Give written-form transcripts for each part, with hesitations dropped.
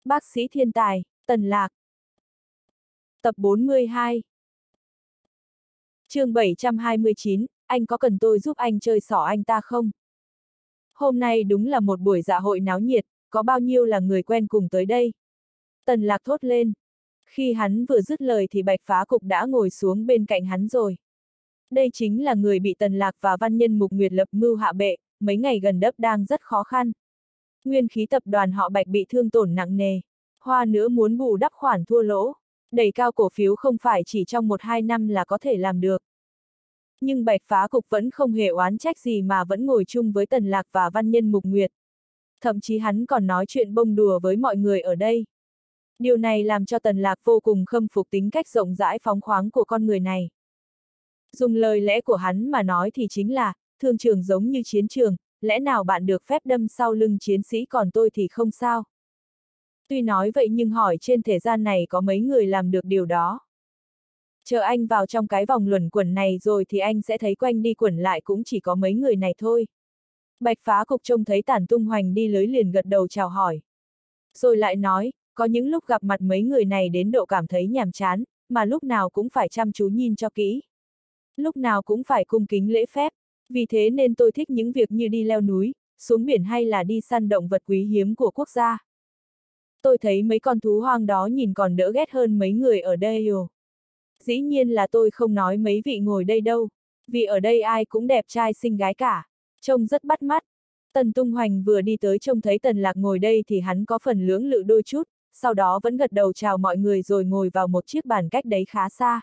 Bác sĩ thiên tài, Tần Lạc. Tập 42. Chương 729, anh có cần tôi giúp anh chơi xỏ anh ta không? Hôm nay đúng là một buổi dạ hội náo nhiệt, có bao nhiêu là người quen cùng tới đây? Tần Lạc thốt lên. Khi hắn vừa dứt lời thì Bạch Phá Cục đã ngồi xuống bên cạnh hắn rồi. Đây chính là người bị Tần Lạc và văn nhân Mục Nguyệt lập mưu hạ bệ, mấy ngày gần đây đang rất khó khăn. Nguyên khí tập đoàn họ Bạch bị thương tổn nặng nề. Hoa nữa muốn bù đắp khoản thua lỗ. Đẩy cao cổ phiếu không phải chỉ trong 1-2 năm là có thể làm được. Nhưng Bạch Phá Cục vẫn không hề oán trách gì mà vẫn ngồi chung với Tần Lạc và văn nhân Mục Nguyệt. Thậm chí hắn còn nói chuyện bông đùa với mọi người ở đây. Điều này làm cho Tần Lạc vô cùng khâm phục tính cách rộng rãi phóng khoáng của con người này. Dùng lời lẽ của hắn mà nói thì chính là, thương trường giống như chiến trường, lẽ nào bạn được phép đâm sau lưng chiến sĩ còn tôi thì không sao. Tuy nói vậy nhưng hỏi trên thế gian này có mấy người làm được điều đó. Chờ anh vào trong cái vòng luẩn quẩn này rồi thì anh sẽ thấy quanh đi quẩn lại cũng chỉ có mấy người này thôi. Bạch Phá Cục trông thấy Tản Tung Hoành đi lưới liền gật đầu chào hỏi. Rồi lại nói, có những lúc gặp mặt mấy người này đến độ cảm thấy nhàm chán, mà lúc nào cũng phải chăm chú nhìn cho kỹ. Lúc nào cũng phải cung kính lễ phép, vì thế nên tôi thích những việc như đi leo núi, xuống biển hay là đi săn động vật quý hiếm của quốc gia. Tôi thấy mấy con thú hoang đó nhìn còn đỡ ghét hơn mấy người ở đây rồi. Dĩ nhiên là tôi không nói mấy vị ngồi đây đâu, vì ở đây ai cũng đẹp trai xinh gái cả, trông rất bắt mắt. Tần Tung Hoành vừa đi tới trông thấy Tần Lạc ngồi đây thì hắn có phần lưỡng lự đôi chút, sau đó vẫn gật đầu chào mọi người rồi ngồi vào một chiếc bàn cách đấy khá xa.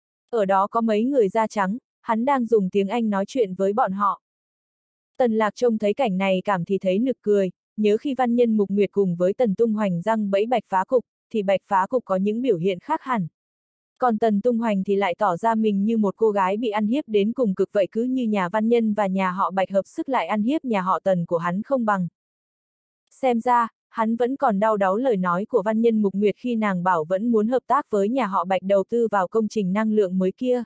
Ở đó có mấy người da trắng, hắn đang dùng tiếng Anh nói chuyện với bọn họ. Tần Lạc trông thấy cảnh này cảm thì thấy nực cười, nhớ khi văn nhân Mục Nguyệt cùng với Tần Tung Hoành răng bẫy Bạch Phá Cục, thì Bạch Phá Cục có những biểu hiện khác hẳn. Còn Tần Tung Hoành thì lại tỏ ra mình như một cô gái bị ăn hiếp đến cùng cực vậy, cứ như nhà văn nhân và nhà họ Bạch hợp sức lại ăn hiếp nhà họ Tần của hắn không bằng. Xem ra, hắn vẫn còn đau đáu lời nói của văn nhân Mục Nguyệt khi nàng bảo vẫn muốn hợp tác với nhà họ Bạch đầu tư vào công trình năng lượng mới kia.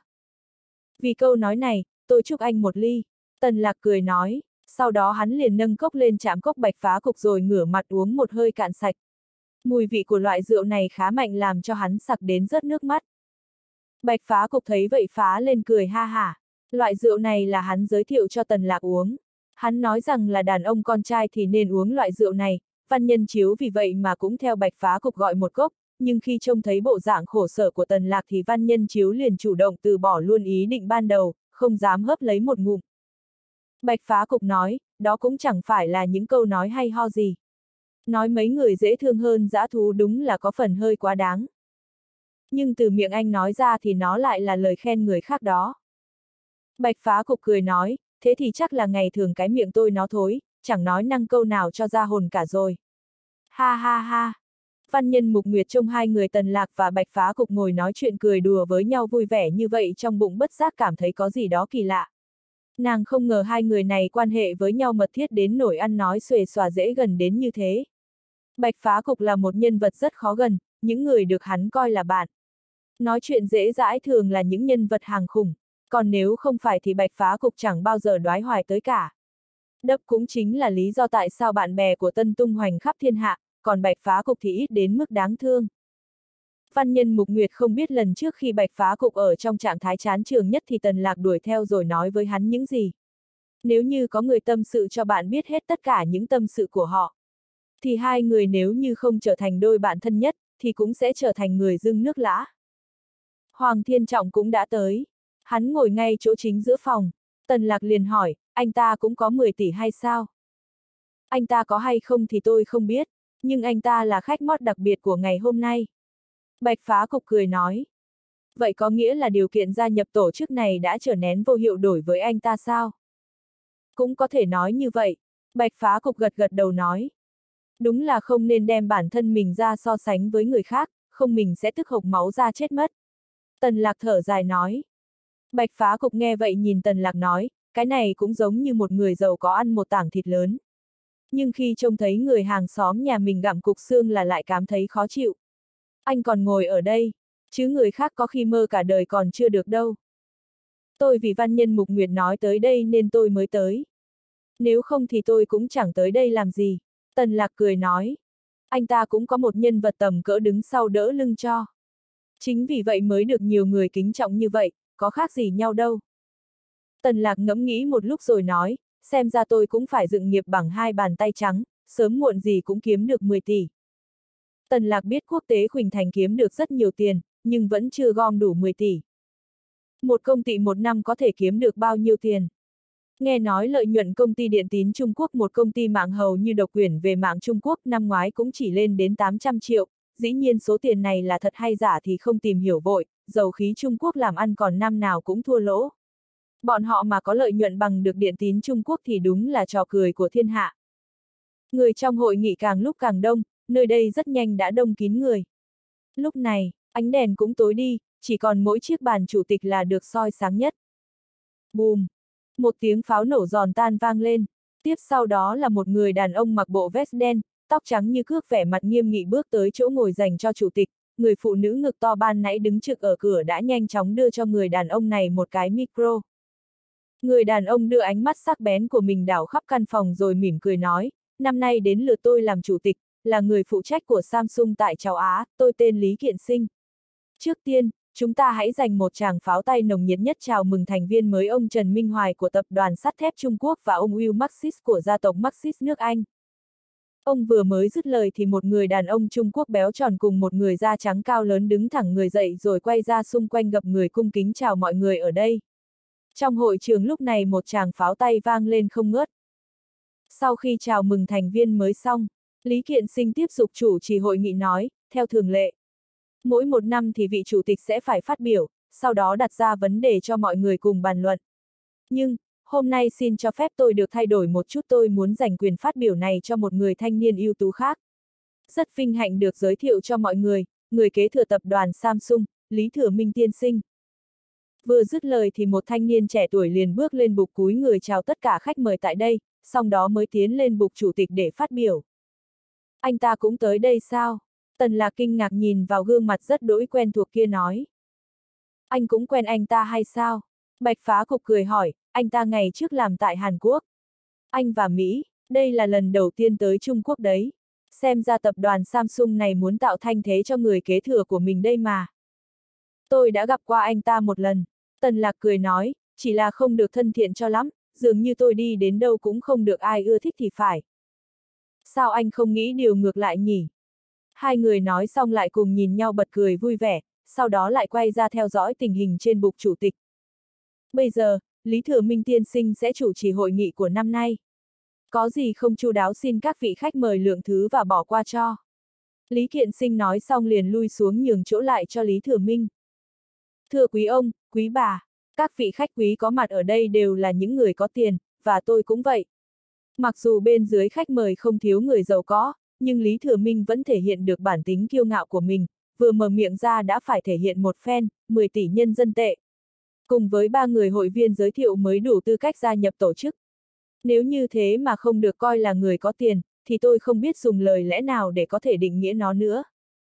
Vì câu nói này, tôi chúc anh một ly. Tần Lạc cười nói, sau đó hắn liền nâng cốc lên chạm cốc Bạch Phá Cục rồi ngửa mặt uống một hơi cạn sạch. Mùi vị của loại rượu này khá mạnh làm cho hắn sặc đến rớt nước mắt. Bạch Phá Cục thấy vậy phá lên cười ha hả. Loại rượu này là hắn giới thiệu cho Tần Lạc uống. Hắn nói rằng là đàn ông con trai thì nên uống loại rượu này, văn nhân Chiếu vì vậy mà cũng theo Bạch Phá Cục gọi một cốc, nhưng khi trông thấy bộ dạng khổ sở của Tần Lạc thì văn nhân Chiếu liền chủ động từ bỏ luôn ý định ban đầu, không dám hớp lấy một ngụm. Bạch Phá Cục nói, đó cũng chẳng phải là những câu nói hay ho gì. Nói mấy người dễ thương hơn dã thú đúng là có phần hơi quá đáng. Nhưng từ miệng anh nói ra thì nó lại là lời khen người khác đó. Bạch Phá Cục cười nói, thế thì chắc là ngày thường cái miệng tôi nó thối, chẳng nói năng câu nào cho ra hồn cả rồi. Ha ha ha. Văn nhân Mục Nguyệt trông hai người Tần Lạc và Bạch Phá Cục ngồi nói chuyện cười đùa với nhau vui vẻ như vậy trong bụng bất giác cảm thấy có gì đó kỳ lạ. Nàng không ngờ hai người này quan hệ với nhau mật thiết đến nỗi ăn nói xuề xòa dễ gần đến như thế. Bạch Phá Cục là một nhân vật rất khó gần, những người được hắn coi là bạn. Nói chuyện dễ dãi thường là những nhân vật hàng khủng, còn nếu không phải thì Bạch Phá Cục chẳng bao giờ đoái hoài tới cả. Đấp cũng chính là lý do tại sao bạn bè của Tân Tung Hoành khắp thiên hạ, còn Bạch Phá Cục thì ít đến mức đáng thương. Văn nhân Mục Nguyệt không biết lần trước khi Bạch Phá Cục ở trong trạng thái chán trường nhất thì Tần Lạc đuổi theo rồi nói với hắn những gì. Nếu như có người tâm sự cho bạn biết hết tất cả những tâm sự của họ, thì hai người nếu như không trở thành đôi bạn thân nhất, thì cũng sẽ trở thành người dưng nước lã. Hoàng Thiên Trọng cũng đã tới. Hắn ngồi ngay chỗ chính giữa phòng. Tần Lạc liền hỏi, anh ta cũng có 10 tỷ hay sao? Anh ta có hay không thì tôi không biết, nhưng anh ta là khách mót đặc biệt của ngày hôm nay. Bạch Phá Cục cười nói. Vậy có nghĩa là điều kiện gia nhập tổ chức này đã trở nén vô hiệu đổi với anh ta sao? Cũng có thể nói như vậy. Bạch Phá Cục gật gật đầu nói. Đúng là không nên đem bản thân mình ra so sánh với người khác, không mình sẽ tức hộc máu ra chết mất. Tần Lạc thở dài nói. Bạch Phá Cục nghe vậy nhìn Tần Lạc nói, cái này cũng giống như một người giàu có ăn một tảng thịt lớn. Nhưng khi trông thấy người hàng xóm nhà mình gặm cục xương là lại cảm thấy khó chịu. Anh còn ngồi ở đây, chứ người khác có khi mơ cả đời còn chưa được đâu. Tôi vì văn nhân Mục Nguyệt nói tới đây nên tôi mới tới. Nếu không thì tôi cũng chẳng tới đây làm gì. Tần Lạc cười nói. anh ta cũng có một nhân vật tầm cỡ đứng sau đỡ lưng cho. Chính vì vậy mới được nhiều người kính trọng như vậy, có khác gì nhau đâu. Tần Lạc ngẫm nghĩ một lúc rồi nói, xem ra tôi cũng phải dựng nghiệp bằng hai bàn tay trắng, sớm muộn gì cũng kiếm được 10 tỷ. Tần Lạc biết quốc tế Khuỳnh Thành kiếm được rất nhiều tiền, nhưng vẫn chưa gom đủ 10 tỷ. Một công ty một năm có thể kiếm được bao nhiêu tiền? Nghe nói lợi nhuận công ty điện tín Trung Quốc, một công ty mạng hầu như độc quyền về mạng Trung Quốc, năm ngoái cũng chỉ lên đến 800 triệu, dĩ nhiên số tiền này là thật hay giả thì không tìm hiểu vội, dầu khí Trung Quốc làm ăn còn năm nào cũng thua lỗ. Bọn họ mà có lợi nhuận bằng được điện tín Trung Quốc thì đúng là trò cười của thiên hạ. Người trong hội nghị càng lúc càng đông, nơi đây rất nhanh đã đông kín người. Lúc này, ánh đèn cũng tối đi, chỉ còn mỗi chiếc bàn chủ tịch là được soi sáng nhất. Bùm! Một tiếng pháo nổ giòn tan vang lên, tiếp sau đó là một người đàn ông mặc bộ vest đen, tóc trắng như cước, vẻ mặt nghiêm nghị bước tới chỗ ngồi dành cho chủ tịch. Người phụ nữ ngực to ban nãy đứng trực ở cửa đã nhanh chóng đưa cho người đàn ông này một cái micro. Người đàn ông đưa ánh mắt sắc bén của mình đảo khắp căn phòng rồi mỉm cười nói, năm nay đến lượt tôi làm chủ tịch, là người phụ trách của Samsung tại châu Á, tôi tên Lý Kiện Sinh. Trước tiên, chúng ta hãy dành một tràng pháo tay nồng nhiệt nhất chào mừng thành viên mới ông Trần Minh Hoài của tập đoàn sắt thép Trung Quốc và ông Will Maxis của gia tộc Maxis nước Anh. Ông vừa mới dứt lời thì một người đàn ông Trung Quốc béo tròn cùng một người da trắng cao lớn đứng thẳng người dậy rồi quay ra xung quanh gập người cung kính chào mọi người ở đây. Trong hội trường lúc này một tràng pháo tay vang lên không ngớt. Sau khi chào mừng thành viên mới xong, Lý Kiện Sinh tiếp tục chủ trì hội nghị nói, theo thường lệ. Mỗi một năm thì vị chủ tịch sẽ phải phát biểu, sau đó đặt ra vấn đề cho mọi người cùng bàn luận. Nhưng, hôm nay xin cho phép tôi được thay đổi một chút, tôi muốn dành quyền phát biểu này cho một người thanh niên ưu tú khác. Rất vinh hạnh được giới thiệu cho mọi người kế thừa tập đoàn Samsung, Lý Thừa Minh tiên sinh. Vừa dứt lời thì một thanh niên trẻ tuổi liền bước lên bục cúi người chào tất cả khách mời tại đây, sau đó mới tiến lên bục chủ tịch để phát biểu. Anh ta cũng tới đây sao? Tần Lạc kinh ngạc nhìn vào gương mặt rất đỗi quen thuộc kia nói. Anh cũng quen anh ta hay sao? Bạch Phá Cục cười hỏi, anh ta ngày trước làm tại Hàn Quốc. Anh và Mỹ, đây là lần đầu tiên tới Trung Quốc đấy. Xem ra tập đoàn Samsung này muốn tạo thanh thế cho người kế thừa của mình đây mà. Tôi đã gặp qua anh ta một lần. Tần Lạc cười nói, chỉ là không được thân thiện cho lắm, dường như tôi đi đến đâu cũng không được ai ưa thích thì phải. Sao anh không nghĩ điều ngược lại nhỉ? Hai người nói xong lại cùng nhìn nhau bật cười vui vẻ, sau đó lại quay ra theo dõi tình hình trên bục chủ tịch. Bây giờ, Lý Thừa Minh tiên sinh sẽ chủ trì hội nghị của năm nay. Có gì không chu đáo xin các vị khách mời lượng thứ và bỏ qua cho. Lý Kiện Sinh nói xong liền lui xuống nhường chỗ lại cho Lý Thừa Minh. Thưa quý ông, quý bà, các vị khách quý có mặt ở đây đều là những người có tiền, và tôi cũng vậy. Mặc dù bên dưới khách mời không thiếu người giàu có, nhưng Lý Thừa Minh vẫn thể hiện được bản tính kiêu ngạo của mình, vừa mở miệng ra đã phải thể hiện một phen, 10 tỷ nhân dân tệ. Cùng với 3 người hội viên giới thiệu mới đủ tư cách gia nhập tổ chức. Nếu như thế mà không được coi là người có tiền, thì tôi không biết dùng lời lẽ nào để có thể định nghĩa nó nữa.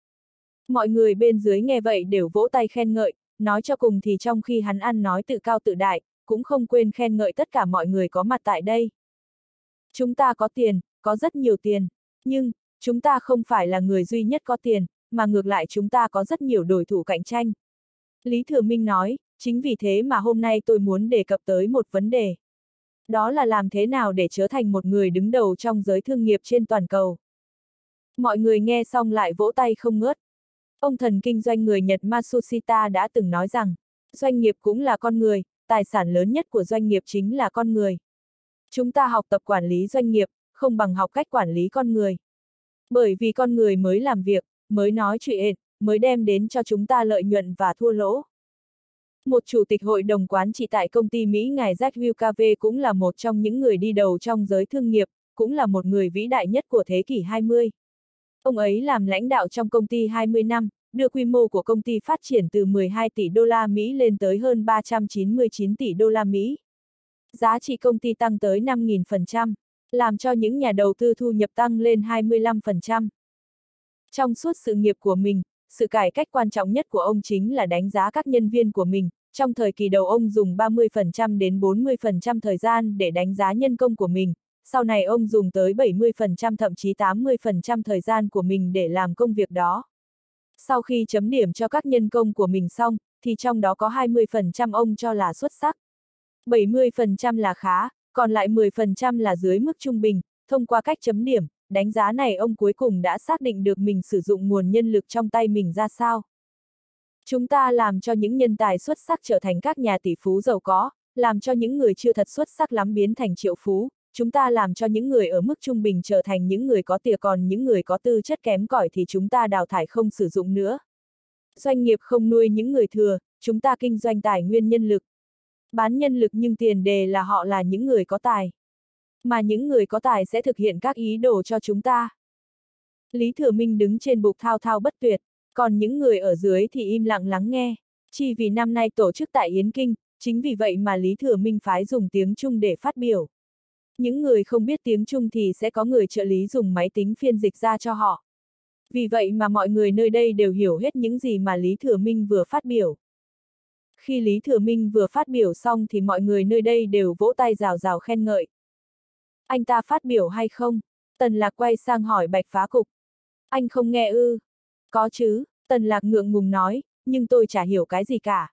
Mọi người bên dưới nghe vậy đều vỗ tay khen ngợi, nói cho cùng thì trong khi hắn ăn nói tự cao tự đại, cũng không quên khen ngợi tất cả mọi người có mặt tại đây. Chúng ta có tiền, có rất nhiều tiền, nhưng, chúng ta không phải là người duy nhất có tiền, mà ngược lại chúng ta có rất nhiều đối thủ cạnh tranh. Lý Thừa Minh nói, chính vì thế mà hôm nay tôi muốn đề cập tới một vấn đề. Đó là làm thế nào để trở thành một người đứng đầu trong giới thương nghiệp trên toàn cầu. Mọi người nghe xong lại vỗ tay không ngớt. Ông thần kinh doanh người Nhật Matsushita đã từng nói rằng, doanh nghiệp cũng là con người, tài sản lớn nhất của doanh nghiệp chính là con người. Chúng ta học tập quản lý doanh nghiệp, không bằng học cách quản lý con người. Bởi vì con người mới làm việc, mới nói chuyện, mới đem đến cho chúng ta lợi nhuận và thua lỗ. Một chủ tịch hội đồng quản trị tại công ty Mỹ ngài Jack Wilcave cũng là một trong những người đi đầu trong giới thương nghiệp, cũng là một người vĩ đại nhất của thế kỷ 20. Ông ấy làm lãnh đạo trong công ty 20 năm, đưa quy mô của công ty phát triển từ 12 tỷ đô la Mỹ lên tới hơn 399 tỷ đô la Mỹ. Giá trị công ty tăng tới 5.000%, làm cho những nhà đầu tư thu nhập tăng lên 25%. Trong suốt sự nghiệp của mình, sự cải cách quan trọng nhất của ông chính là đánh giá các nhân viên của mình. Trong thời kỳ đầu ông dùng 30% đến 40% thời gian để đánh giá nhân công của mình, sau này ông dùng tới 70% thậm chí 80% thời gian của mình để làm công việc đó. Sau khi chấm điểm cho các nhân công của mình xong, thì trong đó có 20% ông cho là xuất sắc. 70% là khá, còn lại 10% là dưới mức trung bình. Thông qua cách chấm điểm, đánh giá này ông cuối cùng đã xác định được mình sử dụng nguồn nhân lực trong tay mình ra sao. Chúng ta làm cho những nhân tài xuất sắc trở thành các nhà tỷ phú giàu có, làm cho những người chưa thật xuất sắc lắm biến thành triệu phú, chúng ta làm cho những người ở mức trung bình trở thành những người có tiền, còn những người có tư chất kém cỏi thì chúng ta đào thải không sử dụng nữa. Doanh nghiệp không nuôi những người thừa, chúng ta kinh doanh tài nguyên nhân lực. Bán nhân lực nhưng tiền đề là họ là những người có tài. Mà những người có tài sẽ thực hiện các ý đồ cho chúng ta. Lý Thừa Minh đứng trên bục thao thao bất tuyệt, còn những người ở dưới thì im lặng lắng nghe. Chỉ vì năm nay tổ chức tại Yến Kinh, chính vì vậy mà Lý Thừa Minh phái dùng tiếng Trung để phát biểu. Những người không biết tiếng Trung thì sẽ có người trợ lý dùng máy tính phiên dịch ra cho họ. Vì vậy mà mọi người nơi đây đều hiểu hết những gì mà Lý Thừa Minh vừa phát biểu. Khi Lý Thừa Minh vừa phát biểu xong thì mọi người nơi đây đều vỗ tay rào rào khen ngợi. Anh ta phát biểu hay không? Tần Lạc quay sang hỏi Bạch Phá Cục. Anh không nghe ư? Có chứ, Tần Lạc ngượng ngùng nói, nhưng tôi chả hiểu cái gì cả.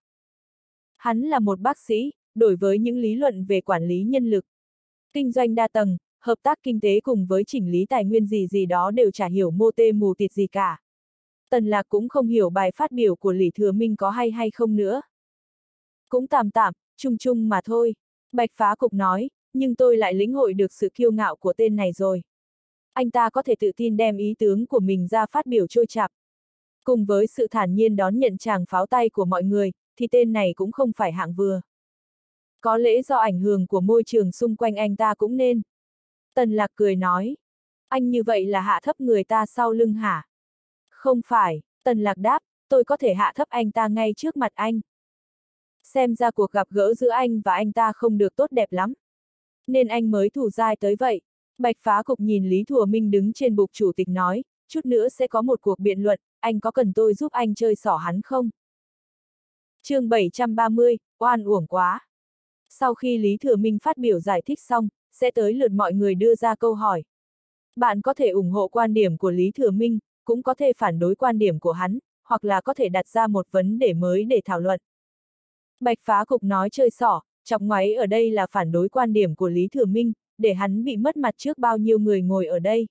Hắn là một bác sĩ, đối với những lý luận về quản lý nhân lực, kinh doanh đa tầng, hợp tác kinh tế cùng với chỉnh lý tài nguyên gì gì đó đều chả hiểu mô tê mù tịt gì cả. Tần Lạc cũng không hiểu bài phát biểu của Lý Thừa Minh có hay không nữa. Cũng tạm tạm, chung chung mà thôi. Bạch Phá Cục nói, nhưng tôi lại lĩnh hội được sự kiêu ngạo của tên này rồi. Anh ta có thể tự tin đem ý tướng của mình ra phát biểu trôi chạp. Cùng với sự thản nhiên đón nhận tràng pháo tay của mọi người, thì tên này cũng không phải hạng vừa. Có lẽ do ảnh hưởng của môi trường xung quanh anh ta cũng nên. Tần Lạc cười nói. Anh như vậy là hạ thấp người ta sau lưng hả? Không phải, Tần Lạc đáp, tôi có thể hạ thấp anh ta ngay trước mặt anh. Xem ra cuộc gặp gỡ giữa anh và anh ta không được tốt đẹp lắm. Nên anh mới thủ dai tới vậy. Bạch Phá Cục nhìn Lý Thừa Minh đứng trên bục chủ tịch nói, chút nữa sẽ có một cuộc biện luận, anh có cần tôi giúp anh chơi xỏ hắn không? Chương 730, oan uổng quá. Sau khi Lý Thừa Minh phát biểu giải thích xong, sẽ tới lượt mọi người đưa ra câu hỏi. Bạn có thể ủng hộ quan điểm của Lý Thừa Minh, cũng có thể phản đối quan điểm của hắn, hoặc là có thể đặt ra một vấn đề mới để thảo luận. Bạch Phá Cục nói chơi xỏ, chọc ngoáy ở đây là phản đối quan điểm của Lý Thừa Minh, để hắn bị mất mặt trước bao nhiêu người ngồi ở đây.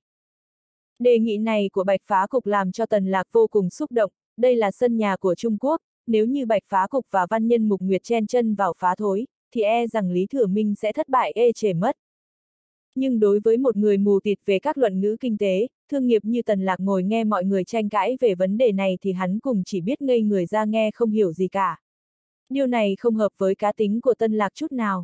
Đề nghị này của Bạch Phá Cục làm cho Tần Lạc vô cùng xúc động, đây là sân nhà của Trung Quốc, nếu như Bạch Phá Cục và văn nhân Mục Nguyệt chen chân vào phá thối, thì e rằng Lý Thừa Minh sẽ thất bại ê chề mất. Nhưng đối với một người mù tịt về các luận ngữ kinh tế, thương nghiệp như Tần Lạc ngồi nghe mọi người tranh cãi về vấn đề này thì hắn cùng chỉ biết ngây người ra nghe không hiểu gì cả. Điều này không hợp với cá tính của Tần Lạc chút nào.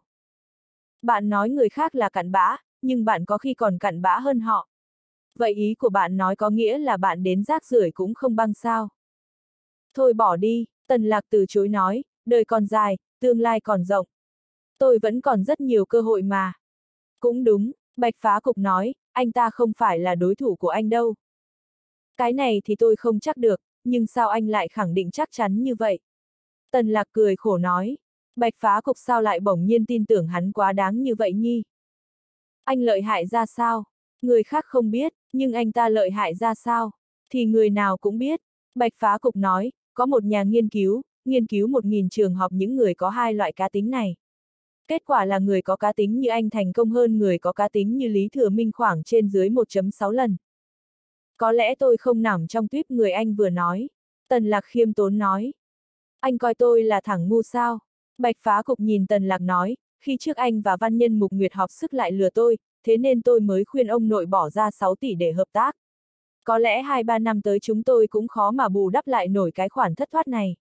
Bạn nói người khác là cặn bã, nhưng bạn có khi còn cặn bã hơn họ. Vậy ý của bạn nói có nghĩa là bạn đến rác rưởi cũng không bằng sao? Thôi bỏ đi, Tần Lạc từ chối nói, đời còn dài, tương lai còn rộng. Tôi vẫn còn rất nhiều cơ hội mà. Cũng đúng, Bạch Phá Cục nói, anh ta không phải là đối thủ của anh đâu. Cái này thì tôi không chắc được, nhưng sao anh lại khẳng định chắc chắn như vậy? Tần Lạc cười khổ nói, Bạch Phá Cục sao lại bỗng nhiên tin tưởng hắn quá đáng như vậy nhi? Anh lợi hại ra sao? Người khác không biết, nhưng anh ta lợi hại ra sao? Thì người nào cũng biết. Bạch Phá Cục nói, có một nhà nghiên cứu 1.000 trường học những người có hai loại cá tính này. Kết quả là người có cá tính như anh thành công hơn người có cá tính như Lý Thừa Minh khoảng trên dưới 1.6 lần. Có lẽ tôi không nằm trong tuýp người anh vừa nói. Tần Lạc khiêm tốn nói. Anh coi tôi là thằng ngu sao? Bạch Phá Cục nhìn Tần Lạc nói, khi trước anh và văn nhân Mục Nguyệt học sức lại lừa tôi, thế nên tôi mới khuyên ông nội bỏ ra 6 tỷ để hợp tác. Có lẽ 2-3 năm tới chúng tôi cũng khó mà bù đắp lại nổi cái khoản thất thoát này.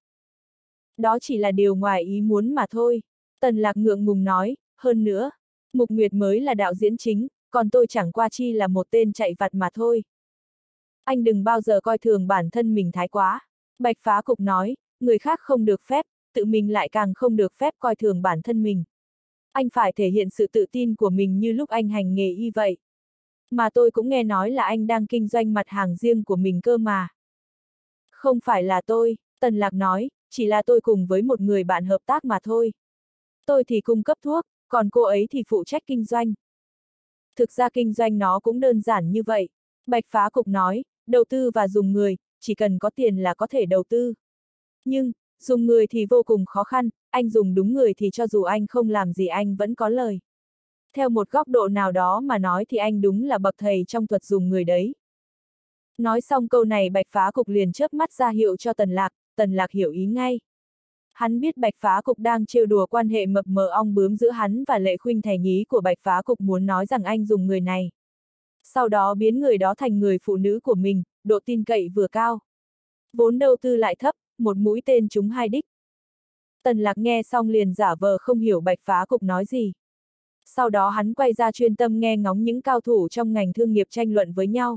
Đó chỉ là điều ngoài ý muốn mà thôi. Tần Lạc ngượng ngùng nói, hơn nữa, Mục Nguyệt mới là đạo diễn chính, còn tôi chẳng qua chi là một tên chạy vặt mà thôi. Anh đừng bao giờ coi thường bản thân mình thái quá. Bạch Phá Cục nói, người khác không được phép, tự mình lại càng không được phép coi thường bản thân mình. Anh phải thể hiện sự tự tin của mình như lúc anh hành nghề y vậy. Mà tôi cũng nghe nói là anh đang kinh doanh mặt hàng riêng của mình cơ mà. Không phải là tôi, Tần Lạc nói, chỉ là tôi cùng với một người bạn hợp tác mà thôi. Tôi thì cung cấp thuốc, còn cô ấy thì phụ trách kinh doanh. Thực ra kinh doanh nó cũng đơn giản như vậy. Bạch Phá Cục nói, đầu tư và dùng người, chỉ cần có tiền là có thể đầu tư. Nhưng, dùng người thì vô cùng khó khăn, anh dùng đúng người thì cho dù anh không làm gì anh vẫn có lời. Theo một góc độ nào đó mà nói thì anh đúng là bậc thầy trong thuật dùng người đấy. Nói xong câu này Bạch Phá Cục liền chớp mắt ra hiệu cho Tần Lạc hiểu ý ngay. Hắn biết Bạch Phá Cục đang trêu đùa quan hệ mập mờ ong bướm giữa hắn và Lệ Khuynh Thành, ý của Bạch Phá Cục muốn nói rằng anh dùng người này. Sau đó biến người đó thành người phụ nữ của mình, độ tin cậy vừa cao. Vốn đầu tư lại thấp, một mũi tên trúng hai đích. Tần Lạc nghe xong liền giả vờ không hiểu Bạch Phá Cục nói gì. Sau đó hắn quay ra chuyên tâm nghe ngóng những cao thủ trong ngành thương nghiệp tranh luận với nhau.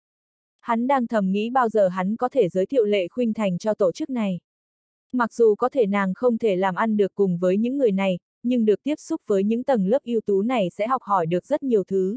Hắn đang thầm nghĩ bao giờ hắn có thể giới thiệu Lệ Khuynh Thành cho tổ chức này. Mặc dù có thể nàng không thể làm ăn được cùng với những người này, nhưng được tiếp xúc với những tầng lớp ưu tú này sẽ học hỏi được rất nhiều thứ.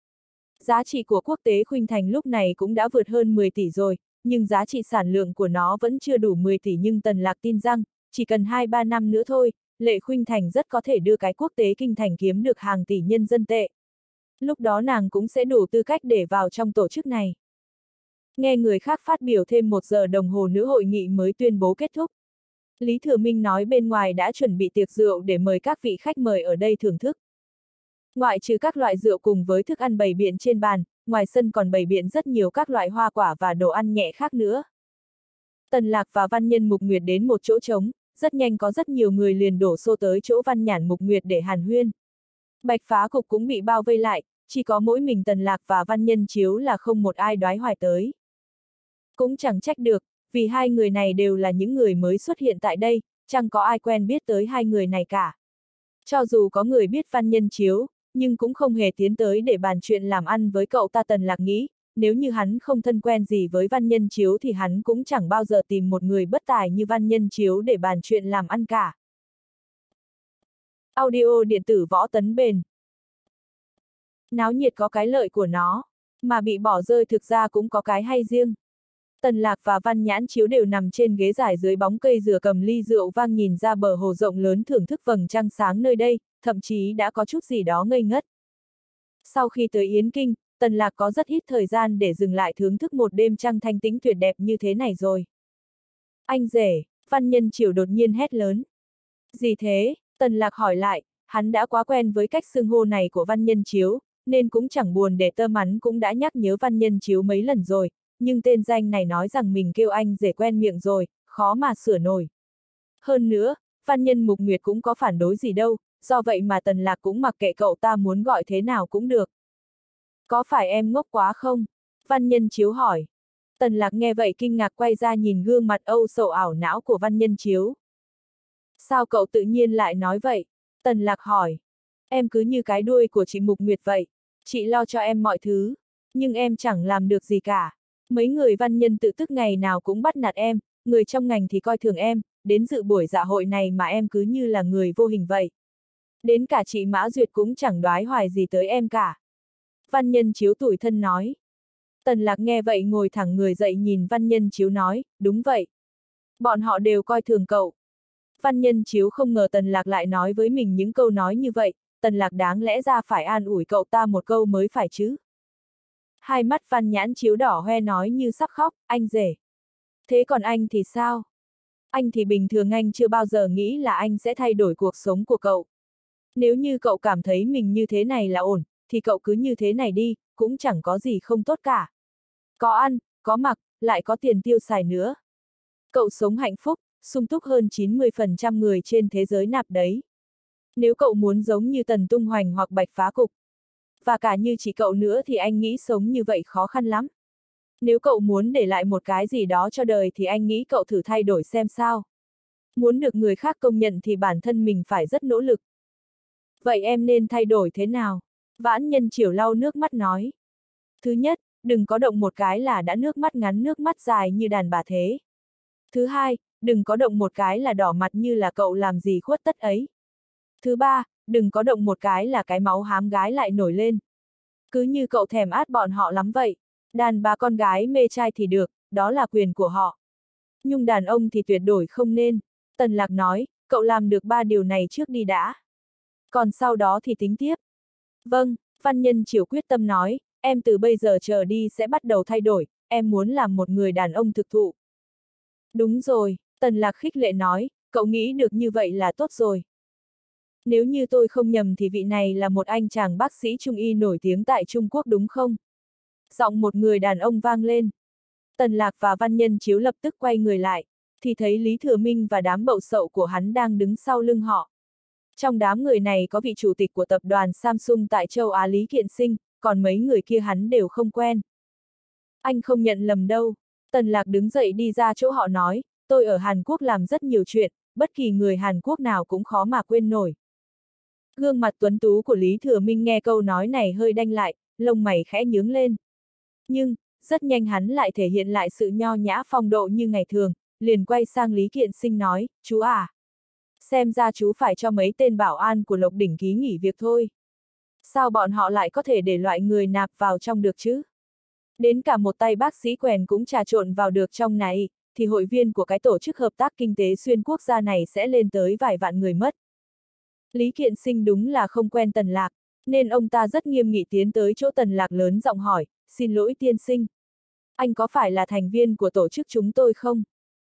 Giá trị của quốc tế Khuynh Thành lúc này cũng đã vượt hơn 10 tỷ rồi, nhưng giá trị sản lượng của nó vẫn chưa đủ 10 tỷ, nhưng Tần Lạc tin rằng, chỉ cần 2-3 năm nữa thôi, Lệ Khuynh Thành rất có thể đưa cái quốc tế kinh thành kiếm được hàng tỷ nhân dân tệ. Lúc đó nàng cũng sẽ đủ tư cách để vào trong tổ chức này. Nghe người khác phát biểu thêm 1 giờ đồng hồ nữa hội nghị mới tuyên bố kết thúc. Lý Thừa Minh nói bên ngoài đã chuẩn bị tiệc rượu để mời các vị khách mời ở đây thưởng thức. Ngoại trừ các loại rượu cùng với thức ăn bày biện trên bàn, ngoài sân còn bày biện rất nhiều các loại hoa quả và đồ ăn nhẹ khác nữa. Tần Lạc và Văn Nhân Mục Nguyệt đến một chỗ trống, rất nhanh có rất nhiều người liền đổ xô tới chỗ Văn Nhản Mục Nguyệt để hàn huyên. Bạch Phá Cục cũng bị bao vây lại, chỉ có mỗi mình Tần Lạc và Văn Nhân Chiếu là không một ai đoái hoài tới. Cũng chẳng trách được, vì hai người này đều là những người mới xuất hiện tại đây, chẳng có ai quen biết tới hai người này cả. Cho dù có người biết Văn Nhân Chiếu, nhưng cũng không hề tiến tới để bàn chuyện làm ăn với cậu ta. Tần Lạc nghĩ, nếu như hắn không thân quen gì với Văn Nhân Chiếu thì hắn cũng chẳng bao giờ tìm một người bất tài như Văn Nhân Chiếu để bàn chuyện làm ăn cả. Audio điện tử Võ Tấn Bền. Náo nhiệt có cái lợi của nó, mà bị bỏ rơi thực ra cũng có cái hay riêng. Tần Lạc và Văn Nhãn Chiếu đều nằm trên ghế dài dưới bóng cây dừa cầm ly rượu vang nhìn ra bờ hồ rộng lớn thưởng thức vầng trăng sáng nơi đây, thậm chí đã có chút gì đó ngây ngất. Sau khi tới Yến Kinh, Tần Lạc có rất ít thời gian để dừng lại thưởng thức một đêm trăng thanh tĩnh tuyệt đẹp như thế này rồi. Anh rể, Văn Nhân Chiểu đột nhiên hét lớn. Gì thế? Tần Lạc hỏi lại, hắn đã quá quen với cách xưng hô này của Văn Nhân Chiếu, nên cũng chẳng buồn để tâm, hắn cũng đã nhắc nhớ Văn Nhân Chiếu mấy lần rồi, nhưng tên danh này nói rằng mình kêu anh rể quen miệng rồi, khó mà sửa nổi. Hơn nữa, Văn Nhân Mục Nguyệt cũng có phản đối gì đâu, do vậy mà Tần Lạc cũng mặc kệ cậu ta muốn gọi thế nào cũng được. Có phải em ngốc quá không? Văn Nhân Chiếu hỏi. Tần Lạc nghe vậy kinh ngạc quay ra nhìn gương mặt âu sầu ảo não của Văn Nhân Chiếu. Sao cậu tự nhiên lại nói vậy? Tần Lạc hỏi. Em cứ như cái đuôi của chị Mục Nguyệt vậy. Chị lo cho em mọi thứ, nhưng em chẳng làm được gì cả. Mấy người văn nhân tự tức ngày nào cũng bắt nạt em, người trong ngành thì coi thường em, đến dự buổi dạ hội này mà em cứ như là người vô hình vậy. Đến cả chị Mã Duyệt cũng chẳng đoái hoài gì tới em cả. Văn Nhân Chiếu tủi thân nói. Tần Lạc nghe vậy ngồi thẳng người dậy nhìn Văn Nhân Chiếu nói, đúng vậy. Bọn họ đều coi thường cậu. Văn Nhân Chiếu không ngờ Tần Lạc lại nói với mình những câu nói như vậy, Tần Lạc đáng lẽ ra phải an ủi cậu ta một câu mới phải chứ. Hai mắt Văn Nhãn Chiếu đỏ hoe nói như sắp khóc, anh rể. Thế còn anh thì sao? Anh thì bình thường anh chưa bao giờ nghĩ là anh sẽ thay đổi cuộc sống của cậu. Nếu như cậu cảm thấy mình như thế này là ổn, thì cậu cứ như thế này đi, cũng chẳng có gì không tốt cả. Có ăn, có mặc, lại có tiền tiêu xài nữa. Cậu sống hạnh phúc, sung túc hơn 90% người trên thế giới nạp đấy. Nếu cậu muốn giống như Tần Tung Hoành hoặc Bạch Phá Cục, và cả như chỉ cậu nữa thì anh nghĩ sống như vậy khó khăn lắm. Nếu cậu muốn để lại một cái gì đó cho đời thì anh nghĩ cậu thử thay đổi xem sao. Muốn được người khác công nhận thì bản thân mình phải rất nỗ lực. Vậy em nên thay đổi thế nào? Vãn Nhân Chiểu lau nước mắt nói. Thứ nhất, đừng có động một cái là đã nước mắt ngắn nước mắt dài như đàn bà thế. Thứ hai, đừng có động một cái là đỏ mặt như là cậu làm gì khuất tất ấy. Thứ ba, đừng có động một cái là cái máu hám gái lại nổi lên. Cứ như cậu thèm át bọn họ lắm vậy. Đàn bà con gái mê trai thì được, đó là quyền của họ. Nhưng đàn ông thì tuyệt đối không nên. Tần Lạc nói, cậu làm được 3 điều này trước đi đã. Còn sau đó thì tính tiếp. Vâng, Văn Nhân Chiếu quyết tâm nói, em từ bây giờ trở đi sẽ bắt đầu thay đổi, em muốn làm một người đàn ông thực thụ. Đúng rồi, Tần Lạc khích lệ nói, cậu nghĩ được như vậy là tốt rồi. Nếu như tôi không nhầm thì vị này là một anh chàng bác sĩ trung y nổi tiếng tại Trung Quốc đúng không? Giọng một người đàn ông vang lên. Tần Lạc và Văn Nhân Chiếu lập tức quay người lại, thì thấy Lý Thừa Minh và đám bậu sậu của hắn đang đứng sau lưng họ. Trong đám người này có vị chủ tịch của tập đoàn Samsung tại châu Á Lý Kiện Sinh, còn mấy người kia hắn đều không quen. Anh không nhận lầm đâu. Tần Lạc đứng dậy đi ra chỗ họ nói, tôi ở Hàn Quốc làm rất nhiều chuyện, bất kỳ người Hàn Quốc nào cũng khó mà quên nổi. Gương mặt tuấn tú của Lý Thừa Minh nghe câu nói này hơi đanh lại, lông mày khẽ nhướng lên. Nhưng, rất nhanh hắn lại thể hiện lại sự nho nhã phong độ như ngày thường, liền quay sang Lý Kiện Sinh nói, chú à. Xem ra chú phải cho mấy tên bảo an của Lộc Đỉnh Ký nghỉ việc thôi. Sao bọn họ lại có thể để loại người nạp vào trong được chứ? Đến cả một tay bác sĩ quèn cũng trà trộn vào được trong này, thì hội viên của cái tổ chức hợp tác kinh tế xuyên quốc gia này sẽ lên tới vài vạn người mất. Lý Kiện Sinh đúng là không quen Tần Lạc, nên ông ta rất nghiêm nghị tiến tới chỗ Tần Lạc lớn giọng hỏi, xin lỗi tiên sinh. Anh có phải là thành viên của tổ chức chúng tôi không?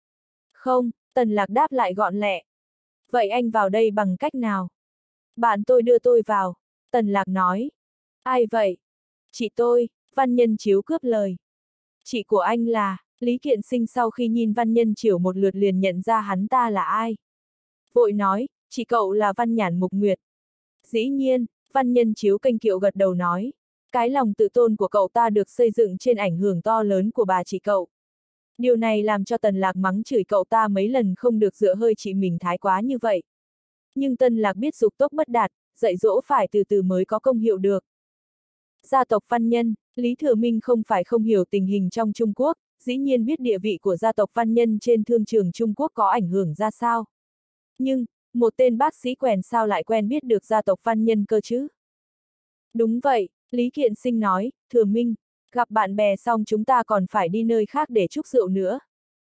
Không, Tần Lạc đáp lại gọn lẹ. Vậy anh vào đây bằng cách nào? Bạn tôi đưa tôi vào, Tần Lạc nói. Ai vậy? Chị tôi, Văn Nhân Chiếu cướp lời. Chị của anh là, Lý Kiện Sinh sau khi nhìn Văn Nhân Chiếu một lượt liền nhận ra hắn ta là ai. Vội nói, chị cậu là Văn Nhản Mục Nguyệt. Dĩ nhiên, Văn Nhân Chiếu kênh kiệu gật đầu nói. Cái lòng tự tôn của cậu ta được xây dựng trên ảnh hưởng to lớn của bà chị cậu. Điều này làm cho Tần Lạc mắng chửi cậu ta mấy lần không được dựa hơi chị mình thái quá như vậy. Nhưng Tần Lạc biết dục tốc bất đạt, dạy dỗ phải từ từ mới có công hiệu được. Gia tộc Văn Nhân, Lý Thừa Minh không phải không hiểu tình hình trong Trung Quốc, dĩ nhiên biết địa vị của gia tộc Văn Nhân trên thương trường Trung Quốc có ảnh hưởng ra sao. Nhưng, một tên bác sĩ quèn sao lại quen biết được gia tộc Văn Nhân cơ chứ? Đúng vậy, Lý Kiện Sinh nói, Thừa Minh, gặp bạn bè xong chúng ta còn phải đi nơi khác để chúc rượu nữa.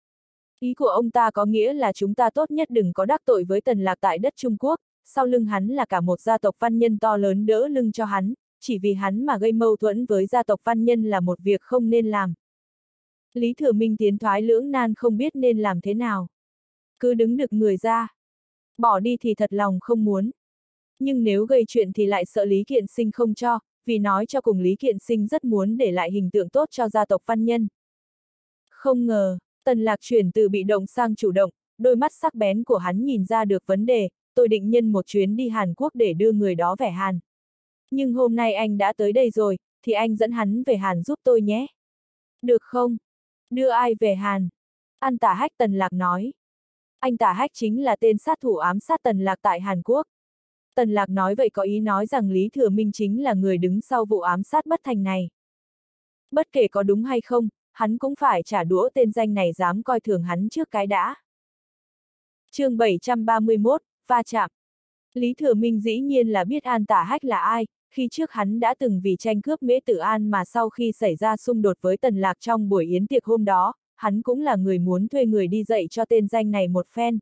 Ý của ông ta có nghĩa là chúng ta tốt nhất đừng có đắc tội với Tần Lạc tại đất Trung Quốc, sau lưng hắn là cả một gia tộc Văn Nhân to lớn đỡ lưng cho hắn, chỉ vì hắn mà gây mâu thuẫn với gia tộc Văn Nhân là một việc không nên làm. Lý Thừa Minh tiến thoái lưỡng nan không biết nên làm thế nào. Cứ đứng đực người ra. Bỏ đi thì thật lòng không muốn. Nhưng nếu gây chuyện thì lại sợ Lý Kiện Sinh không cho, vì nói cho cùng Lý Kiện Sinh rất muốn để lại hình tượng tốt cho gia tộc Văn Nhân. Không ngờ, Tần Lạc chuyển từ bị động sang chủ động, đôi mắt sắc bén của hắn nhìn ra được vấn đề, tôi định nhân một chuyến đi Hàn Quốc để đưa người đó về Hàn. Nhưng hôm nay anh đã tới đây rồi, thì anh dẫn hắn về Hàn giúp tôi nhé. Được không? Đưa ai về Hàn? An Tả Hách, Tần Lạc nói. Anh Tả Hách chính là tên sát thủ ám sát Tần Lạc tại Hàn Quốc. Tần Lạc nói vậy có ý nói rằng Lý Thừa Minh chính là người đứng sau vụ ám sát bất thành này. Bất kể có đúng hay không, hắn cũng phải trả đũa tên danh này dám coi thường hắn trước cái đã. Chương 731, va chạm. Lý Thừa Minh dĩ nhiên là biết An Tả Hách là ai, khi trước hắn đã từng vì tranh cướp Mễ Tử An mà sau khi xảy ra xung đột với Tần Lạc trong buổi yến tiệc hôm đó, hắn cũng là người muốn thuê người đi dạy cho tên danh này một phen.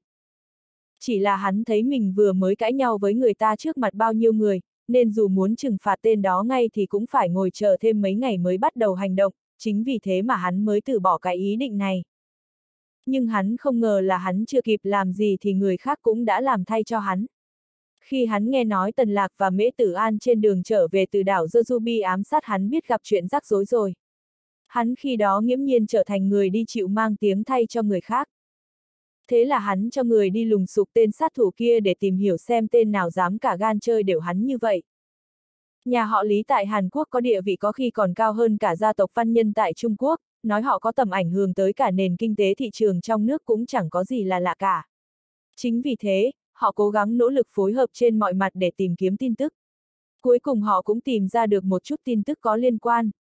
Chỉ là hắn thấy mình vừa mới cãi nhau với người ta trước mặt bao nhiêu người, nên dù muốn trừng phạt tên đó ngay thì cũng phải ngồi chờ thêm mấy ngày mới bắt đầu hành động, chính vì thế mà hắn mới từ bỏ cái ý định này. Nhưng hắn không ngờ là hắn chưa kịp làm gì thì người khác cũng đã làm thay cho hắn. Khi hắn nghe nói Tần Lạc và Mễ Tử An trên đường trở về từ đảo Jeju ám sát hắn biết gặp chuyện rắc rối rồi. Hắn khi đó nghiễm nhiên trở thành người đi chịu mang tiếng thay cho người khác. Thế là hắn cho người đi lùng sục tên sát thủ kia để tìm hiểu xem tên nào dám cả gan chơi đều hắn như vậy. Nhà họ Lý tại Hàn Quốc có địa vị có khi còn cao hơn cả gia tộc Văn Nhân tại Trung Quốc, nói họ có tầm ảnh hưởng tới cả nền kinh tế thị trường trong nước cũng chẳng có gì là lạ cả. Chính vì thế, họ cố gắng nỗ lực phối hợp trên mọi mặt để tìm kiếm tin tức. Cuối cùng họ cũng tìm ra được một chút tin tức có liên quan.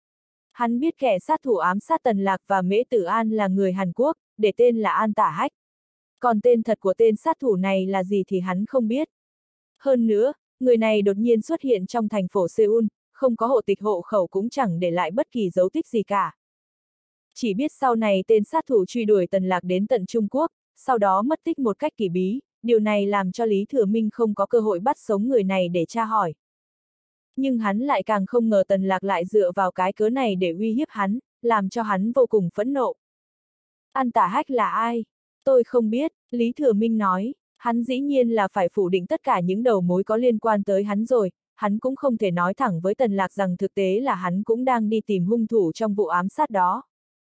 Hắn biết kẻ sát thủ ám sát Tần Lạc và Mễ Tử An là người Hàn Quốc, để tên là An Tả Hách. Còn tên thật của tên sát thủ này là gì thì hắn không biết. Hơn nữa, người này đột nhiên xuất hiện trong thành phố Seoul, không có hộ tịch hộ khẩu cũng chẳng để lại bất kỳ dấu tích gì cả. Chỉ biết sau này tên sát thủ truy đuổi Tần Lạc đến tận Trung Quốc, sau đó mất tích một cách kỳ bí, điều này làm cho Lý Thừa Minh không có cơ hội bắt sống người này để tra hỏi. Nhưng hắn lại càng không ngờ Tần Lạc lại dựa vào cái cớ này để uy hiếp hắn, làm cho hắn vô cùng phẫn nộ. An Tả Hách là ai? Tôi không biết, Lý Thừa Minh nói, hắn dĩ nhiên là phải phủ định tất cả những đầu mối có liên quan tới hắn rồi, hắn cũng không thể nói thẳng với Tần Lạc rằng thực tế là hắn cũng đang đi tìm hung thủ trong vụ ám sát đó.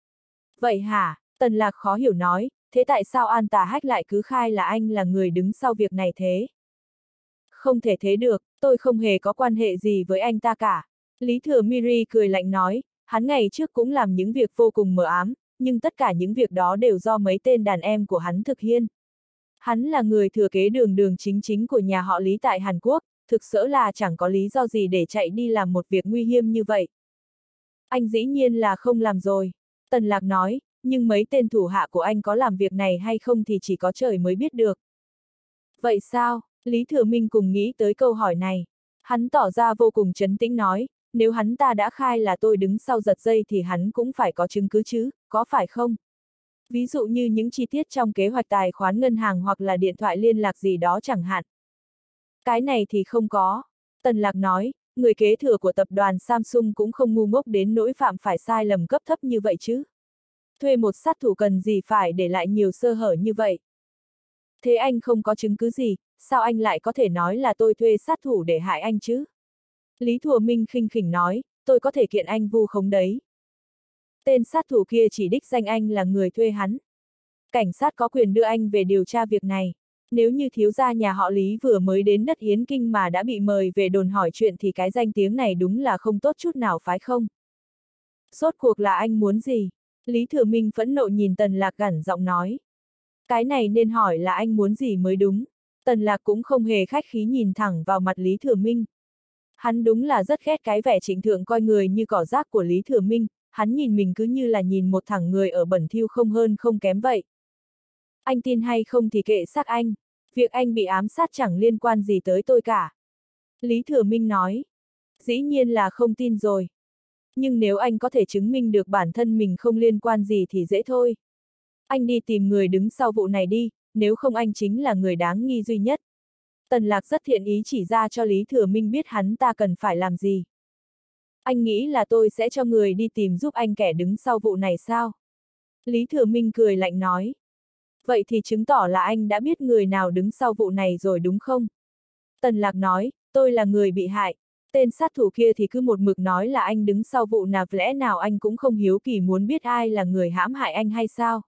Vậy hả? Tần Lạc khó hiểu nói, thế tại sao An Tả Hách lại cứ khai là anh là người đứng sau việc này thế? Không thể thế được, tôi không hề có quan hệ gì với anh ta cả. Lý Thừa Miri cười lạnh nói, hắn ngày trước cũng làm những việc vô cùng mờ ám, nhưng tất cả những việc đó đều do mấy tên đàn em của hắn thực hiện. Hắn là người thừa kế đường đường chính chính của nhà họ Lý tại Hàn Quốc, thực sự là chẳng có lý do gì để chạy đi làm một việc nguy hiểm như vậy. Anh dĩ nhiên là không làm rồi. Tần Lạc nói, nhưng mấy tên thủ hạ của anh có làm việc này hay không thì chỉ có trời mới biết được. Vậy sao? Lý Thừa Minh cùng nghĩ tới câu hỏi này. Hắn tỏ ra vô cùng trấn tĩnh nói, nếu hắn ta đã khai là tôi đứng sau giật dây thì hắn cũng phải có chứng cứ chứ, có phải không? Ví dụ như những chi tiết trong kế hoạch tài khoản ngân hàng hoặc là điện thoại liên lạc gì đó chẳng hạn. Cái này thì không có. Tần Lạc nói, người kế thừa của tập đoàn Samsung cũng không ngu ngốc đến nỗi phạm phải sai lầm cấp thấp như vậy chứ. Thuê một sát thủ cần gì phải để lại nhiều sơ hở như vậy? Thế anh không có chứng cứ gì, sao anh lại có thể nói là tôi thuê sát thủ để hại anh chứ? Lý Thừa Minh khinh khỉnh nói, tôi có thể kiện anh vu khống đấy. Tên sát thủ kia chỉ đích danh anh là người thuê hắn. Cảnh sát có quyền đưa anh về điều tra việc này. Nếu như thiếu gia nhà họ Lý vừa mới đến đất Hiến Kinh mà đã bị mời về đồn hỏi chuyện thì cái danh tiếng này đúng là không tốt chút nào phải không? Rốt cuộc là anh muốn gì? Lý Thừa Minh phẫn nộ nhìn Tần Lạc gằn giọng nói. Cái này nên hỏi là anh muốn gì mới đúng. Tần Lạc cũng không hề khách khí nhìn thẳng vào mặt Lý Thừa Minh. Hắn đúng là rất ghét cái vẻ trịnh thượng coi người như cỏ rác của Lý Thừa Minh, hắn nhìn mình cứ như là nhìn một thằng người ở bẩn thỉu không hơn không kém vậy. Anh tin hay không thì kệ xác anh, việc anh bị ám sát chẳng liên quan gì tới tôi cả. Lý Thừa Minh nói, dĩ nhiên là không tin rồi. Nhưng nếu anh có thể chứng minh được bản thân mình không liên quan gì thì dễ thôi. Anh đi tìm người đứng sau vụ này đi, nếu không anh chính là người đáng nghi duy nhất. Tần Lạc rất thiện ý chỉ ra cho Lý Thừa Minh biết hắn ta cần phải làm gì. Anh nghĩ là tôi sẽ cho người đi tìm giúp anh kẻ đứng sau vụ này sao? Lý Thừa Minh cười lạnh nói. Vậy thì chứng tỏ là anh đã biết người nào đứng sau vụ này rồi đúng không? Tần Lạc nói, tôi là người bị hại. Tên sát thủ kia thì cứ một mực nói là anh đứng sau vụ nào, lẽ nào anh cũng không hiếu kỳ muốn biết ai là người hãm hại anh hay sao?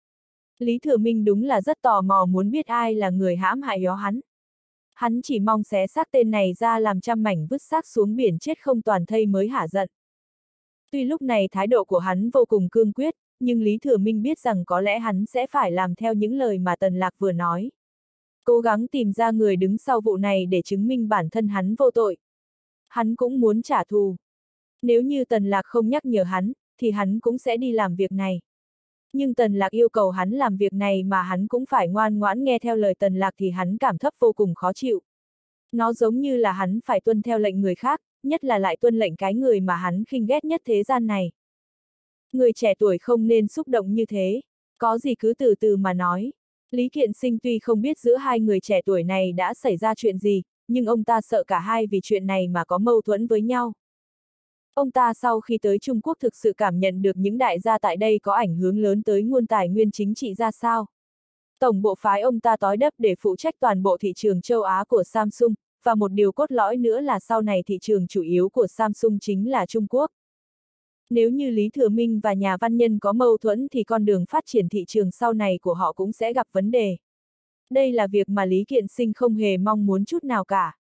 Lý Thừa Minh đúng là rất tò mò muốn biết ai là người hãm hại hắn. Hắn chỉ mong xé xác tên này ra làm trăm mảnh vứt xác xuống biển chết không toàn thây mới hả giận. Tuy lúc này thái độ của hắn vô cùng cương quyết, nhưng Lý Thừa Minh biết rằng có lẽ hắn sẽ phải làm theo những lời mà Tần Lạc vừa nói. Cố gắng tìm ra người đứng sau vụ này để chứng minh bản thân hắn vô tội. Hắn cũng muốn trả thù. Nếu như Tần Lạc không nhắc nhở hắn, thì hắn cũng sẽ đi làm việc này. Nhưng Tần Lạc yêu cầu hắn làm việc này mà hắn cũng phải ngoan ngoãn nghe theo lời Tần Lạc thì hắn cảm thấy vô cùng khó chịu. Nó giống như là hắn phải tuân theo lệnh người khác, nhất là lại tuân lệnh cái người mà hắn khinh ghét nhất thế gian này. Người trẻ tuổi không nên xúc động như thế, có gì cứ từ từ mà nói. Lý Kiện Sinh tuy không biết giữa hai người trẻ tuổi này đã xảy ra chuyện gì, nhưng ông ta sợ cả hai vì chuyện này mà có mâu thuẫn với nhau. Ông ta sau khi tới Trung Quốc thực sự cảm nhận được những đại gia tại đây có ảnh hưởng lớn tới nguồn tài nguyên chính trị ra sao. Tổng bộ phái ông ta tối đắp để phụ trách toàn bộ thị trường châu Á của Samsung, và một điều cốt lõi nữa là sau này thị trường chủ yếu của Samsung chính là Trung Quốc. Nếu như Lý Thừa Minh và nhà văn nhân có mâu thuẫn thì con đường phát triển thị trường sau này của họ cũng sẽ gặp vấn đề. Đây là việc mà Lý Kiện Sinh không hề mong muốn chút nào cả.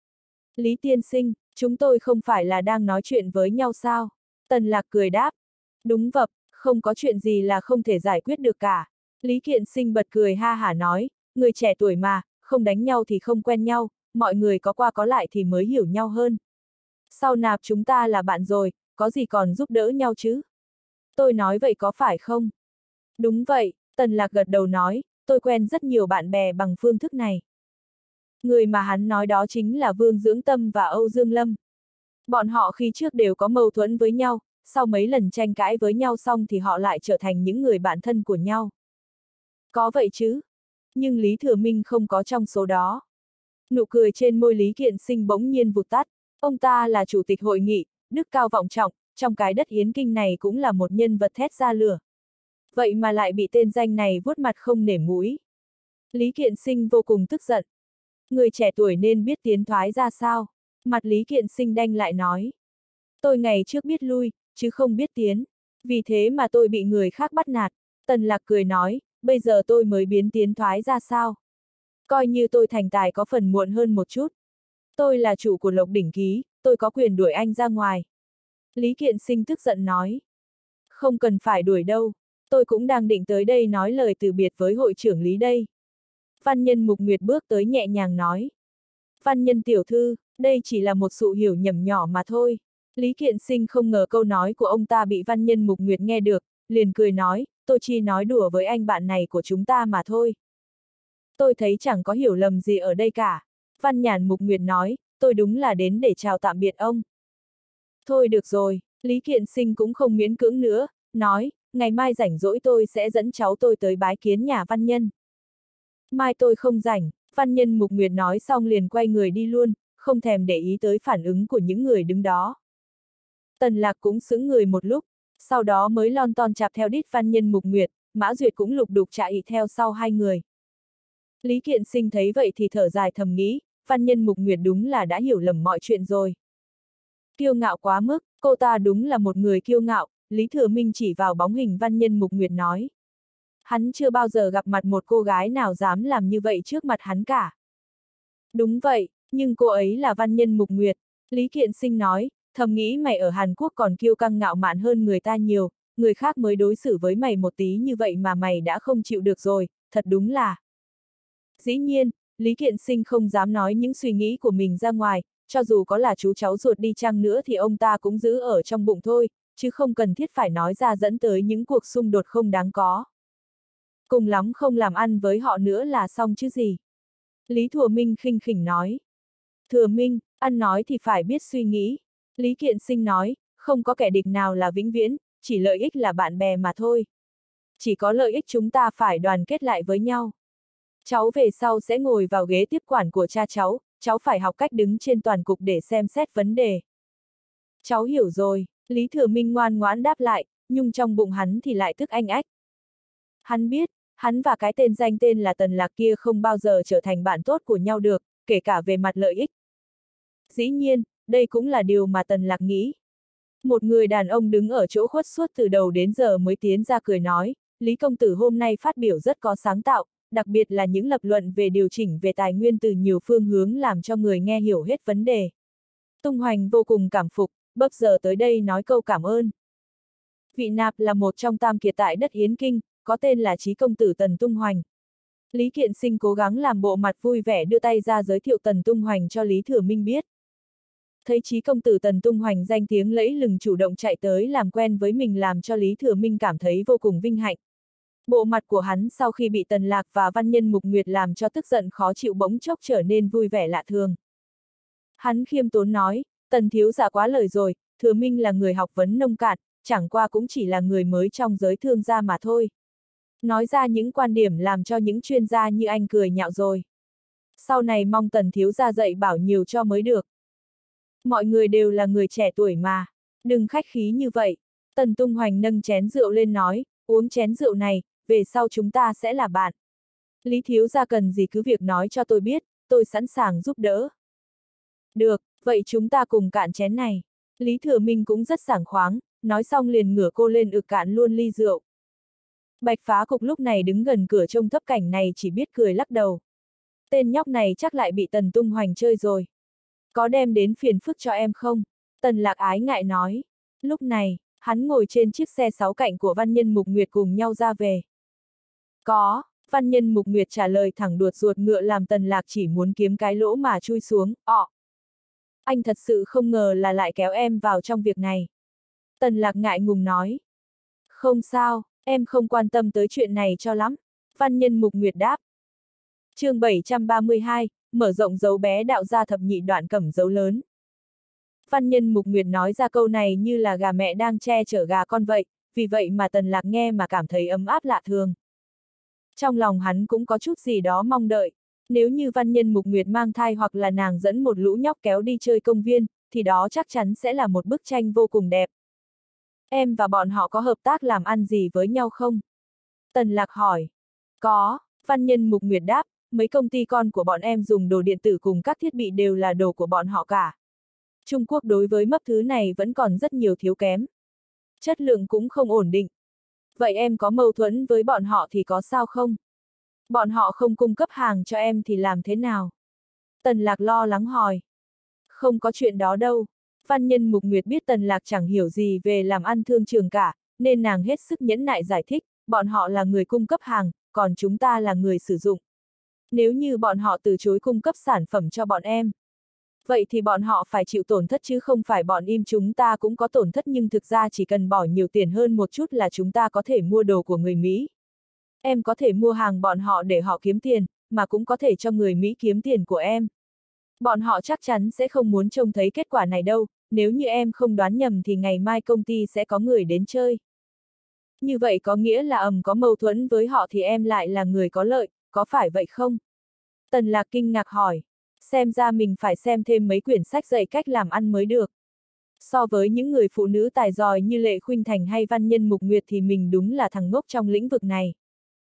Lý tiên sinh, chúng tôi không phải là đang nói chuyện với nhau sao? Tần Lạc cười đáp. Đúng vậy, không có chuyện gì là không thể giải quyết được cả. Lý Kiện Sinh bật cười ha hả nói, người trẻ tuổi mà, không đánh nhau thì không quen nhau, mọi người có qua có lại thì mới hiểu nhau hơn. Sau nạp chúng ta là bạn rồi, có gì còn giúp đỡ nhau chứ? Tôi nói vậy có phải không? Đúng vậy, Tần Lạc gật đầu nói, tôi quen rất nhiều bạn bè bằng phương thức này. Người mà hắn nói đó chính là Vương Dưỡng Tâm và Âu Dương Lâm. Bọn họ khi trước đều có mâu thuẫn với nhau, sau mấy lần tranh cãi với nhau xong thì họ lại trở thành những người bạn thân của nhau. Có vậy chứ? Nhưng Lý Thừa Minh không có trong số đó. Nụ cười trên môi Lý Kiện Sinh bỗng nhiên vụt tắt. Ông ta là chủ tịch hội nghị, đức cao vọng trọng, trong cái đất Yến Kinh này cũng là một nhân vật thét ra lửa. Vậy mà lại bị tên danh này vuốt mặt không nể mũi. Lý Kiện Sinh vô cùng tức giận. Người trẻ tuổi nên biết tiến thoái ra sao. Mặt Lý Kiện Sinh đanh lại nói. Tôi ngày trước biết lui, chứ không biết tiến. Vì thế mà tôi bị người khác bắt nạt. Tần Lạc cười nói, bây giờ tôi mới biến tiến thoái ra sao. Coi như tôi thành tài có phần muộn hơn một chút. Tôi là chủ của Lộc Đỉnh Ký, tôi có quyền đuổi anh ra ngoài. Lý Kiện Sinh tức giận nói. Không cần phải đuổi đâu, tôi cũng đang định tới đây nói lời từ biệt với hội trưởng Lý đây. Văn Nhân Mục Nguyệt bước tới nhẹ nhàng nói. Văn Nhân tiểu thư, đây chỉ là một sự hiểu nhầm nhỏ mà thôi. Lý Kiện Sinh không ngờ câu nói của ông ta bị Văn Nhân Mục Nguyệt nghe được, liền cười nói, tôi chỉ nói đùa với anh bạn này của chúng ta mà thôi. Tôi thấy chẳng có hiểu lầm gì ở đây cả. Văn Nhàn Mục Nguyệt nói, tôi đúng là đến để chào tạm biệt ông. Thôi được rồi, Lý Kiện Sinh cũng không miễn cưỡng nữa, nói, ngày mai rảnh rỗi tôi sẽ dẫn cháu tôi tới bái kiến nhà Văn Nhân. Mai tôi không rảnh, Văn Nhân Mục Nguyệt nói xong liền quay người đi luôn, không thèm để ý tới phản ứng của những người đứng đó. Tần Lạc cũng sững người một lúc, sau đó mới lon ton chạp theo đít Văn Nhân Mục Nguyệt, Mã Duyệt cũng lục đục chạy theo sau hai người. Lý Kiện Sinh thấy vậy thì thở dài thầm nghĩ, Văn Nhân Mục Nguyệt đúng là đã hiểu lầm mọi chuyện rồi. Kiêu ngạo quá mức, cô ta đúng là một người kiêu ngạo, Lý Thừa Minh chỉ vào bóng hình Văn Nhân Mục Nguyệt nói. Hắn chưa bao giờ gặp mặt một cô gái nào dám làm như vậy trước mặt hắn cả. Đúng vậy, nhưng cô ấy là Văn Nhân Mục Nguyệt, Lý Kiện Sinh nói, thầm nghĩ mày ở Hàn Quốc còn kiêu căng ngạo mạn hơn người ta nhiều, người khác mới đối xử với mày một tí như vậy mà mày đã không chịu được rồi, thật đúng là. Dĩ nhiên, Lý Kiện Sinh không dám nói những suy nghĩ của mình ra ngoài, cho dù có là chú cháu ruột đi chăng nữa thì ông ta cũng giữ ở trong bụng thôi, chứ không cần thiết phải nói ra dẫn tới những cuộc xung đột không đáng có. Cùng lắm không làm ăn với họ nữa là xong chứ gì. Lý Thừa Minh khinh khỉnh nói. Thừa Minh, ăn nói thì phải biết suy nghĩ. Lý Kiện Sinh nói, không có kẻ địch nào là vĩnh viễn, chỉ lợi ích là bạn bè mà thôi. Chỉ có lợi ích chúng ta phải đoàn kết lại với nhau. Cháu về sau sẽ ngồi vào ghế tiếp quản của cha cháu phải học cách đứng trên toàn cục để xem xét vấn đề. Cháu hiểu rồi, Lý Thừa Minh ngoan ngoãn đáp lại, nhưng trong bụng hắn thì lại tức anh ách. Hắn biết, hắn và cái tên danh tên là Tần Lạc kia không bao giờ trở thành bạn tốt của nhau được, kể cả về mặt lợi ích. Dĩ nhiên, đây cũng là điều mà Tần Lạc nghĩ. Một người đàn ông đứng ở chỗ khuất suốt từ đầu đến giờ mới tiến ra cười nói, Lý công tử hôm nay phát biểu rất có sáng tạo, đặc biệt là những lập luận về điều chỉnh về tài nguyên từ nhiều phương hướng làm cho người nghe hiểu hết vấn đề. Tung Hoành vô cùng cảm phục, bấp giờ tới đây nói câu cảm ơn. Vị nạp là một trong tam kiệt tại đất Yến Kinh, có tên là Chí công tử Tần Tung Hoành. Lý Kiện Sinh cố gắng làm bộ mặt vui vẻ đưa tay ra giới thiệu Tần Tung Hoành cho Lý Thừa Minh biết. Thấy Chí công tử Tần Tung Hoành danh tiếng lẫy lừng chủ động chạy tới làm quen với mình làm cho Lý Thừa Minh cảm thấy vô cùng vinh hạnh. Bộ mặt của hắn sau khi bị Tần Lạc và Văn Nhân Mục Nguyệt làm cho tức giận khó chịu bỗng chốc trở nên vui vẻ lạ thường. Hắn khiêm tốn nói, Tần thiếu gia quá lời rồi, Thừa Minh là người học vấn nông cạn, chẳng qua cũng chỉ là người mới trong giới thương gia mà thôi. Nói ra những quan điểm làm cho những chuyên gia như anh cười nhạo rồi. Sau này mong Tần thiếu gia dạy bảo nhiều cho mới được. Mọi người đều là người trẻ tuổi mà, đừng khách khí như vậy. Tần Tung Hoành nâng chén rượu lên nói, uống chén rượu này, về sau chúng ta sẽ là bạn. Lý thiếu gia cần gì cứ việc nói cho tôi biết, tôi sẵn sàng giúp đỡ. Được, vậy chúng ta cùng cạn chén này. Lý Thừa Minh cũng rất sảng khoáng, nói xong liền ngửa cô lên cạn luôn ly rượu. Bạch Phá Cục lúc này đứng gần cửa trông thấp cảnh này chỉ biết cười lắc đầu. Tên nhóc này chắc lại bị Tần Tung Hoành chơi rồi. Có đem đến phiền phức cho em không? Tần Lạc ái ngại nói. Lúc này, hắn ngồi trên chiếc xe sáu cạnh của Văn Nhân Mục Nguyệt cùng nhau ra về. Có, Văn Nhân Mục Nguyệt trả lời thẳng đuột ruột ngựa làm Tần Lạc chỉ muốn kiếm cái lỗ mà chui xuống, Anh thật sự không ngờ là lại kéo em vào trong việc này. Tần Lạc ngại ngùng nói. Không sao, em không quan tâm tới chuyện này cho lắm. Văn Nhân Mục Nguyệt đáp. Chương 732, mở rộng dấu bé đạo ra thập nhị đoạn cẩm dấu lớn. Văn Nhân Mục Nguyệt nói ra câu này như là gà mẹ đang che chở gà con vậy, vì vậy mà Tần Lạc nghe mà cảm thấy ấm áp lạ thường. Trong lòng hắn cũng có chút gì đó mong đợi. Nếu như Văn Nhân Mục Nguyệt mang thai hoặc là nàng dẫn một lũ nhóc kéo đi chơi công viên, thì đó chắc chắn sẽ là một bức tranh vô cùng đẹp. Em và bọn họ có hợp tác làm ăn gì với nhau không? Tần Lạc hỏi. Có, Văn Nhân Mục Nguyệt đáp, mấy công ty con của bọn em dùng đồ điện tử cùng các thiết bị đều là đồ của bọn họ cả. Trung Quốc đối với mấp thứ này vẫn còn rất nhiều thiếu kém. Chất lượng cũng không ổn định. Vậy em có mâu thuẫn với bọn họ thì có sao không? Bọn họ không cung cấp hàng cho em thì làm thế nào? Tần Lạc lo lắng hỏi. Không có chuyện đó đâu. Văn Nhân Mục Nguyệt biết Tần Lạc chẳng hiểu gì về làm ăn thương trường cả, nên nàng hết sức nhẫn nại giải thích, bọn họ là người cung cấp hàng, còn chúng ta là người sử dụng. Nếu như bọn họ từ chối cung cấp sản phẩm cho bọn em, vậy thì bọn họ phải chịu tổn thất chứ không phải bọn im chúng ta cũng có tổn thất, nhưng thực ra chỉ cần bỏ nhiều tiền hơn một chút là chúng ta có thể mua đồ của người Mỹ. Em có thể mua hàng bọn họ để họ kiếm tiền, mà cũng có thể cho người Mỹ kiếm tiền của em. Bọn họ chắc chắn sẽ không muốn trông thấy kết quả này đâu, nếu như em không đoán nhầm thì ngày mai công ty sẽ có người đến chơi. Như vậy có nghĩa là có mâu thuẫn với họ thì em lại là người có lợi, có phải vậy không? Tần Lạc kinh ngạc hỏi. Xem ra mình phải xem thêm mấy quyển sách dạy cách làm ăn mới được. So với những người phụ nữ tài giỏi như Lệ Khuynh Thành hay Văn Nhân Mục Nguyệt thì mình đúng là thằng ngốc trong lĩnh vực này.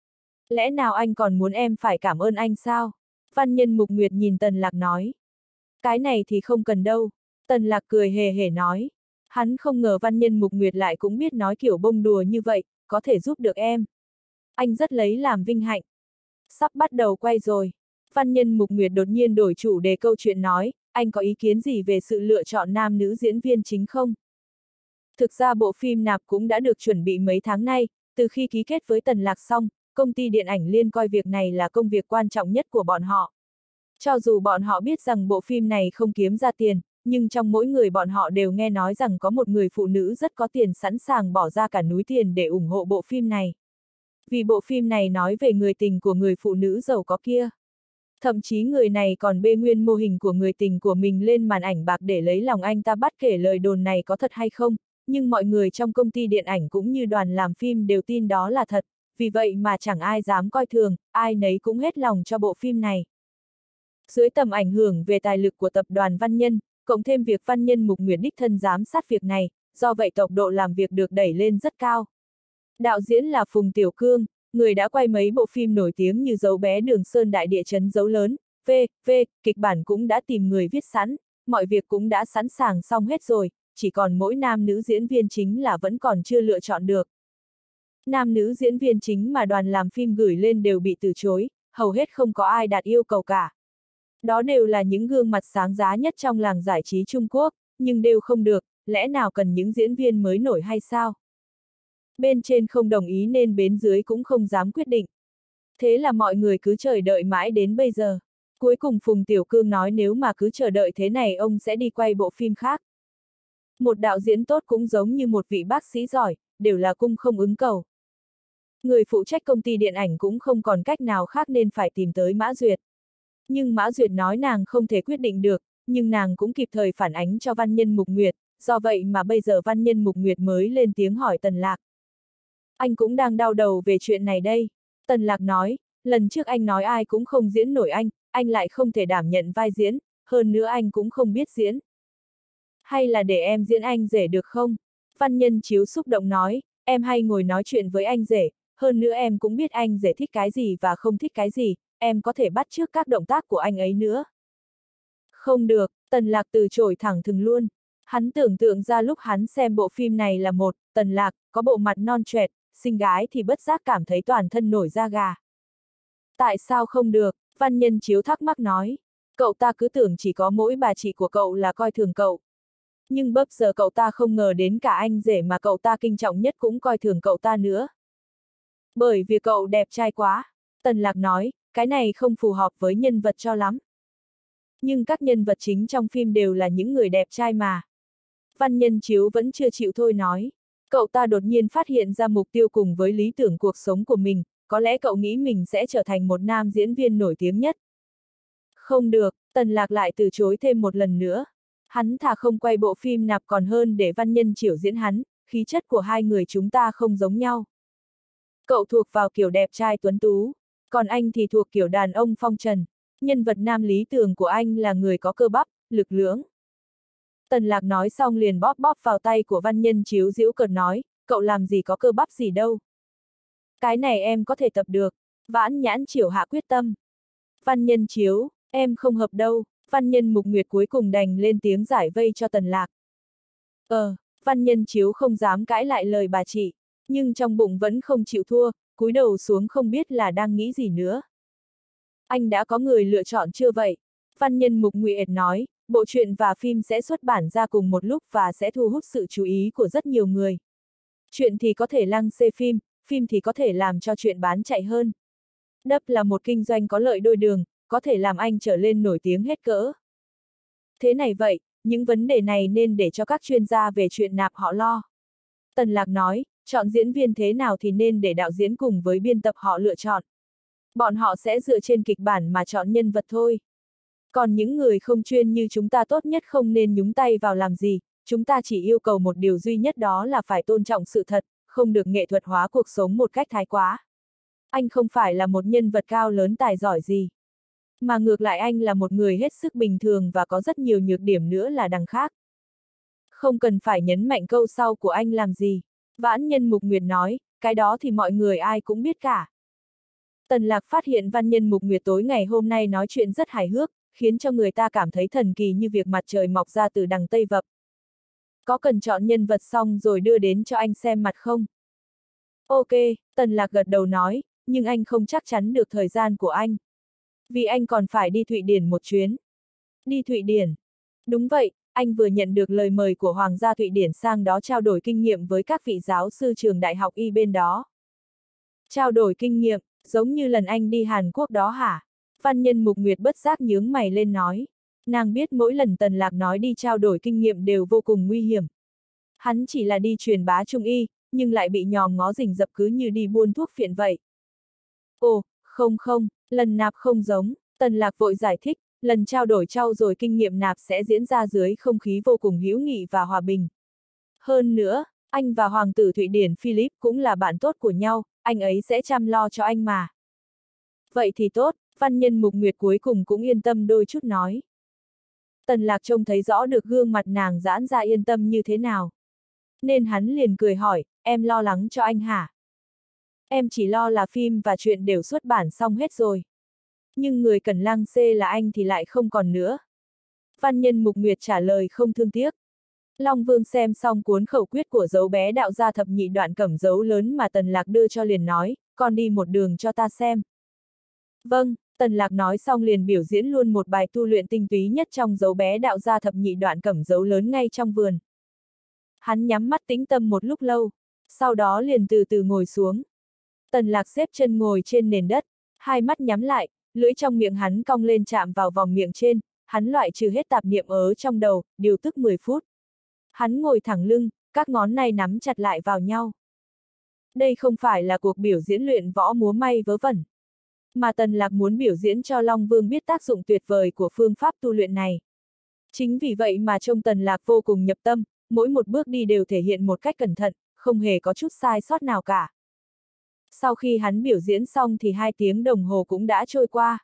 Lẽ nào anh còn muốn em phải cảm ơn anh sao? Văn Nhân Mục Nguyệt nhìn Tần Lạc nói. Cái này thì không cần đâu. Tần Lạc cười hề hề nói. Hắn không ngờ Văn Nhân Mục Nguyệt lại cũng biết nói kiểu bông đùa như vậy, có thể giúp được em. Anh rất lấy làm vinh hạnh. Sắp bắt đầu quay rồi. Văn Nhân Mục Nguyệt đột nhiên đổi chủ đề câu chuyện nói, anh có ý kiến gì về sự lựa chọn nam nữ diễn viên chính không? Thực ra bộ phim Nạp cũng đã được chuẩn bị mấy tháng nay, từ khi ký kết với Tần Lạc xong, công ty điện ảnh Liên coi việc này là công việc quan trọng nhất của bọn họ. Cho dù bọn họ biết rằng bộ phim này không kiếm ra tiền, nhưng trong mỗi người bọn họ đều nghe nói rằng có một người phụ nữ rất có tiền sẵn sàng bỏ ra cả núi tiền để ủng hộ bộ phim này. Vì bộ phim này nói về người tình của người phụ nữ giàu có kia. Thậm chí người này còn bê nguyên mô hình của người tình của mình lên màn ảnh bạc để lấy lòng anh ta. Bất kể lời đồn này có thật hay không, nhưng mọi người trong công ty điện ảnh cũng như đoàn làm phim đều tin đó là thật, vì vậy mà chẳng ai dám coi thường, ai nấy cũng hết lòng cho bộ phim này. Dưới tầm ảnh hưởng về tài lực của tập đoàn Văn Nhân, cộng thêm việc Văn Nhân Mục Nguyệt đích thân giám sát việc này, do vậy tốc độ làm việc được đẩy lên rất cao. Đạo diễn là Phùng Tiểu Cương, người đã quay mấy bộ phim nổi tiếng như Dấu bé Đường Sơn Đại địa chấn Dấu lớn, kịch bản cũng đã tìm người viết sẵn, mọi việc cũng đã sẵn sàng xong hết rồi, chỉ còn mỗi nam nữ diễn viên chính là vẫn còn chưa lựa chọn được. Nam nữ diễn viên chính mà đoàn làm phim gửi lên đều bị từ chối, hầu hết không có ai đạt yêu cầu cả. Đó đều là những gương mặt sáng giá nhất trong làng giải trí Trung Quốc, nhưng đều không được, lẽ nào cần những diễn viên mới nổi hay sao? Bên trên không đồng ý nên bên dưới cũng không dám quyết định. Thế là mọi người cứ chờ đợi mãi đến bây giờ. Cuối cùng Phùng Tiểu Cương nói nếu mà cứ chờ đợi thế này ông sẽ đi quay bộ phim khác. Một đạo diễn tốt cũng giống như một vị bác sĩ giỏi, đều là cung không ứng cầu. Người phụ trách công ty điện ảnh cũng không còn cách nào khác nên phải tìm tới Mã Duyệt. Nhưng Mã Duyệt nói nàng không thể quyết định được, nhưng nàng cũng kịp thời phản ánh cho Văn Nhân Mục Nguyệt, do vậy mà bây giờ Văn Nhân Mục Nguyệt mới lên tiếng hỏi Tần Lạc. Anh cũng đang đau đầu về chuyện này đây. Tần Lạc nói, lần trước anh nói ai cũng không diễn nổi anh lại không thể đảm nhận vai diễn, hơn nữa anh cũng không biết diễn. Hay là để em diễn anh rể được không? Văn Nhân Chiếu xúc động nói, em hay ngồi nói chuyện với anh rể, hơn nữa em cũng biết anh rể thích cái gì và không thích cái gì, em có thể bắt chước các động tác của anh ấy nữa. Không được, Tần Lạc từ chối thẳng thừng luôn. Hắn tưởng tượng ra lúc hắn xem bộ phim này là Tần Lạc, có bộ mặt non choẹt, xinh gái thì bất giác cảm thấy toàn thân nổi da gà. Tại sao không được? Văn Nhân Chiếu thắc mắc nói. Cậu ta cứ tưởng chỉ có mỗi bà chị của cậu là coi thường cậu. Nhưng bấp giờ cậu ta không ngờ đến cả anh rể mà cậu ta kinh trọng nhất cũng coi thường cậu ta nữa. Bởi vì cậu đẹp trai quá. Tần Lạc nói, cái này không phù hợp với nhân vật cho lắm. Nhưng các nhân vật chính trong phim đều là những người đẹp trai mà. Văn Nhân Chiếu vẫn chưa chịu thôi nói. Cậu ta đột nhiên phát hiện ra mục tiêu cùng với lý tưởng cuộc sống của mình, có lẽ cậu nghĩ mình sẽ trở thành một nam diễn viên nổi tiếng nhất. Không được, Tần Lạc lại từ chối thêm một lần nữa. Hắn thà không quay bộ phim Nạp còn hơn để Văn Nhân Chiểu diễn hắn, khí chất của hai người chúng ta không giống nhau. Cậu thuộc vào kiểu đẹp trai tuấn tú, còn anh thì thuộc kiểu đàn ông phong trần. Nhân vật nam lý tưởng của anh là người có cơ bắp, lực lưỡng. Tần Lạc nói xong liền bóp bóp vào tay của Văn Nhân Chiếu giễu cợt nói, cậu làm gì có cơ bắp gì đâu. Cái này em có thể tập được. Vãn Nhãn Chiểu hạ quyết tâm. Văn Nhân Chiếu, em không hợp đâu. Văn Nhân Mục Nguyệt cuối cùng đành lên tiếng giải vây cho Tần Lạc. Văn Nhân Chiếu không dám cãi lại lời bà chị, nhưng trong bụng vẫn không chịu thua, cúi đầu xuống không biết là đang nghĩ gì nữa. Anh đã có người lựa chọn chưa vậy? Văn Nhân Mục Nguyệt nói, bộ truyện và phim sẽ xuất bản ra cùng một lúc và sẽ thu hút sự chú ý của rất nhiều người. Chuyện thì có thể lăng xê phim, phim thì có thể làm cho chuyện bán chạy hơn. Đập là một kinh doanh có lợi đôi đường, có thể làm anh trở lên nổi tiếng hết cỡ. Thế này vậy, những vấn đề này nên để cho các chuyên gia về chuyện nạp họ lo. Tần Lạc nói, chọn diễn viên thế nào thì nên để đạo diễn cùng với biên tập họ lựa chọn. Bọn họ sẽ dựa trên kịch bản mà chọn nhân vật thôi. Còn những người không chuyên như chúng ta tốt nhất không nên nhúng tay vào làm gì, chúng ta chỉ yêu cầu một điều duy nhất đó là phải tôn trọng sự thật, không được nghệ thuật hóa cuộc sống một cách thái quá. Anh không phải là một nhân vật cao lớn tài giỏi gì. Mà ngược lại anh là một người hết sức bình thường và có rất nhiều nhược điểm nữa là đằng khác. Không cần phải nhấn mạnh câu sau của anh làm gì. Vãn Nhân Mục Nguyệt nói, cái đó thì mọi người ai cũng biết cả. Tần Lạc phát hiện Văn Nhân Mục Nguyệt tối ngày hôm nay nói chuyện rất hài hước, khiến cho người ta cảm thấy thần kỳ như việc mặt trời mọc ra từ đằng Tây Vập. Có cần chọn nhân vật xong rồi đưa đến cho anh xem mặt không? Ok, Tần Lạc gật đầu nói, nhưng anh không chắc chắn được thời gian của anh. Vì anh còn phải đi Thụy Điển một chuyến. Đi Thụy Điển? Đúng vậy, anh vừa nhận được lời mời của Hoàng gia Thụy Điển sang đó trao đổi kinh nghiệm với các vị giáo sư trường đại học y bên đó. Trao đổi kinh nghiệm, giống như lần anh đi Hàn Quốc đó hả? Văn Nhân Mục Nguyệt bất giác nhướng mày lên nói. Nàng biết mỗi lần Tần Lạc nói đi trao đổi kinh nghiệm đều vô cùng nguy hiểm. Hắn chỉ là đi truyền bá trung y, nhưng lại bị nhòm ngó rình rập cứ như đi buôn thuốc phiện vậy. Ồ, không, lần nạp không giống, Tần Lạc vội giải thích, lần trao đổi trao rồi kinh nghiệm nạp sẽ diễn ra dưới không khí vô cùng hữu nghị và hòa bình. Hơn nữa, anh và Hoàng tử Thụy Điển Philip cũng là bạn tốt của nhau, anh ấy sẽ chăm lo cho anh mà. Vậy thì tốt, Văn Nhân Mục Nguyệt cuối cùng cũng yên tâm đôi chút nói. Tần Lạc trông thấy rõ được gương mặt nàng giãn ra yên tâm như thế nào. Nên hắn liền cười hỏi, em lo lắng cho anh hả? Em chỉ lo là phim và chuyện đều xuất bản xong hết rồi. Nhưng người cần lăng xê là anh thì lại không còn nữa. Văn Nhân Mục Nguyệt trả lời không thương tiếc. Long Vương xem xong cuốn khẩu quyết của dấu bé đạo gia thập nhị đoạn cẩm dấu lớn mà Tần Lạc đưa cho liền nói, con đi một đường cho ta xem. Vâng, Tần Lạc nói xong liền biểu diễn luôn một bài tu luyện tinh túy nhất trong dấu bé đạo gia thập nhị đoạn cẩm dấu lớn ngay trong vườn. Hắn nhắm mắt tĩnh tâm một lúc lâu, sau đó liền từ từ ngồi xuống. Tần Lạc xếp chân ngồi trên nền đất, hai mắt nhắm lại, lưỡi trong miệng hắn cong lên chạm vào vòng miệng trên, hắn loại trừ hết tạp niệm ở trong đầu, điều tức 10 phút. Hắn ngồi thẳng lưng, các ngón tay nắm chặt lại vào nhau. Đây không phải là cuộc biểu diễn luyện võ múa may vớ vẩn, mà Tần Lạc muốn biểu diễn cho Long Vương biết tác dụng tuyệt vời của phương pháp tu luyện này. Chính vì vậy mà trông Tần Lạc vô cùng nhập tâm, mỗi một bước đi đều thể hiện một cách cẩn thận, không hề có chút sai sót nào cả. Sau khi hắn biểu diễn xong thì 2 tiếng đồng hồ cũng đã trôi qua.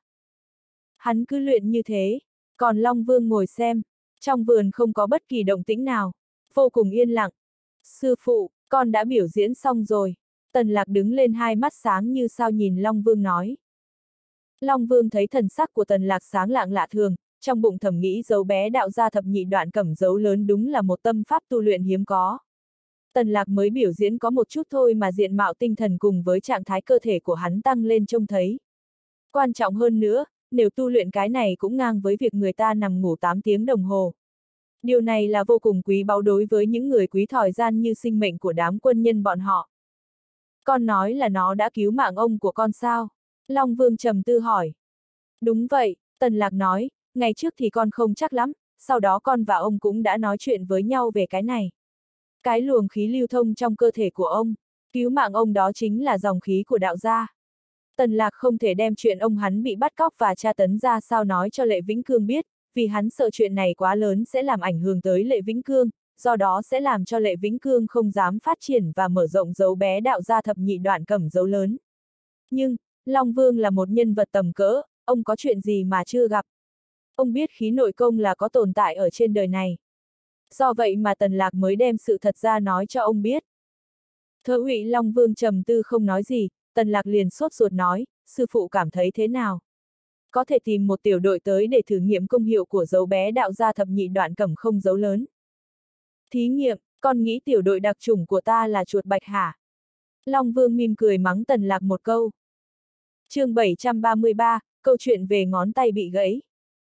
Hắn cứ luyện như thế, còn Long Vương ngồi xem, trong vườn không có bất kỳ động tĩnh nào, vô cùng yên lặng. Sư phụ, con đã biểu diễn xong rồi. Tần Lạc đứng lên hai mắt sáng như sao nhìn Long Vương nói. Long Vương thấy thần sắc của Tần Lạc sáng lạng lạ thường, trong bụng thầm nghĩ dấu bé đạo gia thập nhị đoạn cẩm dấu lớn đúng là một tâm pháp tu luyện hiếm có. Tần Lạc mới biểu diễn có một chút thôi mà diện mạo tinh thần cùng với trạng thái cơ thể của hắn tăng lên trông thấy. Quan trọng hơn nữa, nếu tu luyện cái này cũng ngang với việc người ta nằm ngủ 8 tiếng đồng hồ. Điều này là vô cùng quý báu đối với những người quý thời gian như sinh mệnh của đám quân nhân bọn họ. Con nói là nó đã cứu mạng ông của con sao? Long Vương trầm tư hỏi. Đúng vậy, Tần Lạc nói, ngày trước thì con không chắc lắm, sau đó con và ông cũng đã nói chuyện với nhau về cái này. Cái luồng khí lưu thông trong cơ thể của ông, cứu mạng ông đó chính là dòng khí của đạo gia. Tần Lạc không thể đem chuyện ông hắn bị bắt cóc và tra tấn ra sao nói cho Lệ Vĩnh Cương biết, vì hắn sợ chuyện này quá lớn sẽ làm ảnh hưởng tới Lệ Vĩnh Cương, do đó sẽ làm cho Lệ Vĩnh Cương không dám phát triển và mở rộng dấu bé đạo gia thập nhị đoạn cẩm dấu lớn. Nhưng, Long Vương là một nhân vật tầm cỡ, ông có chuyện gì mà chưa gặp. Ông biết khí nội công là có tồn tại ở trên đời này. Do vậy mà Tần Lạc mới đem sự thật ra nói cho ông biết. Thơ Ngụy Long Vương trầm tư không nói gì, Tần Lạc liền sốt ruột nói, sư phụ cảm thấy thế nào? Có thể tìm một tiểu đội tới để thử nghiệm công hiệu của dấu bé đạo gia thập nhị đoạn cẩm không dấu lớn. Thí nghiệm, con nghĩ tiểu đội đặc chủng của ta là chuột bạch hả? Long Vương mỉm cười mắng Tần Lạc một câu. Chương 733, câu chuyện về ngón tay bị gãy.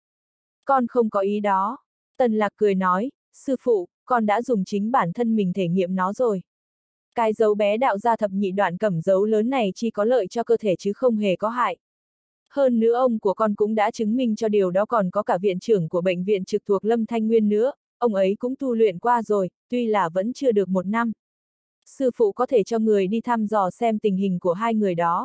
Con không có ý đó. Tần Lạc cười nói, sư phụ, con đã dùng chính bản thân mình thể nghiệm nó rồi. Cái dấu bé đạo gia thập nhị đoạn cẩm dấu lớn này chỉ có lợi cho cơ thể chứ không hề có hại. Hơn nữa ông của con cũng đã chứng minh cho điều đó, còn có cả viện trưởng của bệnh viện trực thuộc Lâm Thanh Nguyên nữa, ông ấy cũng tu luyện qua rồi, tuy là vẫn chưa được 1 năm. Sư phụ có thể cho người đi thăm dò xem tình hình của hai người đó.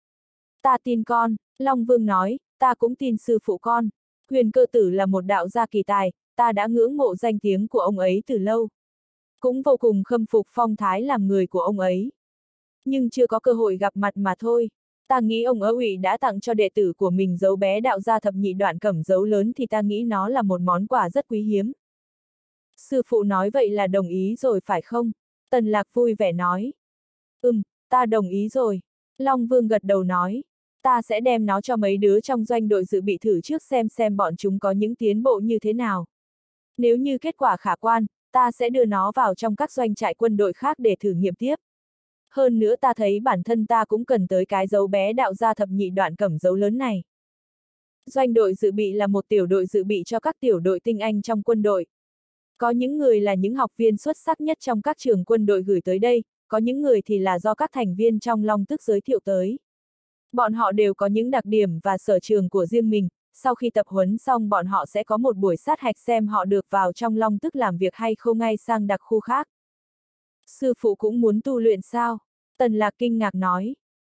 Ta tin con, Long Vương nói, ta cũng tin sư phụ con. Huyền Cơ Tử là một đạo gia kỳ tài, ta đã ngưỡng mộ danh tiếng của ông ấy từ lâu. Cũng vô cùng khâm phục phong thái làm người của ông ấy. Nhưng chưa có cơ hội gặp mặt mà thôi. Ta nghĩ ông Ủy đã tặng cho đệ tử của mình dấu bé đạo gia thập nhị đoạn cẩm dấu lớn thì ta nghĩ nó là một món quà rất quý hiếm. Sư phụ nói vậy là đồng ý rồi phải không? Tần Lạc vui vẻ nói. Ta đồng ý rồi. Long Vương gật đầu nói. Ta sẽ đem nó cho mấy đứa trong doanh đội dự bị thử trước xem bọn chúng có những tiến bộ như thế nào. Nếu như kết quả khả quan, ta sẽ đưa nó vào trong các doanh trại quân đội khác để thử nghiệm tiếp. Hơn nữa ta thấy bản thân ta cũng cần tới cái dấu bé đạo gia thập nhị đoạn cẩm dấu lớn này. Doanh đội dự bị là một tiểu đội dự bị cho các tiểu đội tinh anh trong quân đội. Có những người là những học viên xuất sắc nhất trong các trường quân đội gửi tới đây, có những người thì là do các thành viên trong Long Tức giới thiệu tới. Bọn họ đều có những đặc điểm và sở trường của riêng mình, sau khi tập huấn xong bọn họ sẽ có một buổi sát hạch xem họ được vào trong Long Tức làm việc hay không ngay sang đặc khu khác. Sư phụ cũng muốn tu luyện sao? Tần Lạc kinh ngạc nói.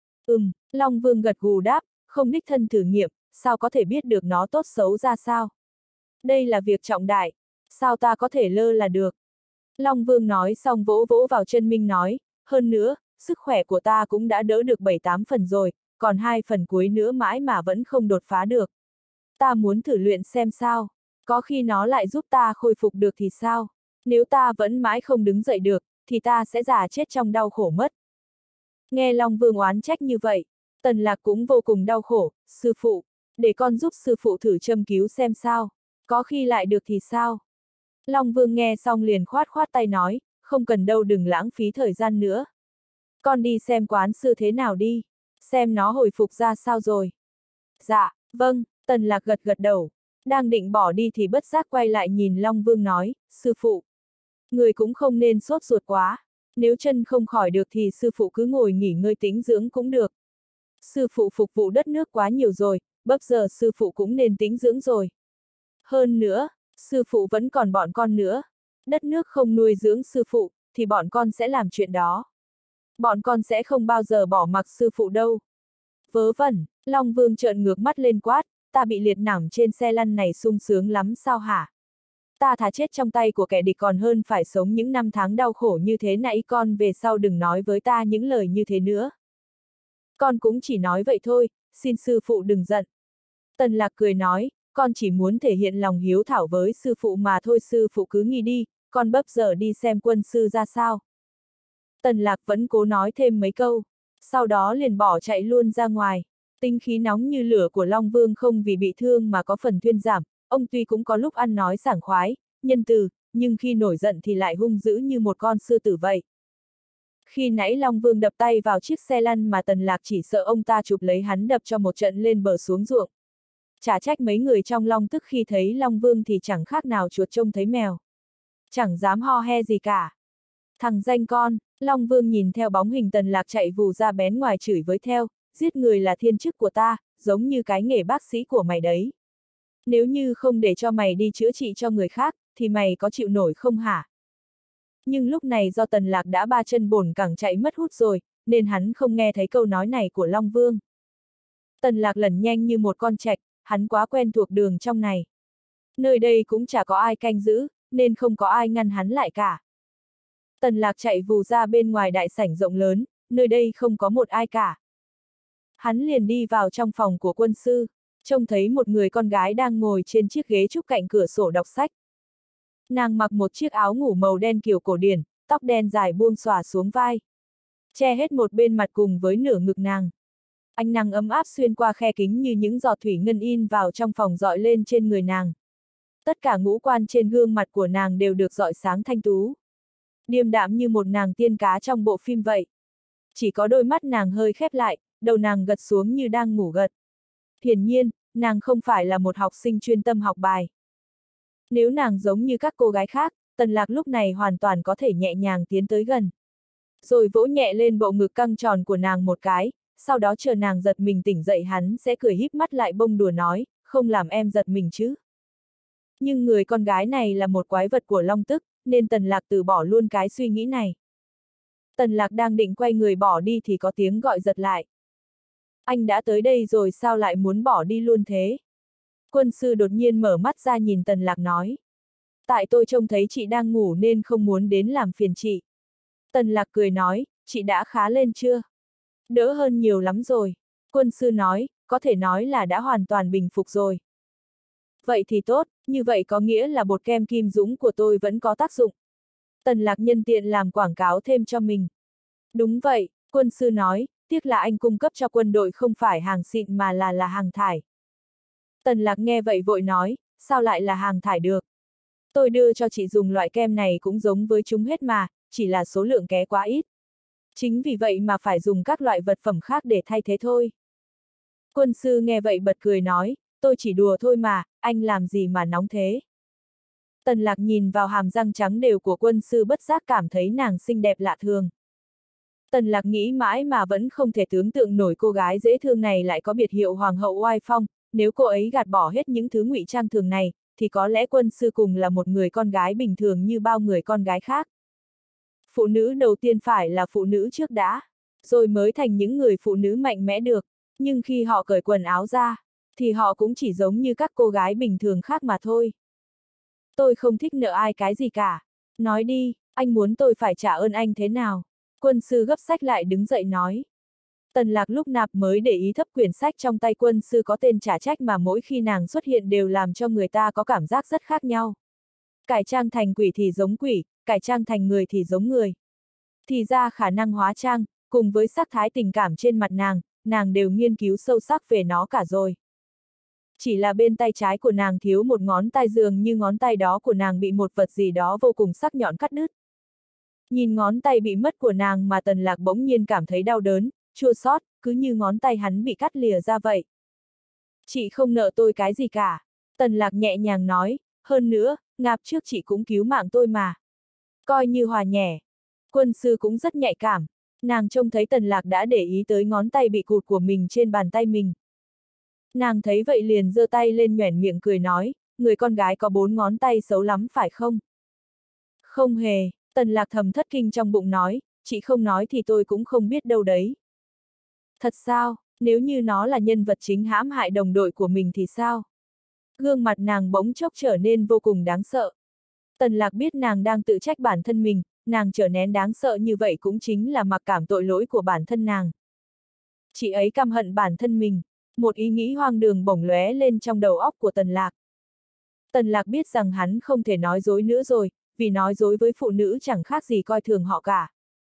Long Vương gật gù đáp, không đích thân thử nghiệm, sao có thể biết được nó tốt xấu ra sao? Đây là việc trọng đại, sao ta có thể lơ là được? Long Vương nói xong vỗ vỗ vào chân Minh nói, hơn nữa, sức khỏe của ta cũng đã đỡ được 7-8 phần rồi, còn 2 phần cuối nữa mãi mà vẫn không đột phá được. Ta muốn thử luyện xem sao, có khi nó lại giúp ta khôi phục được thì sao? Nếu ta vẫn mãi không đứng dậy được, thì ta sẽ già chết trong đau khổ mất. Nghe Long Vương oán trách như vậy, Tần Lạc cũng vô cùng đau khổ, sư phụ, để con giúp sư phụ thử châm cứu xem sao, có khi lại được thì sao? Long Vương nghe xong liền khoát khoát tay nói, không cần đâu, đừng lãng phí thời gian nữa. Con đi xem quán sư thế nào đi, xem nó hồi phục ra sao rồi. Dạ, vâng, Tần Lạc gật gật đầu, đang định bỏ đi thì bất giác quay lại nhìn Long Vương nói, sư phụ, người cũng không nên sốt ruột quá, nếu chân không khỏi được thì sư phụ cứ ngồi nghỉ ngơi tĩnh dưỡng cũng được. Sư phụ phục vụ đất nước quá nhiều rồi, bấp giờ sư phụ cũng nên tĩnh dưỡng rồi. Hơn nữa, sư phụ vẫn còn bọn con nữa, đất nước không nuôi dưỡng sư phụ, thì bọn con sẽ làm chuyện đó. Bọn con sẽ không bao giờ bỏ mặc sư phụ đâu. Vớ vẩn, Long Vương trợn ngược mắt lên quát, ta bị liệt nằm trên xe lăn này sung sướng lắm sao hả? Ta thà chết trong tay của kẻ địch còn hơn phải sống những năm tháng đau khổ như thế này, con về sau đừng nói với ta những lời như thế nữa. Con cũng chỉ nói vậy thôi, xin sư phụ đừng giận. Tần Lạc cười nói, con chỉ muốn thể hiện lòng hiếu thảo với sư phụ mà thôi, sư phụ cứ nghỉ đi, con bấp giờ đi xem quân sư ra sao. Tần Lạc vẫn cố nói thêm mấy câu, sau đó liền bỏ chạy luôn ra ngoài. Tính khí nóng như lửa của Long Vương không vì bị thương mà có phần thuyên giảm, ông tuy cũng có lúc ăn nói sảng khoái, nhân từ, nhưng khi nổi giận thì lại hung dữ như một con sư tử vậy. Khi nãy Long Vương đập tay vào chiếc xe lăn mà Tần Lạc chỉ sợ ông ta chụp lấy hắn đập cho một trận lên bờ xuống ruộng. Chả trách mấy người trong Long Tức khi thấy Long Vương thì chẳng khác nào chuột trông thấy mèo. Chẳng dám ho he gì cả. Thằng danh con, Long Vương nhìn theo bóng hình Tần Lạc chạy vù ra bén ngoài chửi với theo, giết người là thiên chức của ta, giống như cái nghề bác sĩ của mày đấy. Nếu như không để cho mày đi chữa trị cho người khác, thì mày có chịu nổi không hả? Nhưng lúc này do Tần Lạc đã ba chân bổn cẳng chạy mất hút rồi, nên hắn không nghe thấy câu nói này của Long Vương. Tần Lạc lẩn nhanh như một con trạch, hắn quá quen thuộc đường trong này. Nơi đây cũng chả có ai canh giữ, nên không có ai ngăn hắn lại cả. Tần Lạc chạy vù ra bên ngoài đại sảnh rộng lớn, nơi đây không có một ai cả. Hắn liền đi vào trong phòng của quân sư, trông thấy một người con gái đang ngồi trên chiếc ghế trúc cạnh cửa sổ đọc sách. Nàng mặc một chiếc áo ngủ màu đen kiểu cổ điển, tóc đen dài buông xõa xuống vai, che hết một bên mặt cùng với nửa ngực nàng. Ánh nắng ấm áp xuyên qua khe kính như những giọt thủy ngân in vào trong phòng rọi lên trên người nàng. Tất cả ngũ quan trên gương mặt của nàng đều được rọi sáng thanh tú. Điềm đạm như một nàng tiên cá trong bộ phim vậy. Chỉ có đôi mắt nàng hơi khép lại, đầu nàng gật xuống như đang ngủ gật. Hiển nhiên, nàng không phải là một học sinh chuyên tâm học bài. Nếu nàng giống như các cô gái khác, Tần Lạc lúc này hoàn toàn có thể nhẹ nhàng tiến tới gần. Rồi vỗ nhẹ lên bộ ngực căng tròn của nàng một cái, sau đó chờ nàng giật mình tỉnh dậy hắn sẽ cười híp mắt lại bông đùa nói, không làm em giật mình chứ. Nhưng người con gái này là một quái vật của long tức, nên Tần Lạc từ bỏ luôn cái suy nghĩ này. Tần Lạc đang định quay người bỏ đi thì có tiếng gọi giật lại. Anh đã tới đây rồi sao lại muốn bỏ đi luôn thế? Quân sư đột nhiên mở mắt ra nhìn Tần Lạc nói. Tại tôi trông thấy chị đang ngủ nên không muốn đến làm phiền chị. Tần Lạc cười nói, chị đã khá lên chưa? Đỡ hơn nhiều lắm rồi. Quân sư nói, có thể nói là đã hoàn toàn bình phục rồi. Vậy thì tốt, như vậy có nghĩa là bột kem Kim Dũng của tôi vẫn có tác dụng. Tần Lạc nhân tiện làm quảng cáo thêm cho mình. Đúng vậy, quân sư nói, tiếc là anh cung cấp cho quân đội không phải hàng xịn mà là hàng thải. Tần Lạc nghe vậy vội nói, sao lại là hàng thải được? Tôi đưa cho chị dùng loại kem này cũng giống với chúng hết mà, chỉ là số lượng ké quá ít. Chính vì vậy mà phải dùng các loại vật phẩm khác để thay thế thôi. Quân sư nghe vậy bật cười nói, tôi chỉ đùa thôi mà, anh làm gì mà nóng thế? Tần Lạc nhìn vào hàm răng trắng đều của quân sư bất giác cảm thấy nàng xinh đẹp lạ thường. Tần Lạc nghĩ mãi mà vẫn không thể tưởng tượng nổi cô gái dễ thương này lại có biệt hiệu hoàng hậu oai phong, nếu cô ấy gạt bỏ hết những thứ ngụy trang thường này, thì có lẽ quân sư cùng là một người con gái bình thường như bao người con gái khác. Phụ nữ đầu tiên phải là phụ nữ trước đã, rồi mới thành những người phụ nữ mạnh mẽ được, nhưng khi họ cởi quần áo ra, thì họ cũng chỉ giống như các cô gái bình thường khác mà thôi. Tôi không thích nợ ai cái gì cả. Nói đi, anh muốn tôi phải trả ơn anh thế nào? Quân sư gấp sách lại đứng dậy nói. Tần Lạc lúc nạp mới để ý thấp quyển sách trong tay quân sư có tên trả trách mà mỗi khi nàng xuất hiện đều làm cho người ta có cảm giác rất khác nhau. Cải trang thành quỷ thì giống quỷ, cải trang thành người thì giống người. Thì ra khả năng hóa trang, cùng với sắc thái tình cảm trên mặt nàng đều nghiên cứu sâu sắc về nó cả rồi. Chỉ là bên tay trái của nàng thiếu một ngón tay dường như ngón tay đó của nàng bị một vật gì đó vô cùng sắc nhọn cắt đứt. Nhìn ngón tay bị mất của nàng mà Tần Lạc bỗng nhiên cảm thấy đau đớn, chua xót, cứ như ngón tay hắn bị cắt lìa ra vậy. Chị không nợ tôi cái gì cả. Tần Lạc nhẹ nhàng nói, hơn nữa, ngạp trước chị cũng cứu mạng tôi mà. Coi như hòa nhẹ. Quân sư cũng rất nhạy cảm. Nàng trông thấy Tần Lạc đã để ý tới ngón tay bị cụt của mình trên bàn tay mình. Nàng thấy vậy liền giơ tay lên nhoẻn miệng cười nói, người con gái có 4 ngón tay xấu lắm phải không? Không hề, Tần Lạc thầm thất kinh trong bụng nói, chị không nói thì tôi cũng không biết đâu đấy. Thật sao, nếu như nó là nhân vật chính hãm hại đồng đội của mình thì sao? Gương mặt nàng bỗng chốc trở nên vô cùng đáng sợ. Tần Lạc biết nàng đang tự trách bản thân mình, nàng trở nén đáng sợ như vậy cũng chính là mặc cảm tội lỗi của bản thân nàng. Chị ấy căm hận bản thân mình, một ý nghĩ hoang đường bỗng lóe lên trong đầu óc của Tần Lạc. Tần Lạc biết rằng hắn không thể nói dối nữa rồi, vì nói dối với phụ nữ chẳng khác gì coi thường họ cả.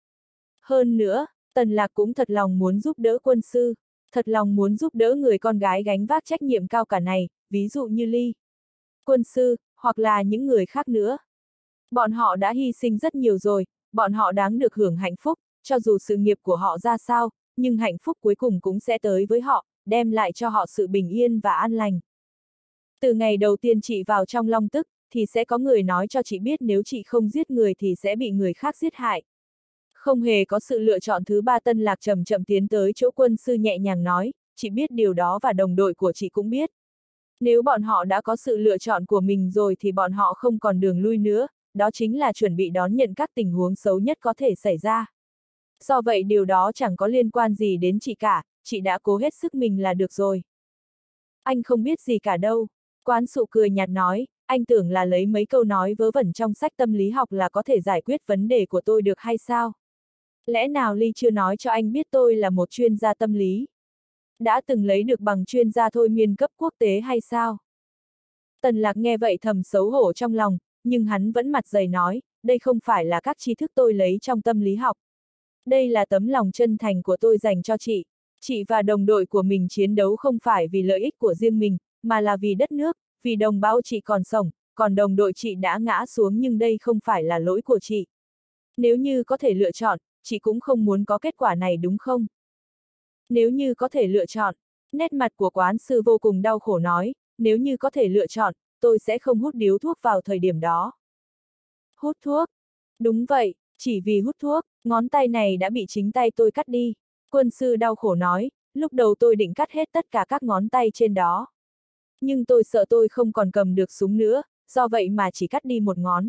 Hơn nữa, Tần Lạc cũng thật lòng muốn giúp đỡ quân sư, thật lòng muốn giúp đỡ người con gái gánh vác trách nhiệm cao cả này, ví dụ như Ly, quân sư, hoặc là những người khác nữa. Bọn họ đã hy sinh rất nhiều rồi, bọn họ đáng được hưởng hạnh phúc, cho dù sự nghiệp của họ ra sao, nhưng hạnh phúc cuối cùng cũng sẽ tới với họ, đem lại cho họ sự bình yên và an lành. Từ ngày đầu tiên chị vào trong Long Tức, thì sẽ có người nói cho chị biết nếu chị không giết người thì sẽ bị người khác giết hại. Không hề có sự lựa chọn thứ ba. Tần Lạc chậm chậm tiến tới chỗ quân sư nhẹ nhàng nói, chị biết điều đó và đồng đội của chị cũng biết. Nếu bọn họ đã có sự lựa chọn của mình rồi thì bọn họ không còn đường lui nữa, đó chính là chuẩn bị đón nhận các tình huống xấu nhất có thể xảy ra. Do vậy điều đó chẳng có liên quan gì đến chị cả, chị đã cố hết sức mình là được rồi. Anh không biết gì cả đâu. Quán Sụ cười nhạt nói, anh tưởng là lấy mấy câu nói vớ vẩn trong sách tâm lý học là có thể giải quyết vấn đề của tôi được hay sao? Lẽ nào Ly chưa nói cho anh biết tôi là một chuyên gia tâm lý? Đã từng lấy được bằng chuyên gia thôi miên cấp quốc tế hay sao? Tần Lạc nghe vậy thầm xấu hổ trong lòng, nhưng hắn vẫn mặt dày nói, đây không phải là các tri thức tôi lấy trong tâm lý học. Đây là tấm lòng chân thành của tôi dành cho chị. Chị và đồng đội của mình chiến đấu không phải vì lợi ích của riêng mình, mà là vì đất nước, vì đồng bào chị còn sống, còn đồng đội chị đã ngã xuống nhưng đây không phải là lỗi của chị. Nếu như có thể lựa chọn, chị cũng không muốn có kết quả này đúng không? Nếu như có thể lựa chọn, nét mặt của quán sư vô cùng đau khổ nói, nếu như có thể lựa chọn, tôi sẽ không hút điếu thuốc vào thời điểm đó. Hút thuốc? Đúng vậy, chỉ vì hút thuốc, ngón tay này đã bị chính tay tôi cắt đi. Quân sư đau khổ nói, lúc đầu tôi định cắt hết tất cả các ngón tay trên đó. Nhưng tôi sợ tôi không còn cầm được súng nữa, do vậy mà chỉ cắt đi một ngón.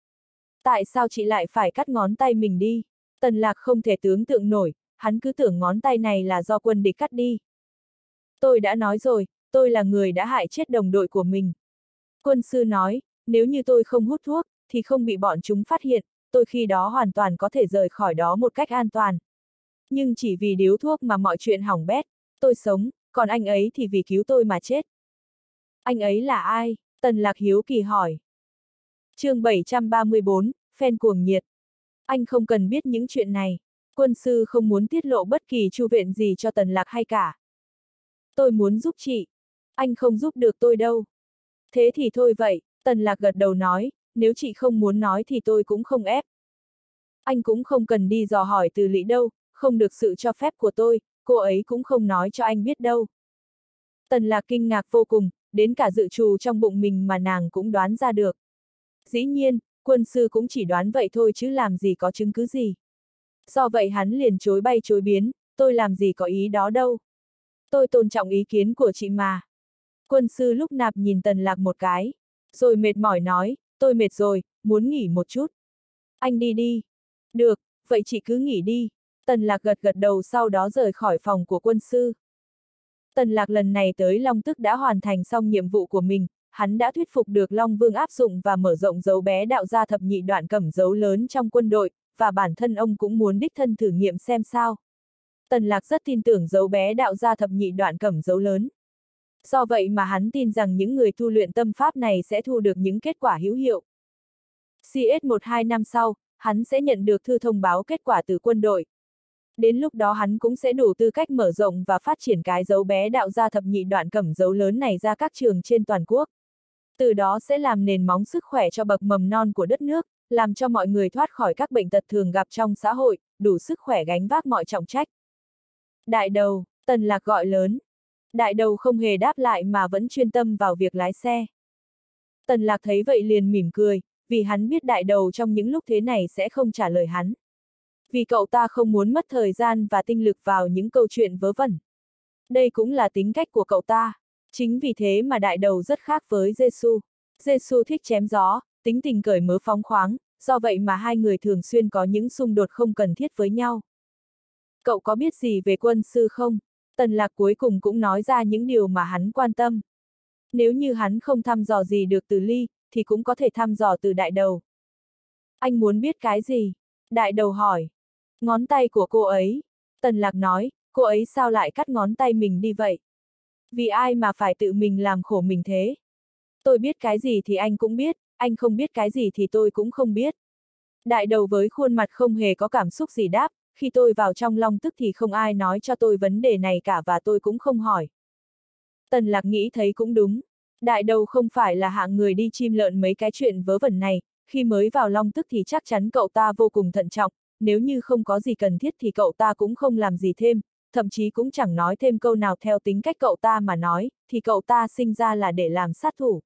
Tại sao chị lại phải cắt ngón tay mình đi? Tần Lạc không thể tưởng tượng nổi, hắn cứ tưởng ngón tay này là do quân địch cắt đi. Tôi đã nói rồi, tôi là người đã hại chết đồng đội của mình. Quân sư nói, nếu như tôi không hút thuốc, thì không bị bọn chúng phát hiện, tôi khi đó hoàn toàn có thể rời khỏi đó một cách an toàn. Nhưng chỉ vì điếu thuốc mà mọi chuyện hỏng bét, tôi sống, còn anh ấy thì vì cứu tôi mà chết. Anh ấy là ai? Tần Lạc hiếu kỳ hỏi. Chương 734, fan cuồng nhiệt. Anh không cần biết những chuyện này. Quân sư không muốn tiết lộ bất kỳ chu viện gì cho Tần Lạc hay cả. Tôi muốn giúp chị. Anh không giúp được tôi đâu. Thế thì thôi vậy, Tần Lạc gật đầu nói, nếu chị không muốn nói thì tôi cũng không ép. Anh cũng không cần đi dò hỏi Từ Lị đâu, không được sự cho phép của tôi, cô ấy cũng không nói cho anh biết đâu. Tần Lạc kinh ngạc vô cùng, đến cả dự trù trong bụng mình mà nàng cũng đoán ra được. Dĩ nhiên, quân sư cũng chỉ đoán vậy thôi chứ làm gì có chứng cứ gì. Do vậy hắn liền chối bay chối biến, tôi làm gì có ý đó đâu. Tôi tôn trọng ý kiến của chị mà. Quân sư lúc nạp nhìn Tần Lạc một cái, rồi mệt mỏi nói, tôi mệt rồi, muốn nghỉ một chút. Anh đi đi. Được, vậy chị cứ nghỉ đi. Tần Lạc gật gật đầu sau đó rời khỏi phòng của quân sư. Tần Lạc lần này tới Long Tức đã hoàn thành xong nhiệm vụ của mình, hắn đã thuyết phục được Long Vương áp dụng và mở rộng dấu bé đạo gia thập nhị đoạn cẩm dấu lớn trong quân đội, và bản thân ông cũng muốn đích thân thử nghiệm xem sao. Tần Lạc rất tin tưởng dấu bé đạo gia thập nhị đoạn cẩm dấu lớn. Do vậy mà hắn tin rằng những người tu luyện tâm pháp này sẽ thu được những kết quả hữu hiệu. CS1-2 năm sau, hắn sẽ nhận được thư thông báo kết quả từ quân đội. Đến lúc đó hắn cũng sẽ đủ tư cách mở rộng và phát triển cái dấu bé đạo gia thập nhị đoạn cẩm dấu lớn này ra các trường trên toàn quốc. Từ đó sẽ làm nền móng sức khỏe cho bậc mầm non của đất nước, làm cho mọi người thoát khỏi các bệnh tật thường gặp trong xã hội, đủ sức khỏe gánh vác mọi trọng trách. Đại đầu, Tần Lạc gọi lớn. Đại đầu không hề đáp lại mà vẫn chuyên tâm vào việc lái xe. Tần Lạc thấy vậy liền mỉm cười, vì hắn biết đại đầu trong những lúc thế này sẽ không trả lời hắn. Vì cậu ta không muốn mất thời gian và tinh lực vào những câu chuyện vớ vẩn. Đây cũng là tính cách của cậu ta. Chính vì thế mà đại đầu rất khác với Giê-xu. Giê-xu thích chém gió, tính tình cởi mở phóng khoáng, do vậy mà hai người thường xuyên có những xung đột không cần thiết với nhau. Cậu có biết gì về quân sư không? Tần Lạc cuối cùng cũng nói ra những điều mà hắn quan tâm. Nếu như hắn không thăm dò gì được từ Ly, thì cũng có thể thăm dò từ đại đầu. Anh muốn biết cái gì? Đại đầu hỏi. Ngón tay của cô ấy. Tần Lạc nói, cô ấy sao lại cắt ngón tay mình đi vậy? Vì ai mà phải tự mình làm khổ mình thế? Tôi biết cái gì thì anh cũng biết, anh không biết cái gì thì tôi cũng không biết. Đại đầu với khuôn mặt không hề có cảm xúc gì đáp, khi tôi vào trong Long Tức thì không ai nói cho tôi vấn đề này cả và tôi cũng không hỏi. Tần Lạc nghĩ thấy cũng đúng. Đại đầu không phải là hạng người đi chim lợn mấy cái chuyện vớ vẩn này, khi mới vào Long Tức thì chắc chắn cậu ta vô cùng thận trọng, nếu như không có gì cần thiết thì cậu ta cũng không làm gì thêm, thậm chí cũng chẳng nói thêm câu nào theo tính cách cậu ta mà nói, thì cậu ta sinh ra là để làm sát thủ.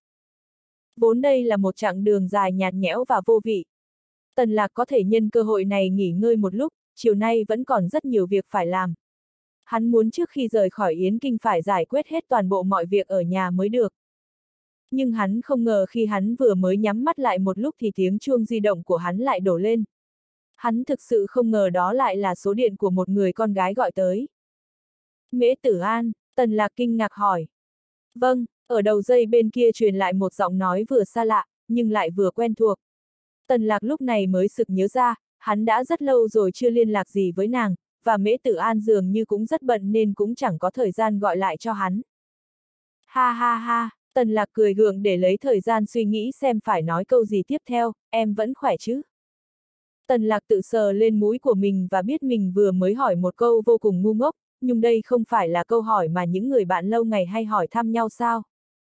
Vốn đây là một chặng đường dài nhạt nhẽo và vô vị. Tần Lạc có thể nhân cơ hội này nghỉ ngơi một lúc, chiều nay vẫn còn rất nhiều việc phải làm. Hắn muốn trước khi rời khỏi Yến Kinh phải giải quyết hết toàn bộ mọi việc ở nhà mới được. Nhưng hắn không ngờ khi hắn vừa mới nhắm mắt lại một lúc thì tiếng chuông di động của hắn lại đổ lên. Hắn thực sự không ngờ đó lại là số điện của một người con gái gọi tới. Mễ Tử An, Tần Lạc kinh ngạc hỏi. Vâng, ở đầu dây bên kia truyền lại một giọng nói vừa xa lạ, nhưng lại vừa quen thuộc. Tần Lạc lúc này mới sực nhớ ra, hắn đã rất lâu rồi chưa liên lạc gì với nàng, và Mễ Tử An dường như cũng rất bận nên cũng chẳng có thời gian gọi lại cho hắn. Ha ha ha, Tần Lạc cười gượng để lấy thời gian suy nghĩ xem phải nói câu gì tiếp theo, em vẫn khỏe chứ? Tần Lạc tự sờ lên mũi của mình và biết mình vừa mới hỏi một câu vô cùng ngu ngốc, nhưng đây không phải là câu hỏi mà những người bạn lâu ngày hay hỏi thăm nhau sao?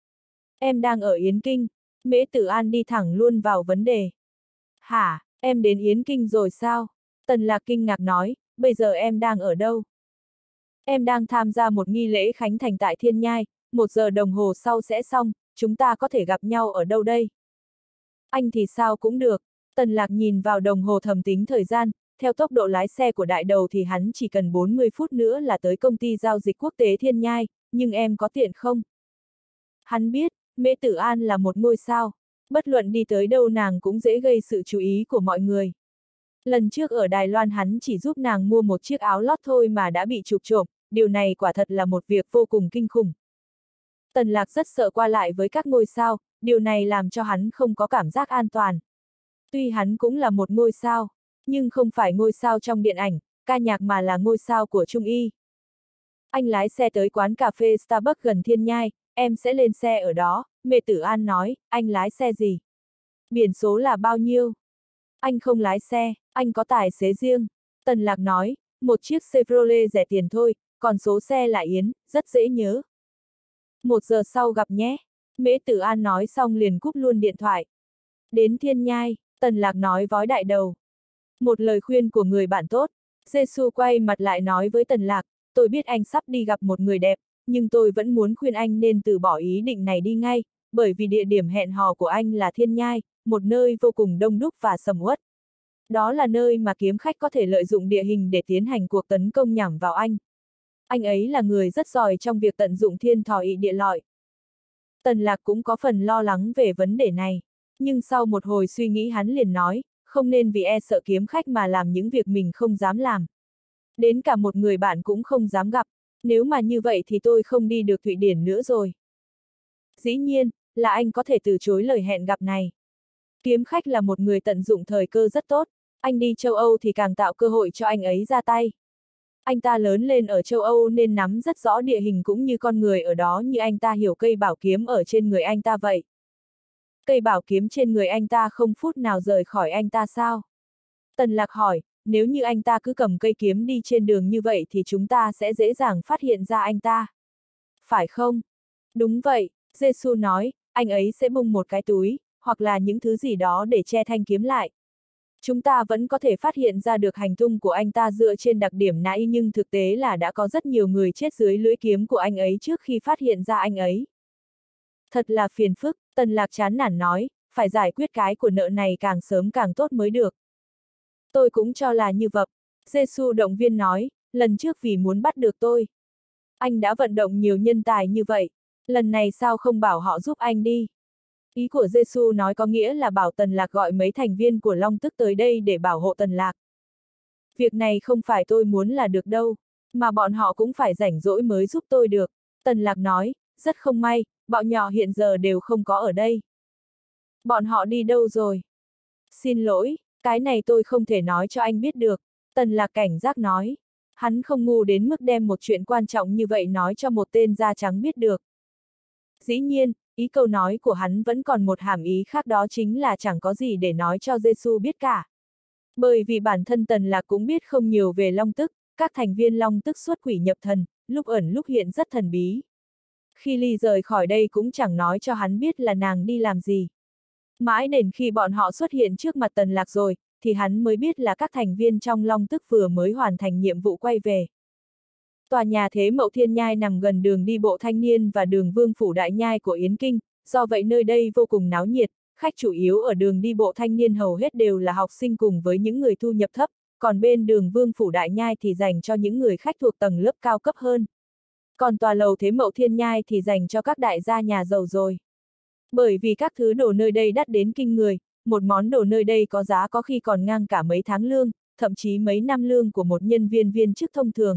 Em đang ở Yến Kinh. Mễ Tử An đi thẳng luôn vào vấn đề. Hả, em đến Yến Kinh rồi sao? Tần Lạc kinh ngạc nói, bây giờ em đang ở đâu? Em đang tham gia một nghi lễ khánh thành tại Thiên Nhai, 1 giờ đồng hồ sau sẽ xong, chúng ta có thể gặp nhau ở đâu đây? Anh thì sao cũng được. Tần Lạc nhìn vào đồng hồ thầm tính thời gian, theo tốc độ lái xe của đại đầu thì hắn chỉ cần 40 phút nữa là tới công ty giao dịch quốc tế Thiên Nhai, nhưng em có tiện không? Hắn biết, Mễ Tử An là một ngôi sao, bất luận đi tới đâu nàng cũng dễ gây sự chú ý của mọi người. Lần trước ở Đài Loan hắn chỉ giúp nàng mua một chiếc áo lót thôi mà đã bị chụp trộm, điều này quả thật là một việc vô cùng kinh khủng. Tần Lạc rất sợ qua lại với các ngôi sao, điều này làm cho hắn không có cảm giác an toàn. Tuy hắn cũng là một ngôi sao, nhưng không phải ngôi sao trong điện ảnh, ca nhạc mà là ngôi sao của Trung Y. Anh lái xe tới quán cà phê Starbucks gần Thiên Nhai, em sẽ lên xe ở đó, Mễ Tử An nói, anh lái xe gì? Biển số là bao nhiêu? Anh không lái xe, anh có tài xế riêng. Tần Lạc nói, một chiếc Chevrolet rẻ tiền thôi, còn số xe là Yến, rất dễ nhớ. 1 giờ sau gặp nhé. Mễ Tử An nói xong liền cúp luôn điện thoại. Đến Thiên Nhai, Tần Lạc nói với đại đầu. Một lời khuyên của người bạn tốt. Giê-xu quay mặt lại nói với Tần Lạc, tôi biết anh sắp đi gặp một người đẹp, nhưng tôi vẫn muốn khuyên anh nên từ bỏ ý định này đi ngay, bởi vì địa điểm hẹn hò của anh là Thiên Nhai, một nơi vô cùng đông đúc và sầm uất. Đó là nơi mà kiếm khách có thể lợi dụng địa hình để tiến hành cuộc tấn công nhằm vào anh. Anh ấy là người rất giỏi trong việc tận dụng thiên thọ ỵ địa lợi. Tần Lạc cũng có phần lo lắng về vấn đề này, nhưng sau một hồi suy nghĩ hắn liền nói, không nên vì e sợ kiếm khách mà làm những việc mình không dám làm. Đến cả một người bạn cũng không dám gặp, nếu mà như vậy thì tôi không đi được Thụy Điển nữa rồi. Dĩ nhiên, là anh có thể từ chối lời hẹn gặp này. Kiếm khách là một người tận dụng thời cơ rất tốt, anh đi châu Âu thì càng tạo cơ hội cho anh ấy ra tay. Anh ta lớn lên ở châu Âu nên nắm rất rõ địa hình cũng như con người ở đó như anh ta hiểu cây bảo kiếm ở trên người anh ta vậy. Cây bảo kiếm trên người anh ta không phút nào rời khỏi anh ta sao? Tần Lạc hỏi, nếu như anh ta cứ cầm cây kiếm đi trên đường như vậy thì chúng ta sẽ dễ dàng phát hiện ra anh ta. Phải không? Đúng vậy, Giê-xu nói, anh ấy sẽ bung một cái túi, hoặc là những thứ gì đó để che thanh kiếm lại. Chúng ta vẫn có thể phát hiện ra được hành tung của anh ta dựa trên đặc điểm nãy nhưng thực tế là đã có rất nhiều người chết dưới lưỡi kiếm của anh ấy trước khi phát hiện ra anh ấy. Thật là phiền phức, Tần Lạc chán nản nói, phải giải quyết cái của nợ này càng sớm càng tốt mới được. Tôi cũng cho là như vậy. Giê-xu động viên nói, lần trước vì muốn bắt được tôi. Anh đã vận động nhiều nhân tài như vậy, lần này sao không bảo họ giúp anh đi? Ý của Giê-xu nói có nghĩa là bảo Tần Lạc gọi mấy thành viên của Long Tức tới đây để bảo hộ Tần Lạc. Việc này không phải tôi muốn là được đâu, mà bọn họ cũng phải rảnh rỗi mới giúp tôi được. Tần Lạc nói, rất không may, bọn nhỏ hiện giờ đều không có ở đây. Bọn họ đi đâu rồi? Xin lỗi, cái này tôi không thể nói cho anh biết được. Tần Lạc cảnh giác nói. Hắn không ngu đến mức đem một chuyện quan trọng như vậy nói cho một tên da trắng biết được. Dĩ nhiên, ý câu nói của hắn vẫn còn một hàm ý khác, đó chính là chẳng có gì để nói cho Giê-xu biết cả. Bởi vì bản thân Tần Lạc cũng biết không nhiều về Long Tức, các thành viên Long Tức xuất quỷ nhập thần, lúc ẩn lúc hiện rất thần bí. Khi Ly rời khỏi đây cũng chẳng nói cho hắn biết là nàng đi làm gì. Mãi đến khi bọn họ xuất hiện trước mặt Tần Lạc rồi, thì hắn mới biết là các thành viên trong Long Tức vừa mới hoàn thành nhiệm vụ quay về. Tòa nhà Thế Mậu Thiên Nhai nằm gần đường đi bộ Thanh Niên và đường Vương Phủ Đại Nhai của Yến Kinh, do vậy nơi đây vô cùng náo nhiệt, khách chủ yếu ở đường đi bộ Thanh Niên hầu hết đều là học sinh cùng với những người thu nhập thấp, còn bên đường Vương Phủ Đại Nhai thì dành cho những người khách thuộc tầng lớp cao cấp hơn. Còn tòa lầu Thế Mậu Thiên Nhai thì dành cho các đại gia nhà giàu rồi. Bởi vì các thứ đồ nơi đây đắt đến kinh người, một món đồ nơi đây có giá có khi còn ngang cả mấy tháng lương, thậm chí mấy năm lương của một nhân viên viên chức thông thường.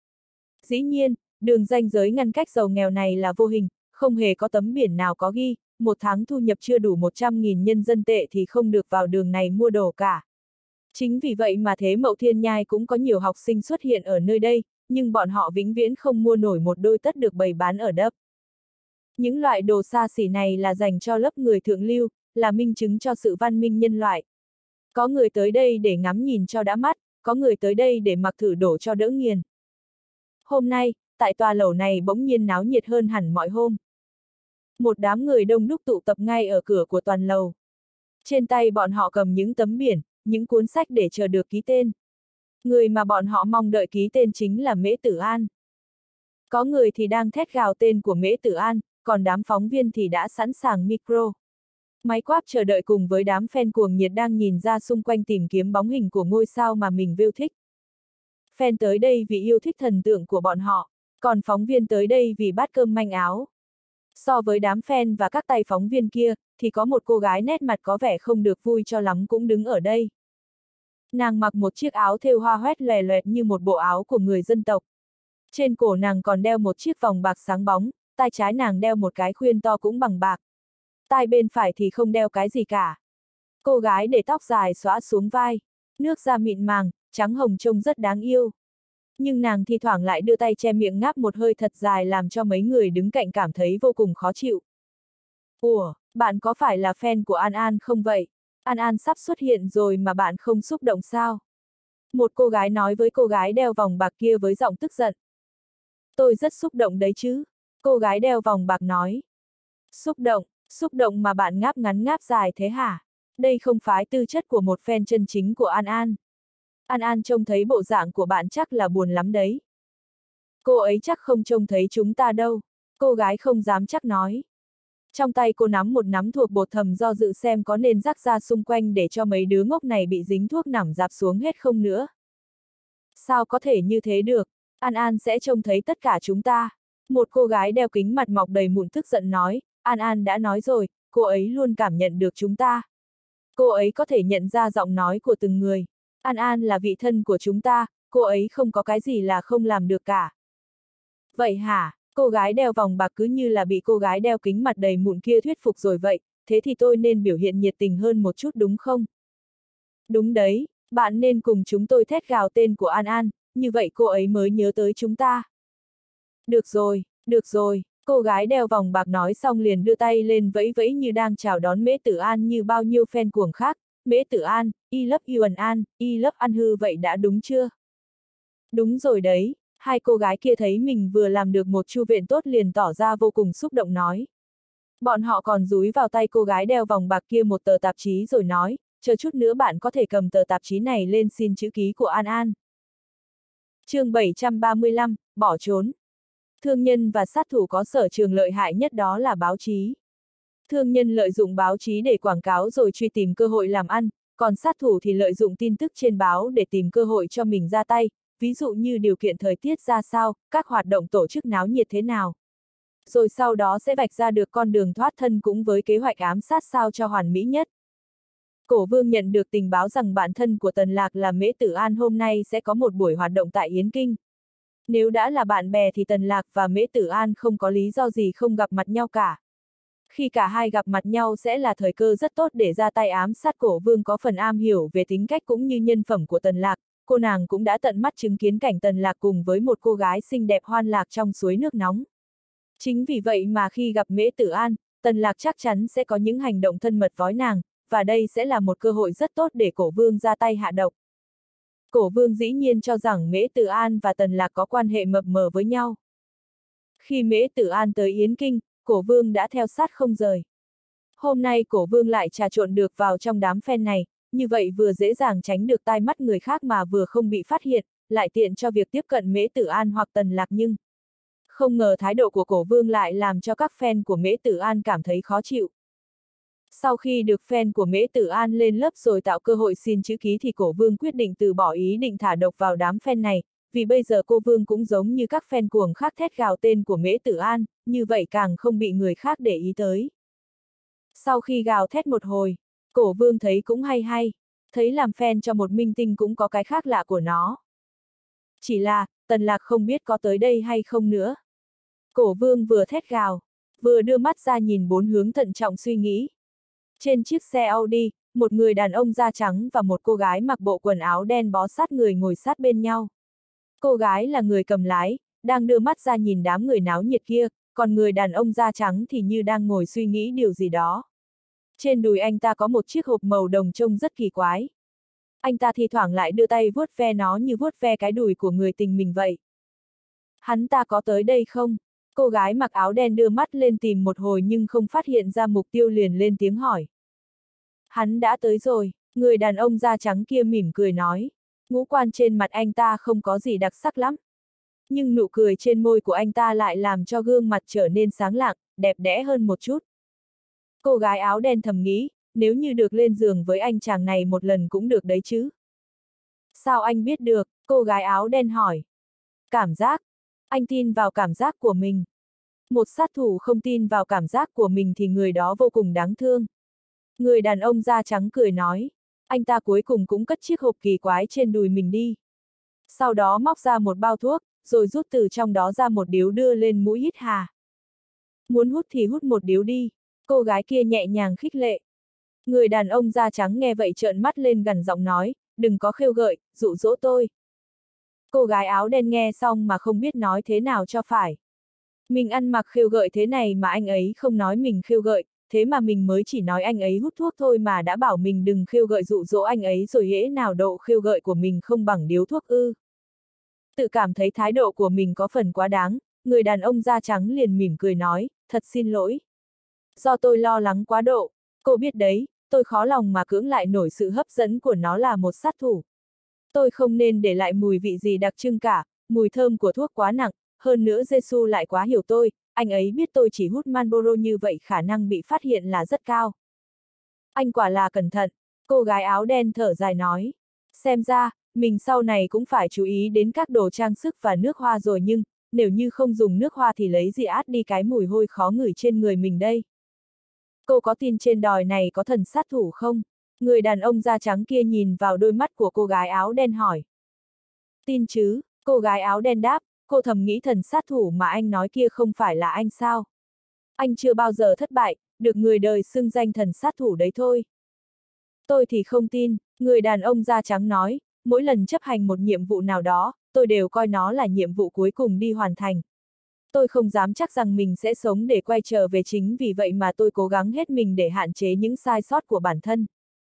Dĩ nhiên, đường ranh giới ngăn cách giàu nghèo này là vô hình, không hề có tấm biển nào có ghi, một tháng thu nhập chưa đủ 100.000 nhân dân tệ thì không được vào đường này mua đồ cả. Chính vì vậy mà Thế Mậu Thiên Nhai cũng có nhiều học sinh xuất hiện ở nơi đây, nhưng bọn họ vĩnh viễn không mua nổi một đôi tất được bày bán ở đập. Những loại đồ xa xỉ này là dành cho lớp người thượng lưu, là minh chứng cho sự văn minh nhân loại. Có người tới đây để ngắm nhìn cho đã mắt, có người tới đây để mặc thử đổ cho đỡ nghiền. Hôm nay, tại tòa lầu này bỗng nhiên náo nhiệt hơn hẳn mọi hôm. Một đám người đông đúc tụ tập ngay ở cửa của toàn lầu. Trên tay bọn họ cầm những tấm biển, những cuốn sách để chờ được ký tên. Người mà bọn họ mong đợi ký tên chính là Mễ Tử An. Có người thì đang thét gào tên của Mễ Tử An, còn đám phóng viên thì đã sẵn sàng micro. Máy quát chờ đợi cùng với đám fan cuồng nhiệt đang nhìn ra xung quanh tìm kiếm bóng hình của ngôi sao mà mình yêu thích. Fan tới đây vì yêu thích thần tượng của bọn họ, còn phóng viên tới đây vì bát cơm manh áo. So với đám fan và các tay phóng viên kia, thì có một cô gái nét mặt có vẻ không được vui cho lắm cũng đứng ở đây. Nàng mặc một chiếc áo thêu hoa hoét lòe loẹt như một bộ áo của người dân tộc. Trên cổ nàng còn đeo một chiếc vòng bạc sáng bóng, tai trái nàng đeo một cái khuyên to cũng bằng bạc. Tai bên phải thì không đeo cái gì cả. Cô gái để tóc dài xõa xuống vai, nước da mịn màng, trắng hồng trông rất đáng yêu. Nhưng nàng thi thoảng lại đưa tay che miệng ngáp một hơi thật dài làm cho mấy người đứng cạnh cảm thấy vô cùng khó chịu. Ủa, bạn có phải là fan của An An không vậy? An An sắp xuất hiện rồi mà bạn không xúc động sao? Một cô gái nói với cô gái đeo vòng bạc kia với giọng tức giận. Tôi rất xúc động đấy chứ. Cô gái đeo vòng bạc nói. Xúc động mà bạn ngáp ngắn ngáp dài thế hả? Đây không phải tư chất của một fan chân chính của An An. An An trông thấy bộ dạng của bạn chắc là buồn lắm đấy. Cô ấy chắc không trông thấy chúng ta đâu. Cô gái không dám chắc nói. Trong tay cô nắm một nắm thuốc bột thầm do dự xem có nên rắc ra xung quanh để cho mấy đứa ngốc này bị dính thuốc nằm rạp xuống hết không nữa. Sao có thể như thế được? An An sẽ trông thấy tất cả chúng ta. Một cô gái đeo kính mặt mọc đầy mụn tức giận nói, An An đã nói rồi, cô ấy luôn cảm nhận được chúng ta. Cô ấy có thể nhận ra giọng nói của từng người. An An là vị thân của chúng ta, cô ấy không có cái gì là không làm được cả. Vậy hả? Cô gái đeo vòng bạc cứ như là bị cô gái đeo kính mặt đầy mụn kia thuyết phục rồi vậy, thế thì tôi nên biểu hiện nhiệt tình hơn một chút đúng không? Đúng đấy, bạn nên cùng chúng tôi thét gào tên của An An, như vậy cô ấy mới nhớ tới chúng ta. Được rồi, cô gái đeo vòng bạc nói xong liền đưa tay lên vẫy vẫy như đang chào đón Mễ Tử An như bao nhiêu fan cuồng khác. Mễ Tử An, I love you An, I love An hư vậy đã đúng chưa? Đúng rồi đấy. Hai cô gái kia thấy mình vừa làm được một chu viện tốt liền tỏ ra vô cùng xúc động nói. Bọn họ còn dúi vào tay cô gái đeo vòng bạc kia một tờ tạp chí rồi nói, chờ chút nữa bạn có thể cầm tờ tạp chí này lên xin chữ ký của An An. Chương 735, bỏ trốn. Thương nhân và sát thủ có sở trường lợi hại nhất đó là báo chí. Thương nhân lợi dụng báo chí để quảng cáo rồi truy tìm cơ hội làm ăn, còn sát thủ thì lợi dụng tin tức trên báo để tìm cơ hội cho mình ra tay. Ví dụ như điều kiện thời tiết ra sao, các hoạt động tổ chức náo nhiệt thế nào. Rồi sau đó sẽ vạch ra được con đường thoát thân cũng với kế hoạch ám sát sao cho hoàn mỹ nhất. Cổ Vương nhận được tình báo rằng bạn thân của Tần Lạc là Mễ Tử An hôm nay sẽ có một buổi hoạt động tại Yến Kinh. Nếu đã là bạn bè thì Tần Lạc và Mễ Tử An không có lý do gì không gặp mặt nhau cả. Khi cả hai gặp mặt nhau sẽ là thời cơ rất tốt để ra tay ám sát Cổ Vương có phần am hiểu về tính cách cũng như nhân phẩm của Tần Lạc. Cô nàng cũng đã tận mắt chứng kiến cảnh Tần Lạc cùng với một cô gái xinh đẹp hoan lạc trong suối nước nóng. Chính vì vậy mà khi gặp Mễ Tử An, Tần Lạc chắc chắn sẽ có những hành động thân mật với nàng, và đây sẽ là một cơ hội rất tốt để Cổ Vương ra tay hạ độc. Cổ Vương dĩ nhiên cho rằng Mễ Tử An và Tần Lạc có quan hệ mập mờ với nhau. Khi Mễ Tử An tới Yến Kinh, Cổ Vương đã theo sát không rời. Hôm nay Cổ Vương lại trà trộn được vào trong đám fan này. Như vậy vừa dễ dàng tránh được tai mắt người khác mà vừa không bị phát hiện, lại tiện cho việc tiếp cận Mễ Tử An hoặc Tần Lạc nhưng không ngờ thái độ của Cổ Vương lại làm cho các fan của Mễ Tử An cảm thấy khó chịu. Sau khi được fan của Mễ Tử An lên lớp rồi tạo cơ hội xin chữ ký thì Cổ Vương quyết định từ bỏ ý định thả độc vào đám fan này, vì bây giờ cô Vương cũng giống như các fan cuồng khác thét gào tên của Mễ Tử An, như vậy càng không bị người khác để ý tới. Sau khi gào thét một hồi, Cổ Vương thấy cũng hay, thấy làm fan cho một minh tinh cũng có cái khác lạ của nó. Chỉ là, Tần Lạc không biết có tới đây hay không nữa. Cổ Vương vừa thét gào, vừa đưa mắt ra nhìn bốn hướng thận trọng suy nghĩ. Trên chiếc xe Audi, một người đàn ông da trắng và một cô gái mặc bộ quần áo đen bó sát người ngồi sát bên nhau. Cô gái là người cầm lái, đang đưa mắt ra nhìn đám người náo nhiệt kia, còn người đàn ông da trắng thì như đang ngồi suy nghĩ điều gì đó. Trên đùi anh ta có một chiếc hộp màu đồng trông rất kỳ quái. Anh ta thi thoảng lại đưa tay vuốt ve nó như vuốt ve cái đùi của người tình mình vậy. Hắn ta có tới đây không? Cô gái mặc áo đen đưa mắt lên tìm một hồi nhưng không phát hiện ra mục tiêu liền lên tiếng hỏi. Hắn đã tới rồi, người đàn ông da trắng kia mỉm cười nói. Ngũ quan trên mặt anh ta không có gì đặc sắc lắm. Nhưng nụ cười trên môi của anh ta lại làm cho gương mặt trở nên sáng lạng, đẹp đẽ hơn một chút. Cô gái áo đen thầm nghĩ, nếu như được lên giường với anh chàng này một lần cũng được đấy chứ. Sao anh biết được? Cô gái áo đen hỏi. Cảm giác. Anh tin vào cảm giác của mình. Một sát thủ không tin vào cảm giác của mình thì người đó vô cùng đáng thương. Người đàn ông da trắng cười nói. Anh ta cuối cùng cũng cất chiếc hộp kỳ quái trên đùi mình đi. Sau đó móc ra một bao thuốc, rồi rút từ trong đó ra một điếu đưa lên mũi hít hà. Muốn hút thì hút một điếu đi. Cô gái kia nhẹ nhàng khích lệ. Người đàn ông da trắng nghe vậy trợn mắt lên gằn giọng nói, đừng có khêu gợi, dụ dỗ tôi. Cô gái áo đen nghe xong mà không biết nói thế nào cho phải. Mình ăn mặc khêu gợi thế này mà anh ấy không nói mình khêu gợi, thế mà mình mới chỉ nói anh ấy hút thuốc thôi mà đã bảo mình đừng khêu gợi dụ dỗ anh ấy rồi hễ nào độ khêu gợi của mình không bằng điếu thuốc ư. Tự cảm thấy thái độ của mình có phần quá đáng, người đàn ông da trắng liền mỉm cười nói, thật xin lỗi. Do tôi lo lắng quá độ, cô biết đấy, tôi khó lòng mà cưỡng lại nổi sự hấp dẫn của nó là một sát thủ. Tôi không nên để lại mùi vị gì đặc trưng cả, mùi thơm của thuốc quá nặng, hơn nữa Giêsu lại quá hiểu tôi, anh ấy biết tôi chỉ hút Marlboro như vậy khả năng bị phát hiện là rất cao. Anh quả là cẩn thận, cô gái áo đen thở dài nói. Xem ra, mình sau này cũng phải chú ý đến các đồ trang sức và nước hoa rồi nhưng, nếu như không dùng nước hoa thì lấy gì át đi cái mùi hôi khó ngửi trên người mình đây. Cô có tin trên đồi này có thần sát thủ không? Người đàn ông da trắng kia nhìn vào đôi mắt của cô gái áo đen hỏi. Tin chứ, cô gái áo đen đáp, cô thầm nghĩ thần sát thủ mà anh nói kia không phải là anh sao? Anh chưa bao giờ thất bại, được người đời xưng danh thần sát thủ đấy thôi. Tôi thì không tin, người đàn ông da trắng nói, mỗi lần chấp hành một nhiệm vụ nào đó, tôi đều coi nó là nhiệm vụ cuối cùng đi hoàn thành. Tôi không dám chắc rằng mình sẽ sống để quay trở về chính vì vậy mà tôi cố gắng hết mình để hạn chế những sai sót của bản thân.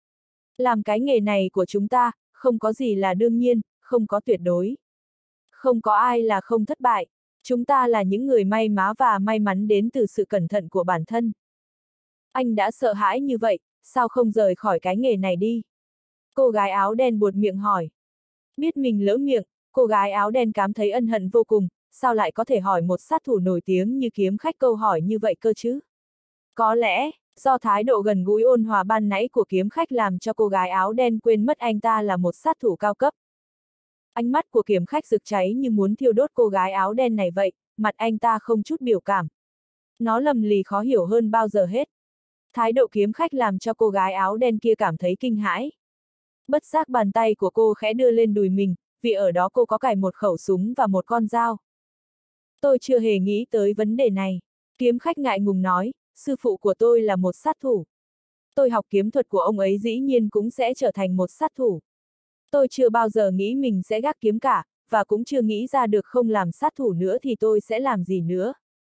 Làm cái nghề này của chúng ta, không có gì là đương nhiên, không có tuyệt đối. Không có ai là không thất bại. Chúng ta là những người may mắn và may mắn đến từ sự cẩn thận của bản thân. Anh đã sợ hãi như vậy, sao không rời khỏi cái nghề này đi? Cô gái áo đen buột miệng hỏi. Biết mình lỡ miệng, cô gái áo đen cảm thấy ân hận vô cùng, sao lại có thể hỏi một sát thủ nổi tiếng như kiếm khách câu hỏi như vậy cơ chứ? Có lẽ, do thái độ gần gũi ôn hòa ban nãy của kiếm khách làm cho cô gái áo đen quên mất anh ta là một sát thủ cao cấp. Ánh mắt của kiếm khách rực cháy như muốn thiêu đốt cô gái áo đen này vậy, mặt anh ta không chút biểu cảm. Nó lầm lì khó hiểu hơn bao giờ hết. Thái độ kiếm khách làm cho cô gái áo đen kia cảm thấy kinh hãi. Bất giác bàn tay của cô khẽ đưa lên đùi mình, vì ở đó cô có cài một khẩu súng và một con dao. Tôi chưa hề nghĩ tới vấn đề này. Kiếm khách ngại ngùng nói, sư phụ của tôi là một sát thủ. Tôi học kiếm thuật của ông ấy dĩ nhiên cũng sẽ trở thành một sát thủ. Tôi chưa bao giờ nghĩ mình sẽ gác kiếm cả, và cũng chưa nghĩ ra được không làm sát thủ nữa thì tôi sẽ làm gì nữa.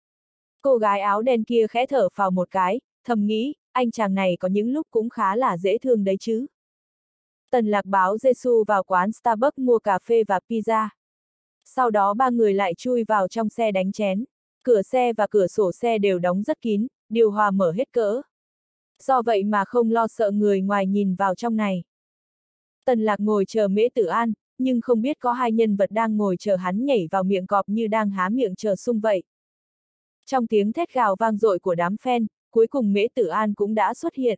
Cô gái áo đen kia khẽ thở phào một cái, thầm nghĩ, anh chàng này có những lúc cũng khá là dễ thương đấy chứ. Tần Lạc báo Giêsu vào quán Starbucks mua cà phê và pizza. Sau đó ba người lại chui vào trong xe đánh chén. Cửa xe và cửa sổ xe đều đóng rất kín, điều hòa mở hết cỡ. Do vậy mà không lo sợ người ngoài nhìn vào trong này. Tần Lạc ngồi chờ Mễ Tử An, nhưng không biết có hai nhân vật đang ngồi chờ hắn nhảy vào miệng cọp như đang há miệng chờ sung vậy. Trong tiếng thét gào vang dội của đám fan, cuối cùng Mễ Tử An cũng đã xuất hiện.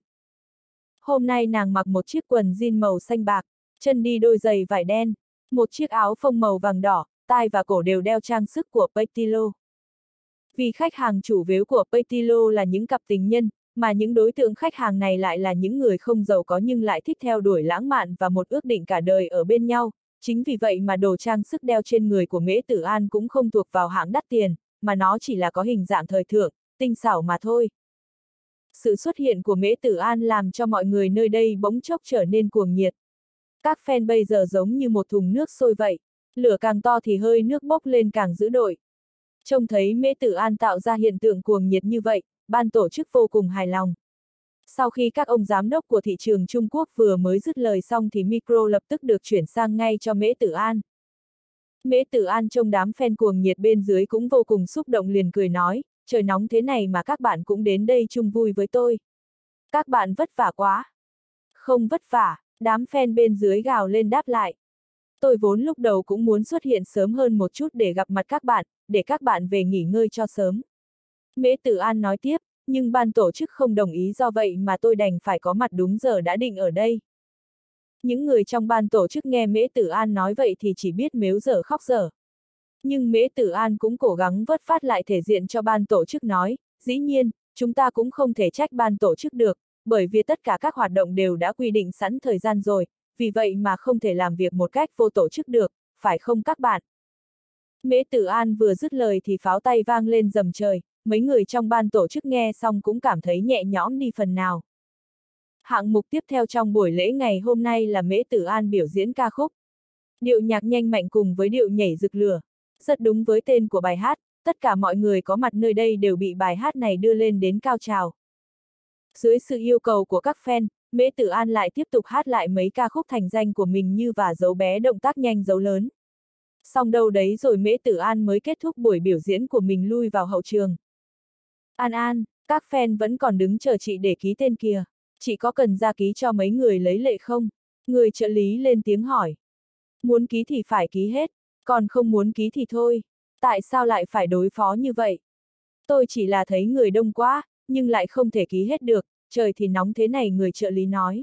Hôm nay nàng mặc một chiếc quần jean màu xanh bạc, chân đi đôi giày vải đen, một chiếc áo phông màu vàng đỏ, tai và cổ đều đeo trang sức của Peitilo. Vì khách hàng chủ yếu của Peitilo là những cặp tình nhân, mà những đối tượng khách hàng này lại là những người không giàu có nhưng lại thích theo đuổi lãng mạn và một ước định cả đời ở bên nhau. Chính vì vậy mà đồ trang sức đeo trên người của Mễ Tử An cũng không thuộc vào hạng đắt tiền, mà nó chỉ là có hình dạng thời thượng, tinh xảo mà thôi. Sự xuất hiện của Mễ Tử An làm cho mọi người nơi đây bỗng chốc trở nên cuồng nhiệt. Các fan bây giờ giống như một thùng nước sôi vậy, lửa càng to thì hơi nước bốc lên càng dữ dội. Trông thấy Mễ Tử An tạo ra hiện tượng cuồng nhiệt như vậy, ban tổ chức vô cùng hài lòng. Sau khi các ông giám đốc của thị trường Trung Quốc vừa mới dứt lời xong thì micro lập tức được chuyển sang ngay cho Mễ Tử An. Mễ Tử An trông đám fan cuồng nhiệt bên dưới cũng vô cùng xúc động, liền cười nói, trời nóng thế này mà các bạn cũng đến đây chung vui với tôi. Các bạn vất vả quá. Không vất vả, đám fan bên dưới gào lên đáp lại. Tôi vốn lúc đầu cũng muốn xuất hiện sớm hơn một chút để gặp mặt các bạn, để các bạn về nghỉ ngơi cho sớm. Mễ Tử An nói tiếp, nhưng ban tổ chức không đồng ý, do vậy mà tôi đành phải có mặt đúng giờ đã định ở đây. Những người trong ban tổ chức nghe Mễ Tử An nói vậy thì chỉ biết mếu dở khóc dở. Nhưng Mễ Tử An cũng cố gắng vớt phát lại thể diện cho ban tổ chức, nói, dĩ nhiên, chúng ta cũng không thể trách ban tổ chức được, bởi vì tất cả các hoạt động đều đã quy định sẵn thời gian rồi, vì vậy mà không thể làm việc một cách vô tổ chức được, phải không các bạn? Mễ Tử An vừa dứt lời thì pháo tay vang lên rầm trời, mấy người trong ban tổ chức nghe xong cũng cảm thấy nhẹ nhõm đi phần nào. Hạng mục tiếp theo trong buổi lễ ngày hôm nay là Mễ Tử An biểu diễn ca khúc. Điệu nhạc nhanh mạnh cùng với điệu nhảy rực lửa. Rất đúng với tên của bài hát, tất cả mọi người có mặt nơi đây đều bị bài hát này đưa lên đến cao trào. Dưới sự yêu cầu của các fan, Mễ Tử An lại tiếp tục hát lại mấy ca khúc thành danh của mình như Và Dấu Bé, Động Tác Nhanh Dấu Lớn. Xong đâu đấy rồi Mễ Tử An mới kết thúc buổi biểu diễn của mình, lui vào hậu trường. An An, các fan vẫn còn đứng chờ chị để ký tên kìa. Chị có cần ra ký cho mấy người lấy lệ không? Người trợ lý lên tiếng hỏi. Muốn ký thì phải ký hết, còn không muốn ký thì thôi. Tại sao lại phải đối phó như vậy? Tôi chỉ là thấy người đông quá, nhưng lại không thể ký hết được, trời thì nóng thế này, người trợ lý nói.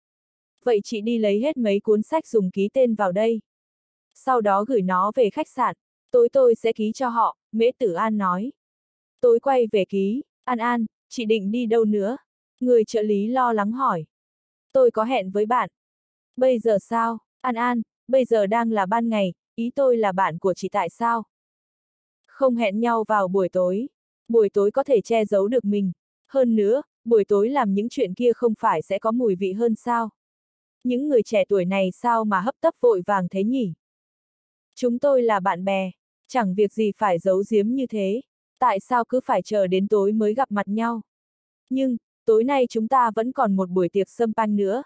Vậy chị đi lấy hết mấy cuốn sách dùng ký tên vào đây. Sau đó gửi nó về khách sạn, tối tôi sẽ ký cho họ, Mễ Tử An nói. Tối quay về ký, An An, chị định đi đâu nữa? Người trợ lý lo lắng hỏi. Tôi có hẹn với bạn. Bây giờ sao, An An, bây giờ đang là ban ngày, ý tôi là bạn của chị tại sao? Không hẹn nhau vào buổi tối có thể che giấu được mình. Hơn nữa, buổi tối làm những chuyện kia không phải sẽ có mùi vị hơn sao? Những người trẻ tuổi này sao mà hấp tấp vội vàng thế nhỉ? Chúng tôi là bạn bè, chẳng việc gì phải giấu giếm như thế, tại sao cứ phải chờ đến tối mới gặp mặt nhau? Nhưng, tối nay chúng ta vẫn còn một buổi tiệc sâm panh nữa.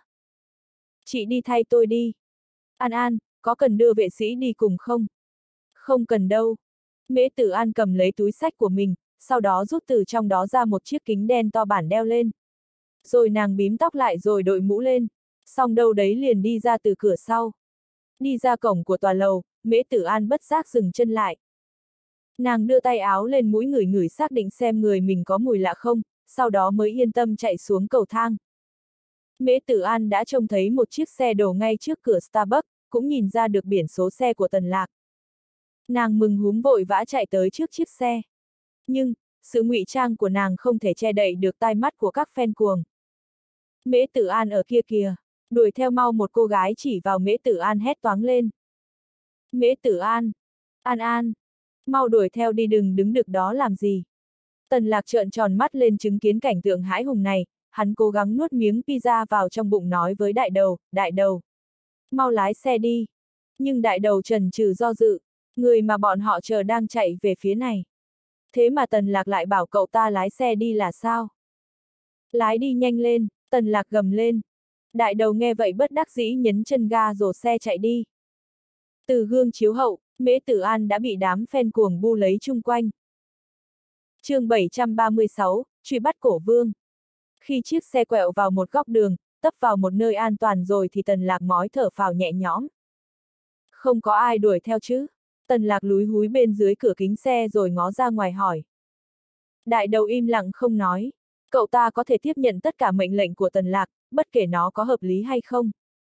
Chị đi thay tôi đi. An An, có cần đưa vệ sĩ đi cùng không? Không cần đâu. Mễ Tử An cầm lấy túi xách của mình, sau đó rút từ trong đó ra một chiếc kính đen to bản đeo lên. Rồi nàng bím tóc lại rồi đội mũ lên, xong đâu đấy liền đi ra từ cửa sau. Đi ra cổng của tòa lầu, Mễ Tử An bất giác dừng chân lại. Nàng đưa tay áo lên mũi ngửi ngửi xác định xem người mình có mùi lạ không, sau đó mới yên tâm chạy xuống cầu thang. Mễ Tử An đã trông thấy một chiếc xe đổ ngay trước cửa Starbucks, cũng nhìn ra được biển số xe của Tần Lạc. Nàng mừng húm vội vã chạy tới trước chiếc xe. Nhưng, sự ngụy trang của nàng không thể che đậy được tai mắt của các fan cuồng. Mễ Tử An ở kia kìa, đuổi theo mau, một cô gái chỉ vào Mễ Tử An hét toáng lên. Mễ Tử An, An An, mau đuổi theo đi, đừng đứng được đó làm gì. Tần Lạc trợn tròn mắt lên chứng kiến cảnh tượng hãi hùng này, hắn cố gắng nuốt miếng pizza vào trong bụng, nói với đại đầu, mau lái xe đi. Nhưng đại đầu chần chừ do dự, người mà bọn họ chờ đang chạy về phía này. Thế mà Tần Lạc lại bảo cậu ta lái xe đi là sao? Lái đi nhanh lên, Tần Lạc gầm lên. Đại đầu nghe vậy bất đắc dĩ nhấn chân ga rồi xe chạy đi. Từ gương chiếu hậu, Mễ Tử An đã bị đám fan cuồng bu lấy chung quanh. Chương 736, truy bắt cổ vương. Khi chiếc xe quẹo vào một góc đường, tấp vào một nơi an toàn rồi thì Tần Lạc mói thở phào nhẹ nhõm. Không có ai đuổi theo chứ? Tần Lạc lúi húi bên dưới cửa kính xe rồi ngó ra ngoài hỏi. Đại đầu im lặng không nói. Cậu ta có thể tiếp nhận tất cả mệnh lệnh của Tần Lạc, bất kể nó có hợp lý hay không.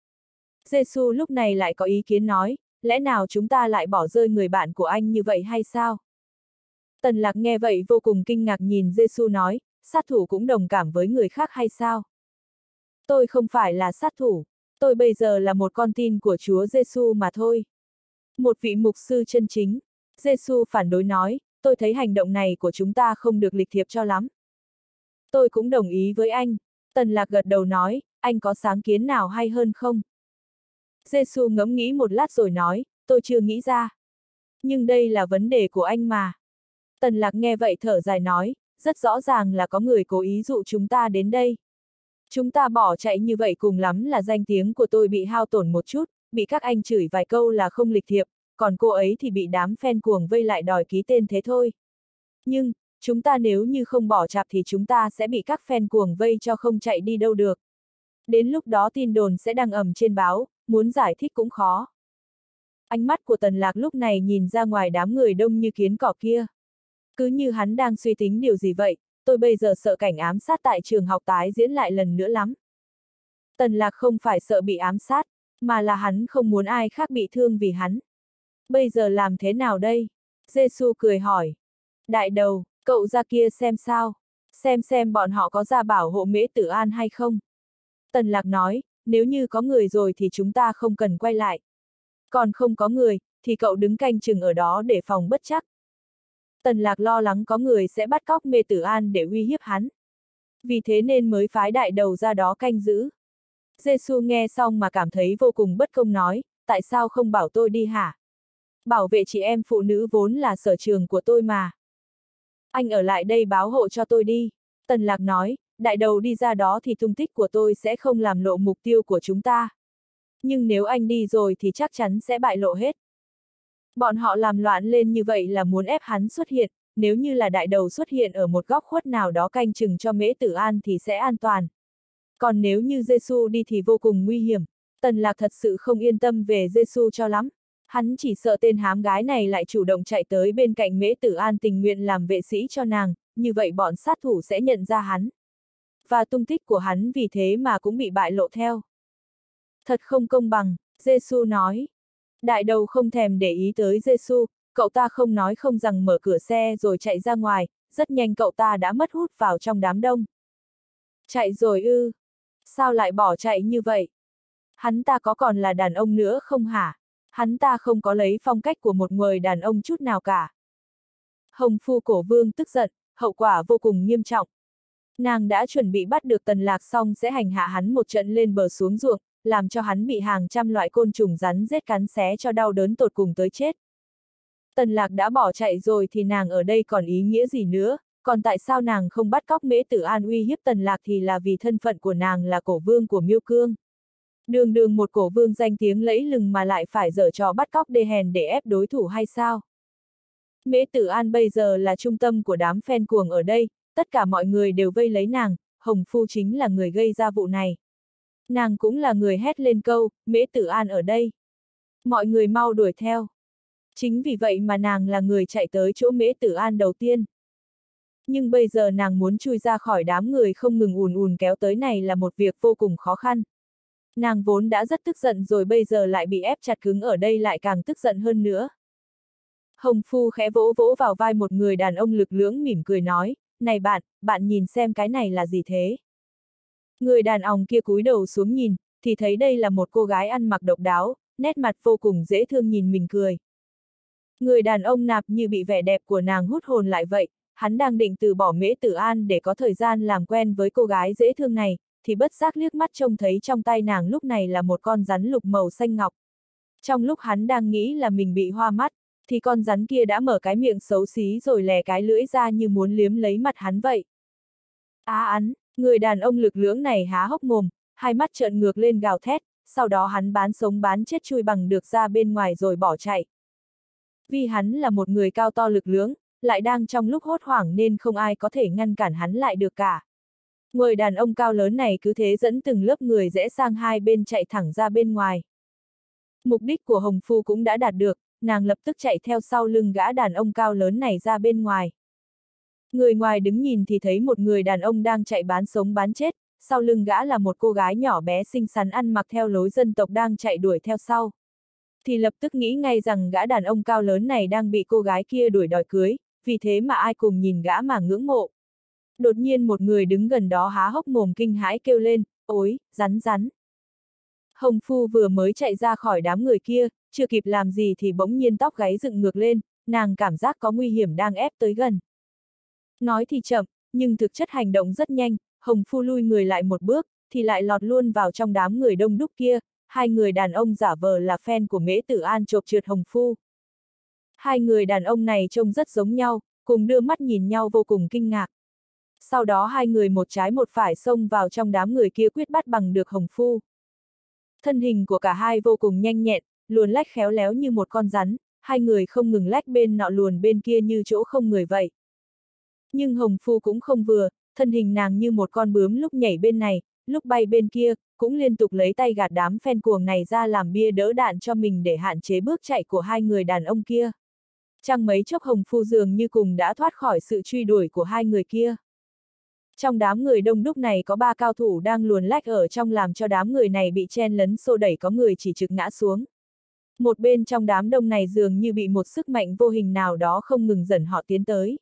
Giê-xu lúc này lại có ý kiến nói, lẽ nào chúng ta lại bỏ rơi người bạn của anh như vậy hay sao? Tần Lạc nghe vậy vô cùng kinh ngạc nhìn Giê-xu nói, sát thủ cũng đồng cảm với người khác hay sao? Tôi không phải là sát thủ, tôi bây giờ là một con tin của Chúa Giê-xu mà thôi. Một vị mục sư chân chính. Giê-xu phản đối nói, tôi thấy hành động này của chúng ta không được lịch thiệp cho lắm. Tôi cũng đồng ý với anh. Tần Lạc gật đầu nói, anh có sáng kiến nào hay hơn không? Giê-xu ngẫm nghĩ một lát rồi nói, tôi chưa nghĩ ra. Nhưng đây là vấn đề của anh mà. Tần Lạc nghe vậy thở dài nói, rất rõ ràng là có người cố ý dụ chúng ta đến đây. Chúng ta bỏ chạy như vậy cùng lắm là danh tiếng của tôi bị hao tổn một chút, bị các anh chửi vài câu là không lịch thiệp, còn cô ấy thì bị đám fan cuồng vây lại đòi ký tên thế thôi. Nhưng, chúng ta nếu như không bỏ chạp thì chúng ta sẽ bị các fan cuồng vây cho không chạy đi đâu được. Đến lúc đó tin đồn sẽ đăng ầm trên báo, muốn giải thích cũng khó. Ánh mắt của Tần Lạc lúc này nhìn ra ngoài đám người đông như kiến cỏ kia. Cứ như hắn đang suy tính điều gì vậy, tôi bây giờ sợ cảnh ám sát tại trường học tái diễn lại lần nữa lắm. Tần Lạc không phải sợ bị ám sát, mà là hắn không muốn ai khác bị thương vì hắn. Bây giờ làm thế nào đây? Giê-xu cười hỏi. Đại đầu, cậu ra kia xem sao? Xem bọn họ có ra bảo hộ Mễ Tử An hay không? Tần Lạc nói, nếu như có người rồi thì chúng ta không cần quay lại. Còn không có người, thì cậu đứng canh chừng ở đó để phòng bất trắc. Tần Lạc lo lắng có người sẽ bắt cóc Mễ Tử An để uy hiếp hắn. Vì thế nên mới phái đại đầu ra đó canh giữ. Giê-xu nghe xong mà cảm thấy vô cùng bất công nói, tại sao không bảo tôi đi hả? Bảo vệ chị em phụ nữ vốn là sở trường của tôi mà. Anh ở lại đây báo hộ cho tôi đi. Tần Lạc nói, đại đầu đi ra đó thì tung tích của tôi sẽ không làm lộ mục tiêu của chúng ta. Nhưng nếu anh đi rồi thì chắc chắn sẽ bại lộ hết. Bọn họ làm loạn lên như vậy là muốn ép hắn xuất hiện, nếu như là đại đầu xuất hiện ở một góc khuất nào đó canh chừng cho Mễ Tử An thì sẽ an toàn. Còn nếu như Giê-xu đi thì vô cùng nguy hiểm. Tần Lạc thật sự không yên tâm về Giê-xu cho lắm. Hắn chỉ sợ tên hám gái này lại chủ động chạy tới bên cạnh Mễ Tử An tình nguyện làm vệ sĩ cho nàng, như vậy bọn sát thủ sẽ nhận ra hắn. Và tung tích của hắn vì thế mà cũng bị bại lộ theo. Thật không công bằng, Giê-xu nói. Đại đầu không thèm để ý tới Giê-xu, cậu ta không nói không rằng mở cửa xe rồi chạy ra ngoài, rất nhanh cậu ta đã mất hút vào trong đám đông. Chạy rồi ư? Sao lại bỏ chạy như vậy? Hắn ta có còn là đàn ông nữa không hả? Hắn ta không có lấy phong cách của một người đàn ông chút nào cả. Hồng Phu Cổ Vương tức giận, hậu quả vô cùng nghiêm trọng. Nàng đã chuẩn bị bắt được Tần Lạc xong sẽ hành hạ hắn một trận lên bờ xuống ruộng, làm cho hắn bị hàng trăm loại côn trùng rắn rết cắn xé cho đau đớn tột cùng tới chết. Tần Lạc đã bỏ chạy rồi thì nàng ở đây còn ý nghĩa gì nữa, còn tại sao nàng không bắt cóc Mễ Tử An uy hiếp Tần Lạc thì là vì thân phận của nàng là cổ vương của Miêu Cương. Đường đường một cổ vương danh tiếng lẫy lừng mà lại phải giở trò bắt cóc đê hèn để ép đối thủ hay sao? Mễ Tử An bây giờ là trung tâm của đám fan cuồng ở đây, tất cả mọi người đều vây lấy nàng, Hồng Phu chính là người gây ra vụ này. Nàng cũng là người hét lên câu, Mễ Tử An ở đây. Mọi người mau đuổi theo. Chính vì vậy mà nàng là người chạy tới chỗ Mễ Tử An đầu tiên. Nhưng bây giờ nàng muốn chui ra khỏi đám người không ngừng ùn ùn kéo tới này là một việc vô cùng khó khăn. Nàng vốn đã rất tức giận rồi bây giờ lại bị ép chặt cứng ở đây lại càng tức giận hơn nữa. Hồng Phu khẽ vỗ vỗ vào vai một người đàn ông lực lưỡng mỉm cười nói, này bạn nhìn xem cái này là gì thế? Người đàn ông kia cúi đầu xuống nhìn, thì thấy đây là một cô gái ăn mặc độc đáo, nét mặt vô cùng dễ thương nhìn mình cười. Người đàn ông nạp như bị vẻ đẹp của nàng hút hồn lại vậy, hắn đang định từ bỏ Mễ Tử An để có thời gian làm quen với cô gái dễ thương này, thì bất giác liếc mắt trông thấy trong tay nàng lúc này là một con rắn lục màu xanh ngọc. Trong lúc hắn đang nghĩ là mình bị hoa mắt, thì con rắn kia đã mở cái miệng xấu xí rồi lè cái lưỡi ra như muốn liếm lấy mặt hắn vậy. Người đàn ông lực lưỡng này há hốc mồm, hai mắt trợn ngược lên gào thét, sau đó hắn bán sống bán chết chui bằng được ra bên ngoài rồi bỏ chạy. Vì hắn là một người cao to lực lưỡng, lại đang trong lúc hốt hoảng nên không ai có thể ngăn cản hắn lại được cả. Người đàn ông cao lớn này cứ thế dẫn từng lớp người rẽ sang hai bên chạy thẳng ra bên ngoài. Mục đích của Hồng Phu cũng đã đạt được, nàng lập tức chạy theo sau lưng gã đàn ông cao lớn này ra bên ngoài. Người ngoài đứng nhìn thì thấy một người đàn ông đang chạy bán sống bán chết, sau lưng gã là một cô gái nhỏ bé xinh xắn ăn mặc theo lối dân tộc đang chạy đuổi theo sau. Thì lập tức nghĩ ngay rằng gã đàn ông cao lớn này đang bị cô gái kia đuổi đòi cưới, vì thế mà ai cùng nhìn gã mà ngưỡng mộ. Đột nhiên một người đứng gần đó há hốc mồm kinh hãi kêu lên, ối, rắn. Hồng Phu vừa mới chạy ra khỏi đám người kia, chưa kịp làm gì thì bỗng nhiên tóc gáy dựng ngược lên, nàng cảm giác có nguy hiểm đang ép tới gần. Nói thì chậm, nhưng thực chất hành động rất nhanh, Hồng Phu lui người lại một bước, thì lại lọt luôn vào trong đám người đông đúc kia, hai người đàn ông giả vờ là fan của Mễ Tử An chộp trượt Hồng Phu. Hai người đàn ông này trông rất giống nhau, cùng đưa mắt nhìn nhau vô cùng kinh ngạc. Sau đó hai người một trái một phải xông vào trong đám người kia quyết bắt bằng được Hồng Phu. Thân hình của cả hai vô cùng nhanh nhẹn, luồn lách khéo léo như một con rắn, hai người không ngừng lách bên nọ luồn bên kia như chỗ không người vậy. Nhưng Hồng Phu cũng không vừa, thân hình nàng như một con bướm lúc nhảy bên này, lúc bay bên kia, cũng liên tục lấy tay gạt đám phen cuồng này ra làm bia đỡ đạn cho mình để hạn chế bước chạy của hai người đàn ông kia. Chẳng mấy chốc Hồng Phu dường như cùng đã thoát khỏi sự truy đuổi của hai người kia. Trong đám người đông đúc này có 3 cao thủ đang luồn lách ở trong làm cho đám người này bị chen lấn xô đẩy, có người chỉ trực ngã xuống. Một bên trong đám đông này dường như bị một sức mạnh vô hình nào đó không ngừng dẫn họ tiến tới.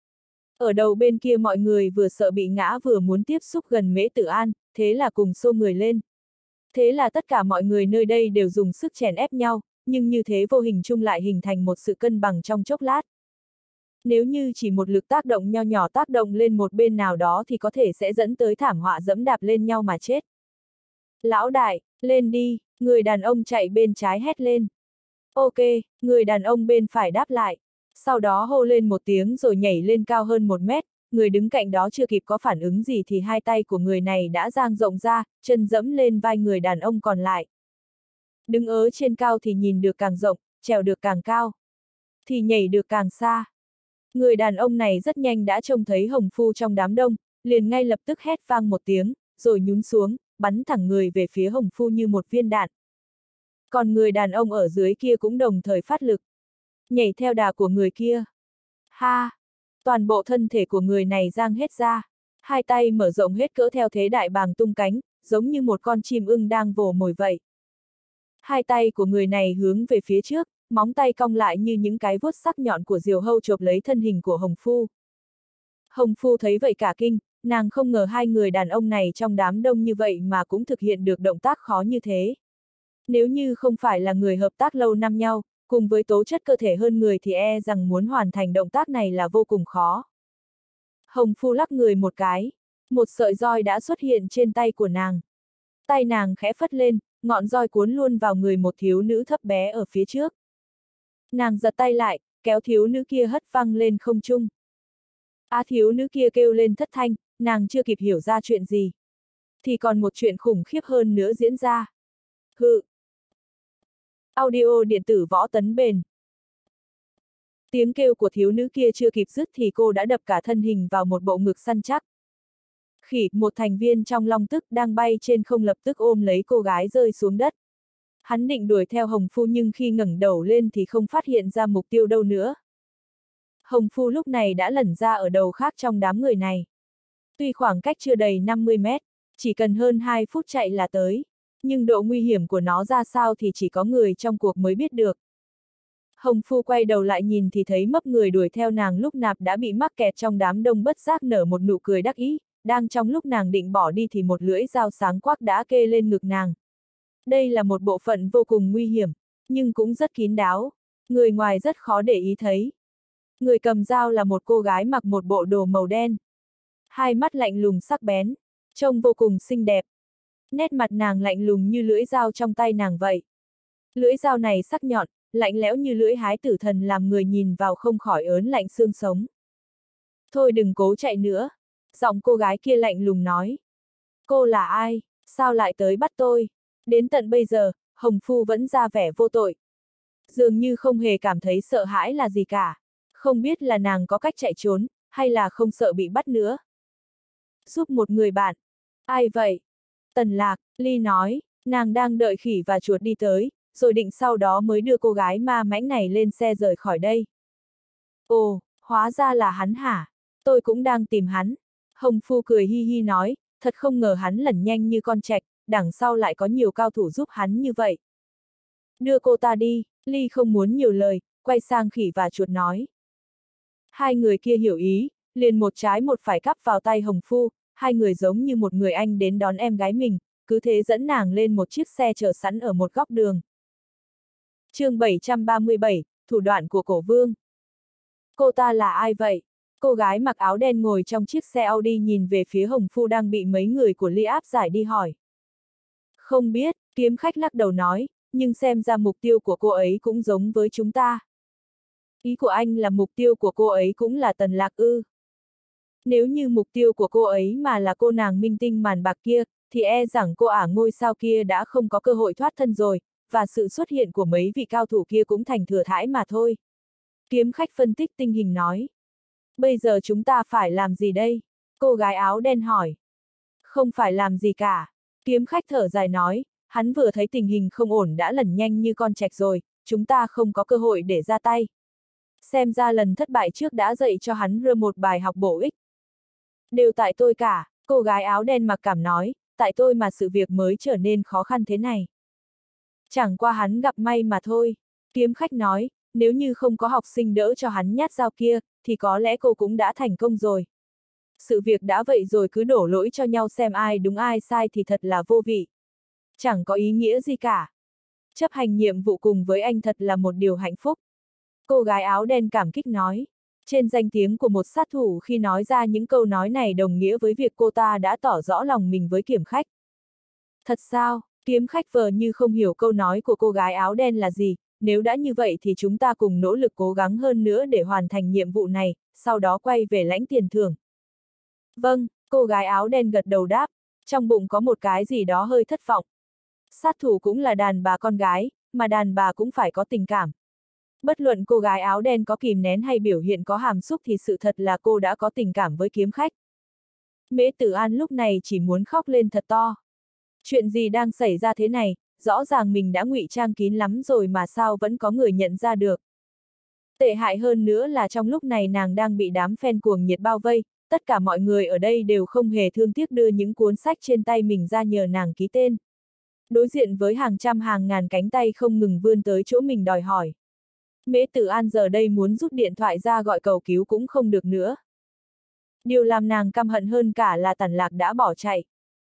Ở đầu bên kia mọi người vừa sợ bị ngã vừa muốn tiếp xúc gần Mễ Tử An, thế là cùng xô người lên. Thế là tất cả mọi người nơi đây đều dùng sức chèn ép nhau, nhưng như thế vô hình chung lại hình thành một sự cân bằng trong chốc lát. Nếu như chỉ một lực tác động nho nhỏ tác động lên một bên nào đó thì có thể sẽ dẫn tới thảm họa dẫm đạp lên nhau mà chết. Lão đại, lên đi, người đàn ông chạy bên trái hét lên. Ok, người đàn ông bên phải đáp lại. Sau đó hô lên một tiếng rồi nhảy lên cao hơn 1 mét, người đứng cạnh đó chưa kịp có phản ứng gì thì hai tay của người này đã dang rộng ra, chân dẫm lên vai người đàn ông còn lại. Đứng ở trên cao thì nhìn được càng rộng, trèo được càng cao, thì nhảy được càng xa. Người đàn ông này rất nhanh đã trông thấy Hồng Phu trong đám đông, liền ngay lập tức hét vang một tiếng, rồi nhún xuống, bắn thẳng người về phía Hồng Phu như một viên đạn. Còn người đàn ông ở dưới kia cũng đồng thời phát lực, nhảy theo đà của người kia. Ha! Toàn bộ thân thể của người này dang hết ra, hai tay mở rộng hết cỡ theo thế đại bàng tung cánh, giống như một con chim ưng đang vồ mồi vậy. Hai tay của người này hướng về phía trước, móng tay cong lại như những cái vuốt sắc nhọn của diều hâu chộp lấy thân hình của Hồng Phu. Hồng Phu thấy vậy cả kinh, nàng không ngờ hai người đàn ông này trong đám đông như vậy mà cũng thực hiện được động tác khó như thế. Nếu như không phải là người hợp tác lâu năm nhau, cùng với tố chất cơ thể hơn người thì e rằng muốn hoàn thành động tác này là vô cùng khó. Hồng Phu lắc người một cái, một sợi roi đã xuất hiện trên tay của nàng. Tay nàng khẽ phất lên, ngọn roi cuốn luôn vào người một thiếu nữ thấp bé ở phía trước. Nàng giật tay lại, kéo thiếu nữ kia hất văng lên không trung. Thiếu nữ kia kêu lên thất thanh, nàng chưa kịp hiểu ra chuyện gì. Thì còn một chuyện khủng khiếp hơn nữa diễn ra. Hự! Audio điện tử Võ Tấn Bền. Tiếng kêu của thiếu nữ kia chưa kịp dứt thì cô đã đập cả thân hình vào một bộ ngực săn chắc. Khỉ, một thành viên trong Long Tức đang bay trên không lập tức ôm lấy cô gái rơi xuống đất. Hắn định đuổi theo Hồng Phu nhưng khi ngẩng đầu lên thì không phát hiện ra mục tiêu đâu nữa. Hồng Phu lúc này đã lẩn ra ở đầu khác trong đám người này. Tuy khoảng cách chưa đầy 50 mét, chỉ cần hơn 2 phút chạy là tới, nhưng độ nguy hiểm của nó ra sao thì chỉ có người trong cuộc mới biết được. Hồng Phu quay đầu lại nhìn thì thấy mấp người đuổi theo nàng lúc nạp đã bị mắc kẹt trong đám đông, bất giác nở một nụ cười đắc ý, đang trong lúc nàng định bỏ đi thì một lưỡi dao sáng quắc đã kê lên ngực nàng. Đây là một bộ phận vô cùng nguy hiểm, nhưng cũng rất kín đáo, người ngoài rất khó để ý thấy. Người cầm dao là một cô gái mặc một bộ đồ màu đen. Hai mắt lạnh lùng sắc bén, trông vô cùng xinh đẹp. Nét mặt nàng lạnh lùng như lưỡi dao trong tay nàng vậy. Lưỡi dao này sắc nhọn, lạnh lẽo như lưỡi hái tử thần làm người nhìn vào không khỏi ớn lạnh xương sống. Thôi đừng cố chạy nữa, giọng cô gái kia lạnh lùng nói. Cô là ai, sao lại tới bắt tôi? Đến tận bây giờ, Hồng Phu vẫn ra vẻ vô tội. Dường như không hề cảm thấy sợ hãi là gì cả. Không biết là nàng có cách chạy trốn, hay là không sợ bị bắt nữa. Giúp một người bạn. Ai vậy? Tần Lạc, Ly nói, nàng đang đợi khỉ và chuột đi tới, rồi định sau đó mới đưa cô gái ma mãnh này lên xe rời khỏi đây. Ồ, hóa ra là hắn hả? Tôi cũng đang tìm hắn. Hồng Phu cười hi hi nói, thật không ngờ hắn lẩn nhanh như con trạch, đằng sau lại có nhiều cao thủ giúp hắn như vậy. Đưa cô ta đi, Ly không muốn nhiều lời, quay sang khỉ và chuột nói. Hai người kia hiểu ý, liền một trái một phải cắp vào tay Hồng Phu, hai người giống như một người anh đến đón em gái mình, cứ thế dẫn nàng lên một chiếc xe chờ sẵn ở một góc đường. Chương 737, thủ đoạn của Cổ Vương. Cô ta là ai vậy? Cô gái mặc áo đen ngồi trong chiếc xe Audi nhìn về phía Hồng Phu đang bị mấy người của Ly áp giải đi hỏi. Không biết, kiếm khách lắc đầu nói, nhưng xem ra mục tiêu của cô ấy cũng giống với chúng ta. Ý của anh là mục tiêu của cô ấy cũng là Tần Lạc ư? Nếu như mục tiêu của cô ấy mà là cô nàng minh tinh màn bạc kia, thì e rằng cô ả ngôi sao kia đã không có cơ hội thoát thân rồi, và sự xuất hiện của mấy vị cao thủ kia cũng thành thừa thãi mà thôi. Kiếm khách phân tích tình hình nói. Bây giờ chúng ta phải làm gì đây? Cô gái áo đen hỏi. Không phải làm gì cả. Kiếm khách thở dài nói, hắn vừa thấy tình hình không ổn đã lẩn nhanh như con trạch rồi, chúng ta không có cơ hội để ra tay. Xem ra lần thất bại trước đã dạy cho hắn một bài học bổ ích. Đều tại tôi cả, cô gái áo đen mặc cảm nói, tại tôi mà sự việc mới trở nên khó khăn thế này. Chẳng qua hắn gặp may mà thôi. Kiếm khách nói, nếu như không có học sinh đỡ cho hắn nhát dao kia, thì có lẽ cô cũng đã thành công rồi. Sự việc đã vậy rồi cứ đổ lỗi cho nhau xem ai đúng ai sai thì thật là vô vị. Chẳng có ý nghĩa gì cả. Chấp hành nhiệm vụ cùng với anh thật là một điều hạnh phúc. Cô gái áo đen cảm kích nói. Trên danh tiếng của một sát thủ khi nói ra những câu nói này đồng nghĩa với việc cô ta đã tỏ rõ lòng mình với kiếm khách. Thật sao? Kiếm khách vờ như không hiểu câu nói của cô gái áo đen là gì, nếu đã như vậy thì chúng ta cùng nỗ lực cố gắng hơn nữa để hoàn thành nhiệm vụ này, sau đó quay về lãnh tiền thưởng. Vâng, cô gái áo đen gật đầu đáp, trong bụng có một cái gì đó hơi thất vọng. Sát thủ cũng là đàn bà con gái, mà đàn bà cũng phải có tình cảm. Bất luận cô gái áo đen có kìm nén hay biểu hiện có hàm xúc thì sự thật là cô đã có tình cảm với kiếm khách. Mễ Tử An lúc này chỉ muốn khóc lên thật to. Chuyện gì đang xảy ra thế này, rõ ràng mình đã ngụy trang kín lắm rồi mà sao vẫn có người nhận ra được. Tệ hại hơn nữa là trong lúc này nàng đang bị đám fan cuồng nhiệt bao vây, tất cả mọi người ở đây đều không hề thương tiếc đưa những cuốn sách trên tay mình ra nhờ nàng ký tên. Đối diện với hàng trăm hàng ngàn cánh tay không ngừng vươn tới chỗ mình đòi hỏi. Mễ Tử An giờ đây muốn rút điện thoại ra gọi cầu cứu cũng không được nữa. Điều làm nàng căm hận hơn cả là Tần Lạc đã bỏ chạy.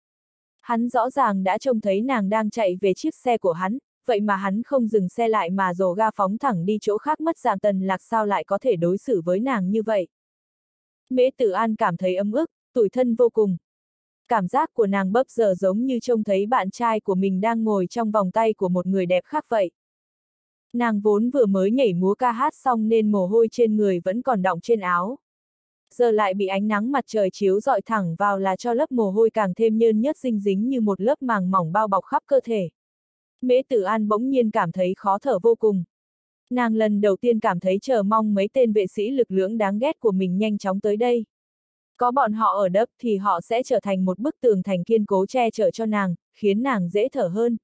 Hắn rõ ràng đã trông thấy nàng đang chạy về chiếc xe của hắn, vậy mà hắn không dừng xe lại mà dồ ga phóng thẳng đi chỗ khác mất dạng. Tần Lạc sao lại có thể đối xử với nàng như vậy. Mễ Tử An cảm thấy ấm ức, tủi thân vô cùng. Cảm giác của nàng bấp giờ giống như trông thấy bạn trai của mình đang ngồi trong vòng tay của một người đẹp khác vậy. Nàng vốn vừa mới nhảy múa ca hát xong nên mồ hôi trên người vẫn còn đọng trên áo. Giờ lại bị ánh nắng mặt trời chiếu rọi thẳng vào là cho lớp mồ hôi càng thêm nhơn nhớt dinh dính như một lớp màng mỏng bao bọc khắp cơ thể. Mễ Tử An bỗng nhiên cảm thấy khó thở vô cùng. Nàng lần đầu tiên cảm thấy chờ mong mấy tên vệ sĩ lực lưỡng đáng ghét của mình nhanh chóng tới đây. Có bọn họ ở đấp thì họ sẽ trở thành một bức tường thành kiên cố che chở cho nàng, khiến nàng dễ thở hơn.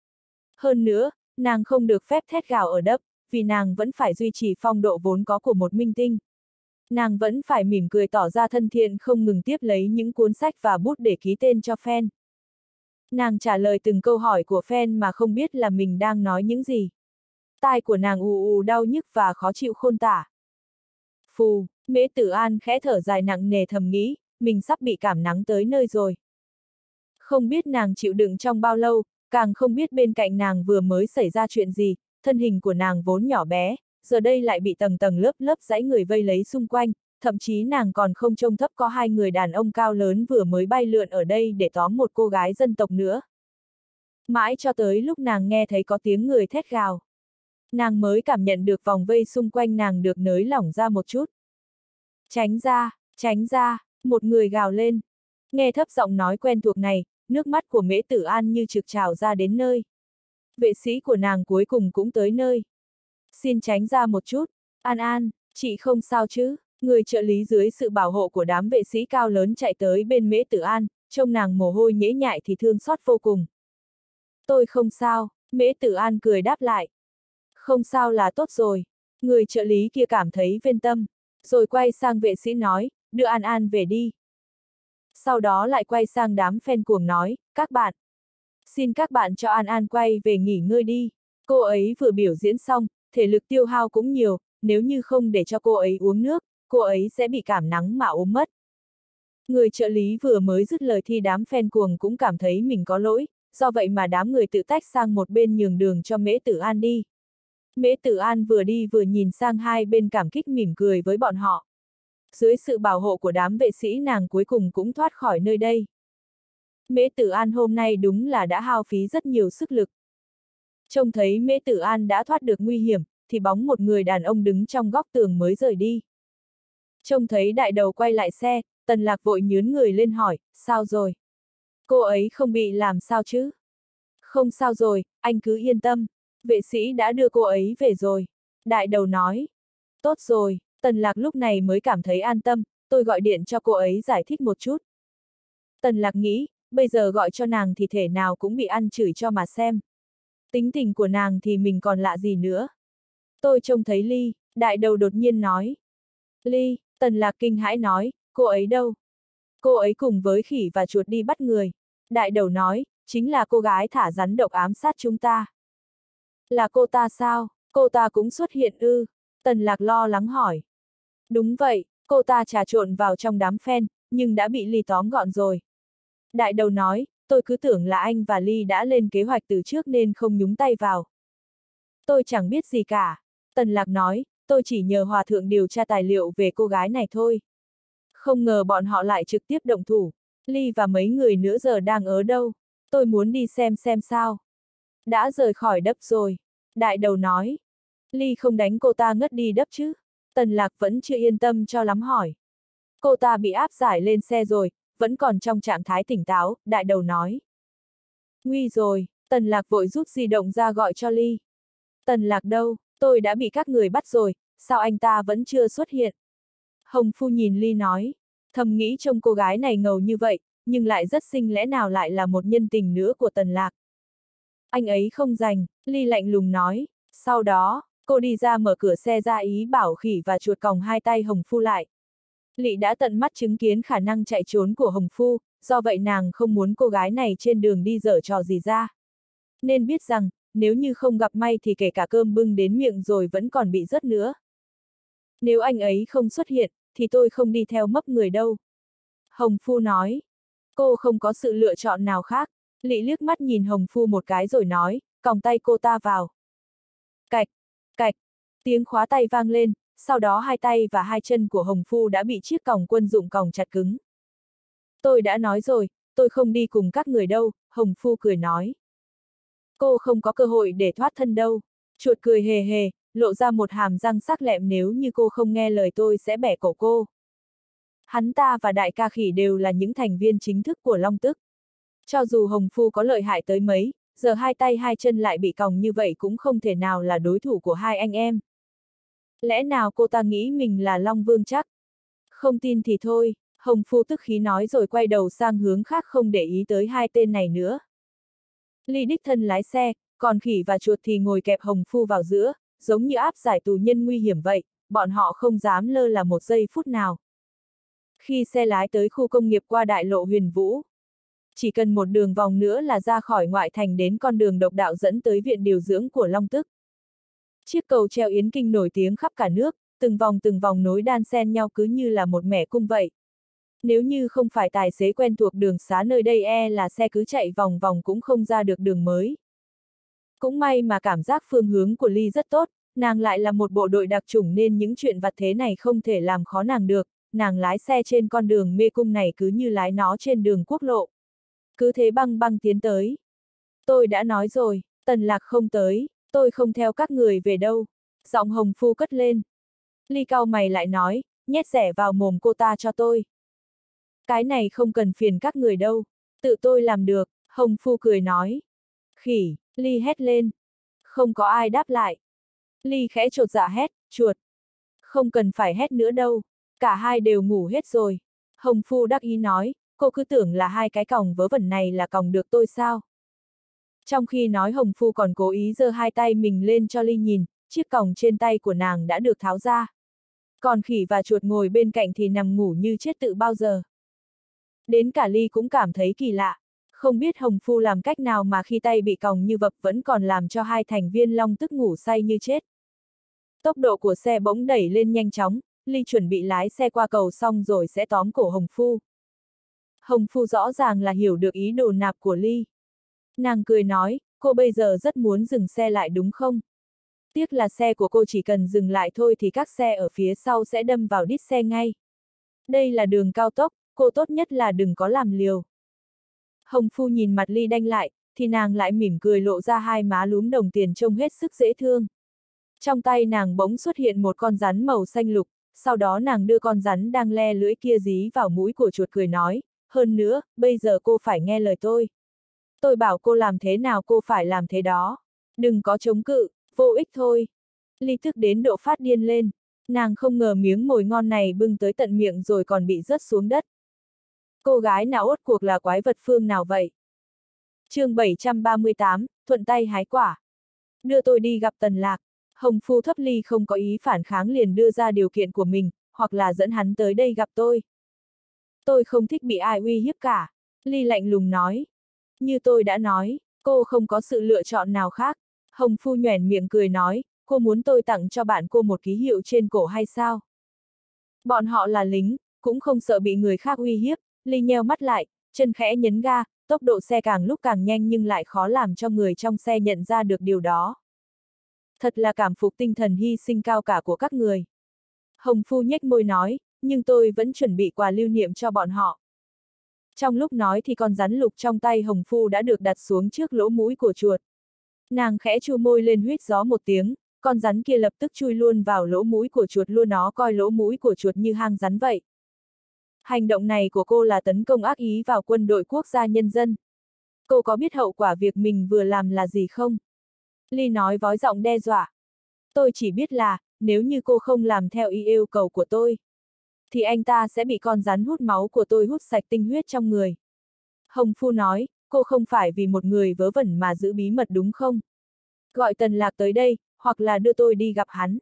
Hơn nữa, nàng không được phép thét gào ở đấp, vì nàng vẫn phải duy trì phong độ vốn có của một minh tinh. Nàng vẫn phải mỉm cười tỏ ra thân thiện không ngừng tiếp lấy những cuốn sách và bút để ký tên cho fan. Nàng trả lời từng câu hỏi của fan mà không biết là mình đang nói những gì. Tai của nàng ù ù đau nhức và khó chịu khôn tả. Phù, Mễ Tử An khẽ thở dài nặng nề thầm nghĩ, mình sắp bị cảm nắng tới nơi rồi. Không biết nàng chịu đựng trong bao lâu, càng không biết bên cạnh nàng vừa mới xảy ra chuyện gì, thân hình của nàng vốn nhỏ bé, giờ đây lại bị tầng tầng lớp lớp dãy người vây lấy xung quanh, thậm chí nàng còn không trông thấp có hai người đàn ông cao lớn vừa mới bay lượn ở đây để tóm một cô gái dân tộc nữa. Mãi cho tới lúc nàng nghe thấy có tiếng người thét gào. Nàng mới cảm nhận được vòng vây xung quanh nàng được nới lỏng ra một chút. Tránh ra, một người gào lên. Nghe thấp giọng nói quen thuộc này, nước mắt của Mễ Tử An như trực trào ra đến nơi. Vệ sĩ của nàng cuối cùng cũng tới nơi. Xin tránh ra một chút, An, chị không sao chứ? Người trợ lý dưới sự bảo hộ của đám vệ sĩ cao lớn chạy tới bên Mễ Tử An, trông nàng mồ hôi nhễ nhại thì thương xót vô cùng. Tôi không sao, Mễ Tử An cười đáp lại. Không sao là tốt rồi. Người trợ lý kia cảm thấy viên tâm, rồi quay sang vệ sĩ nói, đưa An về đi. Sau đó lại quay sang đám fan cuồng nói, các bạn. Xin các bạn cho An quay về nghỉ ngơi đi. Cô ấy vừa biểu diễn xong, thể lực tiêu hao cũng nhiều, nếu như không để cho cô ấy uống nước, cô ấy sẽ bị cảm nắng mà ốm mất. Người trợ lý vừa mới dứt lời thì đám fan cuồng cũng cảm thấy mình có lỗi, do vậy mà đám người tự tách sang một bên nhường đường cho Mễ Tử An đi. Mễ Tử An vừa đi vừa nhìn sang hai bên cảm kích mỉm cười với bọn họ. Dưới sự bảo hộ của đám vệ sĩ nàng cuối cùng cũng thoát khỏi nơi đây. Mễ Tử An hôm nay đúng là đã hao phí rất nhiều sức lực. Trông thấy Mễ Tử An đã thoát được nguy hiểm, thì bóng một người đàn ông đứng trong góc tường mới rời đi. Trông thấy đại đầu quay lại xe, Tần Lạc vội nhướn người lên hỏi, sao rồi? Cô ấy không bị làm sao chứ? Không sao rồi, anh cứ yên tâm, vệ sĩ đã đưa cô ấy về rồi. Đại đầu nói, tốt rồi, Tần Lạc lúc này mới cảm thấy an tâm, tôi gọi điện cho cô ấy giải thích một chút. Tần Lạc nghĩ, bây giờ gọi cho nàng thì thể nào cũng bị ăn chửi cho mà xem. Tính tình của nàng thì mình còn lạ gì nữa. Tôi trông thấy Ly, đại đầu đột nhiên nói. Ly, Tần Lạc kinh hãi nói, cô ấy đâu? Cô ấy cùng với khỉ và chuột đi bắt người. Đại đầu nói, chính là cô gái thả rắn độc ám sát chúng ta. Là cô ta sao? Cô ta cũng xuất hiện ư? Tần Lạc lo lắng hỏi. Đúng vậy, cô ta trà trộn vào trong đám fan, nhưng đã bị Ly tóm gọn rồi. Đại đầu nói, tôi cứ tưởng là anh và Ly đã lên kế hoạch từ trước nên không nhúng tay vào. Tôi chẳng biết gì cả. Tần Lạc nói, tôi chỉ nhờ hòa thượng điều tra tài liệu về cô gái này thôi. Không ngờ bọn họ lại trực tiếp động thủ. Ly và mấy người nữa giờ đang ở đâu? Tôi muốn đi xem sao. Đã rời khỏi đất rồi. Đại đầu nói. Ly không đánh cô ta ngất đi đất chứ? Tần Lạc vẫn chưa yên tâm cho lắm hỏi. Cô ta bị áp giải lên xe rồi, vẫn còn trong trạng thái tỉnh táo, đại đầu nói. Nguy rồi, Tần Lạc vội rút di động ra gọi cho Ly. Tần Lạc đâu, tôi đã bị các người bắt rồi, sao anh ta vẫn chưa xuất hiện? Hồng Phu nhìn Ly nói, thầm nghĩ trông cô gái này ngầu như vậy, nhưng lại rất xinh, lẽ nào lại là một nhân tình nữa của Tần Lạc. Anh ấy không rành, Ly lạnh lùng nói, sau đó, cô đi ra mở cửa xe ra ý bảo khỉ và chuột còng hai tay Hồng Phu lại. Lị đã tận mắt chứng kiến khả năng chạy trốn của Hồng Phu, do vậy nàng không muốn cô gái này trên đường đi giở trò gì ra. Nên biết rằng, nếu như không gặp may thì kể cả cơm bưng đến miệng rồi vẫn còn bị rớt nữa. Nếu anh ấy không xuất hiện, thì tôi không đi theo mấp người đâu. Hồng Phu nói. Cô không có sự lựa chọn nào khác. Lị liếc mắt nhìn Hồng Phu một cái rồi nói, còng tay cô ta vào. Cạch, cạch, tiếng khóa tay vang lên, sau đó hai tay và hai chân của Hồng Phu đã bị chiếc còng quân dụng còng chặt cứng. Tôi đã nói rồi, tôi không đi cùng các người đâu, Hồng Phu cười nói. Cô không có cơ hội để thoát thân đâu. Chuột cười hề hề, lộ ra một hàm răng sắc lẹm, nếu như cô không nghe lời tôi sẽ bẻ cổ cô. Hắn ta và đại ca khỉ đều là những thành viên chính thức của Long Tức. Cho dù Hồng Phu có lợi hại tới mấy, giờ hai tay hai chân lại bị còng như vậy cũng không thể nào là đối thủ của hai anh em. Lẽ nào cô ta nghĩ mình là Long Vương chắc? Không tin thì thôi, Hồng Phu tức khí nói rồi quay đầu sang hướng khác, không để ý tới hai tên này nữa. Ly đích thân lái xe, còn khỉ và chuột thì ngồi kẹp Hồng Phu vào giữa, giống như áp giải tù nhân nguy hiểm vậy, bọn họ không dám lơ là một giây phút nào. Khi xe lái tới khu công nghiệp qua đại lộ Huyền Vũ, chỉ cần một đường vòng nữa là ra khỏi ngoại thành đến con đường độc đạo dẫn tới viện điều dưỡng của Long Tức. Chiếc cầu treo Yến Kinh nổi tiếng khắp cả nước, từng vòng nối đan xen nhau cứ như là một mẻ cung vậy. Nếu như không phải tài xế quen thuộc đường xá nơi đây là xe cứ chạy vòng vòng cũng không ra được đường mới. Cũng may mà cảm giác phương hướng của Ly rất tốt, nàng lại là một bộ đội đặc chủng nên những chuyện vặt thế này không thể làm khó nàng được, nàng lái xe trên con đường mê cung này cứ như lái nó trên đường quốc lộ. Cứ thế băng băng tiến tới. Tôi đã nói rồi, Tần Lạc không tới, tôi không theo các người về đâu. Giọng Hồng Phu cất lên. Ly cau mày lại nói, nhét rẻ vào mồm cô ta cho tôi. Cái này không cần phiền các người đâu, tự tôi làm được, Hồng Phu cười nói. Khỉ, Ly hét lên. Không có ai đáp lại. Ly khẽ chột dạ hét, chuột. Không cần phải hét nữa đâu, cả hai đều ngủ hết rồi. Hồng Phu đắc ý nói, cô cứ tưởng là hai cái còng vớ vẩn này là còng được tôi sao? Trong khi nói Hồng Phu còn cố ý giơ hai tay mình lên cho Ly nhìn, chiếc còng trên tay của nàng đã được tháo ra. Còn khỉ và chuột ngồi bên cạnh thì nằm ngủ như chết tự bao giờ. Đến cả Ly cũng cảm thấy kỳ lạ, không biết Hồng Phu làm cách nào mà khi tay bị còng như vập vẫn còn làm cho hai thành viên Long Tức ngủ say như chết. Tốc độ của xe bỗng đẩy lên nhanh chóng, Ly chuẩn bị lái xe qua cầu xong rồi sẽ tóm cổ Hồng Phu. Hồng Phu rõ ràng là hiểu được ý đồ nạp của Ly. Nàng cười nói, cô bây giờ rất muốn dừng xe lại đúng không? Tiếc là xe của cô chỉ cần dừng lại thôi thì các xe ở phía sau sẽ đâm vào đít xe ngay. Đây là đường cao tốc, cô tốt nhất là đừng có làm liều. Hồng Phu nhìn mặt Ly đanh lại, thì nàng lại mỉm cười lộ ra hai má lúm đồng tiền trông hết sức dễ thương. Trong tay nàng bỗng xuất hiện một con rắn màu xanh lục, sau đó nàng đưa con rắn đang le lưỡi kia dí vào mũi của chuột cười nói, hơn nữa, bây giờ cô phải nghe lời tôi. Tôi bảo cô làm thế nào cô phải làm thế đó. Đừng có chống cự, vô ích thôi. Ly tức đến độ phát điên lên. Nàng không ngờ miếng mồi ngon này bưng tới tận miệng rồi còn bị rớt xuống đất. Cô gái nào rốt cuộc là quái vật phương nào vậy? chương 738, thuận tay hái quả. Đưa tôi đi gặp Tần Lạc. Hồng Phu Thấp Ly không có ý phản kháng liền đưa ra điều kiện của mình, hoặc là dẫn hắn tới đây gặp tôi. Tôi không thích bị ai uy hiếp cả. Ly lạnh lùng nói. Như tôi đã nói, cô không có sự lựa chọn nào khác. Hồng Phu nhoẻn miệng cười nói, cô muốn tôi tặng cho bạn cô một ký hiệu trên cổ hay sao? Bọn họ là lính, cũng không sợ bị người khác uy hiếp. Ly nheo mắt lại, chân khẽ nhấn ga, tốc độ xe càng lúc càng nhanh nhưng lại khó làm cho người trong xe nhận ra được điều đó. Thật là cảm phục tinh thần hy sinh cao cả của các người. Hồng Phu nhếch môi nói, nhưng tôi vẫn chuẩn bị quà lưu niệm cho bọn họ. Trong lúc nói thì con rắn lục trong tay Hồng Phu đã được đặt xuống trước lỗ mũi của chuột. Nàng khẽ chu môi lên huýt gió một tiếng, con rắn kia lập tức chui luôn vào lỗ mũi của chuột luôn, nó coi lỗ mũi của chuột như hang rắn vậy. Hành động này của cô là tấn công ác ý vào quân đội quốc gia nhân dân. Cô có biết hậu quả việc mình vừa làm là gì không? Ly nói với giọng đe dọa. Tôi chỉ biết là, nếu như cô không làm theo ý yêu cầu của tôi, thì anh ta sẽ bị con rắn hút máu của tôi hút sạch tinh huyết trong người. Hồng Phu nói, cô không phải vì một người vớ vẩn mà giữ bí mật đúng không? Gọi Tần Lạc tới đây, hoặc là đưa tôi đi gặp hắn.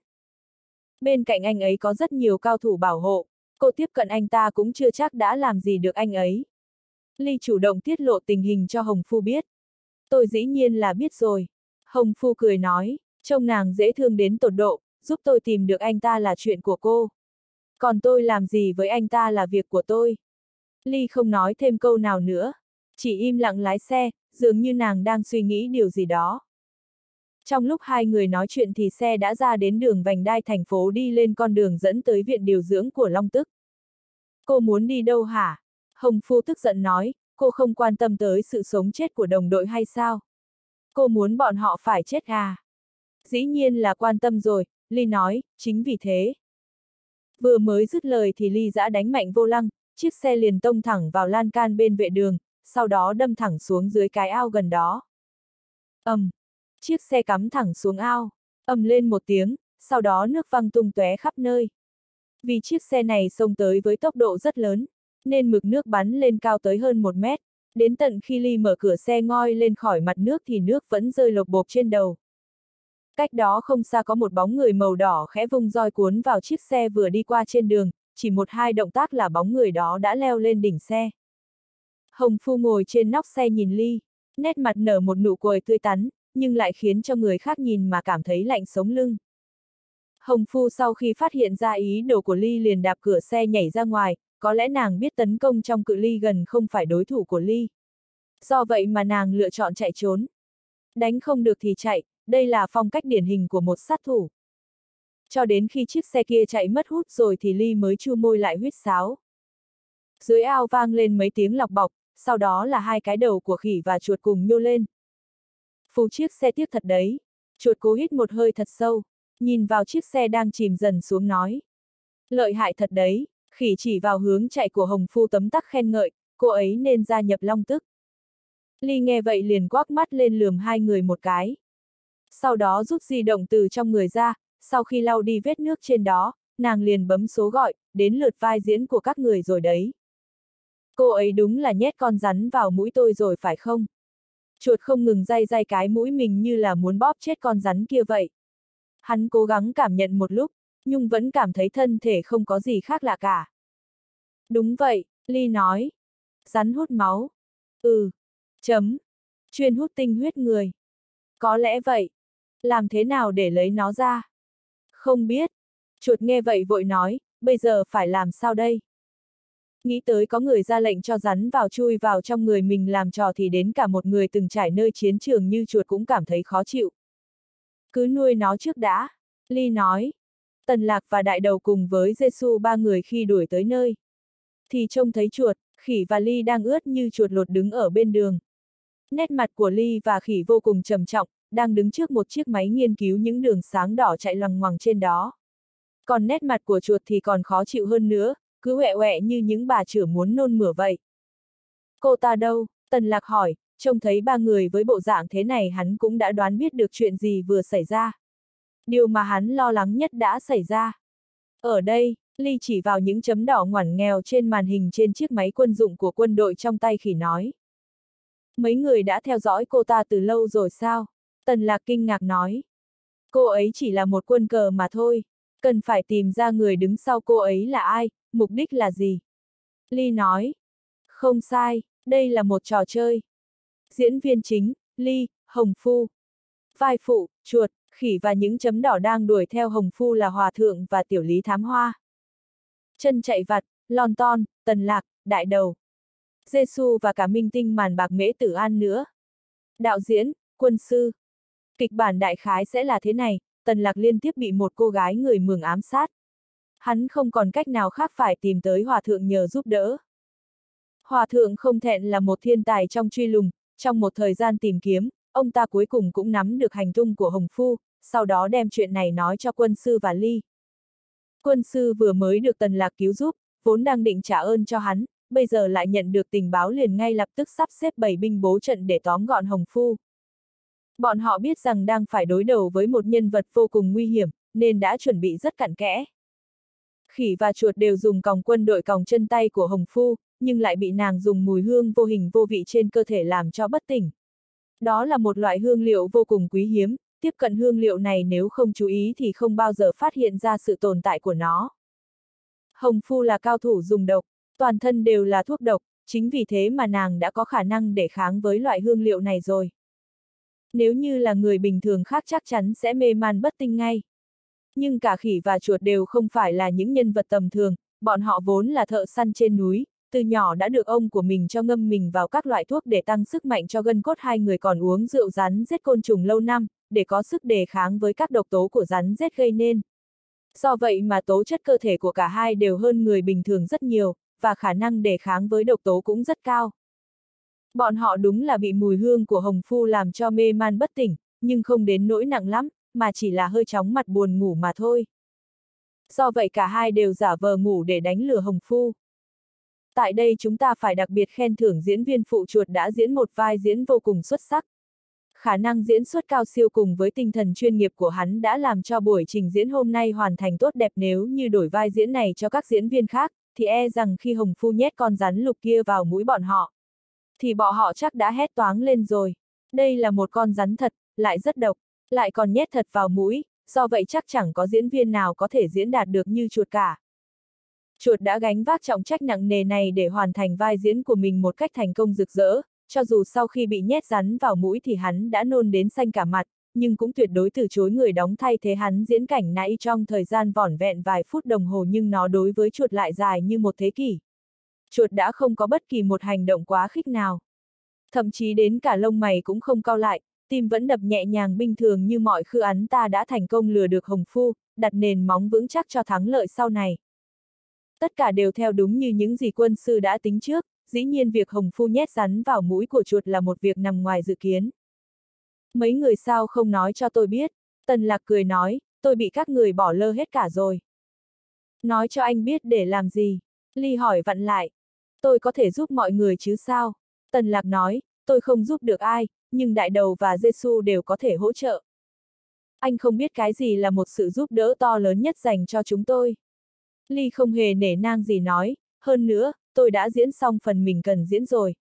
Bên cạnh anh ấy có rất nhiều cao thủ bảo hộ, cô tiếp cận anh ta cũng chưa chắc đã làm gì được anh ấy. Ly chủ động tiết lộ tình hình cho Hồng Phu biết. Tôi dĩ nhiên là biết rồi. Hồng Phu cười nói, trông nàng dễ thương đến tột độ, giúp tôi tìm được anh ta là chuyện của cô. Còn tôi làm gì với anh ta là việc của tôi. Ly không nói thêm câu nào nữa, chỉ im lặng lái xe, dường như nàng đang suy nghĩ điều gì đó. Trong lúc hai người nói chuyện thì xe đã ra đến đường vành đai thành phố đi lên con đường dẫn tới viện điều dưỡng của Long Tức. Cô muốn đi đâu hả? Hồng Phu tức giận nói, cô không quan tâm tới sự sống chết của đồng đội hay sao? Cô muốn bọn họ phải chết à? Dĩ nhiên là quan tâm rồi, Ly nói, chính vì thế. Vừa mới dứt lời thì Ly giã đánh mạnh vô lăng, chiếc xe liền tông thẳng vào lan can bên vệ đường, sau đó đâm thẳng xuống dưới cái ao gần đó. Chiếc xe cắm thẳng xuống ao, ầm lên một tiếng, sau đó nước văng tung tóe khắp nơi. Vì chiếc xe này xông tới với tốc độ rất lớn, nên mực nước bắn lên cao tới hơn 1 mét, đến tận khi Ly mở cửa xe ngoi lên khỏi mặt nước thì nước vẫn rơi lộc bộp trên đầu. Cách đó không xa có một bóng người màu đỏ khẽ vung roi cuốn vào chiếc xe vừa đi qua trên đường, chỉ một hai động tác là bóng người đó đã leo lên đỉnh xe. Hồng Phu ngồi trên nóc xe nhìn Ly, nét mặt nở một nụ cười tươi tắn, nhưng lại khiến cho người khác nhìn mà cảm thấy lạnh sống lưng. Hồng Phu sau khi phát hiện ra ý đồ của Ly liền đạp cửa xe nhảy ra ngoài, có lẽ nàng biết tấn công trong cự ly gần không phải đối thủ của Ly. Do vậy mà nàng lựa chọn chạy trốn. Đánh không được thì chạy, đây là phong cách điển hình của một sát thủ. Cho đến khi chiếc xe kia chạy mất hút rồi thì Ly mới chu môi lại huýt sáo. Dưới ao vang lên mấy tiếng lọc bọc, sau đó là hai cái đầu của khỉ và chuột cùng nhô lên. Phù chiếc xe tiếc thật đấy. Chuột cố hít một hơi thật sâu, nhìn vào chiếc xe đang chìm dần xuống nói. Lợi hại thật đấy, khỉ chỉ vào hướng chạy của Hồng Phu tấm tắc khen ngợi, cô ấy nên gia nhập Long Tức. Ly nghe vậy liền quắc mắt lên lườm hai người một cái. Sau đó rút di động từ trong người ra, sau khi lau đi vết nước trên đó, nàng liền bấm số gọi, đến lượt vai diễn của các người rồi đấy. Cô ấy đúng là nhét con rắn vào mũi tôi rồi phải không? Chuột không ngừng day day cái mũi mình như là muốn bóp chết con rắn kia vậy. Hắn cố gắng cảm nhận một lúc, nhưng vẫn cảm thấy thân thể không có gì khác lạ cả. Đúng vậy, Ly nói. Rắn hút máu. Chuyên hút tinh huyết người. Có lẽ vậy. Làm thế nào để lấy nó ra? Không biết. Chuột nghe vậy vội nói, bây giờ phải làm sao đây? Nghĩ tới có người ra lệnh cho rắn vào chui vào trong người mình làm trò thì đến cả một người từng trải nơi chiến trường như chuột cũng cảm thấy khó chịu. Cứ nuôi nó trước đã, Ly nói. Tần Lạc và Đại Đầu cùng với Giê-xu ba người khi đuổi tới nơi, thì trông thấy chuột, khỉ và Ly đang ướt như chuột lột đứng ở bên đường. Nét mặt của Ly và khỉ vô cùng trầm trọng, đang đứng trước một chiếc máy nghiên cứu những đường sáng đỏ chạy loằng ngoằng trên đó. Còn nét mặt của chuột thì còn khó chịu hơn nữa, cứ oẹ oẹ như những bà chửa muốn nôn mửa vậy. Cô ta đâu? Tần Lạc hỏi, trông thấy ba người với bộ dạng thế này hắn cũng đã đoán biết được chuyện gì vừa xảy ra. Điều mà hắn lo lắng nhất đã xảy ra. Ở đây, Ly chỉ vào những chấm đỏ ngoằn nghèo trên màn hình trên chiếc máy quân dụng của quân đội trong tay khỉ nói. Mấy người đã theo dõi cô ta từ lâu rồi sao? Tần Lạc kinh ngạc nói. Cô ấy chỉ là một quân cờ mà thôi, cần phải tìm ra người đứng sau cô ấy là ai, mục đích là gì? Ly nói. Không sai, đây là một trò chơi. Diễn viên chính, Ly, Hồng Phu. Vai phụ, chuột, khỉ và những chấm đỏ đang đuổi theo Hồng Phu là Hòa Thượng và Tiểu Lý Thám Hoa. Chân chạy vặt, Lon Ton, Tần Lạc, Đại Đầu. Giê-xu và cả minh tinh màn bạc Mễ Tử An nữa. Đạo diễn, Quân Sư. Kịch bản đại khái sẽ là thế này, Tần Lạc liên tiếp bị một cô gái người Mường ám sát. Hắn không còn cách nào khác phải tìm tới Hòa Thượng nhờ giúp đỡ. Hòa Thượng không thẹn là một thiên tài trong truy lùng, trong một thời gian tìm kiếm, ông ta cuối cùng cũng nắm được hành tung của Hồng Phu, sau đó đem chuyện này nói cho Quân Sư và Ly. Quân Sư vừa mới được Tần Lạc cứu giúp, vốn đang định trả ơn cho hắn, bây giờ lại nhận được tình báo liền ngay lập tức sắp xếp bầy binh bố trận để tóm gọn Hồng Phu. Bọn họ biết rằng đang phải đối đầu với một nhân vật vô cùng nguy hiểm, nên đã chuẩn bị rất cặn kẽ. Khỉ và chuột đều dùng còng quân đội còng chân tay của Hồng Phu, nhưng lại bị nàng dùng mùi hương vô hình vô vị trên cơ thể làm cho bất tỉnh. Đó là một loại hương liệu vô cùng quý hiếm, tiếp cận hương liệu này nếu không chú ý thì không bao giờ phát hiện ra sự tồn tại của nó. Hồng Phu là cao thủ dùng độc, toàn thân đều là thuốc độc, chính vì thế mà nàng đã có khả năng để kháng với loại hương liệu này rồi. Nếu như là người bình thường khác chắc chắn sẽ mê man bất tinh ngay. Nhưng cả khỉ và chuột đều không phải là những nhân vật tầm thường, bọn họ vốn là thợ săn trên núi, từ nhỏ đã được ông của mình cho ngâm mình vào các loại thuốc để tăng sức mạnh cho gân cốt, hai người còn uống rượu rắn rết côn trùng lâu năm, để có sức đề kháng với các độc tố của rắn rết gây nên. Do vậy mà tố chất cơ thể của cả hai đều hơn người bình thường rất nhiều, và khả năng đề kháng với độc tố cũng rất cao. Bọn họ đúng là bị mùi hương của Hồng Phu làm cho mê man bất tỉnh, nhưng không đến nỗi nặng lắm, mà chỉ là hơi chóng mặt buồn ngủ mà thôi. Do vậy cả hai đều giả vờ ngủ để đánh lừa Hồng Phu. Tại đây chúng ta phải đặc biệt khen thưởng diễn viên phụ chuột đã diễn một vai diễn vô cùng xuất sắc. Khả năng diễn xuất cao siêu cùng với tinh thần chuyên nghiệp của hắn đã làm cho buổi trình diễn hôm nay hoàn thành tốt đẹp. Nếu như đổi vai diễn này cho các diễn viên khác, thì e rằng khi Hồng Phu nhét con rắn lục kia vào mũi bọn họ, thì bọn họ chắc đã hét toáng lên rồi. Đây là một con rắn thật, lại rất độc, lại còn nhét thật vào mũi, do vậy chắc chẳng có diễn viên nào có thể diễn đạt được như chuột cả. Chuột đã gánh vác trọng trách nặng nề này để hoàn thành vai diễn của mình một cách thành công rực rỡ, cho dù sau khi bị nhét rắn vào mũi thì hắn đã nôn đến xanh cả mặt, nhưng cũng tuyệt đối từ chối người đóng thay thế hắn diễn cảnh nãy trong thời gian vỏn vẹn vài phút đồng hồ, nhưng nó đối với chuột lại dài như một thế kỷ. Chuột đã không có bất kỳ một hành động quá khích nào. Thậm chí đến cả lông mày cũng không cau lại, tim vẫn đập nhẹ nhàng bình thường như mọi khi. Hắn ta đã thành công lừa được Hồng Phu, đặt nền móng vững chắc cho thắng lợi sau này. Tất cả đều theo đúng như những gì Quân Sư đã tính trước, dĩ nhiên việc Hồng Phu nhét rắn vào mũi của chuột là một việc nằm ngoài dự kiến. Mấy người sao không nói cho tôi biết? Tần Lạc cười nói, tôi bị các người bỏ lơ hết cả rồi. Nói cho anh biết để làm gì? Ly hỏi vặn lại. Tôi có thể giúp mọi người chứ sao? Tần Lạc nói, tôi không giúp được ai, nhưng Đại Đầu và Giê-xu đều có thể hỗ trợ. Anh không biết cái gì là một sự giúp đỡ to lớn nhất dành cho chúng tôi. Ly không hề nể nang gì nói, hơn nữa, tôi đã diễn xong phần mình cần diễn rồi.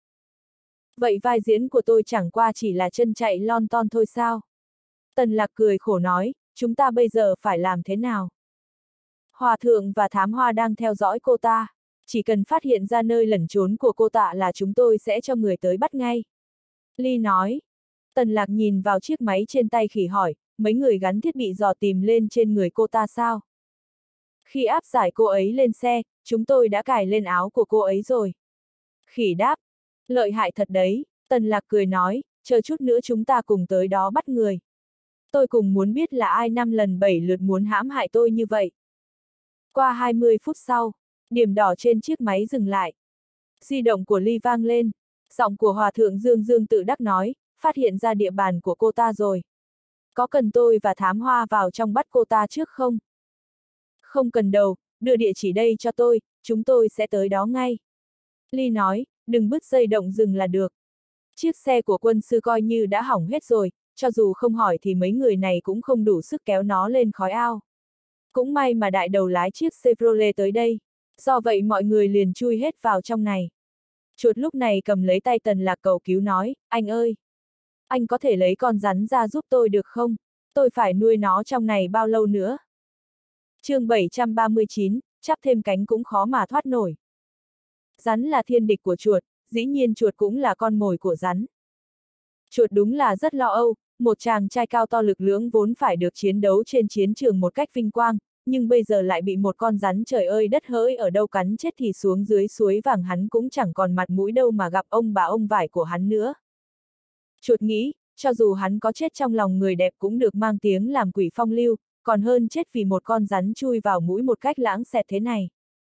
Vậy vai diễn của tôi chẳng qua chỉ là chân chạy lon ton thôi sao? Tần Lạc cười khổ nói, chúng ta bây giờ phải làm thế nào? Hòa Thượng và Thám Hoa đang theo dõi cô ta. Chỉ cần phát hiện ra nơi lẩn trốn của cô ta là chúng tôi sẽ cho người tới bắt ngay. Ly nói. Tần Lạc nhìn vào chiếc máy trên tay khỉ hỏi, mấy người gắn thiết bị dò tìm lên trên người cô ta sao? Khi áp giải cô ấy lên xe, chúng tôi đã cài lên áo của cô ấy rồi. Khỉ đáp. Lợi hại thật đấy, Tần Lạc cười nói, chờ chút nữa chúng ta cùng tới đó bắt người. Tôi cùng muốn biết là ai 5 lần 7 lượt muốn hãm hại tôi như vậy. Qua 20 phút sau, điểm đỏ trên chiếc máy dừng lại. Di động của Ly vang lên, giọng của Hòa Thượng Dương Dương tự đắc nói, phát hiện ra địa bàn của cô ta rồi. Có cần tôi và Thám Hoa vào trong bắt cô ta trước không? Không cần đâu, đưa địa chỉ đây cho tôi, chúng tôi sẽ tới đó ngay. Ly nói, đừng bứt dây động rừng là được. Chiếc xe của quân sư coi như đã hỏng hết rồi, cho dù không hỏi thì mấy người này cũng không đủ sức kéo nó lên khói ao. Cũng may mà đại đầu lái chiếc Chevrolet tới đây. Do vậy mọi người liền chui hết vào trong này. Chuột lúc này cầm lấy tay Tần Lạc cầu cứu nói, anh ơi! Anh có thể lấy con rắn ra giúp tôi được không? Tôi phải nuôi nó trong này bao lâu nữa? chương 739, chắp thêm cánh cũng khó mà thoát nổi. Rắn là thiên địch của chuột, dĩ nhiên chuột cũng là con mồi của rắn. Chuột đúng là rất lo âu, một chàng trai cao to lực lưỡng vốn phải được chiến đấu trên chiến trường một cách vinh quang, nhưng bây giờ lại bị một con rắn trời ơi đất hỡi ở đâu cắn chết thì xuống dưới suối vàng hắn cũng chẳng còn mặt mũi đâu mà gặp ông bà ông vải của hắn nữa. Chuột nghĩ, cho dù hắn có chết trong lòng người đẹp cũng được mang tiếng làm quỷ phong lưu, còn hơn chết vì một con rắn chui vào mũi một cách lãng xẹt thế này.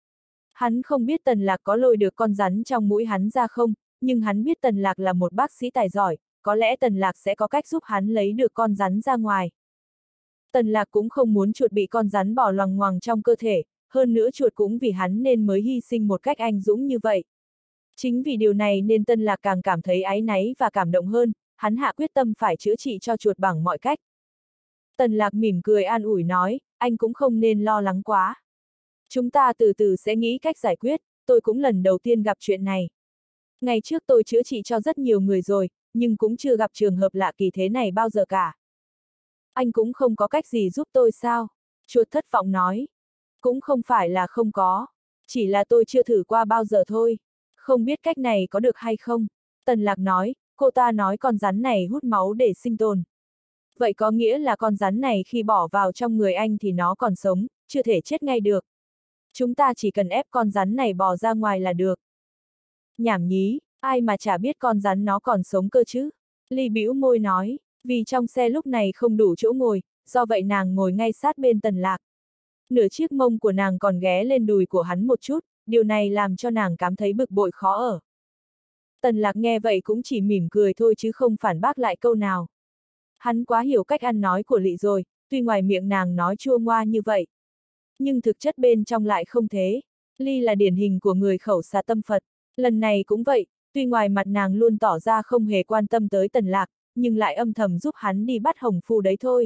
Hắn không biết Tần Lạc có lôi được con rắn trong mũi hắn ra không, nhưng hắn biết Tần Lạc là một bác sĩ tài giỏi, có lẽ Tần Lạc sẽ có cách giúp hắn lấy được con rắn ra ngoài. Tần Lạc cũng không muốn chuột bị con rắn bò loằng ngoằng trong cơ thể, hơn nữa chuột cũng vì hắn nên mới hy sinh một cách anh dũng như vậy. Chính vì điều này nên Tần Lạc càng cảm thấy áy náy và cảm động hơn, hắn hạ quyết tâm phải chữa trị cho chuột bằng mọi cách. Tần Lạc mỉm cười an ủi nói, anh cũng không nên lo lắng quá. Chúng ta từ từ sẽ nghĩ cách giải quyết, tôi cũng lần đầu tiên gặp chuyện này. Ngày trước tôi chữa trị cho rất nhiều người rồi, nhưng cũng chưa gặp trường hợp lạ kỳ thế này bao giờ cả. Anh cũng không có cách gì giúp tôi sao? Chuột thất vọng nói. Cũng không phải là không có, chỉ là tôi chưa thử qua bao giờ thôi. Không biết cách này có được hay không? Tần Lạc nói, cô ta nói con rắn này hút máu để sinh tồn. Vậy có nghĩa là con rắn này khi bỏ vào trong người anh thì nó còn sống, chưa thể chết ngay được. Chúng ta chỉ cần ép con rắn này bò ra ngoài là được. Nhảm nhí, ai mà chả biết con rắn nó còn sống cơ chứ? Ly bĩu môi nói, vì trong xe lúc này không đủ chỗ ngồi, do vậy nàng ngồi ngay sát bên Tần Lạc. Nửa chiếc mông của nàng còn ghé lên đùi của hắn một chút, điều này làm cho nàng cảm thấy bực bội khó ở. Tần Lạc nghe vậy cũng chỉ mỉm cười thôi chứ không phản bác lại câu nào. Hắn quá hiểu cách ăn nói của Lị rồi, tuy ngoài miệng nàng nói chua ngoa như vậy. Nhưng thực chất bên trong lại không thế. Ly là điển hình của người khẩu xà tâm Phật. Lần này cũng vậy, tuy ngoài mặt nàng luôn tỏ ra không hề quan tâm tới Tần Lạc, nhưng lại âm thầm giúp hắn đi bắt hồng phu đấy thôi.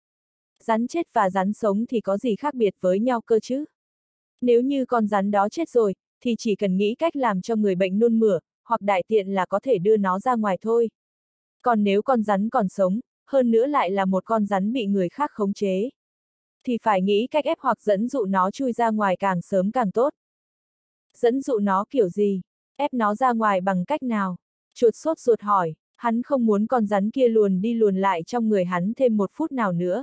Rắn chết và rắn sống thì có gì khác biệt với nhau cơ chứ? Nếu như con rắn đó chết rồi, thì chỉ cần nghĩ cách làm cho người bệnh nôn mửa, hoặc đại tiện là có thể đưa nó ra ngoài thôi. Còn nếu con rắn còn sống, hơn nữa lại là một con rắn bị người khác khống chế, thì phải nghĩ cách ép hoặc dẫn dụ nó chui ra ngoài càng sớm càng tốt. Dẫn dụ nó kiểu gì? Ép nó ra ngoài bằng cách nào? Chuột sốt ruột hỏi, hắn không muốn con rắn kia luồn đi luồn lại trong người hắn thêm một phút nào nữa.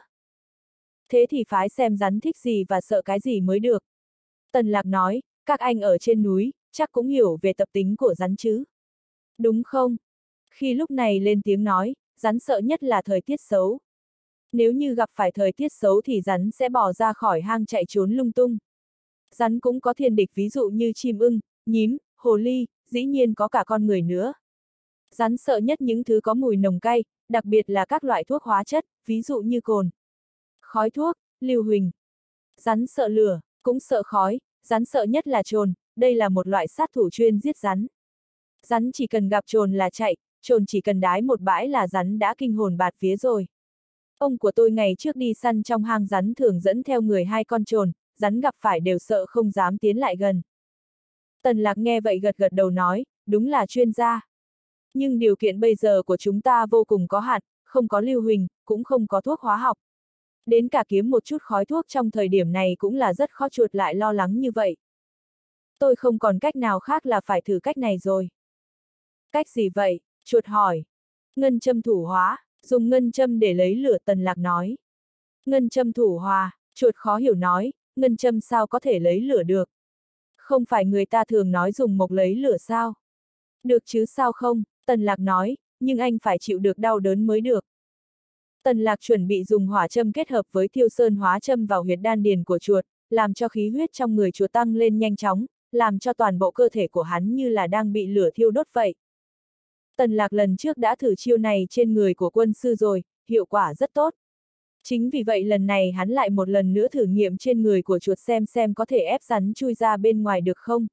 Thế thì phải xem rắn thích gì và sợ cái gì mới được. Tần Lạc nói, các anh ở trên núi, chắc cũng hiểu về tập tính của rắn chứ. Đúng không? Khi lúc này lên tiếng nói, rắn sợ nhất là thời tiết xấu. Nếu như gặp phải thời tiết xấu thì rắn sẽ bỏ ra khỏi hang chạy trốn lung tung. Rắn cũng có thiên địch ví dụ như chim ưng, nhím, hồ ly, dĩ nhiên có cả con người nữa. Rắn sợ nhất những thứ có mùi nồng cay, đặc biệt là các loại thuốc hóa chất, ví dụ như cồn, khói thuốc, lưu huỳnh. Rắn sợ lửa, cũng sợ khói, rắn sợ nhất là trồn, đây là một loại sát thủ chuyên giết rắn. Rắn chỉ cần gặp trồn là chạy, trồn chỉ cần đái một bãi là rắn đã kinh hồn bạt vía rồi. Ông của tôi ngày trước đi săn trong hang rắn thường dẫn theo người 2 con trồn, rắn gặp phải đều sợ không dám tiến lại gần. Tần Lạc nghe vậy gật gật đầu nói, đúng là chuyên gia. Nhưng điều kiện bây giờ của chúng ta vô cùng có hạn, không có lưu huỳnh, cũng không có thuốc hóa học. Đến cả kiếm một chút khói thuốc trong thời điểm này cũng là rất khó, chuột lại lo lắng như vậy. Tôi không còn cách nào khác là phải thử cách này rồi. Cách gì vậy? Chuột hỏi. Ngân châm thủ hóa, dùng ngân châm để lấy lửa, Tần Lạc nói. Ngân châm thủ hóa, chuột khó hiểu nói, ngân châm sao có thể lấy lửa được? Không phải người ta thường nói dùng mộc lấy lửa sao? Được chứ sao không? Tần Lạc nói, nhưng anh phải chịu được đau đớn mới được. Tần Lạc chuẩn bị dùng hỏa châm kết hợp với thiêu sơn hóa châm vào huyệt đan điền của chuột, làm cho khí huyết trong người chuột tăng lên nhanh chóng, làm cho toàn bộ cơ thể của hắn như là đang bị lửa thiêu đốt vậy. Tần Lạc lần trước đã thử chiêu này trên người của quân sư rồi, hiệu quả rất tốt. Chính vì vậy lần này hắn lại một lần nữa thử nghiệm trên người của chuột xem có thể ép rắn chui ra bên ngoài được không.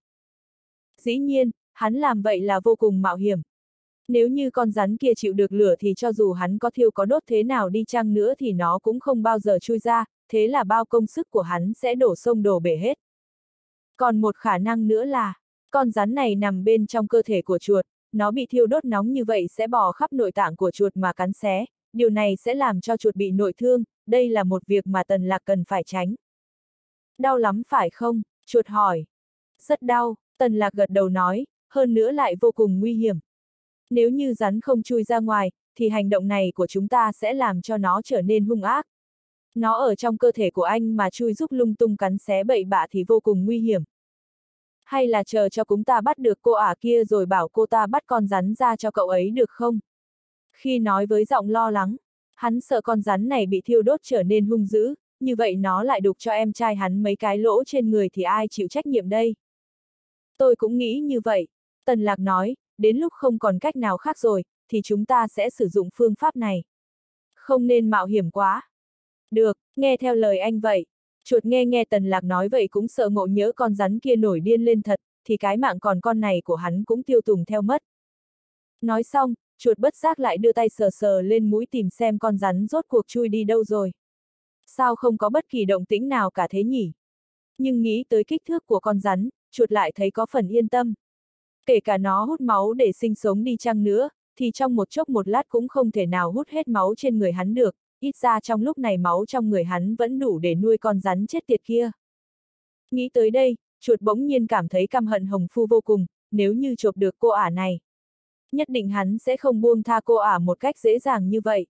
Dĩ nhiên, hắn làm vậy là vô cùng mạo hiểm. Nếu như con rắn kia chịu được lửa thì cho dù hắn có thiêu có đốt thế nào đi chăng nữa thì nó cũng không bao giờ chui ra, thế là bao công sức của hắn sẽ đổ sông đổ bể hết. Còn một khả năng nữa là, con rắn này nằm bên trong cơ thể của chuột, nó bị thiêu đốt nóng như vậy sẽ bò khắp nội tạng của chuột mà cắn xé, điều này sẽ làm cho chuột bị nội thương, đây là một việc mà Tần Lạc cần phải tránh. Đau lắm phải không? Chuột hỏi. Rất đau, Tần Lạc gật đầu nói, hơn nữa lại vô cùng nguy hiểm. Nếu như rắn không chui ra ngoài, thì hành động này của chúng ta sẽ làm cho nó trở nên hung ác. Nó ở trong cơ thể của anh mà chui giúp lung tung cắn xé bậy bạ thì vô cùng nguy hiểm. Hay là chờ cho chúng ta bắt được cô ả kia rồi bảo cô ta bắt con rắn ra cho cậu ấy được không? Khi nói với giọng lo lắng, hắn sợ con rắn này bị thiêu đốt trở nên hung dữ, như vậy nó lại đục cho em trai hắn mấy cái lỗ trên người thì ai chịu trách nhiệm đây? Tôi cũng nghĩ như vậy, Tần Lạc nói, đến lúc không còn cách nào khác rồi, thì chúng ta sẽ sử dụng phương pháp này. Không nên mạo hiểm quá. Được, nghe theo lời anh vậy. Chuột nghe Tần Lạc nói vậy cũng sợ ngộ nhỡ con rắn kia nổi điên lên thật, thì cái mạng còn con này của hắn cũng tiêu tùng theo mất. Nói xong, chuột bất giác lại đưa tay sờ lên mũi tìm xem con rắn rốt cuộc chui đi đâu rồi. Sao không có bất kỳ động tĩnh nào cả thế nhỉ? Nhưng nghĩ tới kích thước của con rắn, chuột lại thấy có phần yên tâm. Kể cả nó hút máu để sinh sống đi chăng nữa, thì trong một chốc một lát cũng không thể nào hút hết máu trên người hắn được, ít ra trong lúc này máu trong người hắn vẫn đủ để nuôi con rắn chết tiệt kia. Nghĩ tới đây, chuột bỗng nhiên cảm thấy căm hận Hồng Phu vô cùng, nếu như chộp được cô ả này. Nhất định hắn sẽ không buông tha cô ả một cách dễ dàng như vậy.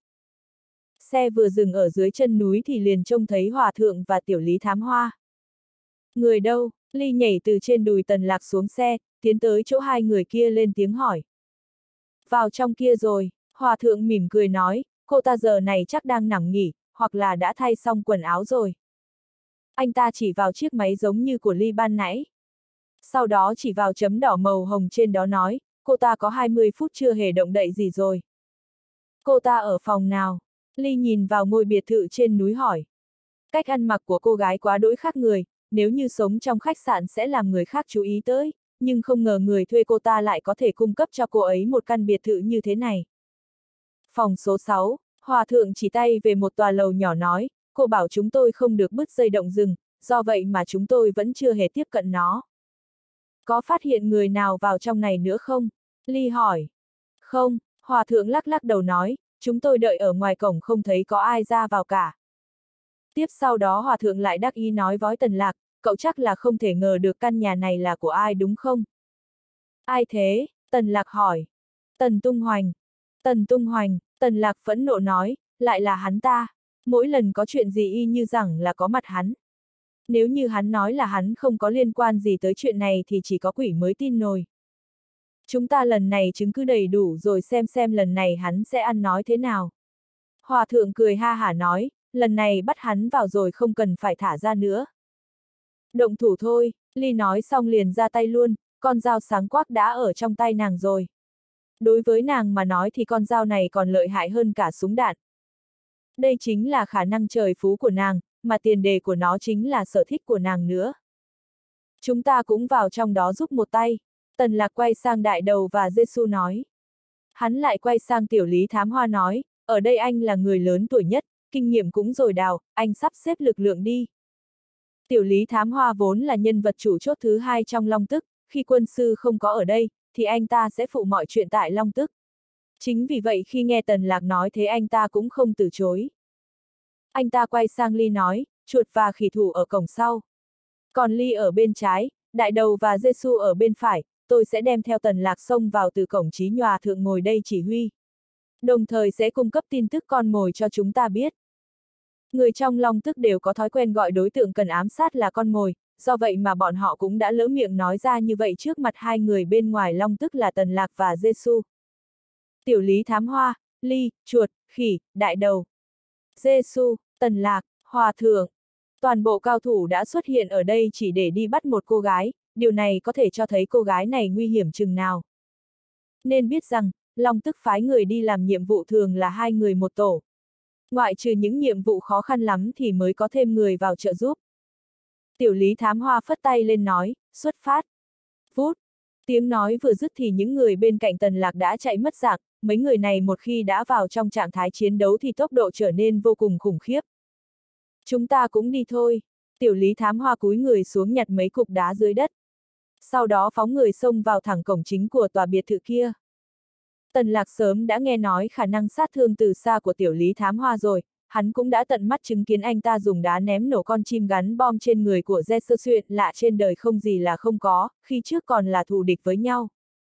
Xe vừa dừng ở dưới chân núi thì liền trông thấy Hòa Thượng và Tiểu Lý Thám Hoa. Người đâu? Ly nhảy từ trên đùi Tần Lạc xuống xe, tiến tới chỗ hai người kia lên tiếng hỏi. Vào trong kia rồi, Hòa Thượng mỉm cười nói, cô ta giờ này chắc đang nằm nghỉ, hoặc là đã thay xong quần áo rồi. Anh ta chỉ vào chiếc máy giống như của Ly ban nãy. Sau đó chỉ vào chấm đỏ màu hồng trên đó nói, cô ta có 20 phút chưa hề động đậy gì rồi. Cô ta ở phòng nào? Ly nhìn vào ngôi biệt thự trên núi hỏi. Cách ăn mặc của cô gái quá đỗi khác người, nếu như sống trong khách sạn sẽ làm người khác chú ý tới, nhưng không ngờ người thuê cô ta lại có thể cung cấp cho cô ấy một căn biệt thự như thế này. Phòng số 6, Hòa Thượng chỉ tay về một tòa lầu nhỏ nói, cô bảo chúng tôi không được bứt dây động rừng, do vậy mà chúng tôi vẫn chưa hề tiếp cận nó. Có phát hiện người nào vào trong này nữa không? Ly hỏi. Không, Hòa Thượng lắc đầu nói, chúng tôi đợi ở ngoài cổng không thấy có ai ra vào cả. Tiếp sau đó Hòa Thượng lại đắc ý nói với Tần Lạc, cậu chắc là không thể ngờ được căn nhà này là của ai đúng không? Ai thế? Tần Lạc hỏi. Tần Tung Hoành. Tần Tung Hoành, Tần Lạc phẫn nộ nói, lại là hắn ta. Mỗi lần có chuyện gì y như rằng là có mặt hắn. Nếu như hắn nói là hắn không có liên quan gì tới chuyện này thì chỉ có quỷ mới tin nổi. Chúng ta lần này chứng cứ đầy đủ rồi xem lần này hắn sẽ ăn nói thế nào. Hòa Thượng cười ha hả nói, lần này bắt hắn vào rồi không cần phải thả ra nữa. Động thủ thôi, Ly nói xong liền ra tay luôn, con dao sáng quắc đã ở trong tay nàng rồi. Đối với nàng mà nói thì con dao này còn lợi hại hơn cả súng đạn. Đây chính là khả năng trời phú của nàng, mà tiền đề của nó chính là sở thích của nàng nữa. Chúng ta cũng vào trong đó giúp một tay. Tần Lạc quay sang Đại Đầu và Giê-xu nói. Hắn lại quay sang Tiểu Lý Thám Hoa nói, ở đây anh là người lớn tuổi nhất, kinh nghiệm cũng dồi dào, anh sắp xếp lực lượng đi. Tiểu Lý Thám Hoa vốn là nhân vật chủ chốt thứ hai trong Long Tức, khi quân sư không có ở đây, thì anh ta sẽ phụ mọi chuyện tại Long Tức. Chính vì vậy khi nghe Tần Lạc nói thế anh ta cũng không từ chối. Anh ta quay sang Ly nói, chuột và khỉ thủ ở cổng sau. Còn Ly ở bên trái, Đại Đầu và Giê-xu ở bên phải, tôi sẽ đem theo Tần Lạc xông vào từ cổng Chí Nhòa Thượng ngồi đây chỉ huy. Đồng thời sẽ cung cấp tin tức con mồi cho chúng ta biết. Người trong Long Tức đều có thói quen gọi đối tượng cần ám sát là con mồi, do vậy mà bọn họ cũng đã lỡ miệng nói ra như vậy trước mặt hai người bên ngoài Long Tức là Tần Lạc và Giê-xu. Tiểu Lý Thám Hoa, Ly, chuột, khỉ, Đại Đầu, Giê-xu, Tần Lạc, Hòa Thượng. Toàn bộ cao thủ đã xuất hiện ở đây chỉ để đi bắt một cô gái, điều này có thể cho thấy cô gái này nguy hiểm chừng nào. Nên biết rằng, Long Tức phái người đi làm nhiệm vụ thường là hai người một tổ. Ngoại trừ những nhiệm vụ khó khăn lắm thì mới có thêm người vào trợ giúp. Tiểu Lý Thám Hoa phất tay lên nói, xuất phát. Vút. Tiếng nói vừa dứt thì những người bên cạnh Tần Lạc đã chạy mất dạng, mấy người này một khi đã vào trong trạng thái chiến đấu thì tốc độ trở nên vô cùng khủng khiếp. Chúng ta cũng đi thôi. Tiểu Lý Thám Hoa cúi người xuống nhặt mấy cục đá dưới đất. Sau đó phóng người xông vào thẳng cổng chính của tòa biệt thự kia. Tần Lạc sớm đã nghe nói khả năng sát thương từ xa của Tiểu Lý Thám Hoa rồi, hắn cũng đã tận mắt chứng kiến anh ta dùng đá ném nổ con chim gắn bom trên người của Dê Sơ Xuyện, lạ trên đời không gì là không có, khi trước còn là thù địch với nhau.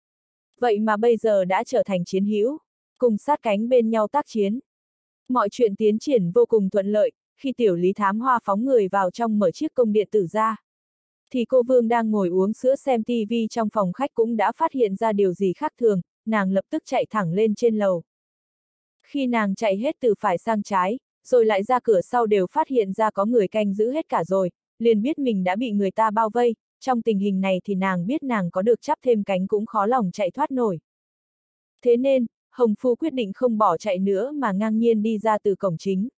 Vậy mà bây giờ đã trở thành chiến hữu, cùng sát cánh bên nhau tác chiến. Mọi chuyện tiến triển vô cùng thuận lợi, khi Tiểu Lý Thám Hoa phóng người vào trong mở chiếc công điện tử ra. Thì cô Vương đang ngồi uống sữa xem TV trong phòng khách cũng đã phát hiện ra điều gì khác thường, nàng lập tức chạy thẳng lên trên lầu. Khi nàng chạy hết từ phải sang trái, rồi lại ra cửa sau đều phát hiện ra có người canh giữ hết cả rồi, liền biết mình đã bị người ta bao vây, trong tình hình này thì nàng biết nàng có được chắp thêm cánh cũng khó lòng chạy thoát nổi. Thế nên, Hồng Phu quyết định không bỏ chạy nữa mà ngang nhiên đi ra từ cổng chính.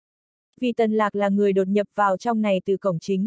Vì Tần Lạc là người đột nhập vào trong này từ cổng chính.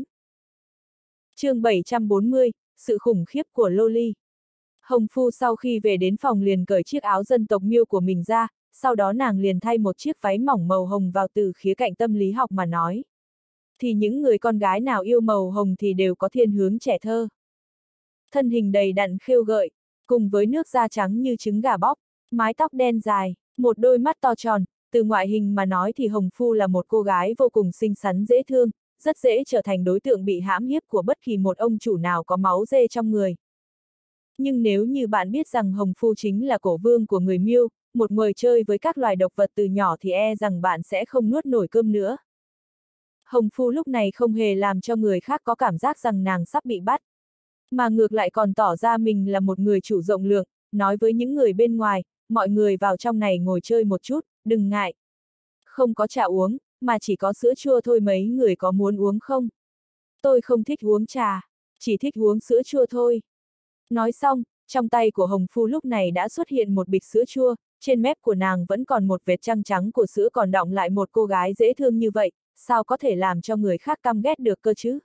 Chương 740, sự khủng khiếp của Loli. Hồng Phu sau khi về đến phòng liền cởi chiếc áo dân tộc Miêu của mình ra, sau đó nàng liền thay một chiếc váy mỏng màu hồng vào từ khía cạnh tâm lý học mà nói. Thì những người con gái nào yêu màu hồng thì đều có thiên hướng trẻ thơ. Thân hình đầy đặn khêu gợi, cùng với nước da trắng như trứng gà bóc, mái tóc đen dài, một đôi mắt to tròn, từ ngoại hình mà nói thì Hồng Phu là một cô gái vô cùng xinh xắn dễ thương, rất dễ trở thành đối tượng bị hãm hiếp của bất kỳ một ông chủ nào có máu dê trong người. Nhưng nếu như bạn biết rằng Hồng Phu chính là cổ vương của người Miêu, một người chơi với các loài độc vật từ nhỏ thì e rằng bạn sẽ không nuốt nổi cơm nữa. Hồng Phu lúc này không hề làm cho người khác có cảm giác rằng nàng sắp bị bắt, mà ngược lại còn tỏ ra mình là một người chủ rộng lượng, nói với những người bên ngoài, mọi người vào trong này ngồi chơi một chút, đừng ngại. Không có trà uống, mà chỉ có sữa chua thôi, mấy người có muốn uống không? Tôi không thích uống trà, chỉ thích uống sữa chua thôi. Nói xong, trong tay của Hồng Phu lúc này đã xuất hiện một bịch sữa chua, trên mép của nàng vẫn còn một vệt trăng trắng của sữa, còn đọng lại một cô gái dễ thương như vậy, sao có thể làm cho người khác căm ghét được cơ chứ?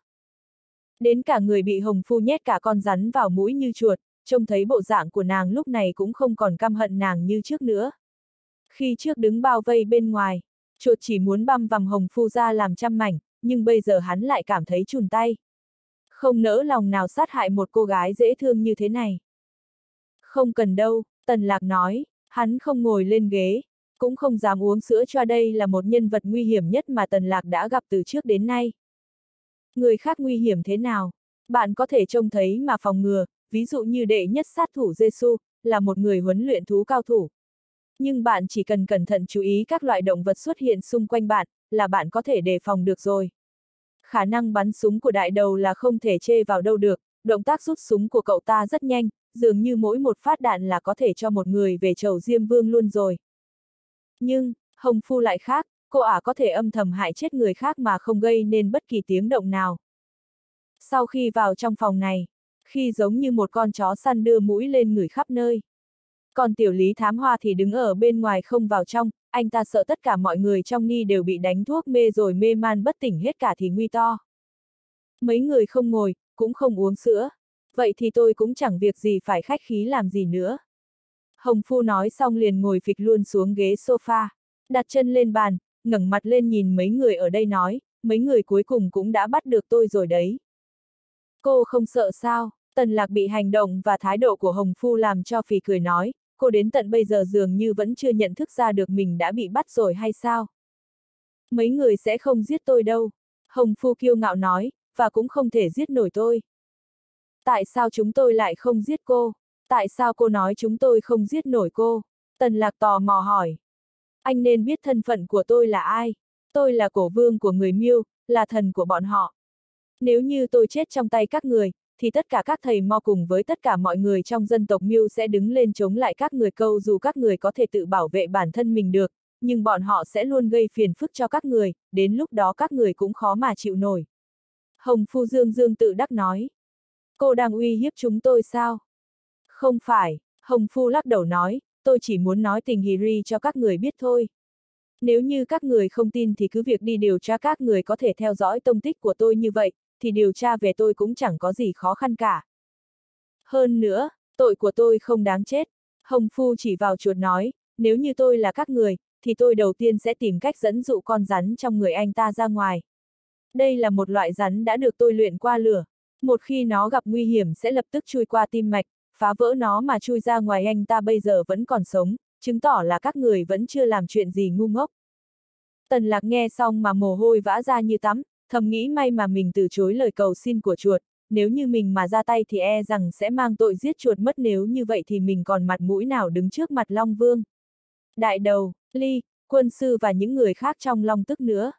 Đến cả người bị Hồng Phu nhét cả con rắn vào mũi như chuột, trông thấy bộ dạng của nàng lúc này cũng không còn căm hận nàng như trước nữa. Khi trước đứng bao vây bên ngoài, chuột chỉ muốn băm vằm Hồng Phu ra làm trăm mảnh, nhưng bây giờ hắn lại cảm thấy chùn tay. Không nỡ lòng nào sát hại một cô gái dễ thương như thế này. Không cần đâu, Tần Lạc nói, hắn không ngồi lên ghế, cũng không dám uống sữa cho, đây là một nhân vật nguy hiểm nhất mà Tần Lạc đã gặp từ trước đến nay. Người khác nguy hiểm thế nào? Bạn có thể trông thấy mà phòng ngừa, ví dụ như đệ nhất sát thủ Giêsu là một người huấn luyện thú cao thủ. Nhưng bạn chỉ cần cẩn thận chú ý các loại động vật xuất hiện xung quanh bạn, là bạn có thể đề phòng được rồi. Khả năng bắn súng của đại đầu là không thể chê vào đâu được, động tác rút súng của cậu ta rất nhanh, dường như mỗi một phát đạn là có thể cho một người về chầu Diêm Vương luôn rồi. Nhưng, Hồng Phu lại khác, cô ả có thể âm thầm hại chết người khác mà không gây nên bất kỳ tiếng động nào. Sau khi vào trong phòng này, khi giống như một con chó săn đưa mũi lên ngửi khắp nơi. Còn Tiểu Lý Thám Hoa thì đứng ở bên ngoài không vào trong, anh ta sợ tất cả mọi người trong ni đều bị đánh thuốc mê rồi mê man bất tỉnh hết cả thì nguy to. Mấy người không ngồi, cũng không uống sữa. Vậy thì tôi cũng chẳng việc gì phải khách khí làm gì nữa. Hồng Phu nói xong liền ngồi phịch luôn xuống ghế sofa, đặt chân lên bàn, ngẩng mặt lên nhìn mấy người ở đây nói, mấy người cuối cùng cũng đã bắt được tôi rồi đấy. Cô không sợ sao? Tần Lạc bị hành động và thái độ của Hồng Phu làm cho phì cười nói, cô đến tận bây giờ dường như vẫn chưa nhận thức ra được mình đã bị bắt rồi hay sao? Mấy người sẽ không giết tôi đâu. Hồng Phu kiêu ngạo nói, và cũng không thể giết nổi tôi. Tại sao chúng tôi lại không giết cô? Tại sao cô nói chúng tôi không giết nổi cô? Tần Lạc tò mò hỏi. Anh nên biết thân phận của tôi là ai. Tôi là cổ vương của người Miêu, là thần của bọn họ. Nếu như tôi chết trong tay các người, thì tất cả các thầy mo cùng với tất cả mọi người trong dân tộc Miêu sẽ đứng lên chống lại các người, câu dù các người có thể tự bảo vệ bản thân mình được, nhưng bọn họ sẽ luôn gây phiền phức cho các người, đến lúc đó các người cũng khó mà chịu nổi. Hồng Phu dương dương tự đắc nói. Cô đang uy hiếp chúng tôi sao? Không phải, Hồng Phu lắc đầu nói, tôi chỉ muốn nói tình Hiri cho các người biết thôi. Nếu như các người không tin thì cứ việc đi điều tra, các người có thể theo dõi tông tích của tôi như vậy, thì điều tra về tôi cũng chẳng có gì khó khăn cả. Hơn nữa, tội của tôi không đáng chết. Hồng Phu chỉ vào chuột nói, nếu như tôi là các người, thì tôi đầu tiên sẽ tìm cách dẫn dụ con rắn trong người anh ta ra ngoài. Đây là một loại rắn đã được tôi luyện qua lửa. Một khi nó gặp nguy hiểm sẽ lập tức chui qua tim mạch, phá vỡ nó mà chui ra ngoài. Anh ta bây giờ vẫn còn sống, chứng tỏ là các người vẫn chưa làm chuyện gì ngu ngốc. Tần Lạc nghe xong mà mồ hôi vã ra như tắm, thầm nghĩ may mà mình từ chối lời cầu xin của chuột, nếu như mình mà ra tay thì e rằng sẽ mang tội giết chuột mất, nếu như vậy thì mình còn mặt mũi nào đứng trước mặt Long Vương. Đại đầu, Ly, quân sư và những người khác trong Long Tức nữa.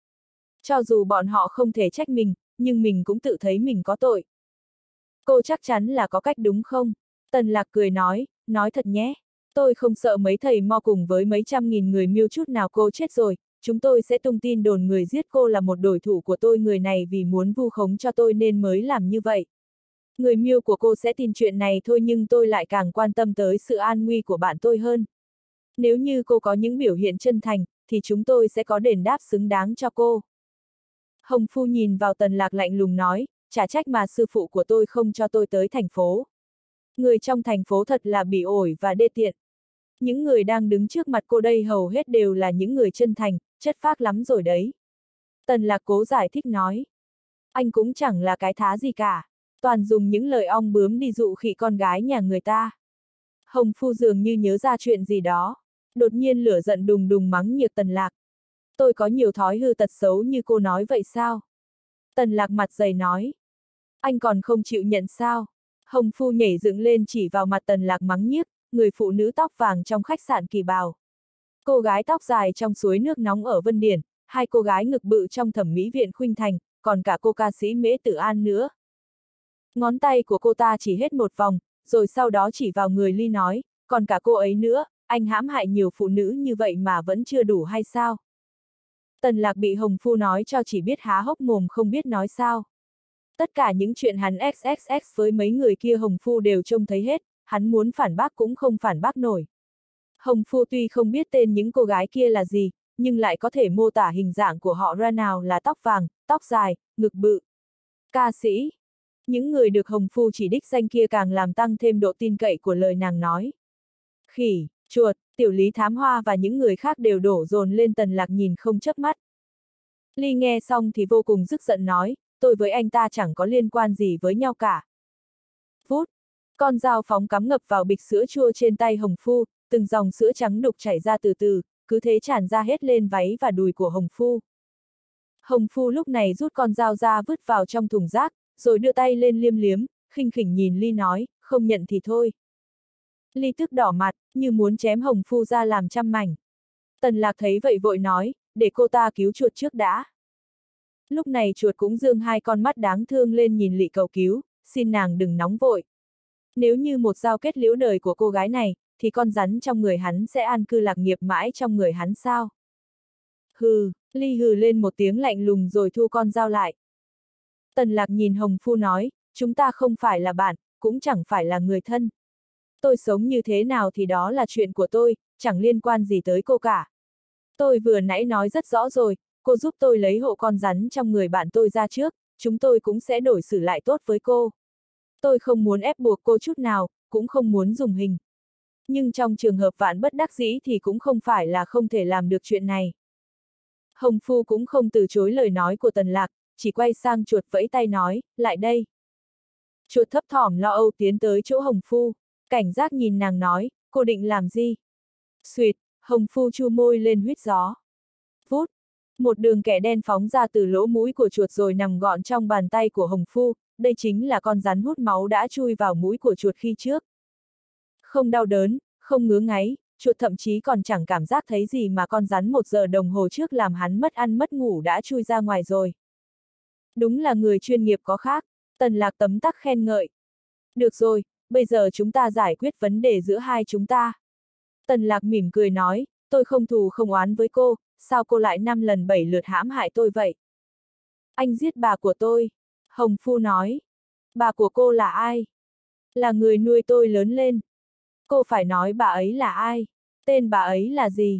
Cho dù bọn họ không thể trách mình, nhưng mình cũng tự thấy mình có tội. Cô chắc chắn là có cách đúng không? Tần Lạc cười nói thật nhé. Tôi không sợ mấy thầy mo cùng với mấy trăm nghìn người Miêu chút nào. Cô chết rồi, chúng tôi sẽ tung tin đồn người giết cô là một đối thủ của tôi. Người này vì muốn vu khống cho tôi nên mới làm như vậy. Người Miêu của cô sẽ tin chuyện này thôi, nhưng tôi lại càng quan tâm tới sự an nguy của bạn tôi hơn. Nếu như cô có những biểu hiện chân thành, thì chúng tôi sẽ có đền đáp xứng đáng cho cô. Hồng Phu nhìn vào Tần Lạc lạnh lùng nói, chả trách mà sư phụ của tôi không cho tôi tới thành phố. Người trong thành phố thật là bỉ ổi và đê tiện. Những người đang đứng trước mặt cô đây hầu hết đều là những người chân thành, chất phác lắm rồi đấy. Tần Lạc cố giải thích nói. Anh cũng chẳng là cái thá gì cả, toàn dùng những lời ong bướm đi dụ khỉ con gái nhà người ta. Hồng Phu dường như nhớ ra chuyện gì đó, đột nhiên lửa giận đùng đùng mắng nhiệt Tần Lạc. Tôi có nhiều thói hư tật xấu như cô nói vậy sao? Tần Lạc mặt dày nói. Anh còn không chịu nhận sao? Hồng Phu nhảy dựng lên chỉ vào mặt Tần Lạc mắng nhiếc, người phụ nữ tóc vàng trong khách sạn Kỳ Bào. Cô gái tóc dài trong suối nước nóng ở Vân Điển, hai cô gái ngực bự trong thẩm mỹ viện Khuynh Thành, còn cả cô ca sĩ Mễ Tử An nữa. Ngón tay của cô ta chỉ hết một vòng, rồi sau đó chỉ vào người Ly nói, còn cả cô ấy nữa, anh hãm hại nhiều phụ nữ như vậy mà vẫn chưa đủ hay sao? Tần Lạc bị Hồng Phu nói cho chỉ biết há hốc mồm không biết nói sao. Tất cả những chuyện hắn XXX với mấy người kia Hồng Phu đều trông thấy hết, hắn muốn phản bác cũng không phản bác nổi. Hồng Phu tuy không biết tên những cô gái kia là gì, nhưng lại có thể mô tả hình dạng của họ ra, nào là tóc vàng, tóc dài, ngực bự. Ca sĩ. Những người được Hồng Phu chỉ đích danh kia càng làm tăng thêm độ tin cậy của lời nàng nói. Khỉ, chuột, Tiểu Lý Thám Hoa và những người khác đều đổ dồn lên Tần Lạc nhìn không chớp mắt. Ly nghe xong thì vô cùng tức giận nói, tôi với anh ta chẳng có liên quan gì với nhau cả. Vút, con dao phóng cắm ngập vào bịch sữa chua trên tay Hồng Phu, từng dòng sữa trắng đục chảy ra từ từ, cứ thế tràn ra hết lên váy và đùi của Hồng Phu. Hồng Phu lúc này rút con dao ra vứt vào trong thùng rác, rồi đưa tay lên liêm liếm, khinh khỉnh nhìn Ly nói, không nhận thì thôi. Ly tức đỏ mặt, như muốn chém Hồng Phu ra làm trăm mảnh. Tần Lạc thấy vậy vội nói, để cô ta cứu chuột trước đã. Lúc này chuột cũng giương hai con mắt đáng thương lên nhìn Lị cầu cứu, xin nàng đừng nóng vội. Nếu như một dao kết liễu đời của cô gái này, thì con rắn trong người hắn sẽ an cư lạc nghiệp mãi trong người hắn sao? Hừ, Ly hừ lên một tiếng lạnh lùng rồi thu con dao lại. Tần Lạc nhìn Hồng Phu nói, chúng ta không phải là bạn, cũng chẳng phải là người thân. Tôi sống như thế nào thì đó là chuyện của tôi, chẳng liên quan gì tới cô cả. Tôi vừa nãy nói rất rõ rồi, cô giúp tôi lấy hộ con rắn trong người bạn tôi ra trước, chúng tôi cũng sẽ đổi xử lại tốt với cô. Tôi không muốn ép buộc cô chút nào, cũng không muốn dùng hình. Nhưng trong trường hợp vạn bất đắc dĩ thì cũng không phải là không thể làm được chuyện này. Hồng Phu cũng không từ chối lời nói của Tần Lạc, chỉ quay sang chuột vẫy tay nói, lại đây. Chuột thấp thỏm lo âu tiến tới chỗ Hồng Phu, cảnh giác nhìn nàng nói, cô định làm gì? Xuyệt, Hồng Phu chu môi lên huýt gió. Vút, một đường kẻ đen phóng ra từ lỗ mũi của chuột rồi nằm gọn trong bàn tay của Hồng Phu, đây chính là con rắn hút máu đã chui vào mũi của chuột khi trước. Không đau đớn, không ngứa ngáy, chuột thậm chí còn chẳng cảm giác thấy gì mà con rắn 1 giờ đồng hồ trước làm hắn mất ăn mất ngủ đã chui ra ngoài rồi. Đúng là người chuyên nghiệp có khác, Tần Lạc tấm tắc khen ngợi. Được rồi, bây giờ chúng ta giải quyết vấn đề giữa hai chúng ta. Tần Lạc mỉm cười nói, tôi không thù không oán với cô, sao cô lại 5 lần 7 lượt hãm hại tôi vậy? Anh giết bà của tôi. Hồng Phu nói. Bà của cô là ai? Là người nuôi tôi lớn lên. Cô phải nói bà ấy là ai? Tên bà ấy là gì?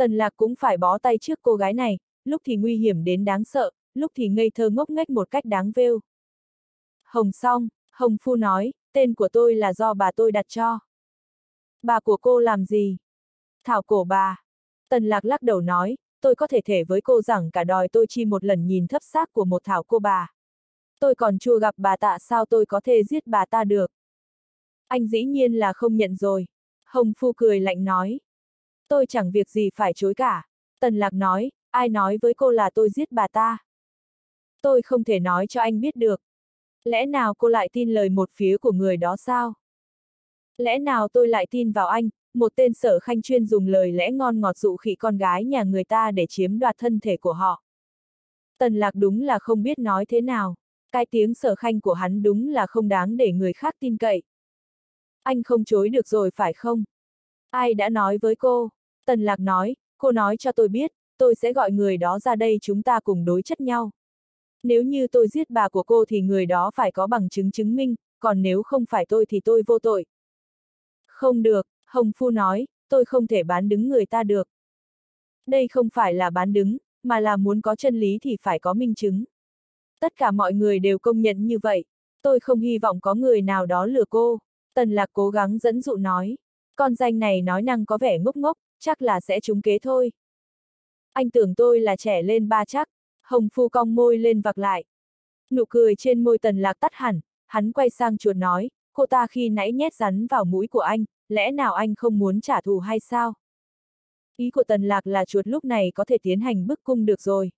Tần Lạc cũng phải bó tay trước cô gái này, lúc thì nguy hiểm đến đáng sợ, lúc thì ngây thơ ngốc nghếch một cách đáng trêu. Hồng Song, Hồng Phu nói, tên của tôi là do bà tôi đặt cho. Bà của cô làm gì? Thảo cổ bà. Tần Lạc lắc đầu nói, tôi có thể thề với cô rằng cả đời tôi chỉ một lần nhìn thấp xác của một thảo cô bà. Tôi còn chưa gặp bà ta, sao tôi có thể giết bà ta được? Anh dĩ nhiên là không nhận rồi. Hồng Phu cười lạnh nói. Tôi chẳng việc gì phải chối cả. Tần Lạc nói, ai nói với cô là tôi giết bà ta? Tôi không thể nói cho anh biết được. Lẽ nào cô lại tin lời một phía của người đó sao? Lẽ nào tôi lại tin vào anh, một tên Sở Khanh chuyên dùng lời lẽ ngon ngọt dụ khị con gái nhà người ta để chiếm đoạt thân thể của họ? Tần Lạc đúng là không biết nói thế nào. Cái tiếng Sở Khanh của hắn đúng là không đáng để người khác tin cậy. Anh không chối được rồi phải không? Ai đã nói với cô? Tần Lạc nói, cô nói cho tôi biết, tôi sẽ gọi người đó ra đây, chúng ta cùng đối chất nhau. Nếu như tôi giết bà của cô thì người đó phải có bằng chứng chứng minh, còn nếu không phải tôi thì tôi vô tội. Không được, Hồng Phu nói, tôi không thể bán đứng người ta được. Đây không phải là bán đứng, mà là muốn có chân lý thì phải có minh chứng. Tất cả mọi người đều công nhận như vậy. Tôi không hy vọng có người nào đó lừa cô. Tần Lạc cố gắng dẫn dụ nói. Con danh này nói năng có vẻ ngốc ngốc, chắc là sẽ trúng kế thôi. Anh tưởng tôi là trẻ lên ba chắc. Hồng Phu cong môi lên vặc lại. Nụ cười trên môi Tần Lạc tắt hẳn, hắn quay sang chuột nói, cô ta khi nãy nhét rắn vào mũi của anh, lẽ nào anh không muốn trả thù hay sao? Ý của Tần Lạc là chuột lúc này có thể tiến hành bức cung được rồi.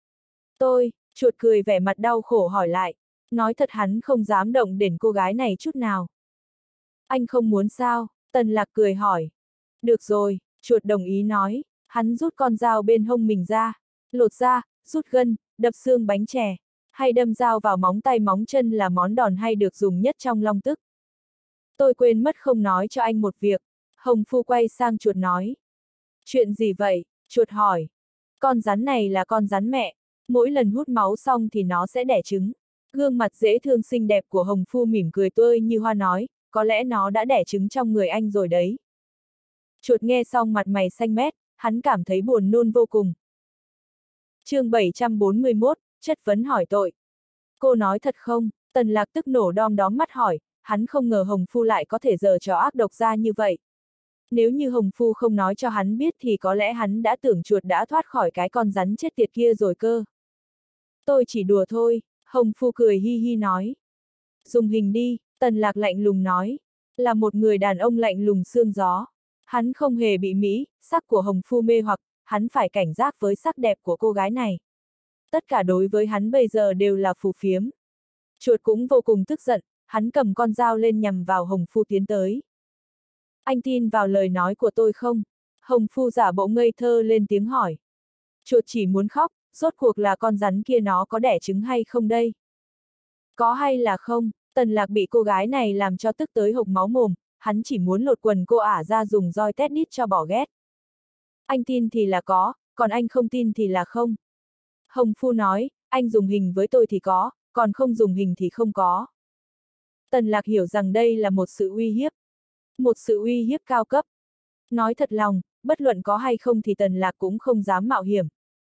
Chuột cười vẻ mặt đau khổ hỏi lại, nói thật hắn không dám động đến cô gái này chút nào. Anh không muốn sao? Tần Lạc cười hỏi. Được rồi, chuột đồng ý nói, hắn rút con dao bên hông mình ra, lột ra, rút gân, đập xương bánh chè, hay đâm dao vào móng tay móng chân là món đòn hay được dùng nhất trong long tức. Tôi quên mất không nói cho anh một việc. Hồng Phu quay sang chuột nói. Chuyện gì vậy? Chuột hỏi. Con rắn này là con rắn mẹ, mỗi lần hút máu xong thì nó sẽ đẻ trứng. Gương mặt dễ thương xinh đẹp của Hồng Phu mỉm cười tươi như hoa nói, có lẽ nó đã đẻ trứng trong người anh rồi đấy. Chuột nghe xong mặt mày xanh mét, hắn cảm thấy buồn nôn vô cùng. Chương 741, chất vấn hỏi tội. Cô nói thật không? Tần Lạc tức nổ đom đóm mắt hỏi, hắn không ngờ Hồng Phu lại có thể giở trò ác độc ra như vậy. Nếu như Hồng Phu không nói cho hắn biết thì có lẽ hắn đã tưởng chuột đã thoát khỏi cái con rắn chết tiệt kia rồi cơ. Tôi chỉ đùa thôi, Hồng Phu cười hi hi nói. Dùng hình đi, Tần Lạc lạnh lùng nói. Là một người đàn ông lạnh lùng xương gió. Hắn không hề bị mỹ, sắc của Hồng Phu mê hoặc, hắn phải cảnh giác với sắc đẹp của cô gái này. Tất cả đối với hắn bây giờ đều là phù phiếm. Chuột cũng vô cùng tức giận, hắn cầm con dao lên nhằm vào Hồng Phu tiến tới. Anh tin vào lời nói của tôi không? Hồng Phu giả bộ ngây thơ lên tiếng hỏi. Chuột chỉ muốn khóc, rốt cuộc là con rắn kia nó có đẻ trứng hay không đây? Có hay là không? Tần Lạc bị cô gái này làm cho tức tới hộc máu mồm, hắn chỉ muốn lột quần cô ả ra dùng roi tét đít cho bỏ ghét. Anh tin thì là có, còn anh không tin thì là không. Hồng Phu nói, anh dùng hình với tôi thì có, còn không dùng hình thì không có. Tần Lạc hiểu rằng đây là một sự uy hiếp. Một sự uy hiếp cao cấp. Nói thật lòng, bất luận có hay không thì Tần Lạc cũng không dám mạo hiểm.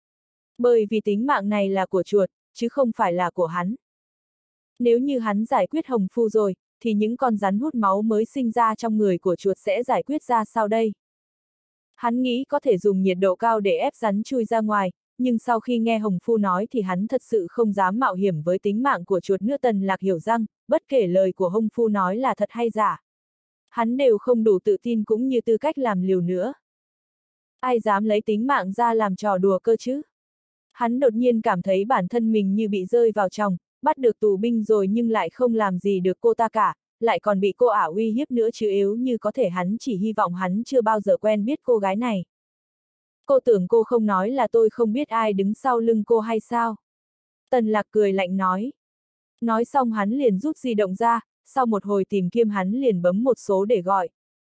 Bởi vì tính mạng này là của chuột, chứ không phải là của hắn. Nếu như hắn giải quyết Hồng Phu rồi, thì những con rắn hút máu mới sinh ra trong người của chuột sẽ giải quyết ra sao đây? Hắn nghĩ có thể dùng nhiệt độ cao để ép rắn chui ra ngoài, nhưng sau khi nghe Hồng Phu nói thì hắn thật sự không dám mạo hiểm với tính mạng của chuột nữa. Tần Lạc hiểu rằng, bất kể lời của Hồng Phu nói là thật hay giả, hắn đều không đủ tự tin cũng như tư cách làm liều nữa. Ai dám lấy tính mạng ra làm trò đùa cơ chứ? Hắn đột nhiên cảm thấy bản thân mình như bị rơi vào chòng, bắt được tù binh rồi nhưng lại không làm gì được cô ta cả, lại còn bị cô ả uy hiếp nữa chứ. Yếu như có thể hắn chỉ hy vọng hắn chưa bao giờ quen biết cô gái này. Cô tưởng cô không nói là tôi không biết ai đứng sau lưng cô hay sao? Tần Lạc cười lạnh nói. Nói xong hắn liền rút di động ra, sau một hồi tìm kiếm hắn liền bấm một số để gọi.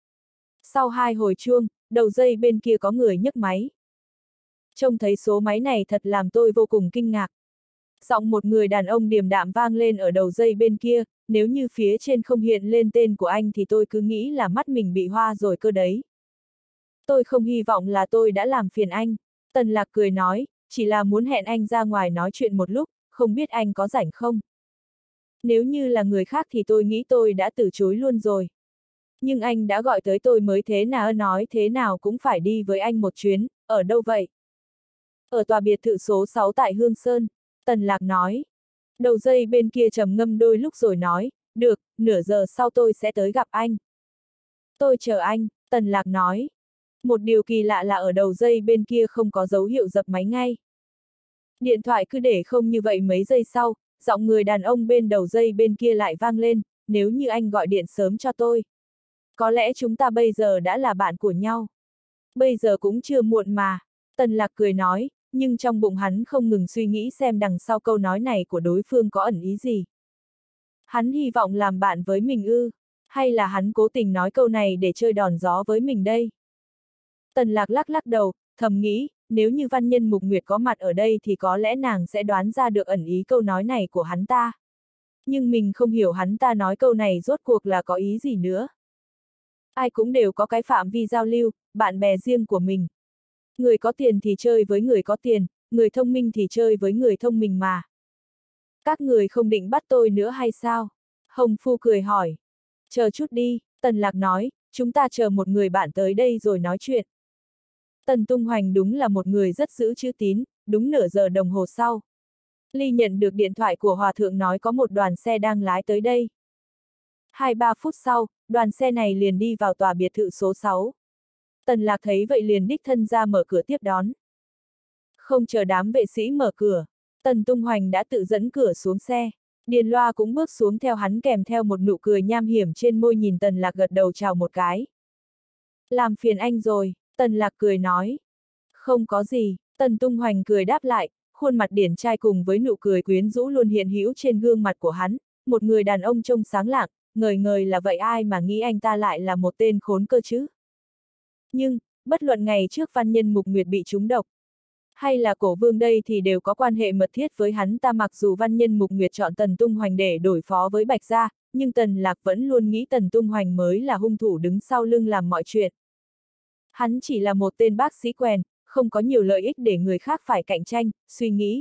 Sau 2 hồi chuông, đầu dây bên kia có người nhấc máy. Trông thấy số máy này thật làm tôi vô cùng kinh ngạc. Giọng một người đàn ông điềm đạm vang lên ở đầu dây bên kia, nếu như phía trên không hiện lên tên của anh thì tôi cứ nghĩ là mắt mình bị hoa rồi cơ đấy. Tôi không hy vọng là tôi đã làm phiền anh. Tần Lạc cười nói, chỉ là muốn hẹn anh ra ngoài nói chuyện một lúc, không biết anh có rảnh không? Nếu như là người khác thì tôi nghĩ tôi đã từ chối luôn rồi. Nhưng anh đã gọi tới tôi mới thế nào nói thế nào cũng phải đi với anh một chuyến, ở đâu vậy? Ở tòa biệt thự số 6 tại Hương Sơn, Tần Lạc nói. Đầu dây bên kia trầm ngâm đôi lúc rồi nói, được, nửa giờ sau tôi sẽ tới gặp anh. Tôi chờ anh, Tần Lạc nói. Một điều kỳ lạ là ở đầu dây bên kia không có dấu hiệu dập máy ngay. Điện thoại cứ để không như vậy mấy giây sau, giọng người đàn ông bên đầu dây bên kia lại vang lên, nếu như anh gọi điện sớm cho tôi. Có lẽ chúng ta bây giờ đã là bạn của nhau. Bây giờ cũng chưa muộn mà, Tần Lạc cười nói, nhưng trong bụng hắn không ngừng suy nghĩ xem đằng sau câu nói này của đối phương có ẩn ý gì. Hắn hy vọng làm bạn với mình ư, hay là hắn cố tình nói câu này để chơi đòn gió với mình đây? Tần Lạc lắc lắc đầu, thầm nghĩ, nếu như Văn Nhân Mục Nguyệt có mặt ở đây thì có lẽ nàng sẽ đoán ra được ẩn ý câu nói này của hắn ta. Nhưng mình không hiểu hắn ta nói câu này rốt cuộc là có ý gì nữa. Ai cũng đều có cái phạm vi giao lưu, bạn bè riêng của mình. Người có tiền thì chơi với người có tiền, người thông minh thì chơi với người thông minh mà. Các người không định bắt tôi nữa hay sao? Hồng Phu cười hỏi. Chờ chút đi, Tần Lạc nói, chúng ta chờ một người bạn tới đây rồi nói chuyện. Tần Tung Hoành đúng là một người rất giữ chữ tín, đúng nửa giờ đồng hồ sau. Ly nhận được điện thoại của Hòa Thượng nói có một đoàn xe đang lái tới đây. 2-3 phút sau, đoàn xe này liền đi vào tòa biệt thự số 6. Tần Lạc thấy vậy liền đích thân ra mở cửa tiếp đón. Không chờ đám vệ sĩ mở cửa, Tần Tung Hoành đã tự dẫn cửa xuống xe. Điền Loa cũng bước xuống theo hắn kèm theo một nụ cười nham hiểm trên môi nhìn Tần Lạc gật đầu chào một cái. Làm phiền anh rồi, Tần Lạc cười nói. Không có gì, Tần Tung Hoành cười đáp lại, khuôn mặt điển trai cùng với nụ cười quyến rũ luôn hiện hữu trên gương mặt của hắn, một người đàn ông trông sáng lạng, ngời ngời là vậy ai mà nghĩ anh ta lại là một tên khốn cơ chứ. Nhưng, bất luận ngày trước Văn Nhân Mục Nguyệt bị trúng độc, hay là Cổ Vương đây thì đều có quan hệ mật thiết với hắn ta mặc dù Văn Nhân Mục Nguyệt chọn Tần Tung Hoành để đổi phó với Bạch Gia, nhưng Tần Lạc vẫn luôn nghĩ Tần Tung Hoành mới là hung thủ đứng sau lưng làm mọi chuyện. Hắn chỉ là một tên bác sĩ quèn, không có nhiều lợi ích để người khác phải cạnh tranh, suy nghĩ.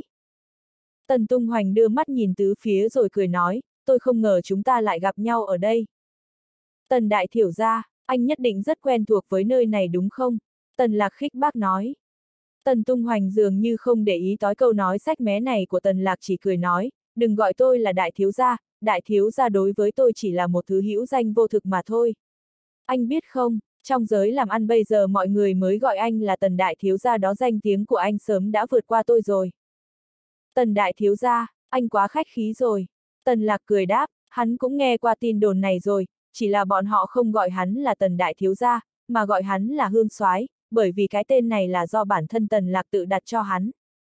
Tần Tung Hoành đưa mắt nhìn tứ phía rồi cười nói, tôi không ngờ chúng ta lại gặp nhau ở đây. Tần Đại Thiểu gia, anh nhất định rất quen thuộc với nơi này đúng không? Tần Lạc khích bác nói. Tần Tung Hoành dường như không để ý tới câu nói sách mé này của Tần Lạc chỉ cười nói, đừng gọi tôi là đại thiếu gia đối với tôi chỉ là một thứ hữu danh vô thực mà thôi. Anh biết không, trong giới làm ăn bây giờ mọi người mới gọi anh là Tần Đại Thiếu gia đó danh tiếng của anh sớm đã vượt qua tôi rồi. Tần Đại Thiếu gia, anh quá khách khí rồi. Tần Lạc cười đáp, hắn cũng nghe qua tin đồn này rồi, chỉ là bọn họ không gọi hắn là Tần Đại Thiếu gia, mà gọi hắn là Hương Soái, bởi vì cái tên này là do bản thân Tần Lạc tự đặt cho hắn.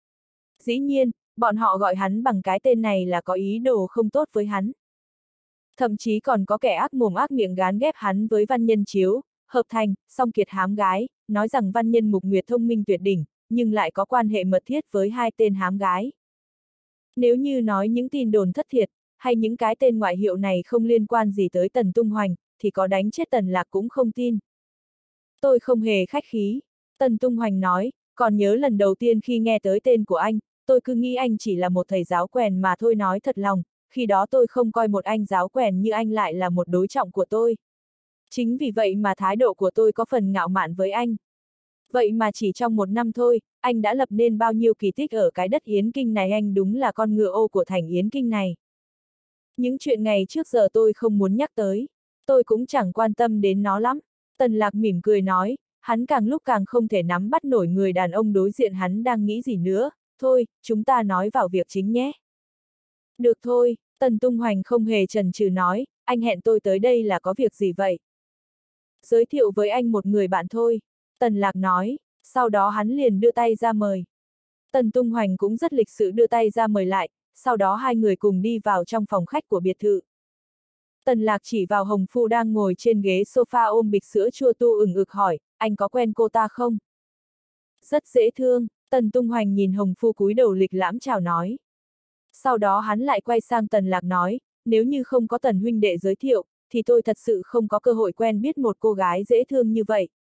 Dĩ nhiên, bọn họ gọi hắn bằng cái tên này là có ý đồ không tốt với hắn. Thậm chí còn có kẻ ác mồm ác miệng gán ghép hắn với Văn Nhân Chiếu, hợp thành, song kiệt hám gái, nói rằng Văn Nhân Mục Nguyệt thông minh tuyệt đỉnh, nhưng lại có quan hệ mật thiết với hai tên hám gái. Nếu như nói những tin đồn thất thiệt, hay những cái tên ngoại hiệu này không liên quan gì tới Tần Tung Hoành, thì có đánh chết Tần Lạc cũng không tin. Tôi không hề khách khí, Tần Tung Hoành nói, còn nhớ lần đầu tiên khi nghe tới tên của anh, tôi cứ nghĩ anh chỉ là một thầy giáo quèn mà thôi nói thật lòng, khi đó tôi không coi một anh giáo quèn như anh lại là một đối trọng của tôi. Chính vì vậy mà thái độ của tôi có phần ngạo mạn với anh. Vậy mà chỉ trong một năm thôi, anh đã lập nên bao nhiêu kỳ tích ở cái đất Yến Kinh này anh đúng là con ngựa ô của thành Yến Kinh này. Những chuyện ngày trước giờ tôi không muốn nhắc tới, tôi cũng chẳng quan tâm đến nó lắm. Tần Lạc mỉm cười nói, hắn càng lúc càng không thể nắm bắt nổi người đàn ông đối diện hắn đang nghĩ gì nữa, thôi, chúng ta nói vào việc chính nhé. Được thôi, Tần Tung Hoành không hề chần chừ nói, anh hẹn tôi tới đây là có việc gì vậy? Giới thiệu với anh một người bạn thôi, Tần Lạc nói, sau đó hắn liền đưa tay ra mời. Tần Tung Hoành cũng rất lịch sự đưa tay ra mời lại, sau đó hai người cùng đi vào trong phòng khách của biệt thự. Tần Lạc chỉ vào Hồng Phu đang ngồi trên ghế sofa ôm bịch sữa chua tu ửng ực hỏi, anh có quen cô ta không? Rất dễ thương, Tần Tung Hoành nhìn Hồng Phu cúi đầu lịch lãm chào nói. Sau đó hắn lại quay sang Tần Lạc nói, nếu như không có Tần huynh đệ giới thiệu, thì tôi thật sự không có cơ hội quen biết một cô gái dễ thương như vậy.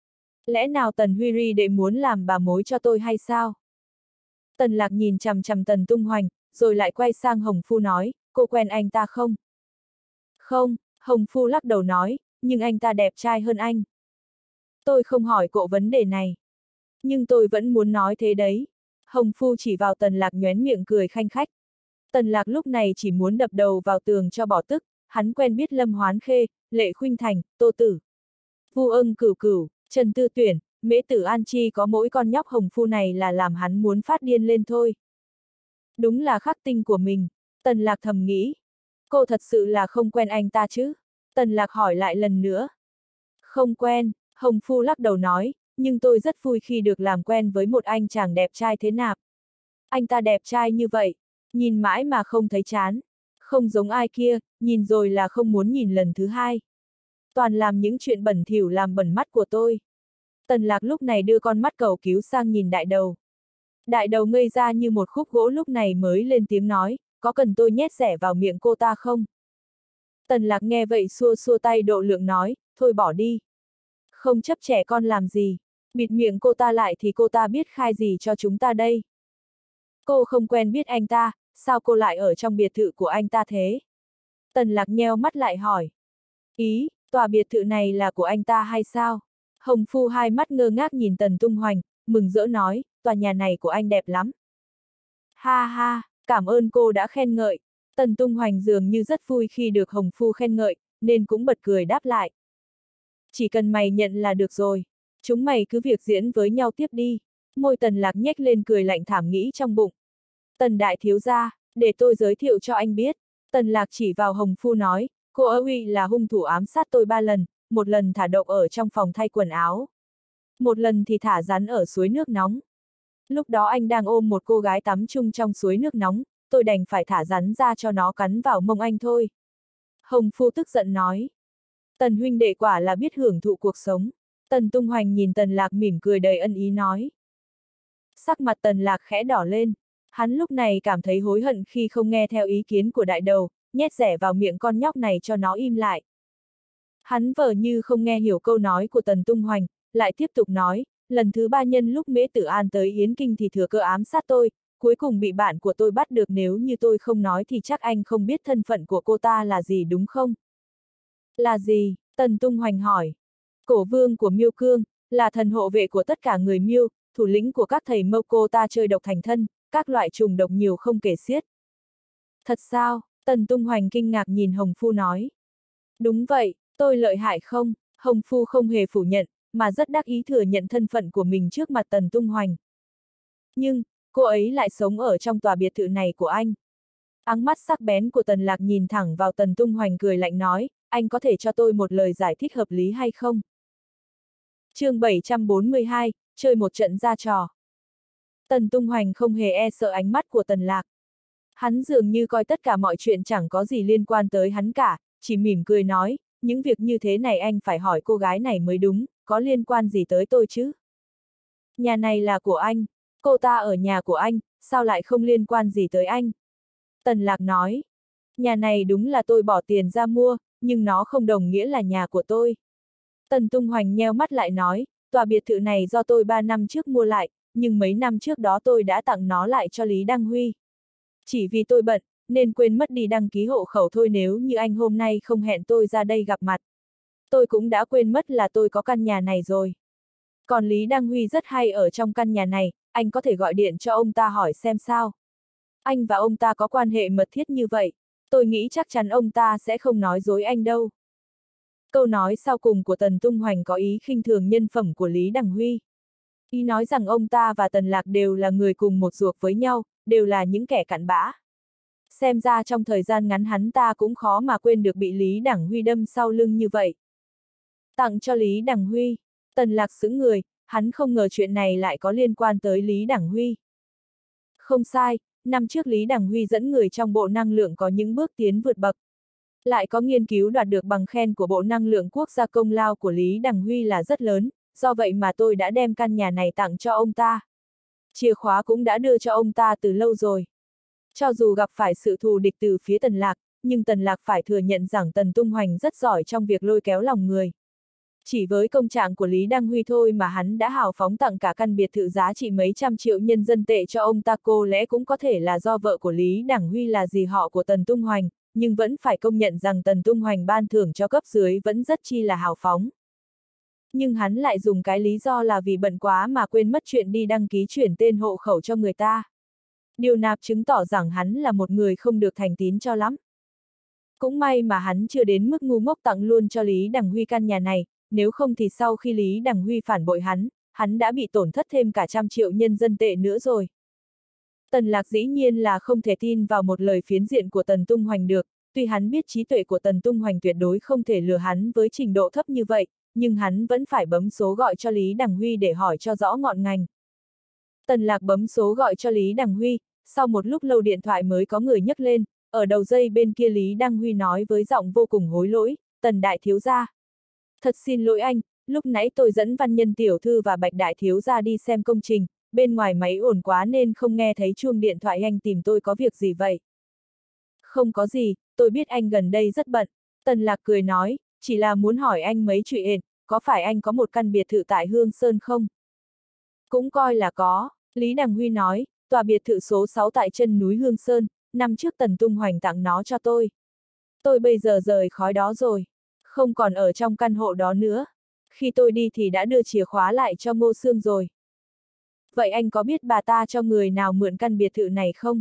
Lẽ nào Tần Huy Ri đệ muốn làm bà mối cho tôi hay sao? Tần Lạc nhìn chằm chằm Tần Tung Hoành, rồi lại quay sang Hồng Phu nói, cô quen anh ta không? Không, Hồng Phu lắc đầu nói, nhưng anh ta đẹp trai hơn anh. Tôi không hỏi cậu vấn đề này. Nhưng tôi vẫn muốn nói thế đấy. Hồng Phu chỉ vào Tần Lạc nhoẻn miệng cười khanh khách. Tần Lạc lúc này chỉ muốn đập đầu vào tường cho bỏ tức, hắn quen biết Lâm Hoán Khê, Lệ Khuynh Thành, Tô Tử, Vu Ưng Cửu Cửu, Trần Tư Tuyển, Mễ Tử An Chi, có mỗi con nhóc Hồng Phu này là làm hắn muốn phát điên lên thôi. Đúng là khắc tinh của mình, Tần Lạc thầm nghĩ. Cô thật sự là không quen anh ta chứ? Tần Lạc hỏi lại lần nữa. Không quen, Hồng Phu lắc đầu nói, nhưng tôi rất vui khi được làm quen với một anh chàng đẹp trai thế nạp. Anh ta đẹp trai như vậy, nhìn mãi mà không thấy chán. Không giống ai kia, nhìn rồi là không muốn nhìn lần thứ hai. Toàn làm những chuyện bẩn thỉu làm bẩn mắt của tôi. Tần Lạc lúc này đưa con mắt cầu cứu sang nhìn đại đầu. Đại đầu ngây ra như một khúc gỗ, lúc này mới lên tiếng nói, có cần tôi nhét rẻ vào miệng cô ta không? Tần Lạc nghe vậy xua xua tay độ lượng nói, thôi bỏ đi. Không chấp trẻ con làm gì, bịt miệng cô ta lại thì cô ta biết khai gì cho chúng ta đây. Cô không quen biết anh ta, sao cô lại ở trong biệt thự của anh ta thế? Tần Lạc nheo mắt lại hỏi. Ý, tòa biệt thự này là của anh ta hay sao? Hồng Phu hai mắt ngơ ngác nhìn Tần Tung Hoành, mừng rỡ nói, tòa nhà này của anh đẹp lắm. Ha ha, cảm ơn cô đã khen ngợi. Tần Tung Hoành dường như rất vui khi được Hồng Phu khen ngợi, nên cũng bật cười đáp lại. Chỉ cần mày nhận là được rồi. Chúng mày cứ việc diễn với nhau tiếp đi. Môi Tần Lạc nhếch lên cười lạnh thảm nghĩ trong bụng. Tần đại thiếu gia, để tôi giới thiệu cho anh biết. Tần Lạc chỉ vào Hồng Phu nói, cô Ơ Uy là hung thủ ám sát tôi 3 lần, một lần thả độc ở trong phòng thay quần áo. Một lần thì thả rắn ở suối nước nóng. Lúc đó anh đang ôm một cô gái tắm chung trong suối nước nóng, tôi đành phải thả rắn ra cho nó cắn vào mông anh thôi. Hồng Phu tức giận nói. Tần huynh đệ quả là biết hưởng thụ cuộc sống. Tần Tung Hoành nhìn Tần Lạc mỉm cười đầy ân ý nói. Sắc mặt Tần Lạc khẽ đỏ lên. Hắn lúc này cảm thấy hối hận khi không nghe theo ý kiến của đại đầu, nhét rẻ vào miệng con nhóc này cho nó im lại. Hắn vờ như không nghe hiểu câu nói của Tần Tung Hoành, lại tiếp tục nói, lần thứ 3 nhân lúc Mễ Tử An tới Yến Kinh thì thừa cơ ám sát tôi, cuối cùng bị bạn của tôi bắt được, nếu như tôi không nói thì chắc anh không biết thân phận của cô ta là gì đúng không? Là gì? Tần Tung Hoành hỏi. Cổ vương của Miêu Cương, là thần hộ vệ của tất cả người Miêu, thủ lĩnh của các thầy Mâu, cô ta chơi độc thành thân, các loại trùng độc nhiều không kể xiết. Thật sao? Tần Tung Hoành kinh ngạc nhìn Hồng Phu nói. Đúng vậy, tôi lợi hại không? Hồng Phu không hề phủ nhận, mà rất đắc ý thừa nhận thân phận của mình trước mặt Tần Tung Hoành. Nhưng, cô ấy lại sống ở trong tòa biệt thự này của anh. Áng mắt sắc bén của Tần Lạc nhìn thẳng vào Tần Tung Hoành cười lạnh nói, anh có thể cho tôi một lời giải thích hợp lý hay không? Chương 742, chơi một trận ra trò. Tần Tung Hoành không hề e sợ ánh mắt của Tần Lạc. Hắn dường như coi tất cả mọi chuyện chẳng có gì liên quan tới hắn cả, chỉ mỉm cười nói, những việc như thế này anh phải hỏi cô gái này mới đúng, có liên quan gì tới tôi chứ? Nhà này là của anh, cô ta ở nhà của anh, sao lại không liên quan gì tới anh? Tần Lạc nói, nhà này đúng là tôi bỏ tiền ra mua, nhưng nó không đồng nghĩa là nhà của tôi. Tần Tung Hoành nheo mắt lại nói, tòa biệt thự này do tôi 3 năm trước mua lại, nhưng mấy năm trước đó tôi đã tặng nó lại cho Lý Đăng Huy. Chỉ vì tôi bận, nên quên mất đi đăng ký hộ khẩu thôi, nếu như anh hôm nay không hẹn tôi ra đây gặp mặt. Tôi cũng đã quên mất là tôi có căn nhà này rồi. Còn Lý Đăng Huy rất hay ở trong căn nhà này, anh có thể gọi điện cho ông ta hỏi xem sao. Anh và ông ta có quan hệ mật thiết như vậy, tôi nghĩ chắc chắn ông ta sẽ không nói dối anh đâu. Câu nói sau cùng của Tần Tung Hoành có ý khinh thường nhân phẩm của Lý Đăng Huy. Ý nói rằng ông ta và Tần Lạc đều là người cùng một ruột với nhau, đều là những kẻ cặn bã. Xem ra trong thời gian ngắn hắn ta cũng khó mà quên được bị Lý Đăng Huy đâm sau lưng như vậy. Tặng cho Lý Đăng Huy, Tần Lạc sững người, hắn không ngờ chuyện này lại có liên quan tới Lý Đăng Huy. Không sai, năm trước Lý Đăng Huy dẫn người trong Bộ Năng lượng có những bước tiến vượt bậc. Lại có nghiên cứu đoạt được bằng khen của Bộ Năng lượng Quốc gia, công lao của Lý Đăng Huy là rất lớn, do vậy mà tôi đã đem căn nhà này tặng cho ông ta. Chìa khóa cũng đã đưa cho ông ta từ lâu rồi. Cho dù gặp phải sự thù địch từ phía Tần Lạc, nhưng Tần Lạc phải thừa nhận rằng Tần Tung Hoành rất giỏi trong việc lôi kéo lòng người. Chỉ với công trạng của Lý Đăng Huy thôi mà hắn đã hào phóng tặng cả căn biệt thự giá trị mấy trăm triệu nhân dân tệ cho ông ta, cô lẽ cũng có thể là do vợ của Lý Đăng Huy là dì họ của Tần Tung Hoành, nhưng vẫn phải công nhận rằng Tần Tung Hoành ban thưởng cho cấp dưới vẫn rất chi là hào phóng. Nhưng hắn lại dùng cái lý do là vì bận quá mà quên mất chuyện đi đăng ký chuyển tên hộ khẩu cho người ta. Điều nạp chứng tỏ rằng hắn là một người không được thành tín cho lắm. Cũng may mà hắn chưa đến mức ngu ngốc tặng luôn cho Lý Đằng Huy căn nhà này, nếu không thì sau khi Lý Đằng Huy phản bội hắn đã bị tổn thất thêm cả trăm triệu nhân dân tệ nữa rồi. Tần Lạc dĩ nhiên là không thể tin vào một lời phiến diện của Tần Tung Hoành được, tuy hắn biết trí tuệ của Tần Tung Hoành tuyệt đối không thể lừa hắn với trình độ thấp như vậy, nhưng hắn vẫn phải bấm số gọi cho Lý Đằng Huy để hỏi cho rõ ngọn ngành. Tần Lạc bấm số gọi cho Lý Đằng Huy, sau một lúc lâu điện thoại mới có người nhấc lên, ở đầu dây bên kia Lý Đăng Huy nói với giọng vô cùng hối lỗi, Tần đại thiếu gia. Thật xin lỗi anh, lúc nãy tôi dẫn Văn Nhân tiểu thư và Bạch đại thiếu gia đi xem công trình, bên ngoài máy ồn quá nên không nghe thấy chuông điện thoại. Anh tìm tôi có việc gì vậy? Không có gì, tôi biết anh gần đây rất bận. Tần Lạc cười nói, chỉ là muốn hỏi anh mấy chuyện, có phải anh có một căn biệt thự tại Hương Sơn không? Cũng coi là có, Lý Đằng Huy nói, tòa biệt thự số 6 tại chân núi Hương Sơn, năm trước Tần Tung Hoành tặng nó cho tôi. Tôi bây giờ rời khỏi đó rồi, không còn ở trong căn hộ đó nữa. Khi tôi đi thì đã đưa chìa khóa lại cho Ngô Sương rồi. Vậy anh có biết bà ta cho người nào mượn căn biệt thự này không?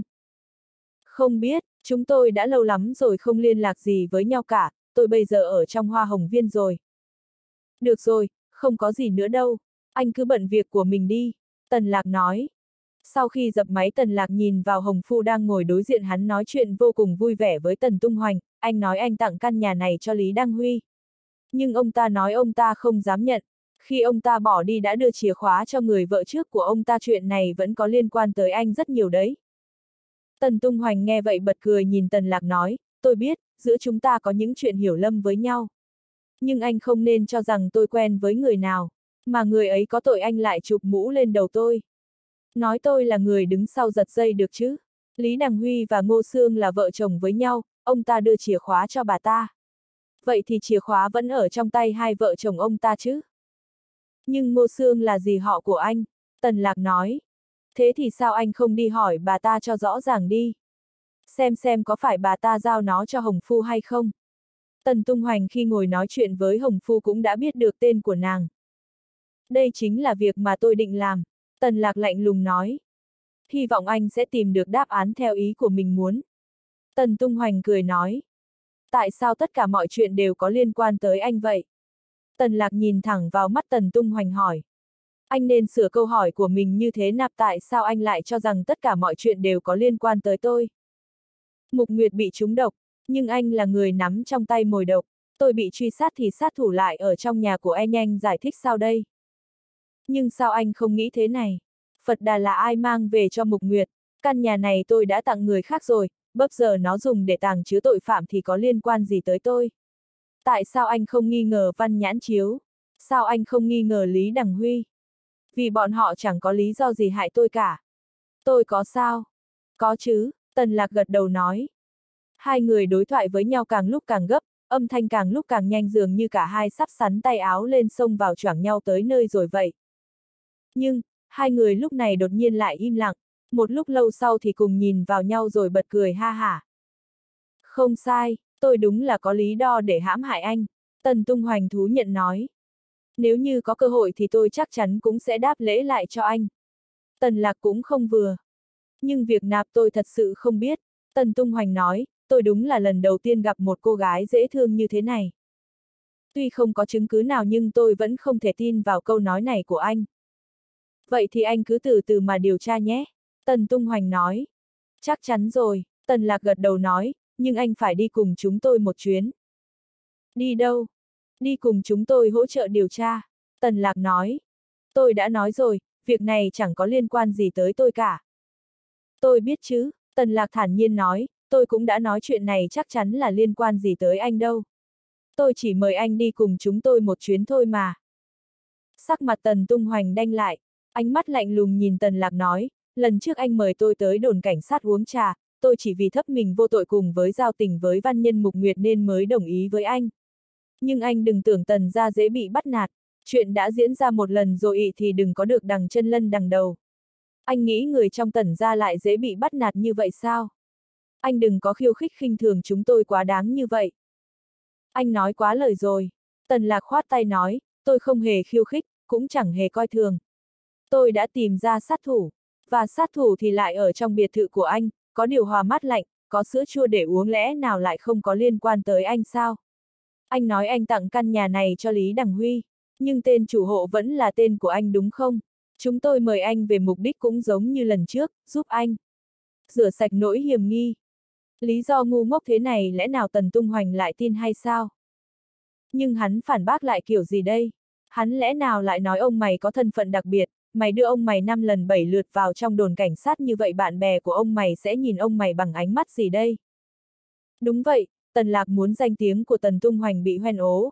Không biết, chúng tôi đã lâu lắm rồi không liên lạc gì với nhau cả, tôi bây giờ ở trong Hoa Hồng Viên rồi. Được rồi, không có gì nữa đâu, anh cứ bận việc của mình đi, Tần Lạc nói. Sau khi dập máy Tần Lạc nhìn vào Hồng Phu đang ngồi đối diện hắn nói chuyện vô cùng vui vẻ với Tần Tung Hoành, anh nói anh tặng căn nhà này cho Lý Đăng Huy. Nhưng ông ta nói ông ta không dám nhận, khi ông ta bỏ đi đã đưa chìa khóa cho người vợ trước của ông ta, chuyện này vẫn có liên quan tới anh rất nhiều đấy. Tần Tung Hoành nghe vậy bật cười nhìn Tần Lạc nói, tôi biết, giữa chúng ta có những chuyện hiểu lầm với nhau. Nhưng anh không nên cho rằng tôi quen với người nào, mà người ấy có tội anh lại chụp mũ lên đầu tôi. Nói tôi là người đứng sau giật dây được chứ. Lý Đằng Huy và Ngô Sương là vợ chồng với nhau, ông ta đưa chìa khóa cho bà ta. Vậy thì chìa khóa vẫn ở trong tay hai vợ chồng ông ta chứ. Nhưng Ngô Sương là dì họ của anh, Tần Lạc nói. Thế thì sao anh không đi hỏi bà ta cho rõ ràng đi. Xem có phải bà ta giao nó cho Hồng Phu hay không. Tần Tung Hoành khi ngồi nói chuyện với Hồng Phu cũng đã biết được tên của nàng. Đây chính là việc mà tôi định làm, Tần Lạc lạnh lùng nói. Hy vọng anh sẽ tìm được đáp án theo ý của mình muốn. Tần Tung Hoành cười nói. Tại sao tất cả mọi chuyện đều có liên quan tới anh vậy? Tần Lạc nhìn thẳng vào mắt Tần Tung Hoành hỏi. Anh nên sửa câu hỏi của mình như thế nào, tại sao anh lại cho rằng tất cả mọi chuyện đều có liên quan tới tôi? Mục Nguyệt bị trúng độc, nhưng anh là người nắm trong tay mồi độc. Tôi bị truy sát thì sát thủ lại ở trong nhà của anh, nhanh giải thích sao đây? Nhưng sao anh không nghĩ thế này? Phật Đà là ai mang về cho Mục Nguyệt? Căn nhà này tôi đã tặng người khác rồi, bấp giờ nó dùng để tàng chứa tội phạm thì có liên quan gì tới tôi? Tại sao anh không nghi ngờ Văn Nhãn Chiếu? Sao anh không nghi ngờ Lý Đằng Huy? Vì bọn họ chẳng có lý do gì hại tôi cả. Tôi có sao? Có chứ, Tần Lạc gật đầu nói. Hai người đối thoại với nhau càng lúc càng gấp, âm thanh càng lúc càng nhanh, dường như cả hai sắp sắn tay áo lên xông vào choảng nhau tới nơi rồi vậy. Nhưng, hai người lúc này đột nhiên lại im lặng, một lúc lâu sau thì cùng nhìn vào nhau rồi bật cười ha hả. Không sai, tôi đúng là có lý do để hãm hại anh, Tần Tung Hoành thú nhận nói. Nếu như có cơ hội thì tôi chắc chắn cũng sẽ đáp lễ lại cho anh. Tần Lạc cũng không vừa. Nhưng việc nạp tôi thật sự không biết, Tần Tung Hoành nói, tôi đúng là lần đầu tiên gặp một cô gái dễ thương như thế này. Tuy không có chứng cứ nào nhưng tôi vẫn không thể tin vào câu nói này của anh. Vậy thì anh cứ từ từ mà điều tra nhé, Tần Tung Hoành nói. Chắc chắn rồi, Tần Lạc gật đầu nói, nhưng anh phải đi cùng chúng tôi một chuyến. Đi đâu? Đi cùng chúng tôi hỗ trợ điều tra, Tần Lạc nói. Tôi đã nói rồi, việc này chẳng có liên quan gì tới tôi cả. Tôi biết chứ, Tần Lạc thản nhiên nói, tôi cũng đã nói chuyện này chắc chắn là liên quan gì tới anh đâu. Tôi chỉ mời anh đi cùng chúng tôi một chuyến thôi mà. Sắc mặt Tần Tung Hoành đanh lại, ánh mắt lạnh lùng nhìn Tần Lạc nói, lần trước anh mời tôi tới đồn cảnh sát uống trà, tôi chỉ vì thấp mình vô tội cùng với giao tình với Văn Nhân Mục Nguyệt nên mới đồng ý với anh. Nhưng anh đừng tưởng Tần gia dễ bị bắt nạt, chuyện đã diễn ra một lần rồi ị thì đừng có được đằng chân lân đằng đầu. Anh nghĩ người trong Tần gia lại dễ bị bắt nạt như vậy sao? Anh đừng có khiêu khích khinh thường chúng tôi quá đáng như vậy. Anh nói quá lời rồi. Tần Lạc khoát tay nói, tôi không hề khiêu khích, cũng chẳng hề coi thường. Tôi đã tìm ra sát thủ, và sát thủ thì lại ở trong biệt thự của anh, có điều hòa mát lạnh, có sữa chua để uống, lẽ nào lại không có liên quan tới anh sao? Anh nói anh tặng căn nhà này cho Lý Đằng Huy, nhưng tên chủ hộ vẫn là tên của anh đúng không? Chúng tôi mời anh về mục đích cũng giống như lần trước, giúp anh rửa sạch nỗi hiềm nghi. Lý do ngu ngốc thế này lẽ nào Tần Tung Hoành lại tin hay sao? Nhưng hắn phản bác lại kiểu gì đây? Hắn lẽ nào lại nói ông mày có thân phận đặc biệt, mày đưa ông mày 5 lần 7 lượt vào trong đồn cảnh sát như vậy bạn bè của ông mày sẽ nhìn ông mày bằng ánh mắt gì đây? Đúng vậy, Tần Lạc muốn danh tiếng của Tần Tung Hoành bị hoen ố.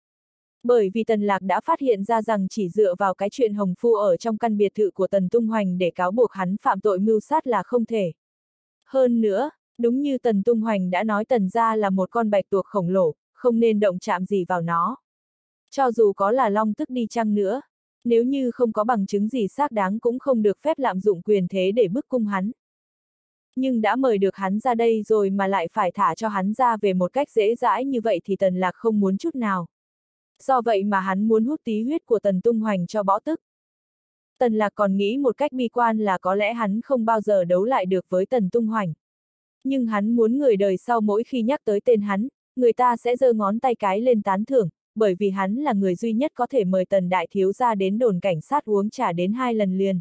Bởi vì Tần Lạc đã phát hiện ra rằng chỉ dựa vào cái chuyện Hồng Phu ở trong căn biệt thự của Tần Tung Hoành để cáo buộc hắn phạm tội mưu sát là không thể. Hơn nữa, đúng như Tần Tung Hoành đã nói, Tần gia là một con bạch tuộc khổng lồ, không nên động chạm gì vào nó. Cho dù có là long tức đi chăng nữa, nếu như không có bằng chứng gì xác đáng cũng không được phép lạm dụng quyền thế để bức cung hắn. Nhưng đã mời được hắn ra đây rồi mà lại phải thả cho hắn ra về một cách dễ dãi như vậy thì Tần Lạc không muốn chút nào. Do vậy mà hắn muốn hút tí huyết của Tần Tung Hoành cho bỏ tức. Tần Lạc còn nghĩ một cách bi quan là có lẽ hắn không bao giờ đấu lại được với Tần Tung Hoành. Nhưng hắn muốn người đời sau mỗi khi nhắc tới tên hắn, người ta sẽ giơ ngón tay cái lên tán thưởng, bởi vì hắn là người duy nhất có thể mời Tần đại thiếu gia đến đồn cảnh sát uống trà đến 2 lần liền.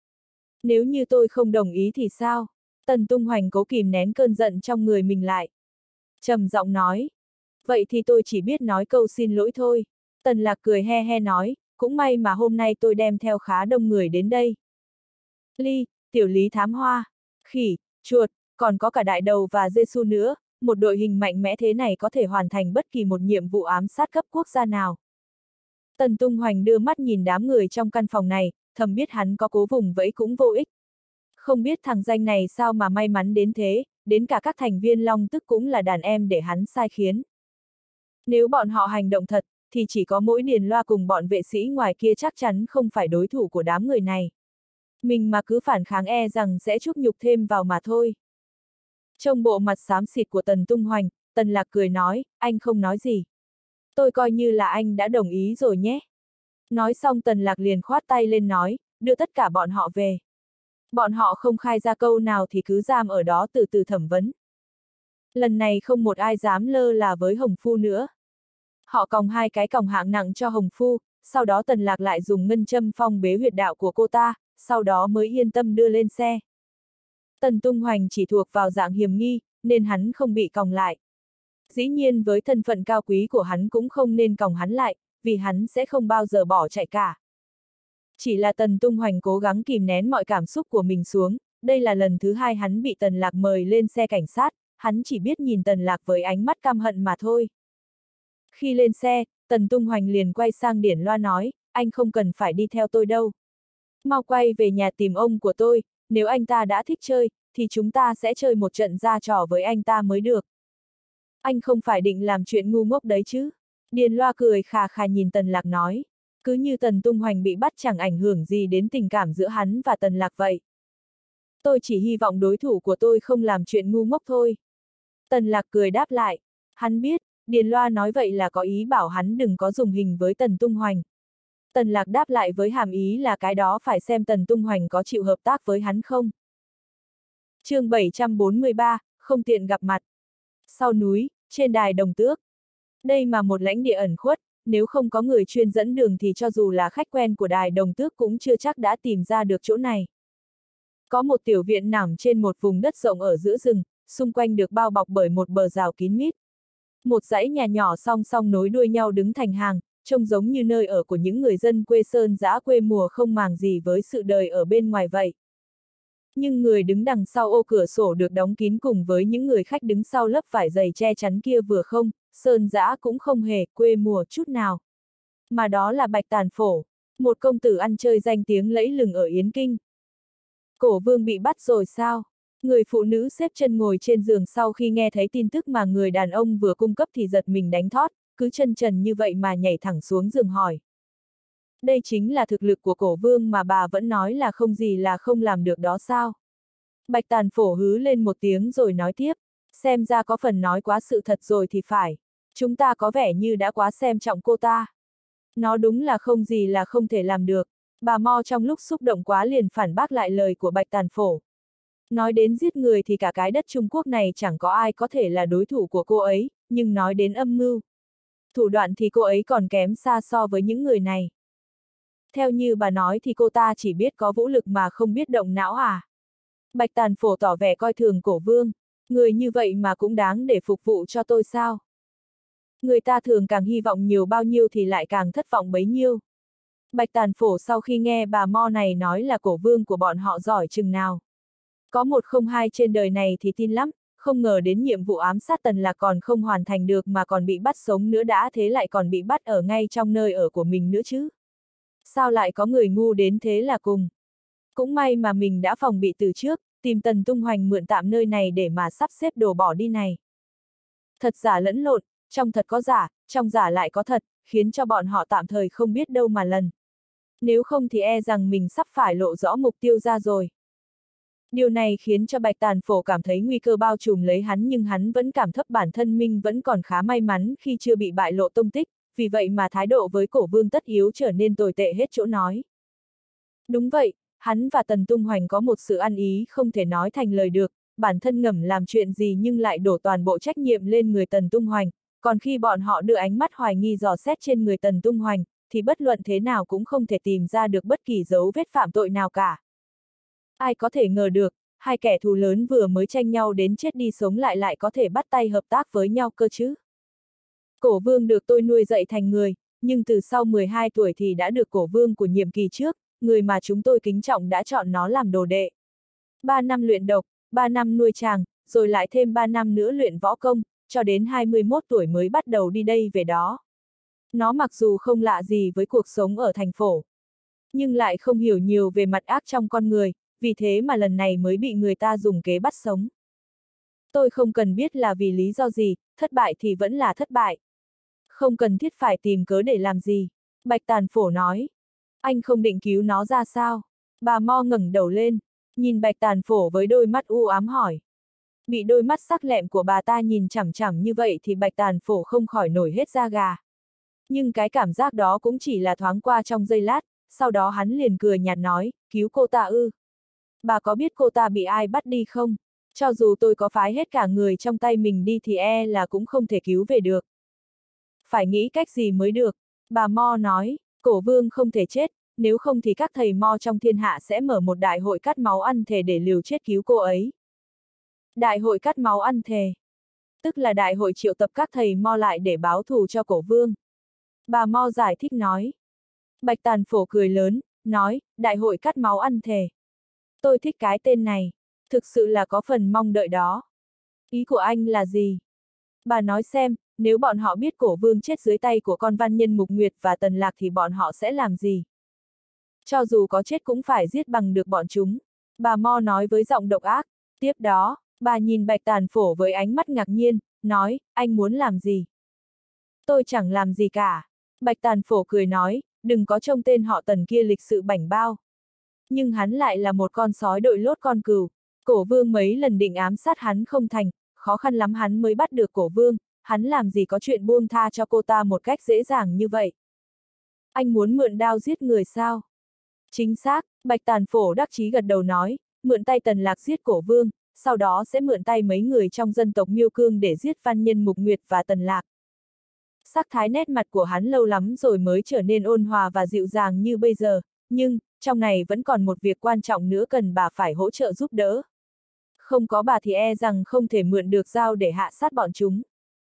Nếu như tôi không đồng ý thì sao? Tần Tung Hoành cố kìm nén cơn giận trong người mình lại. Trầm giọng nói. Vậy thì tôi chỉ biết nói câu xin lỗi thôi. Tần Lạc cười he he nói, cũng may mà hôm nay tôi đem theo khá đông người đến đây. Tiểu Lý thám hoa, khỉ, chuột, còn có cả đại đầu và Giê-xu nữa, một đội hình mạnh mẽ thế này có thể hoàn thành bất kỳ một nhiệm vụ ám sát cấp quốc gia nào. Tần Tung Hoành đưa mắt nhìn đám người trong căn phòng này, thầm biết hắn có cố vùng vẫy cũng vô ích. Không biết thằng danh này sao mà may mắn đến thế, đến cả các thành viên Long Tức cũng là đàn em để hắn sai khiến. Nếu bọn họ hành động thật, thì chỉ có mỗi Điền Loa cùng bọn vệ sĩ ngoài kia chắc chắn không phải đối thủ của đám người này. Mình mà cứ phản kháng e rằng sẽ chuốc nhục thêm vào mà thôi. Trông bộ mặt xám xịt của Tần Tung Hoành, Tần Lạc cười nói, anh không nói gì. Tôi coi như là anh đã đồng ý rồi nhé. Nói xong Tần Lạc liền khoát tay lên nói, đưa tất cả bọn họ về. Bọn họ không khai ra câu nào thì cứ giam ở đó từ từ thẩm vấn. Lần này không một ai dám lơ là với Hồng Phu nữa. Họ còng 2 cái còng hạng nặng cho Hồng Phu, sau đó Tần Lạc lại dùng ngân châm phong bế huyệt đạo của cô ta, sau đó mới yên tâm đưa lên xe. Tần Tung Hoành chỉ thuộc vào dạng hiểm nghi, nên hắn không bị còng lại. Dĩ nhiên với thân phận cao quý của hắn cũng không nên còng hắn lại, vì hắn sẽ không bao giờ bỏ chạy cả. Chỉ là Tần Tung Hoành cố gắng kìm nén mọi cảm xúc của mình xuống, đây là lần thứ 2 hắn bị Tần Lạc mời lên xe cảnh sát, hắn chỉ biết nhìn Tần Lạc với ánh mắt căm hận mà thôi. Khi lên xe, Tần Tung Hoành liền quay sang Điển Loa nói, anh không cần phải đi theo tôi đâu. Mau quay về nhà tìm ông của tôi, nếu anh ta đã thích chơi, thì chúng ta sẽ chơi một trận ra trò với anh ta mới được. Anh không phải định làm chuyện ngu ngốc đấy chứ? Điền Loa cười khà khà nhìn Tần Lạc nói. Cứ như Tần Tung Hoành bị bắt chẳng ảnh hưởng gì đến tình cảm giữa hắn và Tần Lạc vậy. Tôi chỉ hy vọng đối thủ của tôi không làm chuyện ngu ngốc thôi. Tần Lạc cười đáp lại. Hắn biết, Điền Loa nói vậy là có ý bảo hắn đừng có dùng hình với Tần Tung Hoành. Tần Lạc đáp lại với hàm ý là cái đó phải xem Tần Tung Hoành có chịu hợp tác với hắn không. Chương 743, không tiện gặp mặt. Sau núi, trên đài Đồng Tước. Đây mà một lãnh địa ẩn khuất, nếu không có người chuyên dẫn đường thì cho dù là khách quen của đài Đồng Tước cũng chưa chắc đã tìm ra được chỗ này. Có một tiểu viện nằm trên một vùng đất rộng ở giữa rừng, xung quanh được bao bọc bởi một bờ rào kín mít. Một dãy nhà nhỏ song song nối đuôi nhau đứng thành hàng, trông giống như nơi ở của những người dân quê sơn dã quê mùa không màng gì với sự đời ở bên ngoài vậy. Nhưng người đứng đằng sau ô cửa sổ được đóng kín cùng với những người khách đứng sau lớp vải dày che chắn kia vừa không, sơn dã cũng không hề quê mùa chút nào. Mà đó là Bạch Tàn Phổ, một công tử ăn chơi danh tiếng lẫy lừng ở Yến Kinh. Cổ vương bị bắt rồi sao? Người phụ nữ xếp chân ngồi trên giường sau khi nghe thấy tin tức mà người đàn ông vừa cung cấp thì giật mình đánh thót, cứ chân trần như vậy mà nhảy thẳng xuống giường hỏi. Đây chính là thực lực của cổ vương mà bà vẫn nói là không gì là không làm được đó sao? Bạch Tàn Phổ hứ lên một tiếng rồi nói tiếp, xem ra có phần nói quá sự thật rồi thì phải. Chúng ta có vẻ như đã quá xem trọng cô ta. Nó đúng là không gì là không thể làm được. Bà Mo trong lúc xúc động quá liền phản bác lại lời của Bạch Tàn Phổ. Nói đến giết người thì cả cái đất Trung Quốc này chẳng có ai có thể là đối thủ của cô ấy, nhưng nói đến âm mưu, thủ đoạn thì cô ấy còn kém xa so với những người này. Theo như bà nói thì cô ta chỉ biết có vũ lực mà không biết động não à? Bạch Tàn Phổ tỏ vẻ coi thường cổ vương. Người như vậy mà cũng đáng để phục vụ cho tôi sao? Người ta thường càng hy vọng nhiều bao nhiêu thì lại càng thất vọng bấy nhiêu. Bạch Tàn Phổ sau khi nghe bà Mo này nói là cổ vương của bọn họ giỏi chừng nào. Có một không hai trên đời này thì tin lắm, không ngờ đến nhiệm vụ ám sát Tần Lạc còn không hoàn thành được mà còn bị bắt sống nữa, đã thế lại còn bị bắt ở ngay trong nơi ở của mình nữa chứ. Sao lại có người ngu đến thế là cùng. Cũng may mà mình đã phòng bị từ trước, tìm Tần Tung Hoành mượn tạm nơi này để mà sắp xếp đồ bỏ đi này. Thật giả lẫn lộn, trong thật có giả, trong giả lại có thật, khiến cho bọn họ tạm thời không biết đâu mà lần. Nếu không thì e rằng mình sắp phải lộ rõ mục tiêu ra rồi. Điều này khiến cho Bạch Tàn Phổ cảm thấy nguy cơ bao trùm lấy hắn, nhưng hắn vẫn cảm thấp bản thân mình vẫn còn khá may mắn khi chưa bị bại lộ tông tích, vì vậy mà thái độ với cổ vương tất yếu trở nên tồi tệ hết chỗ nói. Đúng vậy, hắn và Tần Tung Hoành có một sự ăn ý không thể nói thành lời được, bản thân ngầm làm chuyện gì nhưng lại đổ toàn bộ trách nhiệm lên người Tần Tung Hoành, còn khi bọn họ đưa ánh mắt hoài nghi dò xét trên người Tần Tung Hoành, thì bất luận thế nào cũng không thể tìm ra được bất kỳ dấu vết phạm tội nào cả. Ai có thể ngờ được, hai kẻ thù lớn vừa mới tranh nhau đến chết đi sống lại lại có thể bắt tay hợp tác với nhau cơ chứ. Cổ vương được tôi nuôi dạy thành người, nhưng từ sau 12 tuổi thì đã được cổ vương của nhiệm kỳ trước, người mà chúng tôi kính trọng đã chọn nó làm đồ đệ. 3 năm luyện độc, 3 năm nuôi chàng, rồi lại thêm 3 năm nữa luyện võ công, cho đến 21 tuổi mới bắt đầu đi đây về đó. Nó mặc dù không lạ gì với cuộc sống ở thành phố, nhưng lại không hiểu nhiều về mặt ác trong con người, vì thế mà lần này mới bị người ta dùng kế bắt sống. Tôi không cần biết là vì lý do gì, thất bại thì vẫn là thất bại. Không cần thiết phải tìm cớ để làm gì. Bạch Tàn Phổ nói. Anh không định cứu nó ra sao? Bà Mo ngẩng đầu lên, nhìn Bạch Tàn Phổ với đôi mắt u ám hỏi. Bị đôi mắt sắc lẹm của bà ta nhìn chằm chằm như vậy thì Bạch Tàn Phổ không khỏi nổi hết da gà. Nhưng cái cảm giác đó cũng chỉ là thoáng qua trong giây lát, sau đó hắn liền cười nhạt nói, cứu cô ta ư? Bà có biết cô ta bị ai bắt đi không? Cho dù tôi có phái hết cả người trong tay mình đi thì e là cũng không thể cứu về được. Phải nghĩ cách gì mới được. Bà Mo nói, cổ vương không thể chết, nếu không thì các thầy Mo trong thiên hạ sẽ mở một đại hội cắt máu ăn thề để liều chết cứu cô ấy. Đại hội cắt máu ăn thề. Tức là đại hội triệu tập các thầy Mo lại để báo thù cho cổ vương. Bà Mo giải thích nói. Bạch Tàn Phổ cười lớn, nói, đại hội cắt máu ăn thề. Tôi thích cái tên này, thực sự là có phần mong đợi đó. Ý của anh là gì? Bà nói xem, nếu bọn họ biết cổ vương chết dưới tay của con văn nhân Mục Nguyệt và Tần Lạc thì bọn họ sẽ làm gì? Cho dù có chết cũng phải giết bằng được bọn chúng. Bà Mo nói với giọng độc ác. Tiếp đó, bà nhìn Bạch Tàn Phổ với ánh mắt ngạc nhiên, nói, anh muốn làm gì? Tôi chẳng làm gì cả. Bạch Tàn Phổ cười nói, đừng có trông tên họ Tần kia lịch sự bảnh bao. Nhưng hắn lại là một con sói đội lốt con cừu. Cổ vương mấy lần định ám sát hắn không thành, khó khăn lắm hắn mới bắt được cổ vương, hắn làm gì có chuyện buông tha cho cô ta một cách dễ dàng như vậy. Anh muốn mượn đao giết người sao? Chính xác, Bạch Tàn Phổ đắc chí gật đầu nói, mượn tay Tần Lạc giết cổ vương, sau đó sẽ mượn tay mấy người trong dân tộc Miêu Cương để giết văn nhân Mục Nguyệt và Tần Lạc. Sắc thái nét mặt của hắn lâu lắm rồi mới trở nên ôn hòa và dịu dàng như bây giờ, nhưng, trong này vẫn còn một việc quan trọng nữa cần bà phải hỗ trợ giúp đỡ. Không có bà thì e rằng không thể mượn được dao để hạ sát bọn chúng.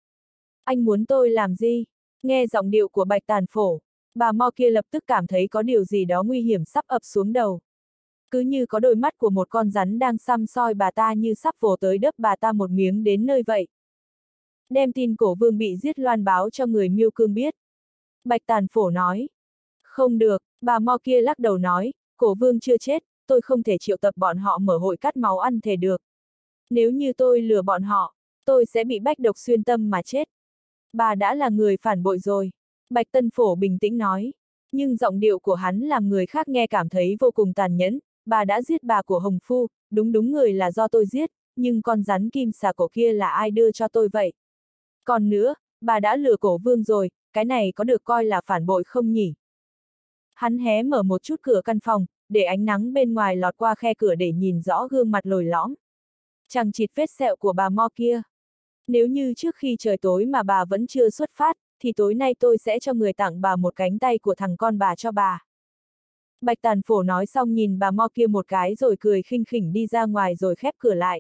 Anh muốn tôi làm gì? Nghe giọng điệu của Bạch Tàn Phổ, bà Mo kia lập tức cảm thấy có điều gì đó nguy hiểm sắp ập xuống đầu. Cứ như có đôi mắt của một con rắn đang săm soi bà ta như sắp vồ tới đớp bà ta một miếng đến nơi vậy. Đem tin cổ vương bị giết loan báo cho người Miêu Cương biết. Bạch Tàn Phổ nói. Không được, bà Mo kia lắc đầu nói, cổ vương chưa chết, tôi không thể triệu tập bọn họ mở hội cắt máu ăn thề được. Nếu như tôi lừa bọn họ, tôi sẽ bị bách độc xuyên tâm mà chết. Bà đã là người phản bội rồi. Bạch Tân Phổ bình tĩnh nói. Nhưng giọng điệu của hắn làm người khác nghe cảm thấy vô cùng tàn nhẫn. Bà đã giết bà của Hồng Phu, đúng người là do tôi giết, nhưng con rắn kim xà cổ kia là ai đưa cho tôi vậy? Còn nữa, bà đã lừa cổ vương rồi, cái này có được coi là phản bội không nhỉ? Hắn hé mở một chút cửa căn phòng, để ánh nắng bên ngoài lọt qua khe cửa để nhìn rõ gương mặt lồi lõm. Chằng chịt vết sẹo của bà Mo kia. Nếu như trước khi trời tối mà bà vẫn chưa xuất phát, thì tối nay tôi sẽ cho người tặng bà một cánh tay của thằng con bà cho bà. Bạch Tàn Phổ nói xong nhìn bà Mo kia một cái rồi cười khinh khỉnh đi ra ngoài rồi khép cửa lại.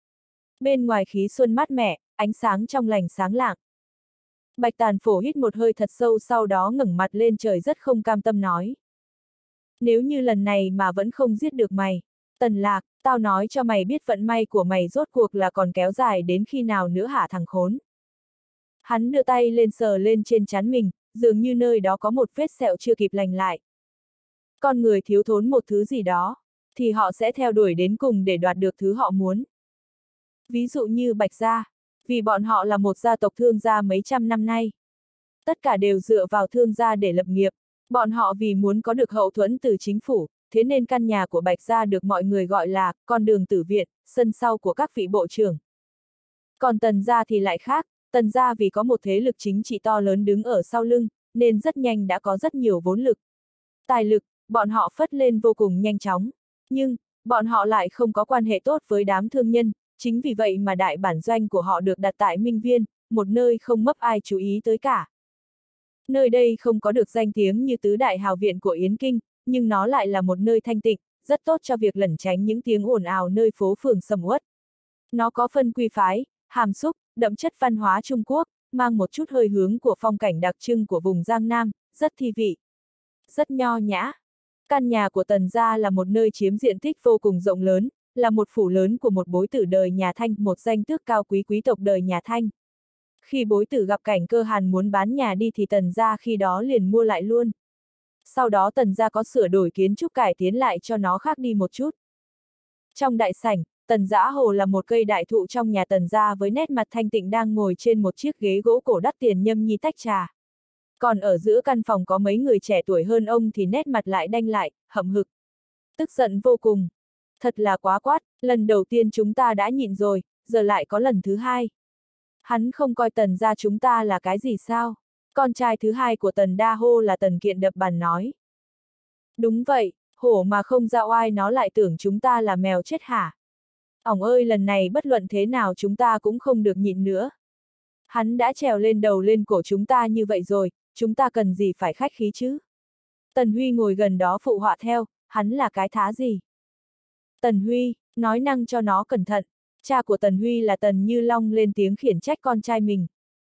Bên ngoài khí xuân mát mẻ, ánh sáng trong lành sáng lạng. Bạch Tàn Phổ hít một hơi thật sâu sau đó ngẩng mặt lên trời rất không cam tâm nói. Nếu như lần này mà vẫn không giết được mày, Tần Lạc, tao nói cho mày biết vận may của mày rốt cuộc là còn kéo dài đến khi nào nữa hả thằng khốn. Hắn đưa tay lên sờ lên trên trán mình, dường như nơi đó có một vết sẹo chưa kịp lành lại. Con người thiếu thốn một thứ gì đó, thì họ sẽ theo đuổi đến cùng để đoạt được thứ họ muốn. Ví dụ như Bạch Gia, vì bọn họ là một gia tộc thương gia mấy trăm năm nay. Tất cả đều dựa vào thương gia để lập nghiệp, bọn họ vì muốn có được hậu thuẫn từ chính phủ, thế nên căn nhà của Bạch Gia được mọi người gọi là con đường tử viện, sân sau của các vị bộ trưởng. Còn Tần Gia thì lại khác, Tần Gia vì có một thế lực chính trị to lớn đứng ở sau lưng, nên rất nhanh đã có rất nhiều vốn lực. Tài lực, bọn họ phất lên vô cùng nhanh chóng. Nhưng, bọn họ lại không có quan hệ tốt với đám thương nhân, chính vì vậy mà đại bản doanh của họ được đặt tại Minh Viên, một nơi không mấp ai chú ý tới cả. Nơi đây không có được danh tiếng như tứ đại hào viện của Yến Kinh, nhưng nó lại là một nơi thanh tịnh, rất tốt cho việc lẩn tránh những tiếng ồn ào nơi phố phường sầm uất. Nó có phân quy phái, hàm xúc, đậm chất văn hóa Trung Quốc, mang một chút hơi hướng của phong cảnh đặc trưng của vùng Giang Nam, rất thi vị, rất nho nhã. Căn nhà của Tần Gia là một nơi chiếm diện tích vô cùng rộng lớn, là một phủ lớn của một bối tử đời nhà Thanh, một danh tước cao quý quý tộc đời nhà Thanh. Khi bối tử gặp cảnh cơ hàn muốn bán nhà đi thì Tần Gia khi đó liền mua lại luôn. Sau đó Tần Gia có sửa đổi kiến trúc cải tiến lại cho nó khác đi một chút. Trong đại sảnh, Tần Dã Hồ là một cây đại thụ trong nhà Tần Gia với nét mặt thanh tịnh đang ngồi trên một chiếc ghế gỗ cổ đắt tiền nhâm nhi tách trà. Còn ở giữa căn phòng có mấy người trẻ tuổi hơn ông thì nét mặt lại đanh lại, hậm hực. Tức giận vô cùng. Thật là quá quát, lần đầu tiên chúng ta đã nhịn rồi, giờ lại có lần thứ hai. Hắn không coi Tần Gia chúng ta là cái gì sao? Con trai thứ hai của Tần Đa Hô là Tần Kiện đập bàn nói. Đúng vậy, hổ mà không ra oai nó lại tưởng chúng ta là mèo chết hả? Ỏng ơi, lần này bất luận thế nào chúng ta cũng không được nhịn nữa. Hắn đã trèo lên đầu lên cổ chúng ta như vậy rồi, chúng ta cần gì phải khách khí chứ? Tần Huy ngồi gần đó phụ họa theo, hắn là cái thá gì? Tần Huy, nói năng cho nó cẩn thận. Cha của Tần Huy là Tần Như Long lên tiếng khiển trách con trai mình.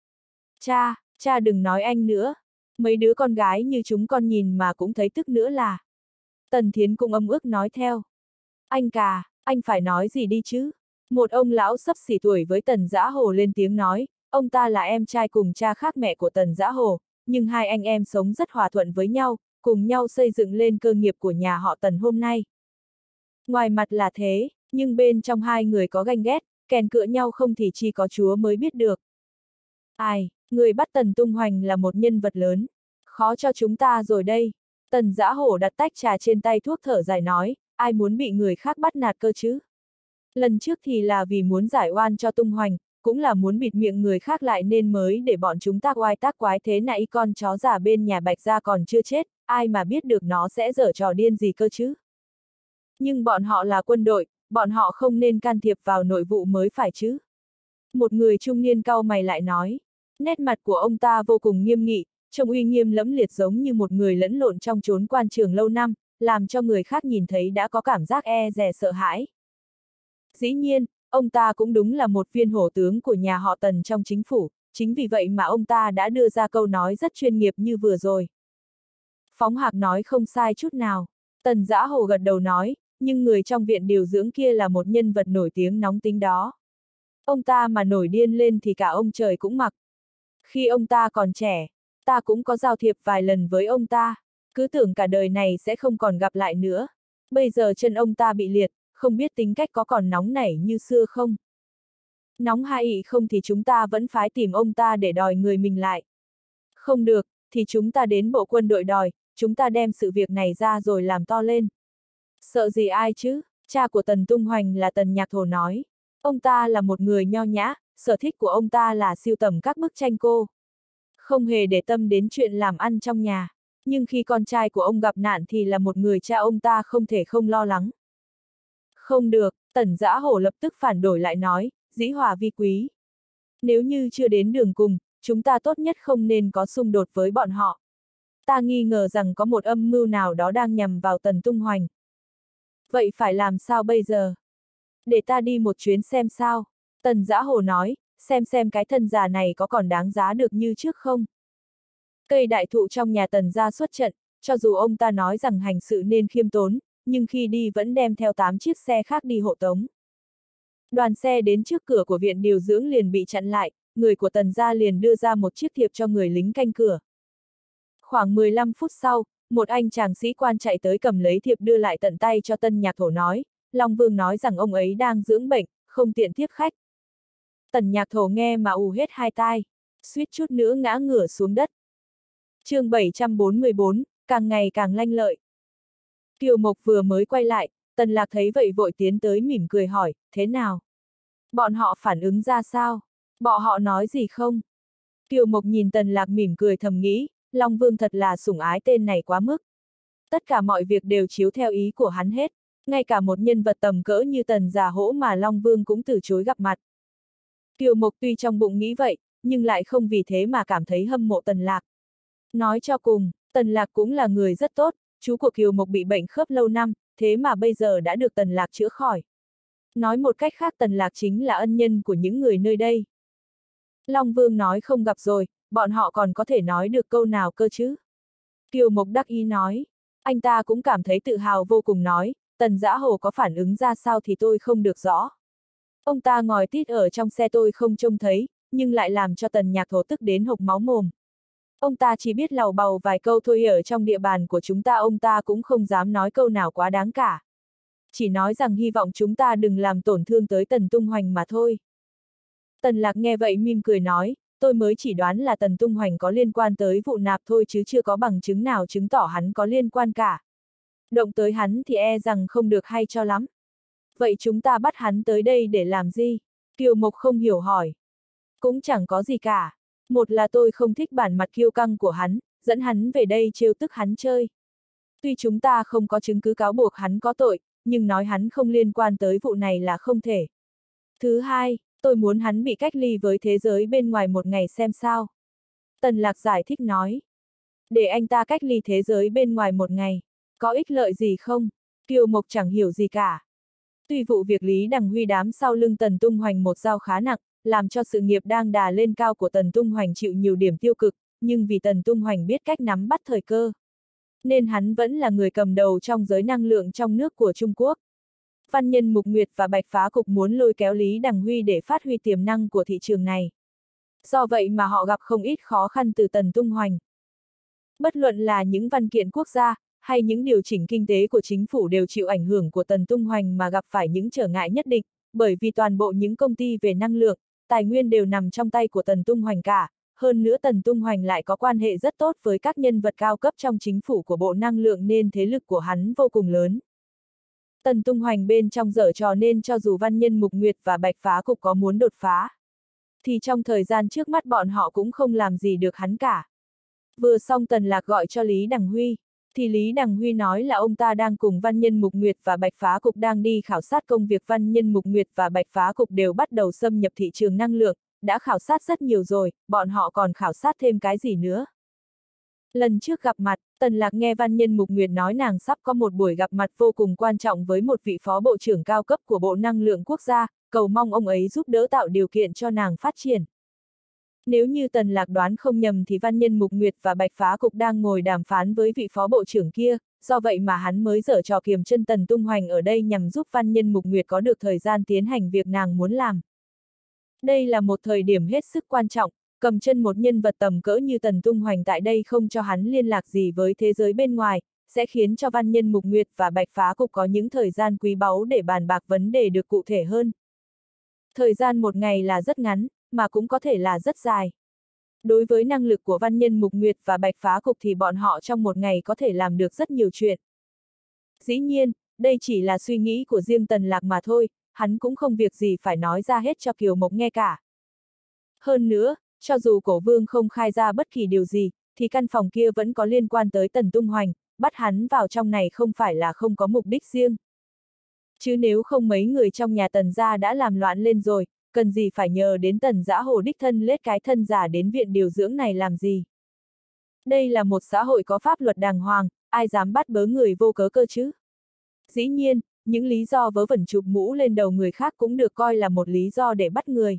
Cha đừng nói anh nữa. Mấy đứa con gái như chúng con nhìn mà cũng thấy tức nữa là. Tần Thiến cũng ấm ức nói theo. Anh cả, anh phải nói gì đi chứ? Một ông lão xấp xỉ tuổi với Tần Dã Hồ lên tiếng nói, ông ta là em trai cùng cha khác mẹ của Tần Dã Hồ, nhưng hai anh em sống rất hòa thuận với nhau, cùng nhau xây dựng lên cơ nghiệp của nhà họ Tần hôm nay. Ngoài mặt là thế, nhưng bên trong hai người có ganh ghét, kèn cựa nhau không thì chỉ có Chúa mới biết được. Ai, người bắt Tần tung hoành là một nhân vật lớn. Khó cho chúng ta rồi đây. Tần Dã Hổ đặt tách trà trên tay thuốc thở dài nói, ai muốn bị người khác bắt nạt cơ chứ? Lần trước thì là vì muốn giải oan cho tung hoành, cũng là muốn bịt miệng người khác lại nên mới để bọn chúng tác oai tác quái thế nãy con chó già bên nhà Bạch Gia còn chưa chết, ai mà biết được nó sẽ giở trò điên gì cơ chứ? Nhưng bọn họ là quân đội, bọn họ không nên can thiệp vào nội vụ mới phải chứ? Một người trung niên cau mày lại nói, nét mặt của ông ta vô cùng nghiêm nghị, trông uy nghiêm lẫm liệt giống như một người lẫn lộn trong chốn quan trường lâu năm, làm cho người khác nhìn thấy đã có cảm giác e dè sợ hãi. Dĩ nhiên, ông ta cũng đúng là một viên hổ tướng của nhà họ Tần trong chính phủ, chính vì vậy mà ông ta đã đưa ra câu nói rất chuyên nghiệp như vừa rồi. Phóng Hạc nói không sai chút nào. Tần Dã Hồ gật đầu nói, nhưng người trong viện điều dưỡng kia là một nhân vật nổi tiếng nóng tính đó. Ông ta mà nổi điên lên thì cả ông trời cũng mặc. Khi ông ta còn trẻ, ta cũng có giao thiệp vài lần với ông ta, cứ tưởng cả đời này sẽ không còn gặp lại nữa. Bây giờ chân ông ta bị liệt, không biết tính cách có còn nóng nảy như xưa không. Nóng hay không thì chúng ta vẫn phải tìm ông ta để đòi người mình lại. Không được, thì chúng ta đến bộ quân đội đòi, chúng ta đem sự việc này ra rồi làm to lên. Sợ gì ai chứ, cha của Tần Tung Hoành là Tần Nhạc Thổ nói. Ông ta là một người nho nhã, sở thích của ông ta là sưu tầm các bức tranh cô. Không hề để tâm đến chuyện làm ăn trong nhà. Nhưng khi con trai của ông gặp nạn thì là một người cha ông ta không thể không lo lắng. Không được, Tần Dã Hổ lập tức phản đổi lại nói, dĩ hòa vi quý. Nếu như chưa đến đường cùng, chúng ta tốt nhất không nên có xung đột với bọn họ. Ta nghi ngờ rằng có một âm mưu nào đó đang nhằm vào Tần Tung Hoành. Vậy phải làm sao bây giờ? Để ta đi một chuyến xem sao. Tần Dã Hổ nói, xem cái thân già này có còn đáng giá được như trước không? Cây đại thụ trong nhà Tần gia xuất trận, cho dù ông ta nói rằng hành sự nên khiêm tốn, nhưng khi đi vẫn đem theo 8 chiếc xe khác đi hộ tống. Đoàn xe đến trước cửa của viện điều dưỡng liền bị chặn lại, người của Tần gia liền đưa ra một chiếc thiệp cho người lính canh cửa. Khoảng 15 phút sau, một anh chàng sĩ quan chạy tới cầm lấy thiệp đưa lại tận tay cho Tân Nhạc Thổ nói, Long Vương nói rằng ông ấy đang dưỡng bệnh, không tiện tiếp khách. Tần Nhạc Thổ nghe mà ù hết hai tai, suýt chút nữa ngã ngửa xuống đất. Chương 744, càng ngày càng lanh lợi. Kiều Mộc vừa mới quay lại, Tần Lạc thấy vậy vội tiến tới mỉm cười hỏi, thế nào? Bọn họ phản ứng ra sao? Bọn họ nói gì không? Kiều Mộc nhìn Tần Lạc mỉm cười thầm nghĩ, Long Vương thật là sủng ái tên này quá mức. Tất cả mọi việc đều chiếu theo ý của hắn hết, ngay cả một nhân vật tầm cỡ như Tần Già Hỗ mà Long Vương cũng từ chối gặp mặt. Kiều Mộc tuy trong bụng nghĩ vậy, nhưng lại không vì thế mà cảm thấy hâm mộ Tần Lạc. Nói cho cùng, Tần Lạc cũng là người rất tốt, chú của Kiều Mộc bị bệnh khớp lâu năm, thế mà bây giờ đã được Tần Lạc chữa khỏi. Nói một cách khác Tần Lạc chính là ân nhân của những người nơi đây. Long Vương nói không gặp rồi, bọn họ còn có thể nói được câu nào cơ chứ? Kiều Mộc đắc ý nói, anh ta cũng cảm thấy tự hào vô cùng nói, Tần Dã Hổ có phản ứng ra sao thì tôi không được rõ. Ông ta ngồi tít ở trong xe tôi không trông thấy, nhưng lại làm cho Tần Nhạc Thổ tức đến hộc máu mồm. Ông ta chỉ biết lầu bầu vài câu thôi, ở trong địa bàn của chúng ta ông ta cũng không dám nói câu nào quá đáng cả. Chỉ nói rằng hy vọng chúng ta đừng làm tổn thương tới Tần Tung Hoành mà thôi. Tần Lạc nghe vậy mỉm cười nói, tôi mới chỉ đoán là Tần Tung Hoành có liên quan tới vụ nạp thôi chứ chưa có bằng chứng nào chứng tỏ hắn có liên quan cả. Động tới hắn thì e rằng không được hay cho lắm. Vậy chúng ta bắt hắn tới đây để làm gì? Kiều Mộc không hiểu hỏi. Cũng chẳng có gì cả. Một là tôi không thích bản mặt kiêu căng của hắn, dẫn hắn về đây trêu tức hắn chơi. Tuy chúng ta không có chứng cứ cáo buộc hắn có tội, nhưng nói hắn không liên quan tới vụ này là không thể. Thứ hai, tôi muốn hắn bị cách ly với thế giới bên ngoài một ngày xem sao. Tần Lạc giải thích nói. Để anh ta cách ly thế giới bên ngoài một ngày, có ích lợi gì không? Kiều Mộc chẳng hiểu gì cả. Tuy vụ việc Lý Đằng Huy đám sau lưng Tần Tung Hoành một dao khá nặng, làm cho sự nghiệp đang đà lên cao của Tần Tung Hoành chịu nhiều điểm tiêu cực, nhưng vì Tần Tung Hoành biết cách nắm bắt thời cơ, nên hắn vẫn là người cầm đầu trong giới năng lượng trong nước của Trung Quốc. Văn nhân Mục Nguyệt và Bạch Phá Cục muốn lôi kéo Lý Đằng Huy để phát huy tiềm năng của thị trường này. Do vậy mà họ gặp không ít khó khăn từ Tần Tung Hoành. Bất luận là những văn kiện quốc gia, hay những điều chỉnh kinh tế của chính phủ đều chịu ảnh hưởng của Tần Tung Hoành mà gặp phải những trở ngại nhất định, bởi vì toàn bộ những công ty về năng lượng, tài nguyên đều nằm trong tay của Tần Tung Hoành cả, hơn nữa Tần Tung Hoành lại có quan hệ rất tốt với các nhân vật cao cấp trong chính phủ của Bộ Năng lượng nên thế lực của hắn vô cùng lớn. Tần Tung Hoành bên trong giở trò nên cho dù văn nhân Mục Nguyệt và Bạch Phá Cục có muốn đột phá, thì trong thời gian trước mắt bọn họ cũng không làm gì được hắn cả. Vừa xong Tần Lạc gọi cho Lý Đằng Huy, thì Lý Đằng Huy nói là ông ta đang cùng văn nhân Mục Nguyệt và Bạch Phá Cục đang đi khảo sát công việc. Văn nhân Mục Nguyệt và Bạch Phá Cục đều bắt đầu xâm nhập thị trường năng lượng, đã khảo sát rất nhiều rồi, bọn họ còn khảo sát thêm cái gì nữa. Lần trước gặp mặt, Tần Lạc nghe văn nhân Mục Nguyệt nói nàng sắp có một buổi gặp mặt vô cùng quan trọng với một vị phó bộ trưởng cao cấp của Bộ Năng lượng Quốc gia, cầu mong ông ấy giúp đỡ tạo điều kiện cho nàng phát triển. Nếu như Tần Lạc đoán không nhầm thì văn nhân Mục Nguyệt và Bạch Phá Cục đang ngồi đàm phán với vị phó bộ trưởng kia, do vậy mà hắn mới giở trò kiềm chân Tần Tung Hoành ở đây nhằm giúp văn nhân Mục Nguyệt có được thời gian tiến hành việc nàng muốn làm. Đây là một thời điểm hết sức quan trọng, cầm chân một nhân vật tầm cỡ như Tần Tung Hoành tại đây không cho hắn liên lạc gì với thế giới bên ngoài, sẽ khiến cho văn nhân Mục Nguyệt và Bạch Phá Cục có những thời gian quý báu để bàn bạc vấn đề được cụ thể hơn. Thời gian một ngày là rất ngắn, mà cũng có thể là rất dài. Đối với năng lực của Văn Nhân Mục Nguyệt và Bạch Phá Cục thì bọn họ trong một ngày có thể làm được rất nhiều chuyện. Dĩ nhiên, đây chỉ là suy nghĩ của riêng Tần Lạc mà thôi, hắn cũng không việc gì phải nói ra hết cho Kiều Mộc nghe cả. Hơn nữa, cho dù Cổ Vương không khai ra bất kỳ điều gì, thì căn phòng kia vẫn có liên quan tới Tần Tung Hoành, bắt hắn vào trong này không phải là không có mục đích riêng. Chứ nếu không mấy người trong nhà Tần gia đã làm loạn lên rồi, cần gì phải nhờ đến Tần Dã Hồ đích thân lết cái thân giả đến viện điều dưỡng này làm gì. Đây là một xã hội có pháp luật đàng hoàng, ai dám bắt bớ người vô cớ cơ chứ? Dĩ nhiên, những lý do vớ vẩn chụp mũ lên đầu người khác cũng được coi là một lý do để bắt người.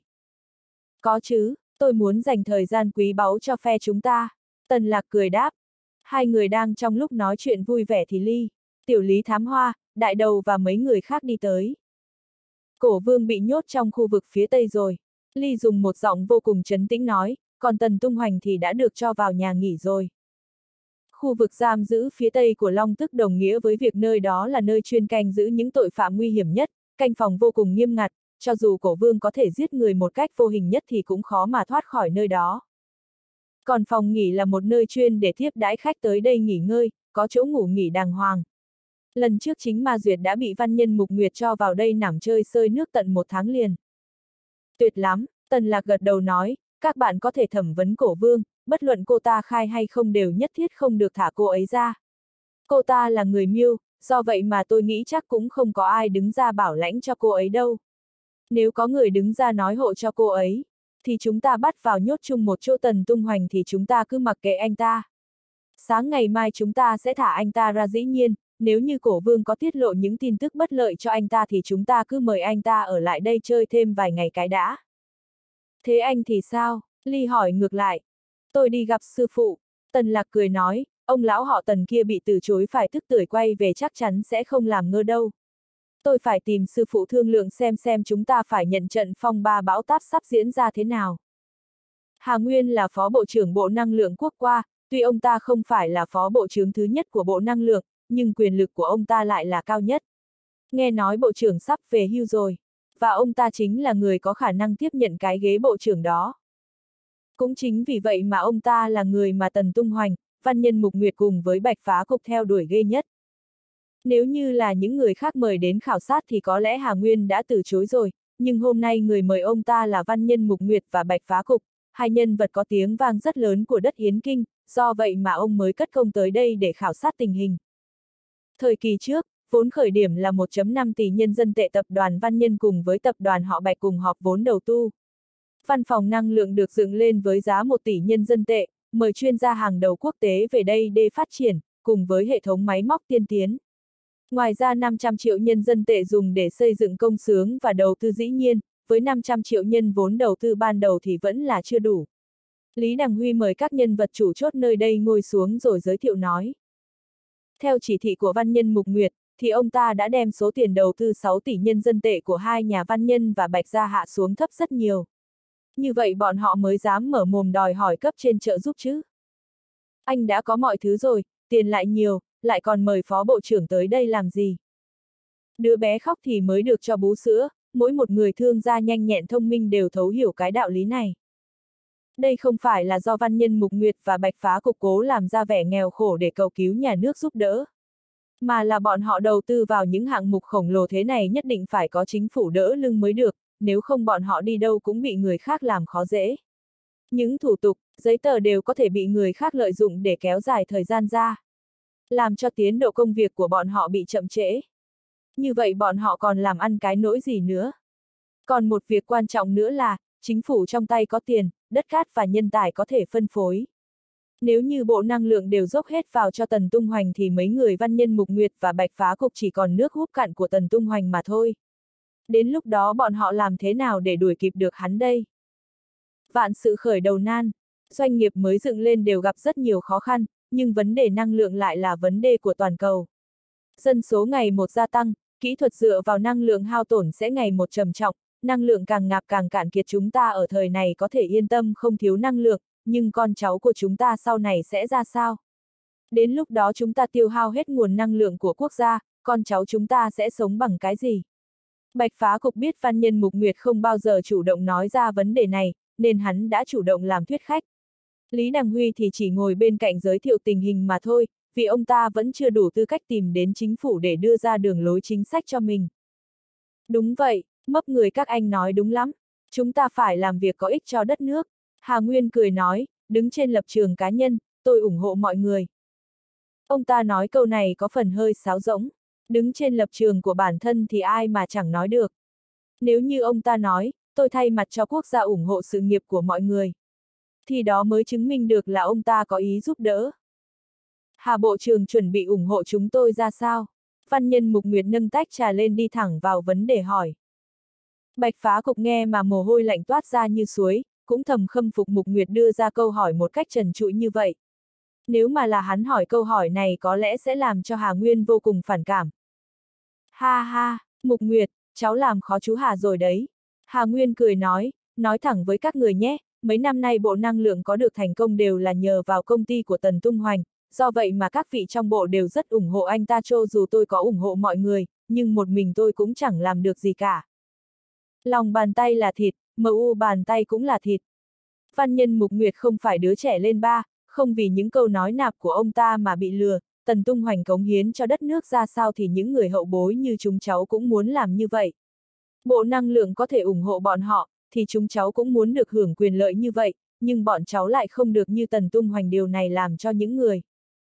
Có chứ, tôi muốn dành thời gian quý báu cho phe chúng ta. Tần Lạc cười đáp. Hai người đang trong lúc nói chuyện vui vẻ thì Tiểu Lý Thám Hoa, Đại Đầu và mấy người khác đi tới. Cổ Vương bị nhốt trong khu vực phía tây rồi. Ly dùng một giọng vô cùng trấn tĩnh nói, còn Tần Tung Hoành thì đã được cho vào nhà nghỉ rồi. Khu vực giam giữ phía tây của Long Tức đồng nghĩa với việc nơi đó là nơi chuyên canh giữ những tội phạm nguy hiểm nhất, canh phòng vô cùng nghiêm ngặt, cho dù Cổ Vương có thể giết người một cách vô hình nhất thì cũng khó mà thoát khỏi nơi đó. Còn phòng nghỉ là một nơi chuyên để tiếp đãi khách tới đây nghỉ ngơi, có chỗ ngủ nghỉ đàng hoàng. Lần trước chính Ma Duyệt đã bị Văn Nhân Mục Nguyệt cho vào đây nằm chơi sơi nước tận 1 tháng liền. Tuyệt lắm, Tần Lạc gật đầu nói, các bạn có thể thẩm vấn Cổ Vương, bất luận cô ta khai hay không đều nhất thiết không được thả cô ấy ra. Cô ta là người Miêu, do vậy mà tôi nghĩ chắc cũng không có ai đứng ra bảo lãnh cho cô ấy đâu. Nếu có người đứng ra nói hộ cho cô ấy, thì chúng ta bắt vào nhốt chung một chỗ Tần Tung Hoành thì chúng ta cứ mặc kệ anh ta. Sáng ngày mai chúng ta sẽ thả anh ta ra dĩ nhiên, nếu như Cổ Vương có tiết lộ những tin tức bất lợi cho anh ta thì chúng ta cứ mời anh ta ở lại đây chơi thêm vài ngày cái đã. Thế anh thì sao? Ly hỏi ngược lại. Tôi đi gặp sư phụ. Tần Lạc cười nói, ông lão họ Tần kia bị từ chối phải tức tưởi quay về chắc chắn sẽ không làm ngơ đâu. Tôi phải tìm sư phụ thương lượng xem chúng ta phải nhận trận phong ba bão táp sắp diễn ra thế nào. Hà Nguyên là phó bộ trưởng Bộ Năng lượng Quốc qua, tuy ông ta không phải là phó bộ trưởng thứ nhất của Bộ Năng lượng, nhưng quyền lực của ông ta lại là cao nhất. Nghe nói bộ trưởng sắp về hưu rồi, và ông ta chính là người có khả năng tiếp nhận cái ghế bộ trưởng đó. Cũng chính vì vậy mà ông ta là người mà Tần Tung Hoành, Văn Nhân Mục Nguyệt cùng với Bạch Phá Cục theo đuổi ghê nhất. Nếu như là những người khác mời đến khảo sát thì có lẽ Hà Nguyên đã từ chối rồi, nhưng hôm nay người mời ông ta là Văn Nhân Mục Nguyệt và Bạch Phá Cục, hai nhân vật có tiếng vang rất lớn của đất Yến Kinh, do vậy mà ông mới cất công tới đây để khảo sát tình hình. Thời kỳ trước, vốn khởi điểm là 1,5 tỷ nhân dân tệ tập đoàn Văn Nhân cùng với tập đoàn họ Bạch cùng họp vốn đầu tư. Văn phòng năng lượng được dựng lên với giá 1 tỷ nhân dân tệ, mời chuyên gia hàng đầu quốc tế về đây để phát triển, cùng với hệ thống máy móc tiên tiến. Ngoài ra 500 triệu nhân dân tệ dùng để xây dựng công xưởng và đầu tư dĩ nhiên, với 500 triệu nhân vốn đầu tư ban đầu thì vẫn là chưa đủ. Lý Đằng Huy mời các nhân vật chủ chốt nơi đây ngồi xuống rồi giới thiệu nói. Theo chỉ thị của Văn Nhân Mục Nguyệt, thì ông ta đã đem số tiền đầu tư 6 tỷ nhân dân tệ của hai nhà Văn Nhân và Bạch Gia hạ xuống thấp rất nhiều. Như vậy bọn họ mới dám mở mồm đòi hỏi cấp trên trợ giúp chứ. Anh đã có mọi thứ rồi, tiền lại nhiều, lại còn mời phó bộ trưởng tới đây làm gì? Đứa bé khóc thì mới được cho bú sữa, mỗi một người thương gia nhanh nhẹn thông minh đều thấu hiểu cái đạo lý này. Đây không phải là do Văn Nhân Mục Nguyệt và Bạch Phá Cục cố làm ra vẻ nghèo khổ để cầu cứu nhà nước giúp đỡ. Mà là bọn họ đầu tư vào những hạng mục khổng lồ thế này nhất định phải có chính phủ đỡ lưng mới được, nếu không bọn họ đi đâu cũng bị người khác làm khó dễ. Những thủ tục, giấy tờ đều có thể bị người khác lợi dụng để kéo dài thời gian ra. Làm cho tiến độ công việc của bọn họ bị chậm trễ. Như vậy bọn họ còn làm ăn cái nỗi gì nữa? Còn một việc quan trọng nữa là, chính phủ trong tay có tiền, đất cát và nhân tài có thể phân phối. Nếu như Bộ Năng lượng đều dốc hết vào cho Tần Tung Hoành thì mấy người Văn Nhân Mục Nguyệt và Bạch Phá Cục chỉ còn nước húp cạn của Tần Tung Hoành mà thôi. Đến lúc đó bọn họ làm thế nào để đuổi kịp được hắn đây? Vạn sự khởi đầu nan, doanh nghiệp mới dựng lên đều gặp rất nhiều khó khăn, nhưng vấn đề năng lượng lại là vấn đề của toàn cầu. Dân số ngày một gia tăng, kỹ thuật dựa vào năng lượng hao tổn sẽ ngày một trầm trọng, năng lượng càng ngạp càng cạn kiệt chúng ta ở thời này có thể yên tâm không thiếu năng lượng, nhưng con cháu của chúng ta sau này sẽ ra sao? Đến lúc đó chúng ta tiêu hao hết nguồn năng lượng của quốc gia, con cháu chúng ta sẽ sống bằng cái gì? Bạch Phá Cục biết Văn Nhân Mục Nguyệt không bao giờ chủ động nói ra vấn đề này, nên hắn đã chủ động làm thuyết khách. Lý Đằng Huy thì chỉ ngồi bên cạnh giới thiệu tình hình mà thôi, vì ông ta vẫn chưa đủ tư cách tìm đến chính phủ để đưa ra đường lối chính sách cho mình. Đúng vậy, mấp người các anh nói đúng lắm, chúng ta phải làm việc có ích cho đất nước. Hà Nguyên cười nói, đứng trên lập trường cá nhân, tôi ủng hộ mọi người. Ông ta nói câu này có phần hơi sáo rỗng, đứng trên lập trường của bản thân thì ai mà chẳng nói được. Nếu như ông ta nói, tôi thay mặt cho quốc gia ủng hộ sự nghiệp của mọi người, thì đó mới chứng minh được là ông ta có ý giúp đỡ. Hà Bộ trưởng chuẩn bị ủng hộ chúng tôi ra sao? Văn Nhân Mục Nguyệt nâng tách trà lên đi thẳng vào vấn đề hỏi. Bạch Phá Cục nghe mà mồ hôi lạnh toát ra như suối, cũng thầm khâm phục Mục Nguyệt đưa ra câu hỏi một cách trần trụi như vậy. Nếu mà là hắn hỏi câu hỏi này có lẽ sẽ làm cho Hà Nguyên vô cùng phản cảm. Ha ha, Mục Nguyệt, cháu làm khó chú Hà rồi đấy. Hà Nguyên cười nói thẳng với các người nhé, mấy năm nay Bộ Năng lượng có được thành công đều là nhờ vào công ty của Tần Tung Hoành, do vậy mà các vị trong bộ đều rất ủng hộ anh ta cho dù tôi có ủng hộ mọi người, nhưng một mình tôi cũng chẳng làm được gì cả. Lòng bàn tay là thịt, mu bàn tay cũng là thịt. Văn Nhân Mục Nguyệt không phải đứa trẻ lên ba, không vì những câu nói nạp của ông ta mà bị lừa, Tần Tung Hoành cống hiến cho đất nước ra sao thì những người hậu bối như chúng cháu cũng muốn làm như vậy. Bộ Năng lượng có thể ủng hộ bọn họ, thì chúng cháu cũng muốn được hưởng quyền lợi như vậy, nhưng bọn cháu lại không được như Tần Tung Hoành, điều này làm cho những người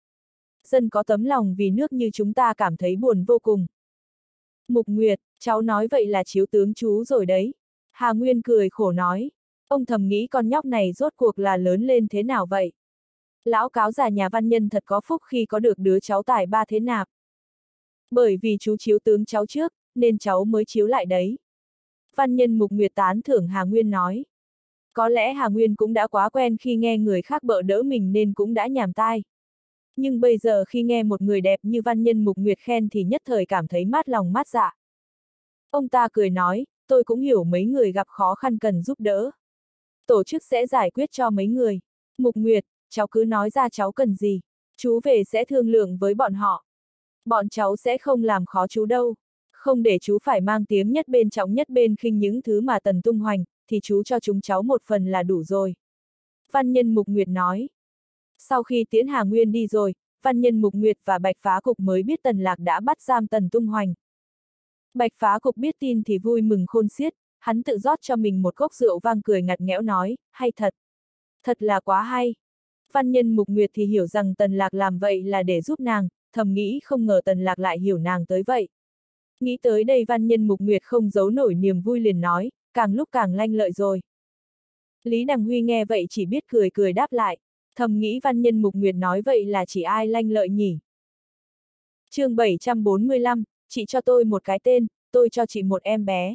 dân có tấm lòng vì nước như chúng ta cảm thấy buồn vô cùng. Mục Nguyệt, cháu nói vậy là chiếu tướng chú rồi đấy. Hà Nguyên cười khổ nói. Ông thầm nghĩ con nhóc này rốt cuộc là lớn lên thế nào vậy? Lão cáo già nhà Văn Nhân thật có phúc khi có được đứa cháu tài ba thế nạp. Bởi vì chú chiếu tướng cháu trước, nên cháu mới chiếu lại đấy. Văn Nhân Mục Nguyệt tán thưởng Hà Nguyên nói. Có lẽ Hà Nguyên cũng đã quá quen khi nghe người khác bợ đỡ mình nên cũng đã nhàm tai. Nhưng bây giờ khi nghe một người đẹp như Văn Nhân Mục Nguyệt khen thì nhất thời cảm thấy mát lòng mát dạ. Ông ta cười nói, tôi cũng hiểu mấy người gặp khó khăn cần giúp đỡ. Tổ chức sẽ giải quyết cho mấy người. Mục Nguyệt, cháu cứ nói ra cháu cần gì. Chú về sẽ thương lượng với bọn họ. Bọn cháu sẽ không làm khó chú đâu. Không để chú phải mang tiếng nhất bên trọng nhất bên khinh những thứ mà Tần Tung Hoành, thì chú cho chúng cháu một phần là đủ rồi. Văn Nhân Mục Nguyệt nói. Sau khi tiễn Hà Nguyên đi rồi, Văn Nhân Mục Nguyệt và Bạch Phá Cục mới biết Tần Lạc đã bắt giam Tần Tung Hoành. Bạch Phá Cục biết tin thì vui mừng khôn xiết, hắn tự rót cho mình một cốc rượu vang cười ngặt nghẽo nói, hay thật. Thật là quá hay. Văn Nhân Mục Nguyệt thì hiểu rằng Tần Lạc làm vậy là để giúp nàng, thầm nghĩ không ngờ Tần Lạc lại hiểu nàng tới vậy. Nghĩ tới đây Văn Nhân Mục Nguyệt không giấu nổi niềm vui liền nói, càng lúc càng lanh lợi rồi. Lý Đằng Huy nghe vậy chỉ biết cười cười đáp lại, thầm nghĩ Văn Nhân Mục Nguyệt nói vậy là chỉ ai lanh lợi nhỉ. Chương 745, chị cho tôi một cái tên, tôi cho chị một em bé.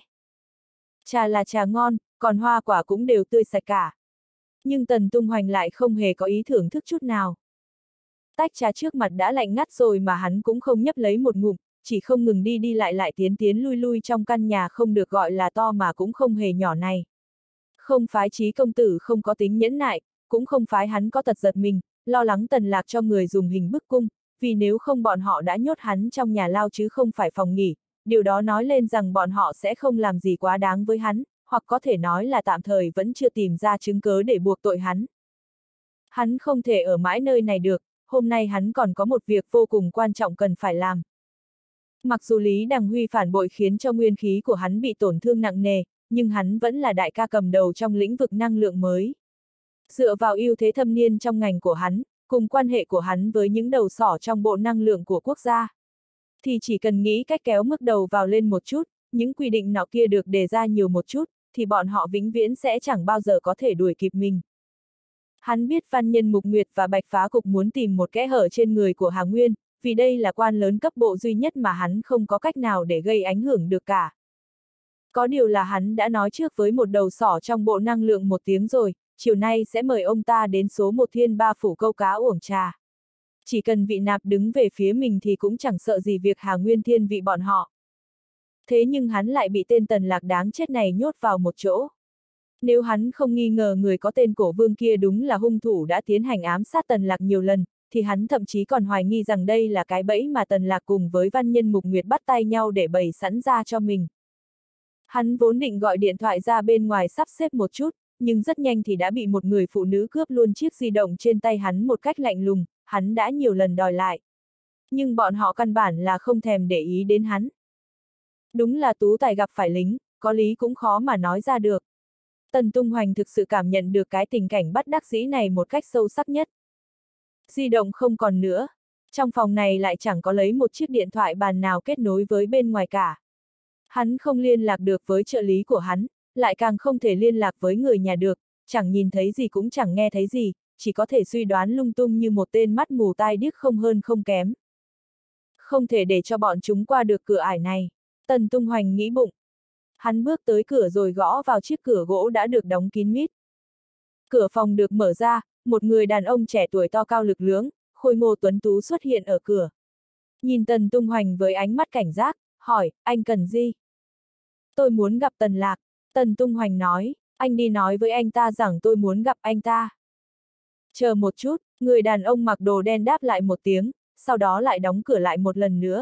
Trà là trà ngon, còn hoa quả cũng đều tươi sạch cả. Nhưng Tần Tung Hoành lại không hề có ý thưởng thức chút nào. Tách trà trước mặt đã lạnh ngắt rồi mà hắn cũng không nhấp lấy một ngụm, chỉ không ngừng đi đi lại tiến lui lui trong căn nhà không được gọi là to mà cũng không hề nhỏ này. Không phái Chí công tử không có tính nhẫn nại, cũng không phái hắn có tật giật mình, lo lắng Tần Lạc cho người dùng hình bức cung, vì nếu không bọn họ đã nhốt hắn trong nhà lao chứ không phải phòng nghỉ, điều đó nói lên rằng bọn họ sẽ không làm gì quá đáng với hắn, hoặc có thể nói là tạm thời vẫn chưa tìm ra chứng cớ để buộc tội hắn. Hắn không thể ở mãi nơi này được, hôm nay hắn còn có một việc vô cùng quan trọng cần phải làm. Mặc dù Lý Đằng Huy phản bội khiến cho nguyên khí của hắn bị tổn thương nặng nề, nhưng hắn vẫn là đại ca cầm đầu trong lĩnh vực năng lượng mới. Dựa vào ưu thế thâm niên trong ngành của hắn, cùng quan hệ của hắn với những đầu sỏ trong bộ năng lượng của quốc gia, thì chỉ cần nghĩ cách kéo mức đầu vào lên một chút, những quy định nọ kia được đề ra nhiều một chút, thì bọn họ vĩnh viễn sẽ chẳng bao giờ có thể đuổi kịp mình. Hắn biết Văn Nhân Mục Nguyệt và Bạch Phá Cục muốn tìm một kẽ hở trên người của Hà Nguyên, vì đây là quan lớn cấp bộ duy nhất mà hắn không có cách nào để gây ảnh hưởng được cả. Có điều là hắn đã nói trước với một đầu sỏ trong bộ năng lượng một tiếng rồi, chiều nay sẽ mời ông ta đến số 1 Thiên Ba Phủ câu cá uổng trà. Chỉ cần vị nạp đứng về phía mình thì cũng chẳng sợ gì việc Hà Nguyên thiên vị bọn họ. Thế nhưng hắn lại bị tên Tần Lạc đáng chết này nhốt vào một chỗ. Nếu hắn không nghi ngờ người có tên Cổ Vương kia đúng là hung thủ đã tiến hành ám sát Tần Lạc nhiều lần, thì hắn thậm chí còn hoài nghi rằng đây là cái bẫy mà Tần Lạc cùng với Văn Nhân Mục Nguyệt bắt tay nhau để bày sẵn ra cho mình. Hắn vốn định gọi điện thoại ra bên ngoài sắp xếp một chút, nhưng rất nhanh thì đã bị một người phụ nữ cướp luôn chiếc di động trên tay hắn một cách lạnh lùng, hắn đã nhiều lần đòi lại. Nhưng bọn họ căn bản là không thèm để ý đến hắn. Đúng là tú tài gặp phải lính, có lý cũng khó mà nói ra được. Tần Tung Hoành thực sự cảm nhận được cái tình cảnh bất đắc dĩ này một cách sâu sắc nhất. Di động không còn nữa. Trong phòng này lại chẳng có lấy một chiếc điện thoại bàn nào kết nối với bên ngoài cả. Hắn không liên lạc được với trợ lý của hắn, lại càng không thể liên lạc với người nhà được, chẳng nhìn thấy gì cũng chẳng nghe thấy gì, chỉ có thể suy đoán lung tung như một tên mắt mù tai điếc không hơn không kém. Không thể để cho bọn chúng qua được cửa ải này, Tần Tung Hoành nghĩ bụng. Hắn bước tới cửa rồi gõ vào chiếc cửa gỗ đã được đóng kín mít. Cửa phòng được mở ra, một người đàn ông trẻ tuổi to cao lực lưỡng, khôi ngô tuấn tú xuất hiện ở cửa. Nhìn Tần Tung Hoành với ánh mắt cảnh giác, hỏi, anh cần gì? Tôi muốn gặp Tần Lạc. Tần Tung Hoành nói, anh đi nói với anh ta rằng tôi muốn gặp anh ta. Chờ một chút, người đàn ông mặc đồ đen đáp lại một tiếng, sau đó lại đóng cửa lại một lần nữa.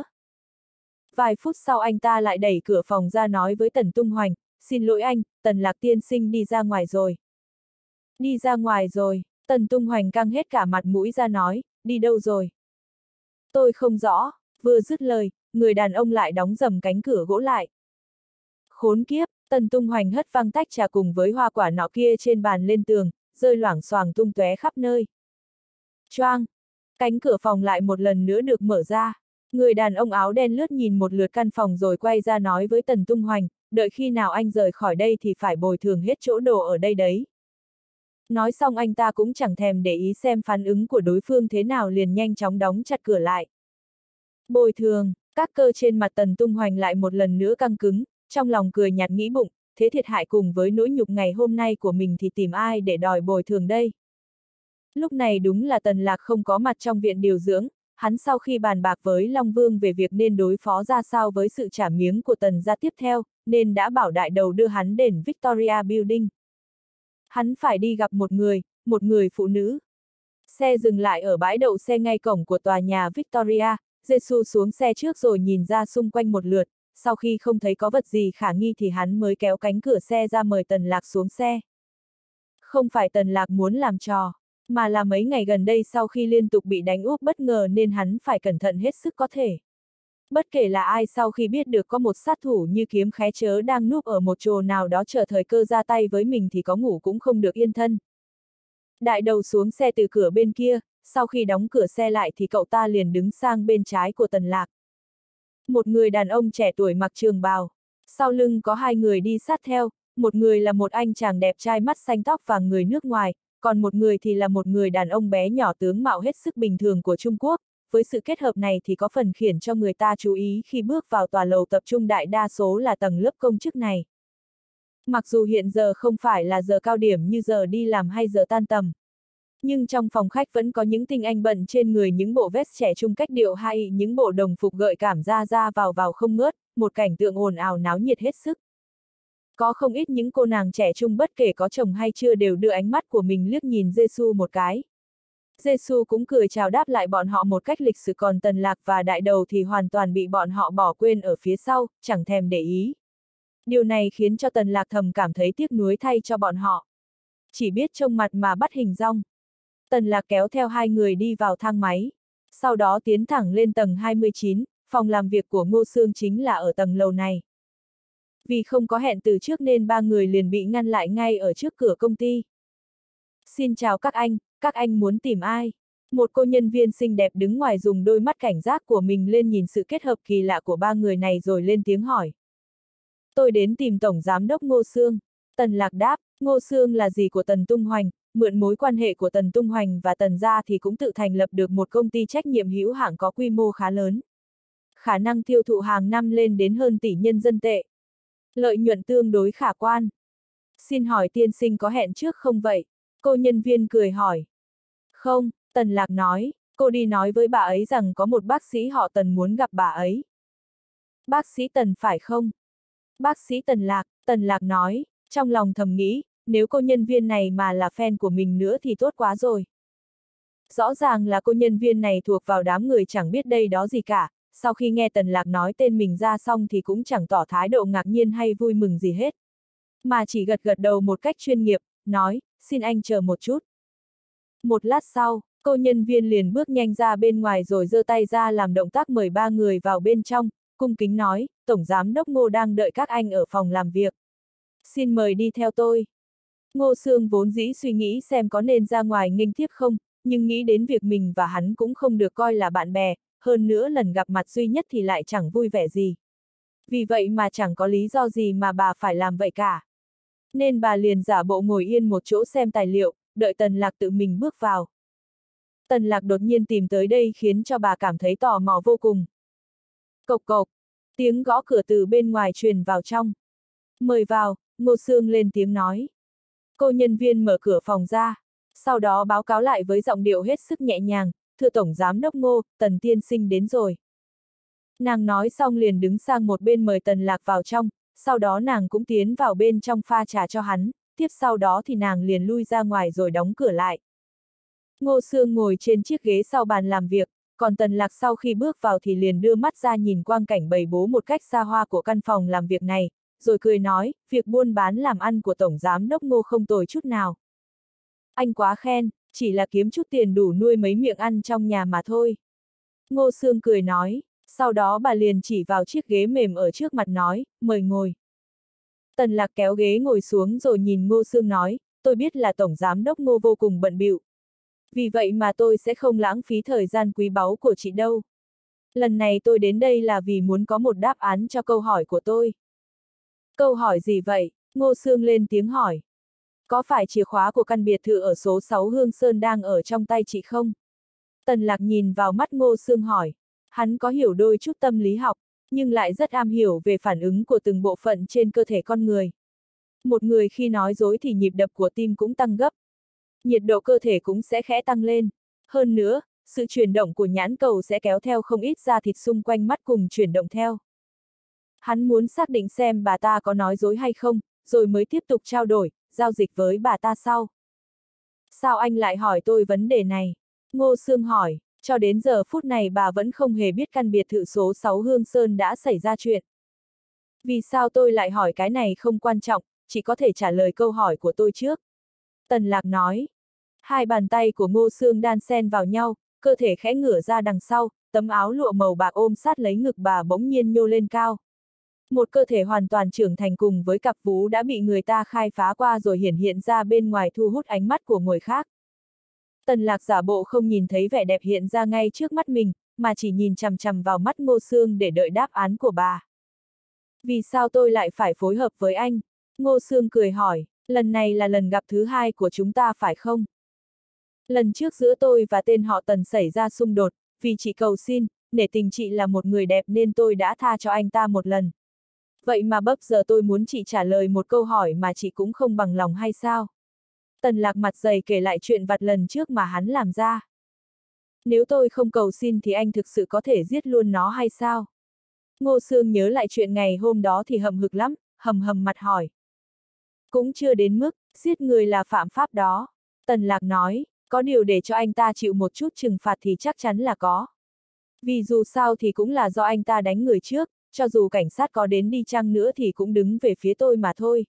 Vài phút sau anh ta lại đẩy cửa phòng ra nói với Tần Tung Hoành, xin lỗi anh, Tần Lạc tiên sinh đi ra ngoài rồi. Đi ra ngoài rồi, Tần Tung Hoành căng hết cả mặt mũi ra nói, đi đâu rồi? Tôi không rõ, vừa dứt lời, người đàn ông lại đóng dầm cánh cửa gỗ lại. Khốn kiếp, Tần Tung Hoành hất văng tách trà cùng với hoa quả nọ kia trên bàn lên tường, rơi loảng xoảng tung tóe khắp nơi. Choang! Cánh cửa phòng lại một lần nữa được mở ra. Người đàn ông áo đen lướt nhìn một lượt căn phòng rồi quay ra nói với Tần Tung Hoành, đợi khi nào anh rời khỏi đây thì phải bồi thường hết chỗ đồ ở đây đấy. Nói xong anh ta cũng chẳng thèm để ý xem phản ứng của đối phương thế nào liền nhanh chóng đóng chặt cửa lại. Bồi thường, các cơ trên mặt Tần Tung Hoành lại một lần nữa căng cứng, trong lòng cười nhạt nghĩ bụng, thế thiệt hại cùng với nỗi nhục ngày hôm nay của mình thì tìm ai để đòi bồi thường đây. Lúc này đúng là Tần Lạc không có mặt trong viện điều dưỡng, hắn sau khi bàn bạc với Long Vương về việc nên đối phó ra sao với sự trả miếng của Tần gia tiếp theo, nên đã bảo đại đầu đưa hắn đến Victoria Building. Hắn phải đi gặp một người phụ nữ. Xe dừng lại ở bãi đậu xe ngay cổng của tòa nhà Victoria, Giê-xu xuống xe trước rồi nhìn ra xung quanh một lượt, sau khi không thấy có vật gì khả nghi thì hắn mới kéo cánh cửa xe ra mời Tần Lạc xuống xe. Không phải Tần Lạc muốn làm trò, mà là mấy ngày gần đây sau khi liên tục bị đánh úp bất ngờ nên hắn phải cẩn thận hết sức có thể. Bất kể là ai sau khi biết được có một sát thủ như Kiếm Khé Chớ đang núp ở một chỗ nào đó chờ thời cơ ra tay với mình thì có ngủ cũng không được yên thân. Đại đầu xuống xe từ cửa bên kia, sau khi đóng cửa xe lại thì cậu ta liền đứng sang bên trái của Tần Lạc. Một người đàn ông trẻ tuổi mặc trường bào, sau lưng có hai người đi sát theo, một người là một anh chàng đẹp trai mắt xanh tóc vàng người nước ngoài, còn một người thì là một người đàn ông bé nhỏ tướng mạo hết sức bình thường của Trung Quốc, với sự kết hợp này thì có phần khiến cho người ta chú ý khi bước vào tòa lầu tập trung đại đa số là tầng lớp công chức này. Mặc dù hiện giờ không phải là giờ cao điểm như giờ đi làm hay giờ tan tầm, nhưng trong phòng khách vẫn có những tinh anh bận trên người những bộ vest trẻ trung cách điệu hay những bộ đồng phục gợi cảm ra vào không ngớt, một cảnh tượng ồn ào náo nhiệt hết sức. Có không ít những cô nàng trẻ trung bất kể có chồng hay chưa đều đưa ánh mắt của mình liếc nhìn Giê-xu một cái. Giê-xu cũng cười chào đáp lại bọn họ một cách lịch sự, còn Tần Lạc và đại đầu thì hoàn toàn bị bọn họ bỏ quên ở phía sau, chẳng thèm để ý. Điều này khiến cho Tần Lạc thầm cảm thấy tiếc nuối thay cho bọn họ. Chỉ biết trông mặt mà bắt hình dong. Tần Lạc kéo theo hai người đi vào thang máy. Sau đó tiến thẳng lên tầng 29, phòng làm việc của Ngô Sương chính là ở tầng lầu này. Vì không có hẹn từ trước nên ba người liền bị ngăn lại ngay ở trước cửa công ty. Xin chào các anh muốn tìm ai? Một cô nhân viên xinh đẹp đứng ngoài dùng đôi mắt cảnh giác của mình lên nhìn sự kết hợp kỳ lạ của ba người này rồi lên tiếng hỏi. Tôi đến tìm Tổng Giám đốc Ngô Sương. Tần Lạc đáp, Ngô Sương là dì của Tần Tung Hoành, mượn mối quan hệ của Tần Tung Hoành và Tần gia thì cũng tự thành lập được một công ty trách nhiệm hữu hạn có quy mô khá lớn. Khả năng tiêu thụ hàng năm lên đến hơn tỷ nhân dân tệ. Lợi nhuận tương đối khả quan. Xin hỏi tiên sinh có hẹn trước không vậy? Cô nhân viên cười hỏi. Không, Tần Lạc nói, cô đi nói với bà ấy rằng có một bác sĩ họ Tần muốn gặp bà ấy. Bác sĩ Tần phải không? Bác sĩ Tần Lạc nói, trong lòng thầm nghĩ, nếu cô nhân viên này mà là fan của mình nữa thì tốt quá rồi. Rõ ràng là cô nhân viên này thuộc vào đám người chẳng biết đây đó gì cả, sau khi nghe Tần Lạc nói tên mình ra xong thì cũng chẳng tỏ thái độ ngạc nhiên hay vui mừng gì hết. Mà chỉ gật gật đầu một cách chuyên nghiệp, nói, xin anh chờ một chút. Một lát sau, cô nhân viên liền bước nhanh ra bên ngoài rồi giơ tay ra làm động tác mời ba người vào bên trong, cung kính nói, Tổng Giám đốc Ngô đang đợi các anh ở phòng làm việc. Xin mời đi theo tôi. Ngô Sương vốn dĩ suy nghĩ xem có nên ra ngoài nghênh tiếp không, nhưng nghĩ đến việc mình và hắn cũng không được coi là bạn bè, hơn nữa lần gặp mặt duy nhất thì lại chẳng vui vẻ gì. Vì vậy mà chẳng có lý do gì mà bà phải làm vậy cả. Nên bà liền giả bộ ngồi yên một chỗ xem tài liệu, đợi Tần Lạc tự mình bước vào. Tần Lạc đột nhiên tìm tới đây khiến cho bà cảm thấy tò mò vô cùng. Cộc cộc, tiếng gõ cửa từ bên ngoài truyền vào trong. Mời vào, Ngô Sương lên tiếng nói. Cô nhân viên mở cửa phòng ra, sau đó báo cáo lại với giọng điệu hết sức nhẹ nhàng, thưa Tổng Giám đốc Ngô, Tần tiên sinh đến rồi. Nàng nói xong liền đứng sang một bên mời Tần Lạc vào trong, sau đó nàng cũng tiến vào bên trong pha trà cho hắn, tiếp sau đó thì nàng liền lui ra ngoài rồi đóng cửa lại. Ngô Sương ngồi trên chiếc ghế sau bàn làm việc, còn Tần Lạc sau khi bước vào thì liền đưa mắt ra nhìn quang cảnh bày bố một cách xa hoa của căn phòng làm việc này, rồi cười nói, việc buôn bán làm ăn của Tổng Giám đốc Ngô không tồi chút nào. Anh quá khen, chỉ là kiếm chút tiền đủ nuôi mấy miệng ăn trong nhà mà thôi. Ngô Sương cười nói, sau đó bà liền chỉ vào chiếc ghế mềm ở trước mặt nói, mời ngồi. Tần Lạc kéo ghế ngồi xuống rồi nhìn Ngô Sương nói, tôi biết là Tổng Giám đốc Ngô vô cùng bận bịu. Vì vậy mà tôi sẽ không lãng phí thời gian quý báu của chị đâu. Lần này tôi đến đây là vì muốn có một đáp án cho câu hỏi của tôi. Câu hỏi gì vậy? Ngô Sương lên tiếng hỏi. Có phải chìa khóa của căn biệt thự ở số 6 Hương Sơn đang ở trong tay chị không? Tần Lạc nhìn vào mắt Ngô Sương hỏi. Hắn có hiểu đôi chút tâm lý học, nhưng lại rất am hiểu về phản ứng của từng bộ phận trên cơ thể con người. Một người khi nói dối thì nhịp đập của tim cũng tăng gấp. Nhiệt độ cơ thể cũng sẽ khẽ tăng lên. Hơn nữa, sự chuyển động của nhãn cầu sẽ kéo theo không ít da thịt xung quanh mắt cùng chuyển động theo. Hắn muốn xác định xem bà ta có nói dối hay không, rồi mới tiếp tục trao đổi, giao dịch với bà ta sau. Sao anh lại hỏi tôi vấn đề này? Ngô Sương hỏi, cho đến giờ phút này bà vẫn không hề biết căn biệt thự số 6 Hương Sơn đã xảy ra chuyện. Vì sao tôi lại hỏi cái này không quan trọng, chỉ có thể trả lời câu hỏi của tôi trước. Tần Lạc nói. Hai bàn tay của Ngô Sương đan xen vào nhau, cơ thể khẽ ngửa ra đằng sau, tấm áo lụa màu bạc ôm sát lấy ngực bà bỗng nhiên nhô lên cao. Một cơ thể hoàn toàn trưởng thành cùng với cặp vú đã bị người ta khai phá qua rồi hiển hiện ra bên ngoài thu hút ánh mắt của người khác. Tần Lạc giả bộ không nhìn thấy vẻ đẹp hiện ra ngay trước mắt mình, mà chỉ nhìn chằm chằm vào mắt Ngô Sương để đợi đáp án của bà. Vì sao tôi lại phải phối hợp với anh? Ngô Sương cười hỏi, lần này là lần gặp thứ hai của chúng ta phải không? Lần trước giữa tôi và tên họ Tần xảy ra xung đột, vì chị cầu xin, nể tình chị là một người đẹp nên tôi đã tha cho anh ta một lần. Vậy mà bấp giờ tôi muốn chị trả lời một câu hỏi mà chị cũng không bằng lòng hay sao? Tần Lạc mặt dày kể lại chuyện vặt lần trước mà hắn làm ra. Nếu tôi không cầu xin thì anh thực sự có thể giết luôn nó hay sao? Ngô Sương nhớ lại chuyện ngày hôm đó thì hậm hực lắm, hầm hầm mặt hỏi. Cũng chưa đến mức, giết người là phạm pháp đó. Tần Lạc nói, có điều để cho anh ta chịu một chút trừng phạt thì chắc chắn là có. Vì dù sao thì cũng là do anh ta đánh người trước, cho dù cảnh sát có đến đi chăng nữa thì cũng đứng về phía tôi mà thôi.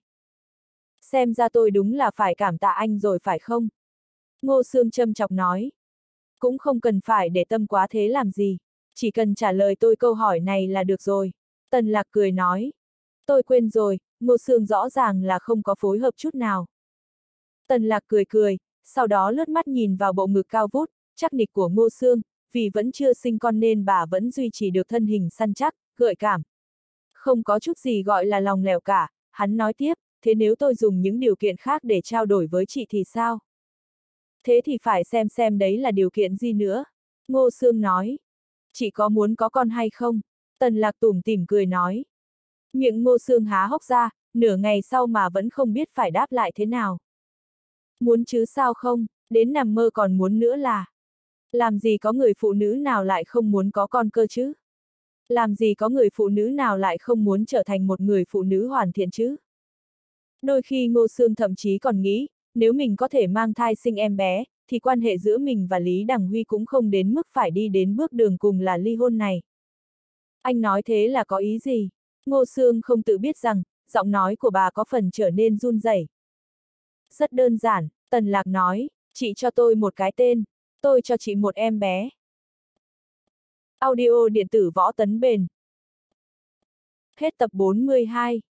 Xem ra tôi đúng là phải cảm tạ anh rồi phải không? Ngô Sương châm chọc nói. Cũng không cần phải để tâm quá thế làm gì, chỉ cần trả lời tôi câu hỏi này là được rồi. Tần Lạc cười nói. Tôi quên rồi, Ngô Sương rõ ràng là không có phối hợp chút nào. Tần Lạc cười cười, sau đó lướt mắt nhìn vào bộ ngực cao vút, chắc nịch của Ngô Sương, vì vẫn chưa sinh con nên bà vẫn duy trì được thân hình săn chắc, gợi cảm. Không có chút gì gọi là lòng lèo cả, hắn nói tiếp, thế nếu tôi dùng những điều kiện khác để trao đổi với chị thì sao? Thế thì phải xem đấy là điều kiện gì nữa. Ngô Sương nói. Chị có muốn có con hay không? Tần Lạc tủm tỉm cười nói. Miệng Ngô Sương há hốc ra, nửa ngày sau mà vẫn không biết phải đáp lại thế nào. Muốn chứ sao không, đến nằm mơ còn muốn nữa là. Làm gì có người phụ nữ nào lại không muốn có con cơ chứ? Làm gì có người phụ nữ nào lại không muốn trở thành một người phụ nữ hoàn thiện chứ? Đôi khi Ngô Sương thậm chí còn nghĩ, nếu mình có thể mang thai sinh em bé, thì quan hệ giữa mình và Lý Đằng Huy cũng không đến mức phải đi đến bước đường cùng là ly hôn này. Anh nói thế là có ý gì? Ngô Sương không tự biết rằng, giọng nói của bà có phần trở nên run rẩy. Rất đơn giản, Tần Lạc nói, chị cho tôi một cái tên, tôi cho chị một em bé. Audio điện tử Võ Tấn Bền. Hết tập 42.